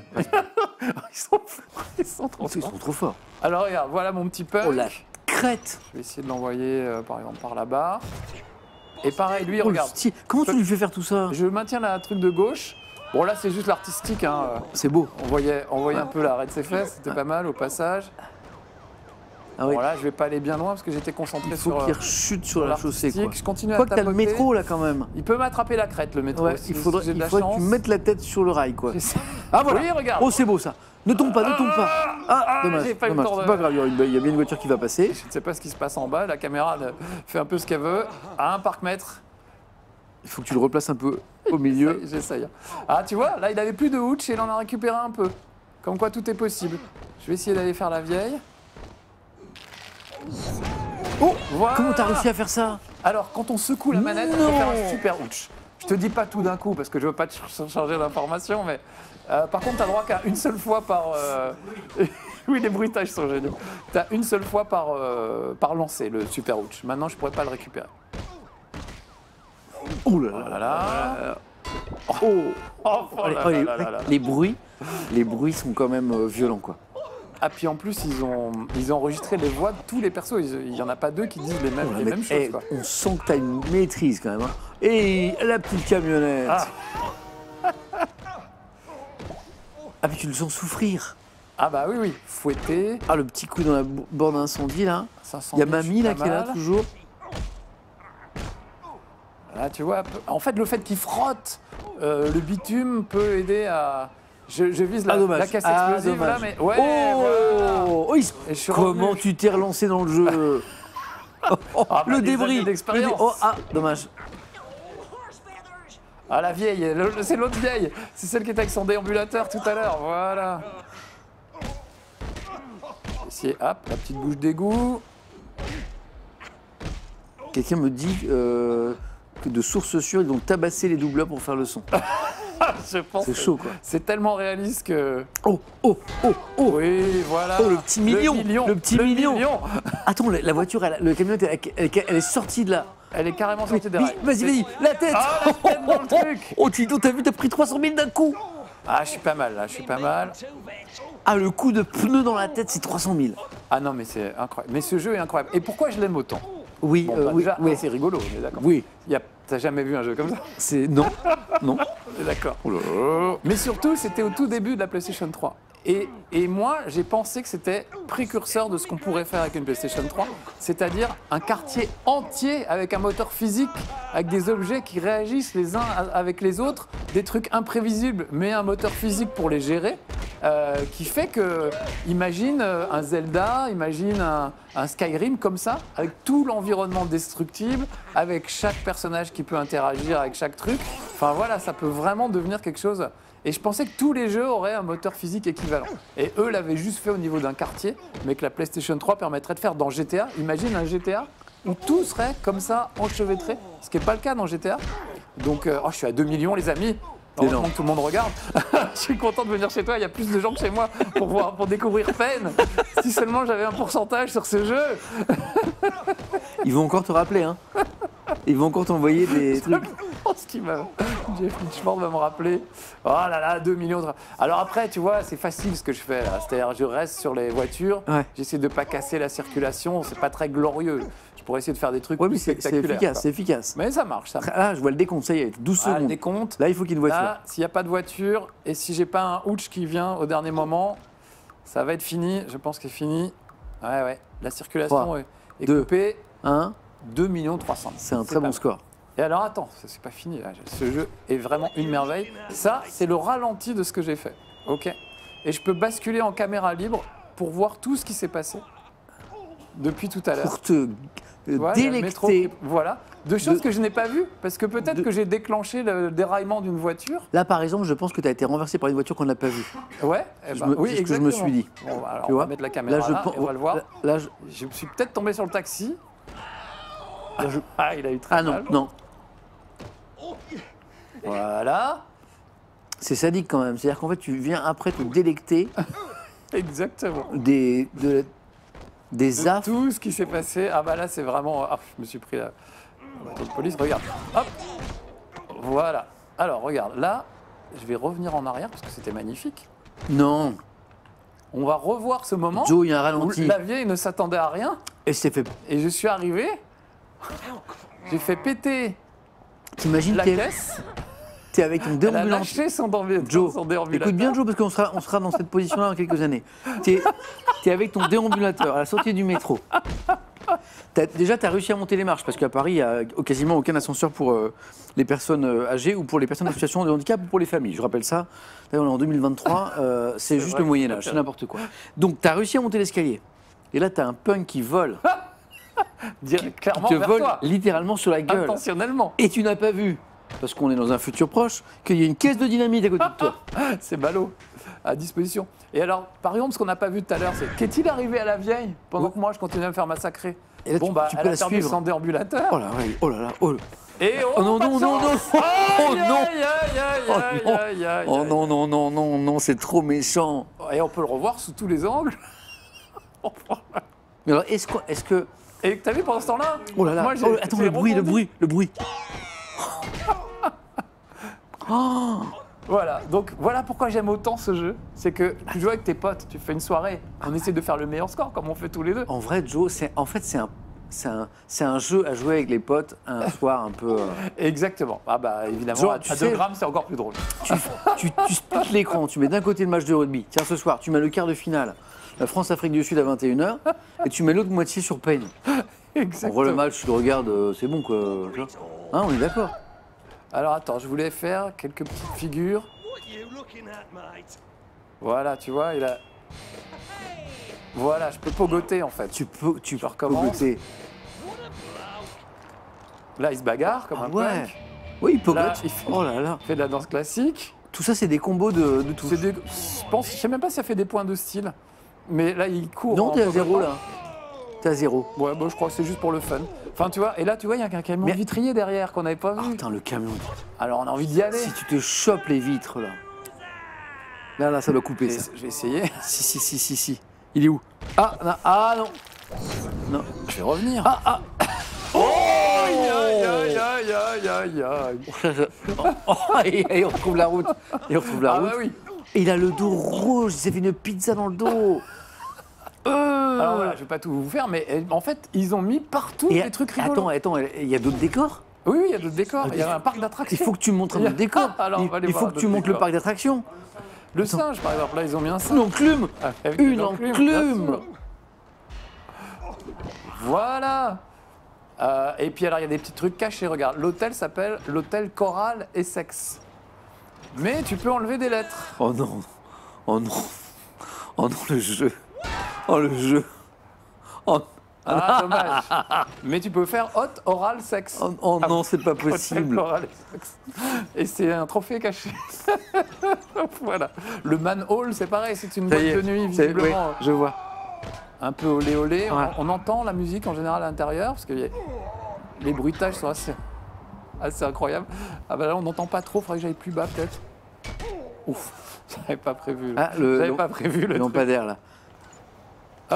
Ils sont trop forts. Alors, regarde, voilà mon petit punk. Oh, la crête. Je vais essayer de l'envoyer, par exemple, par là-bas. Et pareil, lui, regarde. Comment tu lui fais faire tout ça? Je maintiens la truc de gauche. Bon, là, c'est juste l'artistique. Hein. C'est beau. On voyait un peu l'arrêt de ses fesses, c'était pas mal au passage. Ah oui. Bon, là, je vais pas aller bien loin parce que j'étais concentré Il faut sur. qu'il rechute sur la chaussée. Quoi. Je continue Quoi à que t'as le tapoter. métro là quand même. Il peut m'attraper la crête, le métro. Ouais, il faudrait que tu mettes la tête sur le rail. Quoi. Ah voilà. Oui, regarde. Oh, c'est beau ça. Ne tombe pas, ne tombe pas. Ah, dommage. j'ai pas eu le dommage. temps de- C'est pas grave, il y a bien une voiture qui va passer. Je ne sais pas ce qui se passe en bas. La caméra fait un peu ce qu'elle veut. À un parc-mètre. Il faut que tu le replaces un peu au milieu. J'essaye. Ah, tu vois, là, il avait plus de hooch et il en a récupéré un peu. Comme quoi, tout est possible. Je vais essayer d'aller faire la vieille. Oh, Voilà. comment t'as réussi à faire ça? Alors, quand on secoue la manette, on peut faire un super hooch. Je te dis pas tout d'un coup parce que je veux pas te changer d'information, mais par contre, t'as droit qu'à une seule fois par. Oui, les bruitages sont géniaux. T'as une seule fois par lancer le super hooch. Maintenant, je pourrais pas le récupérer. Oh là là. Voilà. Oh, les bruits sont quand même violents quoi. Ah, puis en plus, ils ont enregistré les voix de tous les persos. Il y en a pas deux qui disent les mêmes choses. Quoi. On sent que t'as une maîtrise quand même. Hein. Et la petite camionnette. Ah puis tu le sens souffrir. Ah bah oui, fouetté. Ah le petit coup dans la borne d'incendie là. Il y a mamie là qui est là toujours. Là tu vois, en fait le fait qu'il frotte le bitume peut aider à... Je vise la caisse explosive là, mais... Ouais, voilà. Comment tu t'es relancé dans le jeu? Le débris. Dommage. Ah la vieille, c'est l'autre vieille. C'est celle qui était avec son déambulateur tout à l'heure, voilà. Ici, hop, la petite bouche d'égout. Quelqu'un me dit que de source sûre, ils vont tabasser les doubleurs pour faire le son. Je pense. C'est chaud quoi. C'est tellement réaliste que... Oh. Oui, voilà. Oh, le petit million. Le petit million. million. Attends, la voiture, le camion, elle est sortie de là. Elle est carrément sortie des rails. Vas-y, la tête. Ah, la tête dans le truc. Oh, Tito, t'as vu, t'as pris 300 000 d'un coup. Ah, je suis pas mal là, je suis pas mal. Ah, le coup de pneu dans la tête, c'est 300 000. Ah non, mais c'est incroyable. Mais ce jeu est incroyable. Et pourquoi je l'aime autant? Oui, Bon, bah, oui, déjà, oui. c'est rigolo, on est d'accord. Oui. T'as jamais vu un jeu comme ça? Non. On est d'accord. Mais surtout, c'était au tout début de la PlayStation 3. Et moi, j'ai pensé que c'était précurseur de ce qu'on pourrait faire avec une PlayStation 3, c'est-à-dire un quartier entier avec un moteur physique, avec des objets qui réagissent les uns avec les autres, des trucs imprévisibles, mais un moteur physique pour les gérer, qui fait que, imagine un Zelda, imagine un Skyrim comme ça, avec tout l'environnement destructible, avec chaque personnage qui peut interagir avec chaque truc. Enfin voilà, ça peut vraiment devenir quelque chose... Et je pensais que tous les jeux auraient un moteur physique équivalent. Et eux l'avaient juste fait au niveau d'un quartier, mais que la PlayStation 3 permettrait de faire dans GTA. Imagine un GTA où tout serait comme ça, enchevêtré, ce qui n'est pas le cas dans GTA. Donc, je suis à 2 millions, les amis. Heureusement que tout le monde regarde. Je suis content de venir chez toi, il y a plus de gens que chez moi pour découvrir Pen. Si seulement j'avais un pourcentage sur ce jeu. Ils vont encore te rappeler, hein. Ils vont encore t'envoyer des trucs. Jeff Hitchford va me rappeler. Oh là là, 2 millions de... Alors après, tu vois, c'est facile ce que je fais là. C'est-à-dire, je reste sur les voitures, j'essaie de ne pas casser la circulation, c'est pas très glorieux. Je pourrais essayer de faire des trucs plus spectaculaires. C'est efficace. Mais ça marche, ça. Là, je vois le décompte, ça y est, 12 secondes. Le décompte. Là, il faut qu'il y ait une voiture. Là, s'il n'y a pas de voiture, et si j'ai pas un hooch qui vient au dernier moment, ça va être fini. Je pense que c'est fini. Ouais. La circulation est coupée. 2 300 000. C'est un très bon score. Et alors attends, c'est pas fini là. Ce jeu est vraiment une merveille. Ça, c'est le ralenti de ce que j'ai fait. Ok. Et je peux basculer en caméra libre pour voir tout ce qui s'est passé depuis tout à l'heure. Pour te délecter. Voilà. De choses que je n'ai pas vues, parce que peut-être que j'ai déclenché le déraillement d'une voiture. Là, par exemple, je pense que tu as été renversé par une voiture qu'on n'a pas vue. Ouais, oui, c'est ce que je me suis dit. Bon, alors, tu on vois va mettre la caméra là, et on va le voir. Là, je suis peut-être tombé sur le taxi. Ah, il a eu très mal. Non. Voilà. C'est sadique quand même. C'est-à-dire qu'en fait, tu viens après te délecter. Exactement. Des affres. Tout ce qui s'est passé. Ah bah là, c'est vraiment... Ah, je me suis pris la voiture de police. Regarde. Hop. Voilà. Alors, regarde. Là, je vais revenir en arrière parce que c'était magnifique. Non. On va revoir ce moment Joe, il y a un ralenti. Où la vieille ne s'attendait à rien. Et je suis arrivé. J'ai fait péter t'imagines la caisse. Tu es avec ton Elle a déambulateur. lâché son déambulateur. Joe, écoute bien Joe, parce qu'on sera dans cette position-là dans quelques années. Tu es avec ton déambulateur à la sortie du métro. Déjà, tu as réussi à monter les marches, parce qu'à Paris, il n'y a quasiment aucun ascenseur pour les personnes âgées ou pour les personnes en situation de handicap ou pour les familles. Je rappelle ça, on est en 2023, c'est juste le Moyen-Âge, c'est n'importe quoi. Donc, tu as réussi à monter l'escalier. Et là, tu as un punk qui vole. Clairement qui te vers vole toi. littéralement sur la gueule. Intentionnellement. Et tu n'as pas vu, parce qu'on est dans un futur proche, qu'il y a une caisse de dynamite à côté de toi. C'est ballot, à disposition. Et alors, par exemple, ce qu'on n'a pas vu tout à l'heure, c'est qu'est-il arrivé à la vieille pendant que moi je continuais à me faire massacrer? Et là, bon, tu bah, peux elle a la perdu suivre. son déambulateur. Oh là, ouais, oh là là, oh là. Et Oh non, pas de non, non, non. chance. Oh non. Aïe, aïe, aïe, aïe, Oh non. aïe, aïe, Oh aïe. non, non, non, non, non, c'est trop méchant. Et on peut le revoir sous tous les angles. Mais alors, est-ce que... Et t'as vu pendant ce temps-là? Oh là là, moi, j'ai- oh, attends, j'ai le bruit. Voilà, donc voilà pourquoi j'aime autant ce jeu. C'est que tu joues avec tes potes, tu fais une soirée, on essaie de faire le meilleur score comme on fait tous les deux. En vrai, Joe, c'est un jeu à jouer avec les potes un soir un peu... Exactement. Ah bah évidemment, Genre, à tu 2 sais- grammes c'est encore plus drôle. Tu splits l'écran, tu mets d'un côté le match de rugby. Tiens, ce soir, tu mets le quart de finale, la France-Afrique du Sud à 21h, et tu mets l'autre moitié sur Pain. En Exactement. vrai, le match, tu le regardes, c'est bon, quoi. Tu vois. Hein, on est d'accord. Alors attends, je voulais faire quelques petites figures. Voilà, tu vois, il a... Voilà, je peux pogoter en fait. Tu peux recommence. pogoter. Là, il se bagarre comme Ah un ouais. punk. Oui, il pogote. Là, il fait- Oh là là. Il fait de la danse classique. Tout ça, c'est des combos de touches. C'est des- je sais même pas si ça fait des points de style. Mais là, il court. Non, en t'es à pogotant. 0 là. T'es à 0. Ouais, bon, je crois que c'est juste pour le fun. Enfin, tu vois, et là, tu vois, il y a un camion Mais- vitrier derrière qu'on n'avait pas Ah vu. putain, le camion. Alors, on a envie d'y aller. Si tu te chopes les vitres là. Là, ça doit couper ça. Je vais essayer. Si. Il est où? Ah non. Non. Je vais revenir. Ah. Aïe, aïe, aïe, aïe, aïe, aïe, aïe. Et on retrouve la route. Ah bah oui. Et il a le dos rouge, il s'est fait une pizza dans le dos. Alors voilà, je vais pas tout vous faire, mais en fait, ils ont mis partout Et des trucs rigolos. attends, il y a d'autres décors? Oui, il y a d'autres décors. Il y a un parc d'attractions. Il faut que tu montres un autre décor. Alors, on va aller Il voir faut que tu d'autres montres le décors. parc d'attractions. Le singe, par exemple, là, ils ont mis un singe. Une enclume. Avec Une enclume, enclume. bien sûr. Voilà. Et puis alors, il y a des petits trucs cachés. Regarde, l'hôtel s'appelle l'hôtel Coral Essex. Mais tu peux enlever des lettres. Oh non. Oh non. Oh non, le jeu. Oh le jeu. Oh, Ah, dommage. Mais tu peux faire hot oral sex. oh non, c'est pas Hôtel possible. Coral Essex. Et c'est un trophée caché. Voilà. Le manhole, c'est pareil, c'est une Ça boîte y est, de nuit, oui, visiblement. je vois. Un peu olé olé. Ouais. On entend la musique en général à l'intérieur parce que les bruitages sont assez incroyables. Ah bah là, on n'entend pas trop, faudrait que j'aille plus bas peut-être. Ouf, j'avais pas prévu. Ah, J'avais pas prévu le Le truc. lampadaire là. Hop.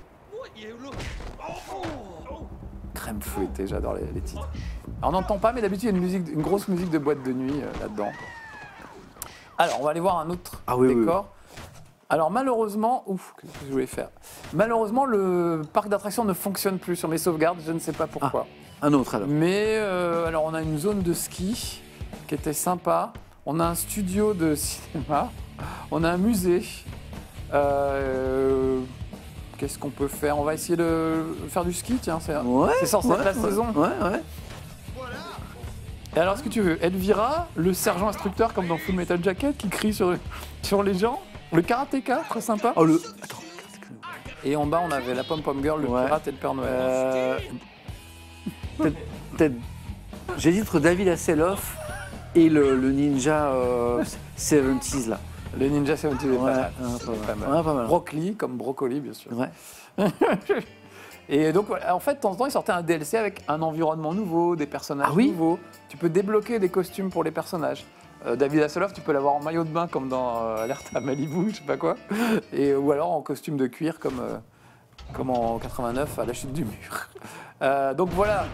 Crème fouettée, j'adore les titres. Alors, on n'entend pas, mais d'habitude, il y a une grosse musique de boîte de nuit là-dedans. Alors, on va aller voir un autre décor. Alors, malheureusement, qu'est-ce que je voulais faire? Malheureusement, le parc d'attractions ne fonctionne plus sur mes sauvegardes, je ne sais pas pourquoi. Un autre alors. Mais, alors, on a une zone de ski qui était sympa. On a un studio de cinéma. On a un musée. Qu'est-ce qu'on peut faire? On va essayer de faire du ski, tiens. C'est censé être la saison. Ouais. Et alors, ce que tu veux, Elvira, le sergent instructeur comme dans Full Metal Jacket qui crie sur les gens, le karatéka, très sympa. Oh le. Attends. Et en bas, on avait la Pom-Pom Girl, le pirate et le Père Noël. Peut-être. J'hésite entre David Hasselhoff et le ninja 70s là. Le Ninja 70 est pas mal. Ouais, pas mal. Broccoli, comme brocoli, bien sûr. Ouais. Et donc, en fait, de temps en temps, ils sortaient un DLC avec un environnement nouveau, des personnages nouveaux. Tu peux débloquer des costumes pour les personnages. David Hasselhoff, tu peux l'avoir en maillot de bain comme dans Alerte à Malibu, je sais pas quoi. Ou alors en costume de cuir comme en 89 à la chute du mur. Donc voilà.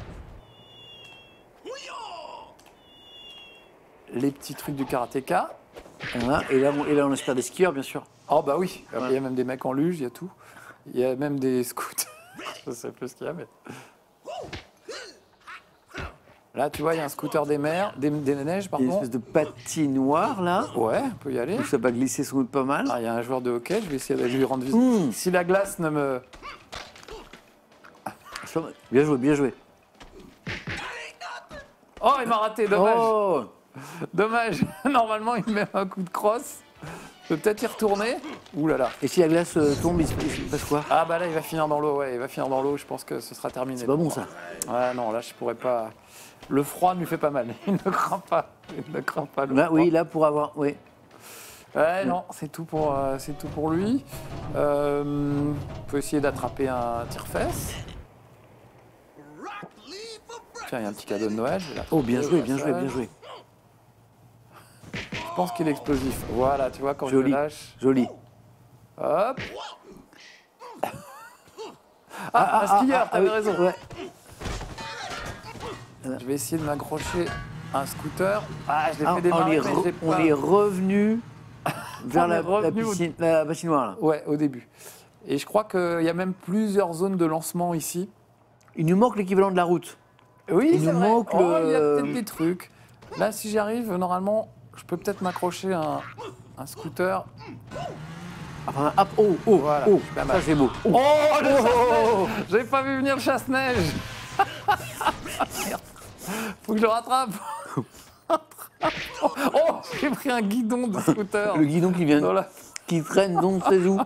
Les petits trucs du karatéka. Voilà. Et là, on espère des skieurs, bien sûr. Oh bah oui, il y a même des mecs en luge, il y a tout. Il y a même des scouts. Je sais plus ce qu'il y a, mais... Là, tu vois, il y a un scooter des mers, des neiges, Il y a une pardon. espèce de patinoire là. Ouais, on peut y aller. Donc ça va glisser sans doute pas mal. Ah, il y a un joueur de hockey, je vais essayer d'aller lui rendre visite. Si la glace ne me... Bien joué, bien joué. Oh, il m'a raté, dommage. Oh Dommage. Normalement, il met un coup de crosse. Je peux peut-être y retourner. Ouh là là. Et si la glace tombe, il se passe quoi? Ah bah là, il va finir dans l'eau, ouais, il va finir dans l'eau. Je pense que ce sera terminé. C'est pas bon ça. Ouais, non, là, je pourrais pas... Le froid lui fait pas mal. Il ne craint pas. Il ne craint pas le Là, froid. oui, là pour avoir. Oui. Ouais, non, c'est tout pour lui. On peut essayer d'attraper un tire-fesse. Tiens, il y a un petit cadeau de Noël. je vais Oh, bien joué, bien l'attraper au joué, bien passage. joué. Je pense qu'il est explosif. Voilà, tu vois, quand je Joli. le lâche. Joli. Hop. Un skieur, t'avais oui, raison. Ouais. Je vais essayer de m'accrocher à un scooter. Ah, je l'ai Ah, fait démarrer, mais j'ai on pas- est revenu vers On est revenu la patinoire là. Ouais, au début. Et je crois qu'il y a même plusieurs zones de lancement ici. Il nous manque l'équivalent de la route. Oui, Il c'est nous vrai. manque Oh, il y a le- peut-être des trucs. Là, si j'y arrive, normalement, je peux peut-être m'accrocher à un scooter. Enfin, hop, oh, Voilà, oh, pas mal. ça c'est beau. Oh, le chasse-neige. J'avais pas vu venir le chasse-neige. Merde. Faut que je le rattrape. Oh, j'ai pris un guidon de scooter. Le guidon qui vient, Dans la- qui traîne donc c'est où?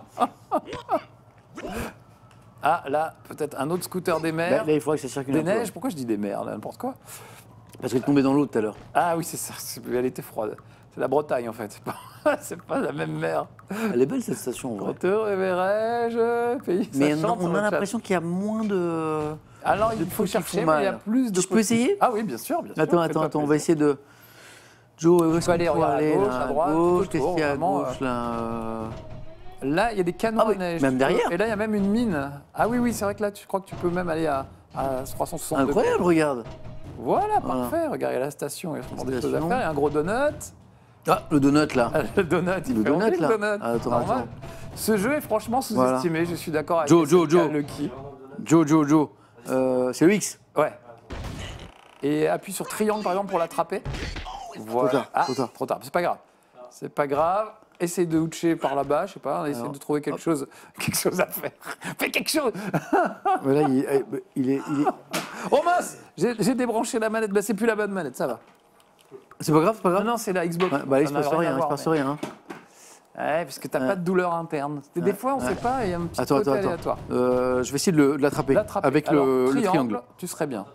Ah, là, peut-être un autre scooter des Là, mers. il faudrait que ça circule Des un peu. neiges. Pourquoi je dis des mers, là, n'importe quoi? Parce qu'elle est tombée dans l'eau tout à l'heure. Ah oui, c'est ça. Elle était froide. C'est la Bretagne, en fait. C'est pas la même mer. Elle est belle cette station en vrai. Quand te reverrai-je, pays. Mais ça chante on sur a le chat. l'impression qu'il y a moins de. Alors, il de faut trucs qui chercher, font mais il y a mal. plus de. Je peux essayer? Ah oui, bien sûr, bien sûr. Attends, fais-toi attends, on va plaisir. essayer de. Joe, où est-ce peut aller, qu'on peut regarde, à aller gauche, là, à droite, gauche, tout qu'est-ce autour, qu'il y a à vraiment, gauche là Là, il y a des canons Ah oui, à neige. même tu derrière. peux- Et là, il y a même une mine. Ah oui, oui, c'est vrai que là, tu crois que tu peux même aller à 360 Incroyable, degrés. regarde. Voilà, Voilà. parfait. Regarde, il y a la station, il y a sûrement des choses à Station. faire. Il y a un gros donut. Ah, le donut là. Le donut, il Le fait donut, envie, là. le donut. Ah, attends, Normal. attends. Ce jeu est franchement sous-estimé, je suis d'accord avec Joe, SNK, Joe. Lucky. Joe. C'est le X. Ouais. Et appuie sur triangle par exemple pour l'attraper. Voilà. tard, Ah, trop tard. trop tard. C'est pas grave. C'est pas grave. Essaye de hutcher par là-bas, je sais pas. Essaye Alors, de trouver quelque chose à faire. Fais quelque chose. Mais là, il est. Oh mince, j'ai débranché la manette. Bah, c'est plus la bonne manette, ça va. C'est pas grave, c'est pas grave. Non, non, c'est la Xbox. Ouais, bah, il Ça se n'a passe rien à rien, il se voir, passe mais- rien. Hein. Ouais, parce que t'as pas de douleur interne. Des fois, on sait pas, il y a un petit Attends, côté attends. aléatoire. Je vais essayer de l'attraper L'attraper. avec Alors, le triangle. Tu serais bien.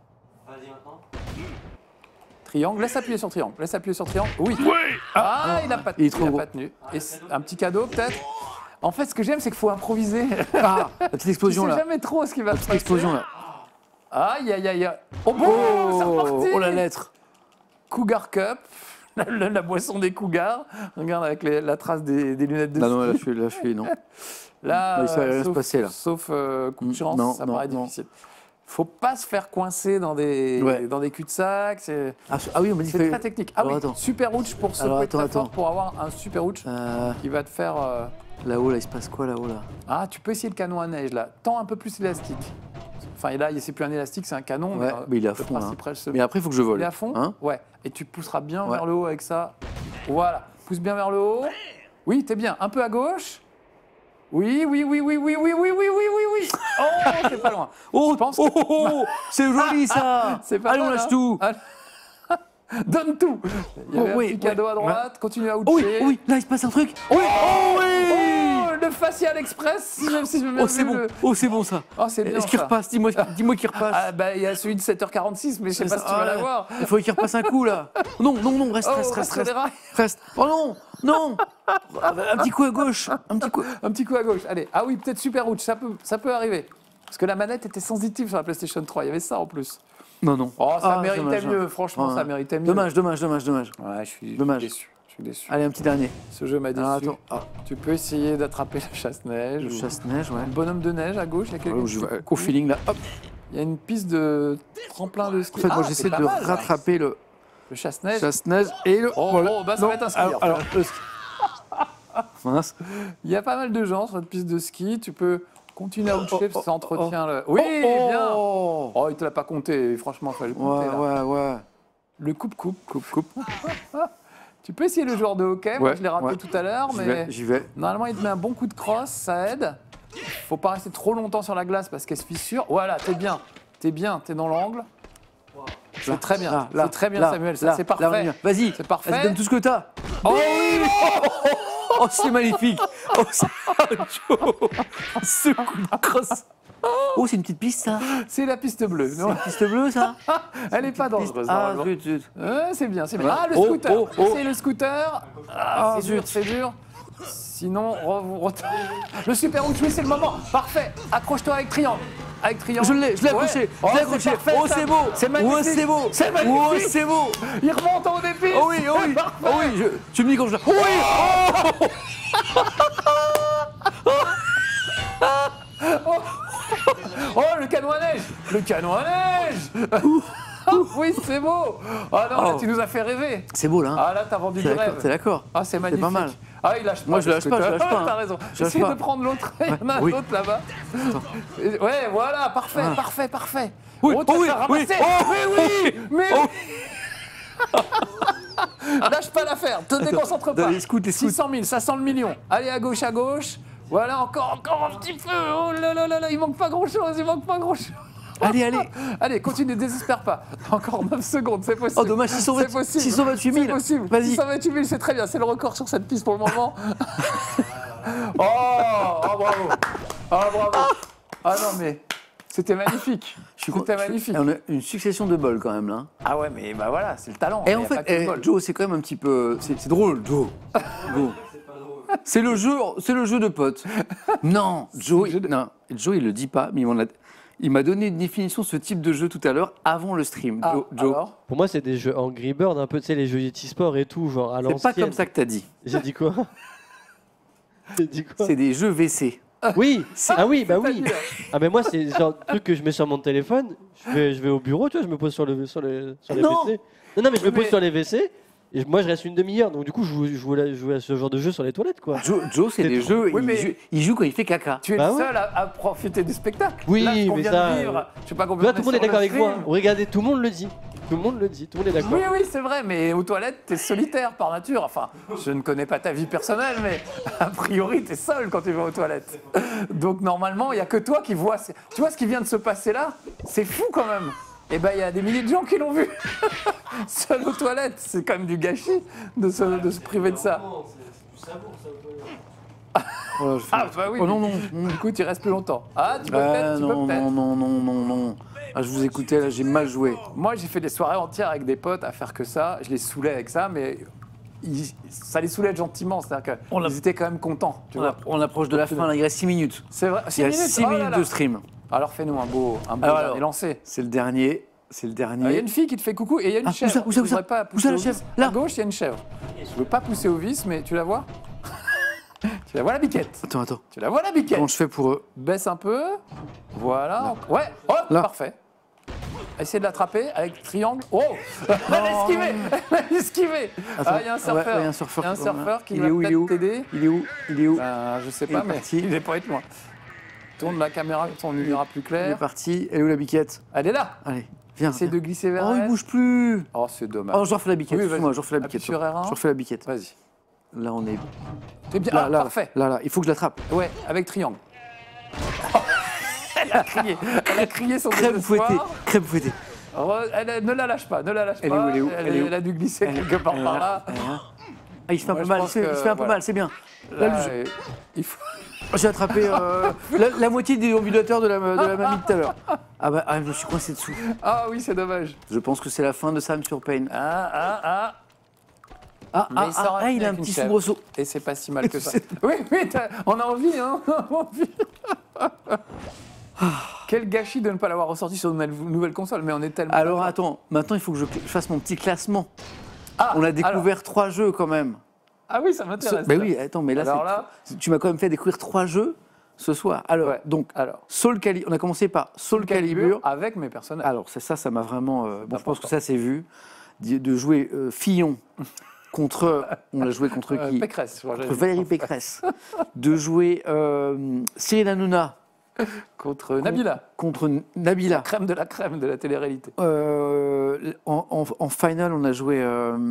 Triangle, laisse appuyer sur triangle. Laisse appuyer sur triangle. Oui. Ah, il a pas Il est tenu. trop gros. pas tenu. Et un petit cadeau peut-être. En fait, ce que j'aime, c'est qu'il faut improviser. Ah, la petite Tu explosion sais là. jamais trop ce qui va se Petite passer. explosion là. Aïe, aïe, aïe, aïe. Oh bon, c'est reparti. Oh la lettre. Cougar Cup. La boisson des cougars. Regarde avec la trace des lunettes de Non, non, ski. là je suis non. Là, il va rien se passer, là. Sauf coup de chance, Non, ça non, paraît non. difficile. Faut pas se faire coincer dans des, Ouais. dans des cul-de-sac. C'est Oui, on m'a dit c'est très technique. Ah Alors, oui, attends. super ouch pour Alors, secouer attends, très fort attends. pour avoir un super ouch qui va te faire... Là-haut, là, il se passe quoi là-haut là? Ah, tu peux essayer le canon à neige là. Tends un peu plus élastique. Enfin, et là, c'est plus un élastique, c'est un canon. Ouais, mais il est à le fond, là. principe reste- Mais après, il faut que je vole. Il est à fond. Hein? Ouais. Et tu pousseras bien Ouais. vers le haut avec ça. Voilà. Pousse bien vers le haut. Oui, t'es bien. Un peu à gauche. Oui. Oh, c'est pas loin. Oh, Je pense que- c'est joli ça. C'est pas Allez, on mal, lâche hein. tout. Allez. Donne tout. Il y avait Oh, oui, un petit cadeau ouais. à droite. Continue à Oh oui, oucher. oh oui, là il se passe un truc. Oui, oh oui. Oh, le facial express. Même si je me mets Oh c'est bon, oh c'est bon ça. Oh, c'est bien. Est-ce qu'il ça. repasse? Dis-moi qu'il repasse. Ah, bah, il y a celui de 7h46, mais je sais pas si tu vas Ah, l'avoir. Il faut qu'il repasse un coup là. Non, reste, Oh, reste, reste sur les rails. reste. Oh non. Un petit coup à gauche, un petit coup. Un petit coup à gauche. Allez. Ah oui, peut-être super ouch. Ça peut arriver. Parce que la manette était sensitive sur la PlayStation 3. Il y avait ça en plus. Non. Oh, ça Ah, méritait dommage. mieux. Franchement, Ouais. ça méritait mieux. Dommage. Ouais, je suis Dommage. déçu. Je suis déçu. Allez, un petit dernier. Ce jeu m'a déçu. Alors, attends. Ah, Tu peux essayer d'attraper le chasse-neige. le ou chasse-neige, ouais. un bonhomme de neige à gauche. Il y a quelque Ouais, chose. au feeling là. Hop. Il y a une piste de tremplin de ski. En fait, moi Ah, j'essaie c'est pas de mal, rattraper le le chasse-neige. chasse-neige et le. Oh, voilà. oh, bah, ça Non, va être un skieur. alors, le ski. Mince. Il y a pas mal de gens sur cette piste de ski. Tu peux Continue à outchef, ça entretient le... Oui, bien. Oh, il te l'a pas compté, franchement, il fallait le compter. Ouais. Le coupe. Tu peux essayer le joueur de hockey, moi je l'ai raté tout à l'heure, mais j'y vais. Normalement il te met un bon coup de crosse, ça aide. Faut pas rester trop longtemps sur la glace parce qu'elle se fissure. Voilà, t'es bien, t'es dans l'angle. C'est très bien, c'est très bien Samuel, ça c'est parfait. Vas-y, c'est parfait. Vas-y, donne tout ce que t'as. Oh oui. Oh, c'est magnifique. Oh, ce coup de crosse. Oh, c'est une petite piste, ça. C'est la piste bleue. C'est une piste bleue, ça. Elle n'est pas dangereuse. Ah, zut. C'est bien, c'est bien. Ah, le scooter. C'est le scooter. Ah, c'est dur. Sinon, le super outway, c'est le moment. Parfait. Accroche-toi avec triangle. Je l'ai accroché. Oh, c'est beau. C'est magnifique. Oh, c'est beau. C'est magnifique. Oh, c'est beau. Il remonte en haut des pistes. Oh oui. Tu me dis quand je... Oh oui. Oh, le canon à neige. Oui, c'est beau. Ah non, là, tu nous as fait rêver. C'est beau, là. Ah là, t'as vendu du rêve. T'es d'accord. Ah, c'est magnifique. C'est pas mal. Ah, il lâche pas. Moi, je lâche pas. T'as raison. Essaye de prendre l'autre. Il y en a un autre là-bas. Ouais, voilà, parfait. Oui, oui. Lâche pas l'affaire, te déconcentre pas. Les scouts. 600 000, ça sent le million. Allez, à gauche. Voilà, encore un petit peu. Oh là, il manque pas grand-chose. Allez, continue, ne désespère pas. Encore 9 secondes, c'est possible. Oh, dommage, 628 000. C'est possible. Vas-y. 628 000, c'est très bien. C'est le record sur cette piste pour le moment. Bravo. Ah non, mais c'était magnifique. Magnifique. On a une succession de bols quand même là. Ah ouais, mais bah voilà, c'est le talent. Et en fait, Joe, c'est quand même un petit peu... C'est drôle, Joe. C'est le jeu de potes. Non, Joe, il le dit pas, mais il m'a donné une définition de ce type de jeu tout à l'heure avant le stream. Joe. Alors pour moi, c'est des jeux Angry Bird, un peu, tu sais, les jeux Yeti-Sport et tout, genre à l'ancienne. C'est pas comme ça que t'as dit. J'ai dit quoi? C'est des jeux WC. Oui, oui. Ah mais moi, c'est le genre de truc que je mets sur mon téléphone. Je vais au bureau, tu vois, je me pose sur les WC. Non, mais je me pose sur les WC. Et moi, je reste une demi-heure, donc du coup, je joue à ce genre de jeu sur les toilettes, quoi. Joe, c'est des jeux, il joue quand il fait caca. Tu es le seul à profiter du spectacle. Oui, là, mais ça... Je sais pas combien. Là, tout le monde est d'accord avec moi. Regardez, tout le monde le dit. Tout le monde est d'accord. Oui, c'est vrai, mais aux toilettes, t'es solitaire par nature. Enfin, je ne connais pas ta vie personnelle, mais a priori, t'es seul quand tu vas aux toilettes. Donc, normalement, il n'y a que toi qui vois. Tu vois ce qui vient de se passer là? C'est fou quand même. Eh ben, il y a des milliers de gens qui l'ont vu. Seul aux toilettes, c'est quand même du gâchis de se priver de ça. Bah oui. Oh non. Du coup, tu restes plus longtemps. Ah, tu peux peut-être. Non. Ah, je vous écoutais, là, j'ai mal joué. Moi, j'ai fait des soirées entières avec des potes à faire que ça. Je les saoulais avec ça, mais ça les soulait gentiment. C'est-à-dire qu'ils étaient quand même contents. On approche de la fin, là, il reste 6 minutes. C'est vrai. Il y a 6 minutes de stream. Alors, fais-nous un beau dernier lancé. C'est le dernier. Il y a une fille qui te fait coucou et il y a une chèvre. Où ça pas Où ça, la chèvre? Là. À gauche, il y a une chèvre. Je veux pas pousser au vis, mais tu la vois? Tu la vois la biquette? Attends. Tu la vois la biquette? Comment je fais pour eux? Baisse un peu. Voilà. Ouais. Oh, là. Parfait. Essayez de l'attraper avec triangle. Oh, elle a esquivé. Il y a un surfeur. Il y a un surfeur qui va peut-être t'aider. Il est où? Je sais pas, mais il est pas être loin. Tourne la caméra, on y verra plus clair. Il est parti. Elle est où la biquette? Elle est là. Allez, viens. Essaye de glisser vers elle. Il bouge plus. Oh, c'est dommage. Oh, je refais la biquette. Excuse-moi, je refais la biquette. Sur R1. Je refais la biquette. Vas-y. Là, on est. T'es bien. Là, parfait. Là, il faut que je l'attrape. Ouais, avec triangle. Elle a crié son désespoir. Crème fouettée. Ne la lâche pas. Elle est où? Elle a dû glisser quelque part par là. Ah, il se fait un peu mal. Il se fait un peu mal, c'est bien. Il faut. J'ai attrapé la moitié des ambulateurs de la mamie de tout à l'heure. Je me suis coincé dessous. Ah oui, c'est dommage. Je pense que c'est la fin de Sam sur Pain. Il a un petit soubresaut. Et c'est pas si mal que ça. Oui, on a envie, hein. Quel gâchis de ne pas l'avoir ressorti sur une nouvelle console, mais on est tellement... Alors attends, maintenant il faut que je fasse mon petit classement. On a découvert 3 jeux quand même. Ah oui, ça m'intéresse. Oui, attends, mais là, tu m'as quand même fait découvrir 3 jeux ce soir. Alors, Soul Calibur, on a commencé par Soul Calibur. Avec mes personnages. Alors, ça m'a vraiment... je pense que ça, c'est vu. De jouer Fillon contre... On l'a joué contre qui? Pécresse. Contre Valérie Pécresse. De jouer Cyril Hanouna Contre Nabila. Contre Nabila. La crème de la télé-réalité. En finale, on a joué.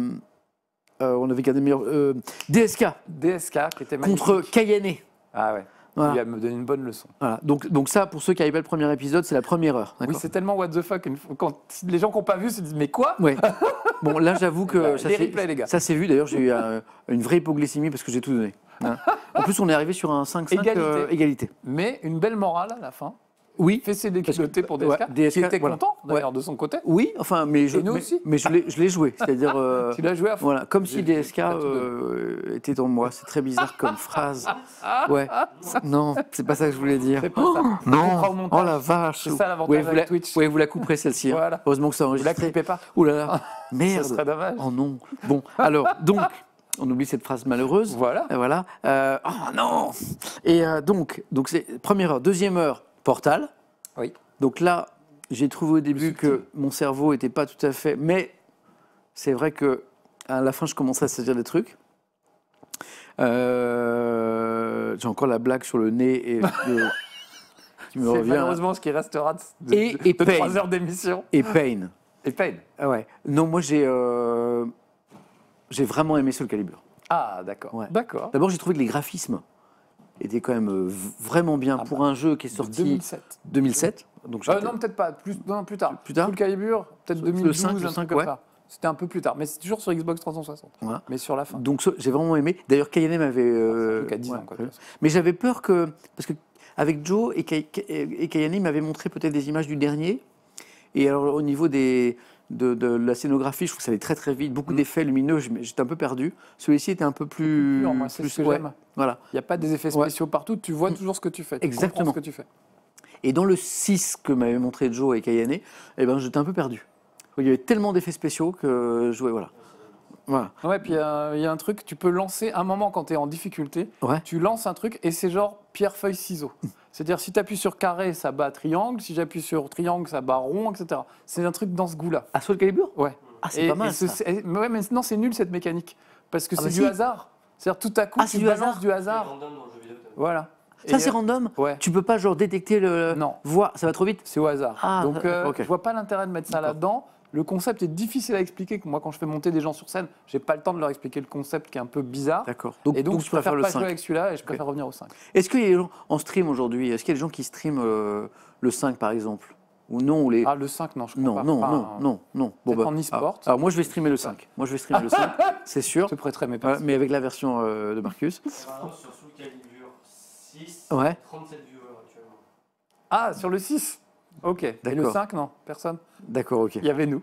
On avait gardé meilleur. DSK. DSK, qui était magnifique. Contre Kayane. Ah ouais. Voilà. Il va me donner une bonne leçon. Voilà. Donc ça, pour ceux qui n'avaient pas le premier épisode, c'est la première heure. Oui, c'est tellement what the fuck. Les gens qui n'ont pas vu se disent mais quoi? Ouais. Bon, là, j'avoue que ça s'est vu. D'ailleurs, j'ai eu une vraie hypoglycémie parce que j'ai tout donné. Hein. En plus, on est arrivé sur un 5-5 égalité. Mais une belle morale à la fin. Oui. Fessé déculotté pour DSK, DSK qui était content d'ailleurs de son côté. Oui, enfin, mais je l'ai joué. C'est-à-dire. Tu l'as joué à fond. Voilà, comme si DSK était en moi. C'est très bizarre comme phrase. Ouais. Non, c'est pas ça que je voulais dire. C'est pas ça. Non. Oh la vache. C'est ça l'avantage avec Twitch. Oui, vous la couperez celle-ci. Voilà. Heureusement que ça enregistre. Vous la coupez pas. Ouh là là. Merde. Ça serait dommage. Oh non. Bon, alors, donc. On oublie cette phrase malheureuse. Voilà. Voilà. Oh non. Et donc c'est première heure, deuxième heure, Portal. Oui. Donc là, j'ai trouvé au début que mon cerveau n'était pas tout à fait. Mais c'est vrai que à la fin, je commençais à saisir des trucs. J'ai encore la blague sur le nez qui me revient. C'est malheureusement ce qui restera de 3 heures d'émission. Et Pain. Et Pain. Ah ouais. Non, moi j'ai vraiment aimé Soul Calibur. Ah, d'accord. Ouais. D'accord. D'abord, j'ai trouvé que les graphismes étaient quand même vraiment bien pour un jeu qui est sorti 2007. 2007. Donc non, peut-être pas. Plus tard. Plus tard. Soul Calibur, peut-être 2012, un truc comme ouais. ça. C'était un peu plus tard, mais c'est toujours sur Xbox 360. Voilà. Mais sur la fin. Donc j'ai vraiment aimé. D'ailleurs, Kayane m'avait. À 10 ans, quoi. Mais j'avais peur que. Parce que avec Joe et Kayane m'avaient montré peut-être des images du dernier. Et alors, au niveau de la scénographie, je trouve que ça allait très très vite. Beaucoup d'effets lumineux, j'étais un peu perdu. Celui-ci était un peu plus. Moi, c'est ce que j'aime. Voilà. Il n'y a pas des effets spéciaux partout, tu vois toujours ce que tu fais. Exactement. Tu comprends ce que tu fais. Et dans le 6 que m'avait montré Joe et Kayane, eh ben, j'étais un peu perdu. Il y avait tellement d'effets spéciaux que je. Voilà. Ouais, puis il y a un truc, tu peux lancer un moment quand tu es en difficulté, tu lances un truc et c'est genre pierre, feuille, ciseaux. C'est-à-dire si tu appuies sur carré, ça bat triangle, si j'appuie sur triangle, ça bat rond, etc. C'est un truc dans ce goût-là. À Soul Calibur ? Ouais. Ah, c'est pas mal. Ouais, mais non, c'est nul cette mécanique. Parce que c'est du hasard. C'est-à-dire tout à coup, tu balances du hasard. Voilà. Ça, c'est random ? Ouais. Tu peux pas genre détecter le. Non. Voir, ça va trop vite ? C'est au hasard. Ah, donc, je vois pas l'intérêt de mettre ça là-dedans. Le concept est difficile à expliquer. Moi, quand je fais monter des gens sur scène, j'ai pas le temps de leur expliquer le concept qui est un peu bizarre. D'accord. Et donc je préfère le pas 5. jouer avec celui-là et je préfère revenir au 5. Est-ce qu'il y a des gens en stream aujourd'hui ? Est-ce qu'il y a des gens qui streament le 5 par exemple ? Ou non ou les... Ah, le 5, non, je crois pas. Non. Bon, en e-sport. Alors moi, je vais streamer le 5. Moi, je vais streamer le 5, c'est sûr. Je prêterai mes parties. Mais avec la version de Marcus. Sur Soul Calibur 6, 37 viewers actuellement. Ah, sur le 6 Ok. Et le 5, non, personne. D'accord, ok. Il y avait nous.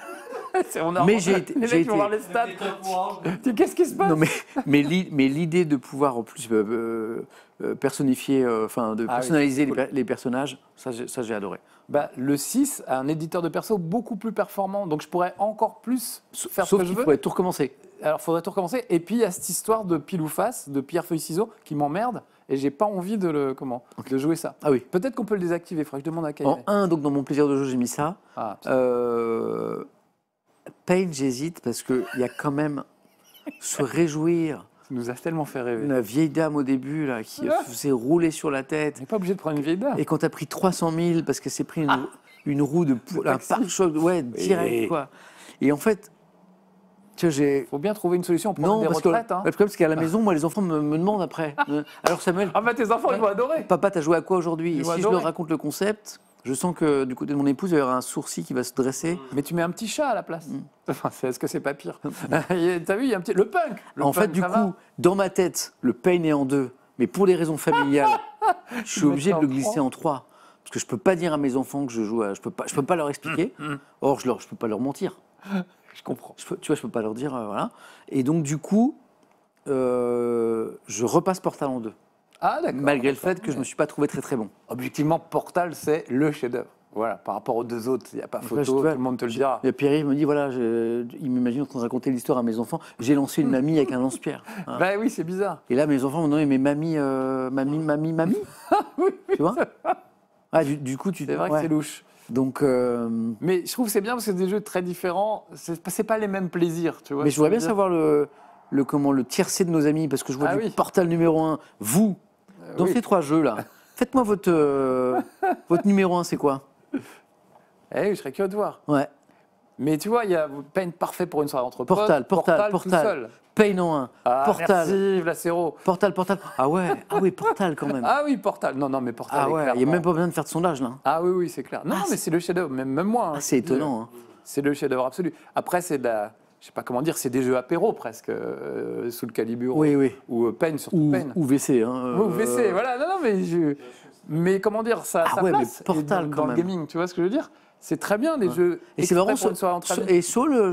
Mais les mecs vont voir les stats. Qu'est-ce qui se passe? Non, mais l'idée de pouvoir en plus personnifier, personnaliser les personnages, ça j'ai adoré. Bah, le 6 a un éditeur de perso beaucoup plus performant, donc je pourrais encore plus faire ce que je veux. Sauf qu'il faudrait tout recommencer. Alors, il faudrait tout recommencer. Et puis, il y a cette histoire de pile ou face, de pierre, feuille, ciseaux, qui m'emmerde. Et j'ai pas envie de jouer ça. Ah oui. Peut-être qu'on peut le désactiver. Il faudrait que je demande à Kayane. En 1, donc dans mon plaisir de jeu, j'ai mis ça. Ah, Pain, j'hésite parce qu'il y a quand même se réjouir. Ça nous a tellement fait rêver. Une vieille dame au début là, qui faisait rouler sur la tête. On n'est pas obligé de prendre une vieille dame. Et quand tu as pris 300 000 parce qu'elle s'est pris une roue de poule, un pare-choc, direct quoi. Et en fait, tu vois, il faut bien trouver une solution pour prendre des retraites. Le problème, c'est qu'à la maison, moi, les enfants me demandent après. Alors, Samuel. Ah, bah, tes enfants, ils vont adorer. Papa, t'as joué à quoi aujourd'hui? Et si je leur raconte le concept, je sens que du côté de mon épouse, il va y avoir un sourcil qui va se dresser. Mais tu mets un petit chat à la place. Enfin, est-ce que c'est pas pire? T'as vu, il y a un petit. Le punk. En fait, du coup, dans ma tête, le Pain est en 2. Mais pour des raisons familiales, je suis obligé de le glisser en 3. Parce que je peux pas dire à mes enfants que je joue à. Je peux pas leur expliquer. Or, je peux pas leur mentir. Je comprends. Tu vois, je peux pas leur dire, voilà. Et donc, du coup, je repasse Portal en 2. Ah, d'accord. Malgré le fait que je me suis pas trouvé très très bon. Objectivement, Portal, c'est le chef-d'œuvre. Voilà, par rapport aux deux autres, il n'y a pas photo, tout le monde te le dira. Et Pierre-Yves me dit, voilà, il m'imagine en train de raconter l'histoire à mes enfants. J'ai lancé une mamie avec un lance-pierre. Hein. Bah oui, c'est bizarre. Et là, mes enfants m'ont demandé, mais mamie Oui. Tu vois? Ah, du coup, c'est vrai que c'est louche. Donc, mais je trouve que c'est bien parce que c'est des jeux très différents. C'est pas les mêmes plaisirs, tu vois. Mais je voudrais bien savoir le tiercé de nos amis, parce que je vois du Portal numéro 1, vous, dans ces 3 jeux-là, Faites-moi votre numéro 1, c'est quoi? Eh, je serais curieux de voir. Ouais. Mais tu vois, il y a Pain parfait pour une soirée entre potes. Portal. Tout seul. Pain en 1. Ah, Portal. merci, Vlacero. Portal. Ah oui, Portal quand même. Ah oui, Portal. Non, mais Portal. Ah ouais, il n'y a même pas besoin de faire de sondage là. Ah oui, c'est clair. Non, mais c'est le chef-d'œuvre. Même moi. Ah, c'est étonnant. Hein. C'est le chef-d'œuvre absolu. Après, c'est de la. Je sais pas comment dire, c'est des jeux apéro presque, sous le Calibur. Oui. Ou Pain, surtout Pain. Ou VC. Hein, Ou VC, voilà. Non, mais comment dire, ça ouais, place mais Portal, dans le gaming, tu vois ce que je veux dire? C'est très bien, des jeux. Et c'est marrant, et Soul,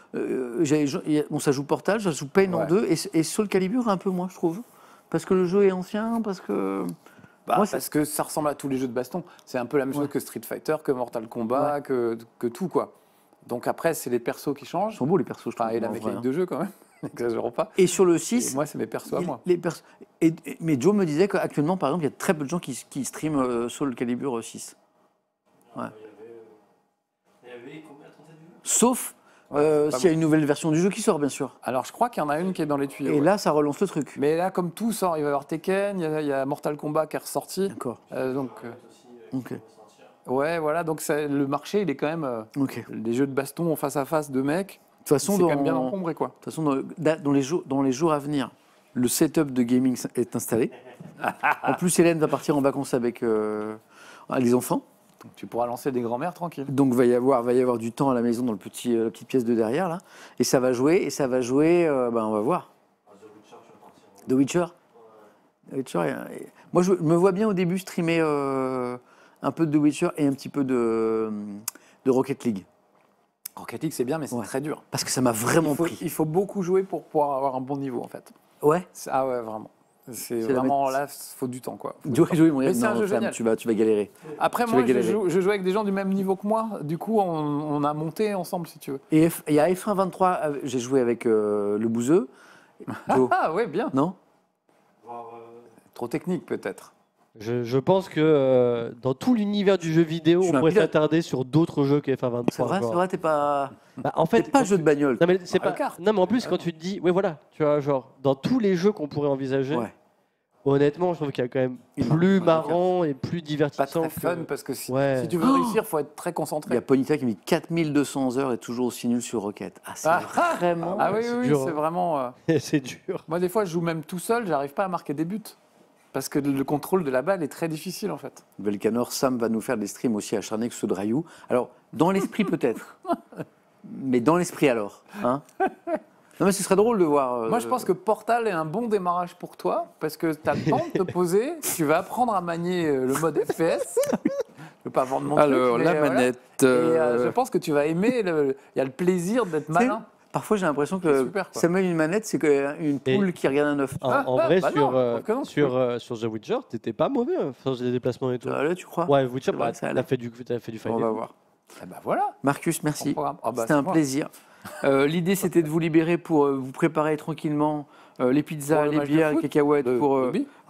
ça joue Portal, ça joue Pain en 2, et Soul Calibur un peu moins, je trouve. Parce que le jeu est ancien, parce que. Parce que ça ressemble à tous les jeux de baston. C'est un peu la même chose que Street Fighter, que Mortal Kombat, que tout, quoi. Donc après, c'est les persos qui changent. Ils sont beaux, les persos, je trouve. Et la mécanique de jeu, quand même. N'exagérons pas. Et sur le 6. Et moi, c'est mes persos à moi. Mais Joe me disait qu'actuellement, par exemple, il y a très peu de gens qui streament Soul Calibur 6. Ouais. Il y avait combien de tentatives? Sauf s'il y a une nouvelle version du jeu qui sort, bien sûr. Alors, je crois qu'il y en a une qui est dans les tuyaux. Et là, ça relance le truc. Mais là, comme tout sort, il va y avoir Tekken, il y a Mortal Kombat qui est ressorti. D'accord. Ok. Ouais, voilà, donc le marché, il est quand même. Les jeux de baston en face à face de mecs. De toute façon, c'est quand même bien encombré, quoi. De toute façon, dans les jours à venir, le setup de gaming est installé. En plus, Hélène va partir en vacances avec les enfants. Donc, tu pourras lancer des grands-mères tranquille. Donc va y avoir du temps à la maison dans la petite pièce de derrière là, et ça va jouer, on va voir. The Witcher. Moi je me vois bien au début streamer un peu de The Witcher et un petit peu de Rocket League. Rocket League c'est bien, mais c'est très dur. Parce que ça m'a vraiment pris. Il faut beaucoup jouer pour pouvoir avoir un bon niveau en fait. Ouais. Ah ouais, vraiment. C'est vraiment là, il faut du temps quoi. Mais c'est un jeu génial. Tu vas galérer. Après moi, je joue avec des gens du même niveau que moi. Du coup, on a monté ensemble si tu veux. Et il y a F1 23, j'ai joué avec le Bouzeux. Ah ouais, bien. Non. Trop technique peut-être. Je pense que dans tout l'univers du jeu vidéo, on pourrait s'attarder sur d'autres jeux que F1 23. C'est vrai, t'es pas. En fait, t'es pas jeu de bagnole. Non mais c'est pas. Non mais en plus quand tu te dis, ouais voilà, tu vois genre dans tous les jeux qu'on pourrait envisager. Ouais. Honnêtement, je trouve qu'il y a quand même plus marrant et plus divertissant. Pas très fun parce que si tu veux réussir, il faut être très concentré. Il y a Ponyta qui met 4200 heures et toujours aussi nul sur Rocket. Ah, c'est vraiment. Ah oui, c'est vraiment. C'est dur. Moi, des fois, je joue même tout seul, j'arrive pas à marquer des buts. Parce que le contrôle de la balle est très difficile en fait. Velcanor, Sam va nous faire des streams aussi acharnés que ceux de Rayou. Alors, dans l'esprit peut-être. Mais dans l'esprit alors. Hein, non mais ce serait drôle de voir. Moi je pense que Portal est un bon démarrage pour toi parce que tu as le temps de te poser, tu vas apprendre à manier le mode FPS. Je ne veux pas vendre mon truc. Alors la manette. Voilà. Et je pense que tu vas aimer, il y a le plaisir d'être malin. Parfois j'ai l'impression que ça met une manette, c'est une poule qui regarde un œuf. En vrai, sur The Witcher, t'étais pas mauvais sur les déplacements et tout. Là tu crois? Ouais, Witcher, t'as fait du fight. On va voir. Eh ben voilà. Marcus, merci. C'était un plaisir. L'idée, c'était de vous libérer pour vous préparer tranquillement les pizzas, les bières, les cacahuètes pour.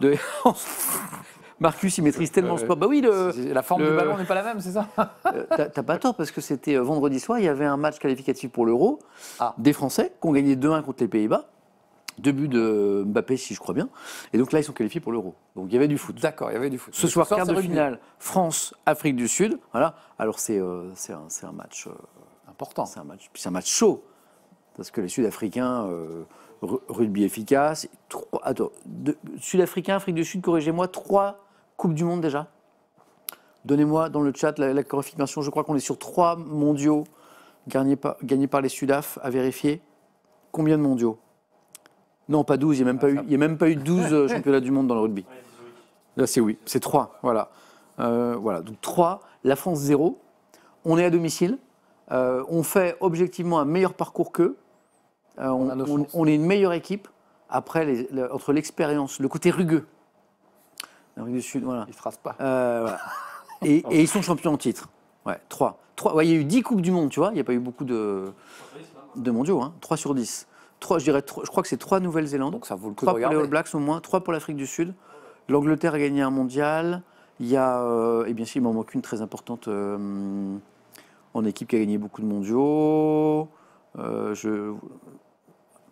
Marcus, il maîtrise tellement le sport. Bah oui, la forme du ballon n'est pas la même, c'est ça? T'as pas tort, parce que c'était vendredi soir, il y avait un match qualificatif pour l'Euro des Français qui ont gagné 2-1 contre les Pays-Bas. 2 buts de Mbappé, si je crois bien. Et donc là, ils sont qualifiés pour l'Euro. Donc il y avait du foot. D'accord, il y avait du foot. Ce soir, quart de finale, France-Afrique du Sud. Voilà. Alors c'est un match important. C'est un match chaud. Parce que les Sud-Africains, rugby efficace. Sud-Africains, Afrique du Sud, corrigez-moi, 3 Coupes du Monde déjà. Donnez-moi dans le chat la confirmation. Je crois qu'on est sur 3 mondiaux gagnés par les Sudaf à vérifier. Combien de mondiaux? Non, pas 12, il n'y a même pas eu 12 championnats du monde dans le rugby. Là, c'est oui, c'est 3, voilà. Voilà, donc 3, la France 0. On est à domicile. On fait objectivement un meilleur parcours qu'eux. On est une meilleure équipe. Après, entre l'expérience, le côté rugueux. L'Amérique du Sud, voilà. Ils ne se rasent pas. Voilà. Et ils sont champions en titre. Ouais, 3. Ouais, il y a eu 10 Coupes du Monde, tu vois. Il n'y a pas eu beaucoup de mondiaux, hein. 3 sur 10. Je crois que c'est 3 Nouvelle-Zélande. Donc ça vaut le coup 3 de regarder. pour les All Blacks au moins, 3 pour l'Afrique du Sud. L'Angleterre a gagné un mondial. Il y a, et bien sûr, il m'en manque une très importante en équipe qui a gagné beaucoup de mondiaux.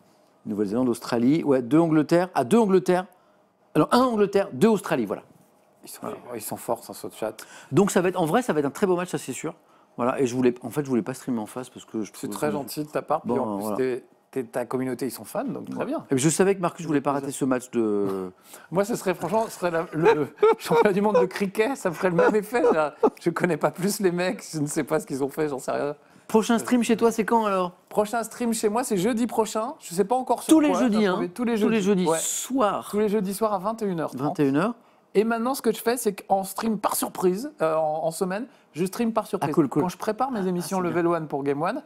Nouvelle-Zélande, Australie. Ouais, 2 Angleterre. 2 Angleterre. Alors 1 Angleterre, 2 Australie, voilà. Ils sont forts sur ce chat. Donc ça va être, en vrai, ça va être un très beau match, ça c'est sûr. Voilà, et je voulais pas streamer en face parce que je trouve. C'est très gentil de ta part. Puis en plus, voilà. Ta communauté, ils sont fans, donc très bien. Et je savais que Marcus voulait pas rater ce match de. Moi, ce serait franchement, le championnat du monde de cricket, ça me ferait le même effet. Je connais pas plus les mecs, je ne sais pas ce qu'ils ont fait, j'en sais rien. Prochain stream chez toi, c'est quand alors? Prochain stream chez moi, c'est jeudi prochain. Je sais pas encore sur tous quoi. Les jeudis, hein. Tous les jeudis soirs. Tous les jeudis soirs à 21h30. 21h. Et maintenant, ce que je fais, c'est qu'en stream par surprise, en semaine, je stream par surprise. Cool. Quand je prépare mes émissions Level 1 pour Game One,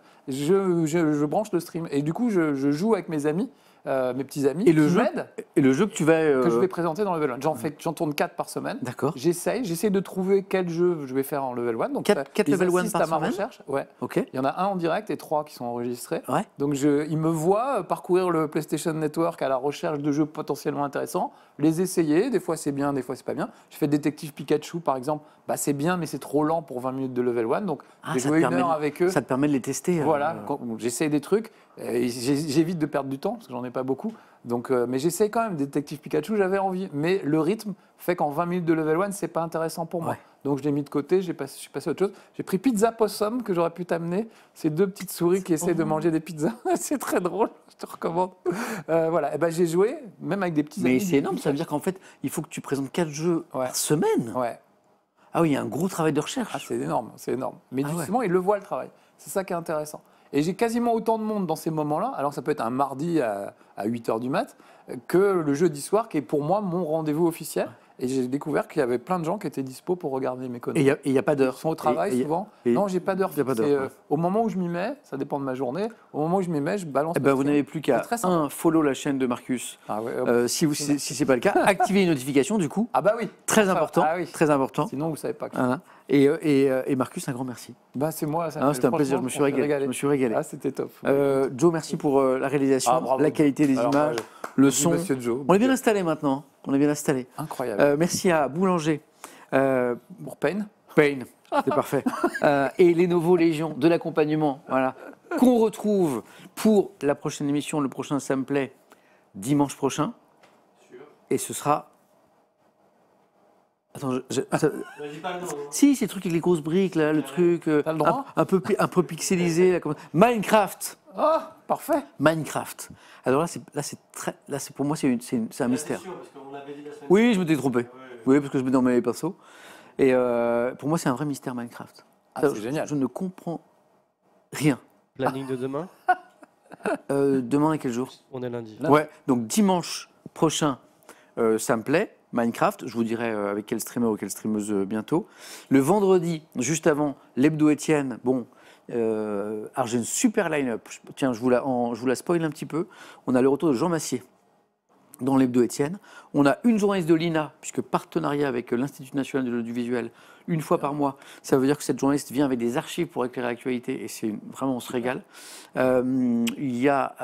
je branche le stream. Et du coup, je joue avec mes amis, mes petits amis, et le jeu m'aident. Et le jeu que tu vas... Que je vais présenter dans Level 1. J'en tourne 4 par semaine. D'accord. J'essaye de trouver quel jeu je vais faire en Level 1. Donc 4 Level 1 par semaine. Recherche. Ouais. Ok. Il y en a un en direct et 3 qui sont enregistrés. Ouais. Donc ils me voient parcourir le PlayStation Network à la recherche de jeux potentiellement intéressants, les essayer. Des fois c'est bien, des fois c'est pas bien. Je fais Détective Pikachu par exemple. Bah, c'est bien, mais c'est trop lent pour 20 minutes de Level 1. Donc j'ai joué 1 heure avec eux. Ça te permet de les tester. Voilà. J'essaye des trucs. J'évite de perdre du temps parce que j'en ai pas beaucoup. Donc, mais j'essaye quand même. Détective Pikachu, j'avais envie. Mais le rythme fait qu'en 20 minutes de Level 1, c'est pas intéressant pour moi. Ouais. Donc je l'ai mis de côté, je suis passé à autre chose. J'ai pris Pizza Possum que j'aurais pu t'amener. C'est 2 petites souris qui essaient de manger des pizzas. C'est très drôle, je te recommande. Voilà, et ben, j'ai joué, même avec des petits amis. Mais c'est énorme, ça veut dire qu'en fait, il faut que tu présentes 4 jeux par semaine. Ouais. Ah oui, il y a un gros travail de recherche. Ah, c'est énorme, c'est énorme. Mais justement, ils le voient le travail. C'est ça qui est intéressant. Et j'ai quasiment autant de monde dans ces moments-là, alors ça peut être un mardi à 8h du mat, que le jeudi soir, qui est pour moi mon rendez-vous officiel. Et j'ai découvert qu'il y avait plein de gens qui étaient dispo pour regarder mes conneries. Et il n'y a pas d'heure. Ils sont au travail souvent. Non, j'ai pas d'heure. Au moment où je m'y mets, ça dépend de ma journée, au moment où je m'y mets, je balance. Vous n'avez plus qu'à follow la chaîne de Marcus. Ah ouais, si ce n'est pas le cas, activez les notifications du coup. Ah bah oui. Très important. Ah oui. Très important. Sinon, vous ne savez pas. Voilà. Et Marcus, un grand merci. Bah, c'est moi. C'était un plaisir, je me suis régalé. Ah, c'était top. Joe, merci pour la réalisation, la qualité des images, le son. Monsieur Joe. On est bien installé maintenant. Incroyable. Merci à Boulanger. Pour Payne. C'est parfait. Et Lenovo Légion de l'accompagnement, voilà, qu'on retrouve pour la prochaine émission, le prochain Sameplay, dimanche prochain. Et ce sera... Attends, dis pas le nom. Si, c'est le truc avec les grosses briques, là, le truc un peu pixelisé. Là, Minecraft. Oh, parfait. Minecraft. Alors là, pour moi, c'est un mystère. Sûr, parce qu'on avait dit la semaine Oui, je m'étais trompé. Ouais. Oui, parce que je mets dans mes persos. Et pour moi, c'est un vrai mystère Minecraft. C'est génial. Je ne comprends rien. Planning de demain. Demain, à quel jour? On est lundi. Ouais, donc dimanche prochain, Sameplay, Minecraft. Je vous dirai avec quel streamer ou quelle streameuse bientôt. Le vendredi, juste avant, l'hebdo Étienne. Bon, alors j'ai une super line-up. Tiens, je vous la spoil un petit peu. On a le retour de Jean Massier dans l'hebdo Étienne. On a une journaliste de l'INA, puisque partenariat avec l'Institut national de l'audiovisuel, une fois par mois. Ça veut dire que cette journaliste vient avec des archives pour éclairer l'actualité, et c'est vraiment, on se régale. Il y a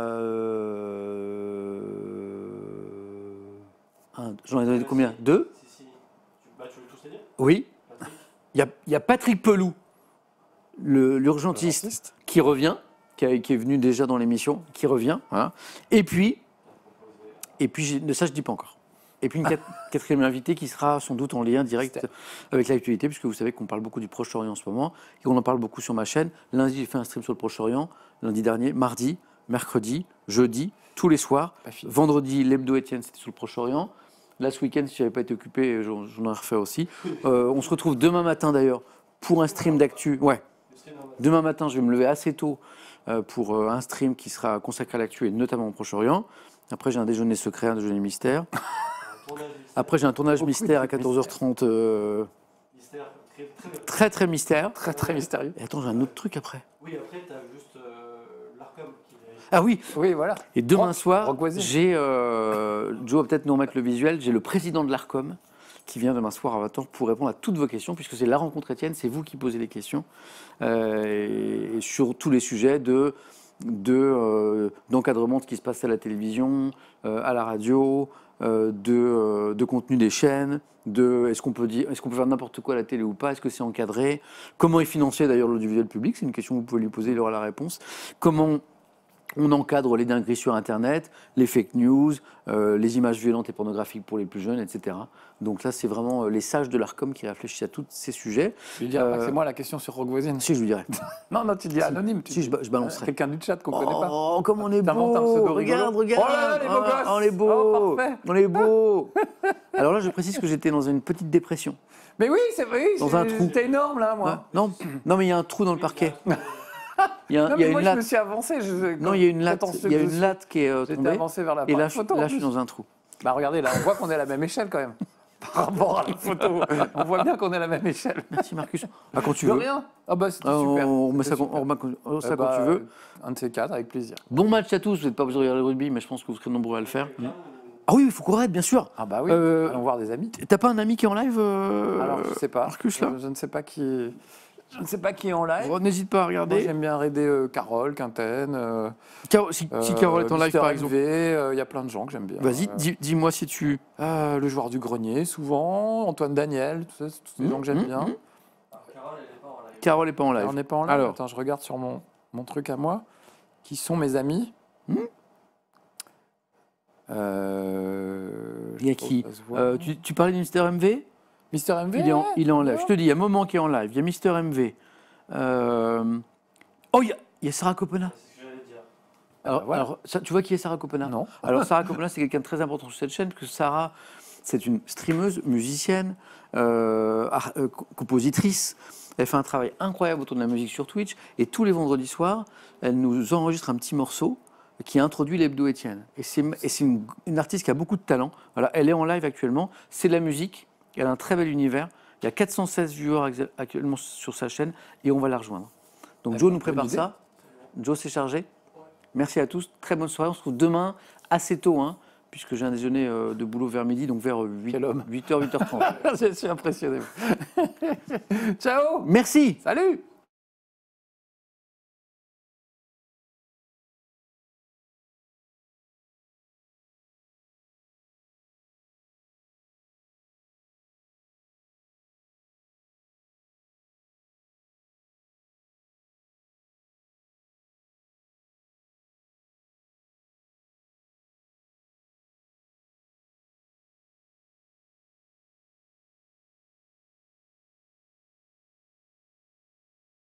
j'en ai donné combien? 2? Si. Tu veux tous les dire? Oui. Il y a Patrick Pelou, l'urgentiste, qui revient, qui est venu déjà dans l'émission, qui revient. Voilà. Et puis, ça je ne dis pas encore. Et puis une quatrième invitée qui sera sans doute en lien direct avec l'actualité, puisque vous savez qu'on parle beaucoup du Proche-Orient en ce moment, et qu'on en parle beaucoup sur ma chaîne. Lundi, j'ai fait un stream sur le Proche-Orient, lundi dernier, mardi, mercredi, jeudi, tous les soirs. Vendredi, l'hebdo Étienne, c'était sur le Proche-Orient. Là, ce week-end, si je n'avais pas été occupé, j'en aurais refait aussi. On se retrouve demain matin d'ailleurs pour un stream d'actu. Ouais. Demain matin, je vais me lever assez tôt pour un stream qui sera consacré à l'actu et notamment au Proche-Orient. Après, j'ai un déjeuner secret, un déjeuner mystère. Après, j'ai un tournage mystère à 14h30. Très mystère. Très mystérieux. Et attends, j'ai un autre truc après. Oui, après, tu as juste l'Arcom qui est... Ah oui. Oui, voilà. Et demain soir, j'ai... Joe va peut-être nous remettre le visuel. J'ai le président de l'Arcom qui vient demain soir à 20h pour répondre à toutes vos questions, puisque c'est la rencontre Étienne, c'est vous qui posez les questions. Et sur tous les sujets d'encadrement de ce qui se passe à la télévision, à la radio, de contenu des chaînes, est-ce qu'on peut faire n'importe quoi à la télé ou pas, est-ce que c'est encadré, comment est financé d'ailleurs l'audiovisuel public, c'est une question que vous pouvez lui poser, il aura la réponse, comment On encadre les dingueries sur Internet, les fake news, les images violentes et pornographiques pour les plus jeunes, etc. Donc là, c'est vraiment les sages de l'ARCOM qui réfléchissent à tous ces sujets. Je lui dirais c'est moi la question sur Rogue Voisine. Si, je lui dirais. Non, tu dis anonyme. Si, je balancerai. Quelqu'un du chat qu'on ne connaît pas. Oh, comme on est beau. Un pseudo regarde. Oh là là, les beaux gosses. On est beau. Oh, parfait. On est beau. Alors là, je précise que j'étais dans une petite dépression. Mais oui, c'est vrai. Dans un trou. C'était énorme, là, moi. Non, mais il y a un trou dans le parquet. Il y a moi, une latte. je me suis avancé. Non, il y a une latte. Il y a une latte qui est tombée. J'étais avancé vers la et là, photo. Là, je suis dans un trou. Bah regardez, là, on voit qu'on est à la même échelle quand même. Par rapport à la photo, on voit bien qu'on est à la même échelle. Merci Marcus. Ah, quand tu De veux. rien. Ah bah c'était super. On remet ça, quand tu veux. Un de ces quatre, avec plaisir. Bon match à tous. Vous n'êtes pas obligé de regarder le rugby, mais je pense que vous serez nombreux à le faire. Ah oui, il faut courir, bien sûr. Ah bah oui, allons voir des amis. T'as pas un ami qui est en live Alors, je sais pas. Marcus, là je ne sais pas qui... Je ne sais pas qui est en live. N'hésite pas à regarder. Moi, j'aime bien aider Carole, Quinten. Si Carole est en live, par exemple. Il y a plein de gens que j'aime bien. Vas-y, dis-moi si tu... le joueur du grenier, souvent. Antoine Daniel, tous ces gens que j'aime bien. Carole n'est pas en live. On n'est pas en live. Attends, je regarde sur mon truc à moi. Qui sont mes amis Il y a qui tu parlais de Mister MV? Mister MV il est en live. Je te dis, il y a un moment qui est en live. Il y a Mister MV. Oh, il y a Sarah Copena. Alors, tu vois qui est Sarah Copena? Non. Alors, Sarah Copena, c'est quelqu'un de très important sur cette chaîne, parce que Sarah, c'est une streameuse, musicienne, compositrice. Elle fait un travail incroyable autour de la musique sur Twitch. Et tous les vendredis soirs, elle nous enregistre un petit morceau qui introduit l'hebdo Étienne. Et c'est une artiste qui a beaucoup de talent. Voilà, elle est en live actuellement. C'est de la musique. Elle a un très bel univers. Il y a 416 viewers actuellement sur sa chaîne et on va la rejoindre. Donc Joe nous prépare ça. Joe s'est chargé. Merci à tous. Très bonne soirée. On se retrouve demain assez tôt, puisque j'ai un déjeuner de boulot vers midi, donc vers 8h, 8h30. Je suis impressionné. Ciao. Merci. Salut.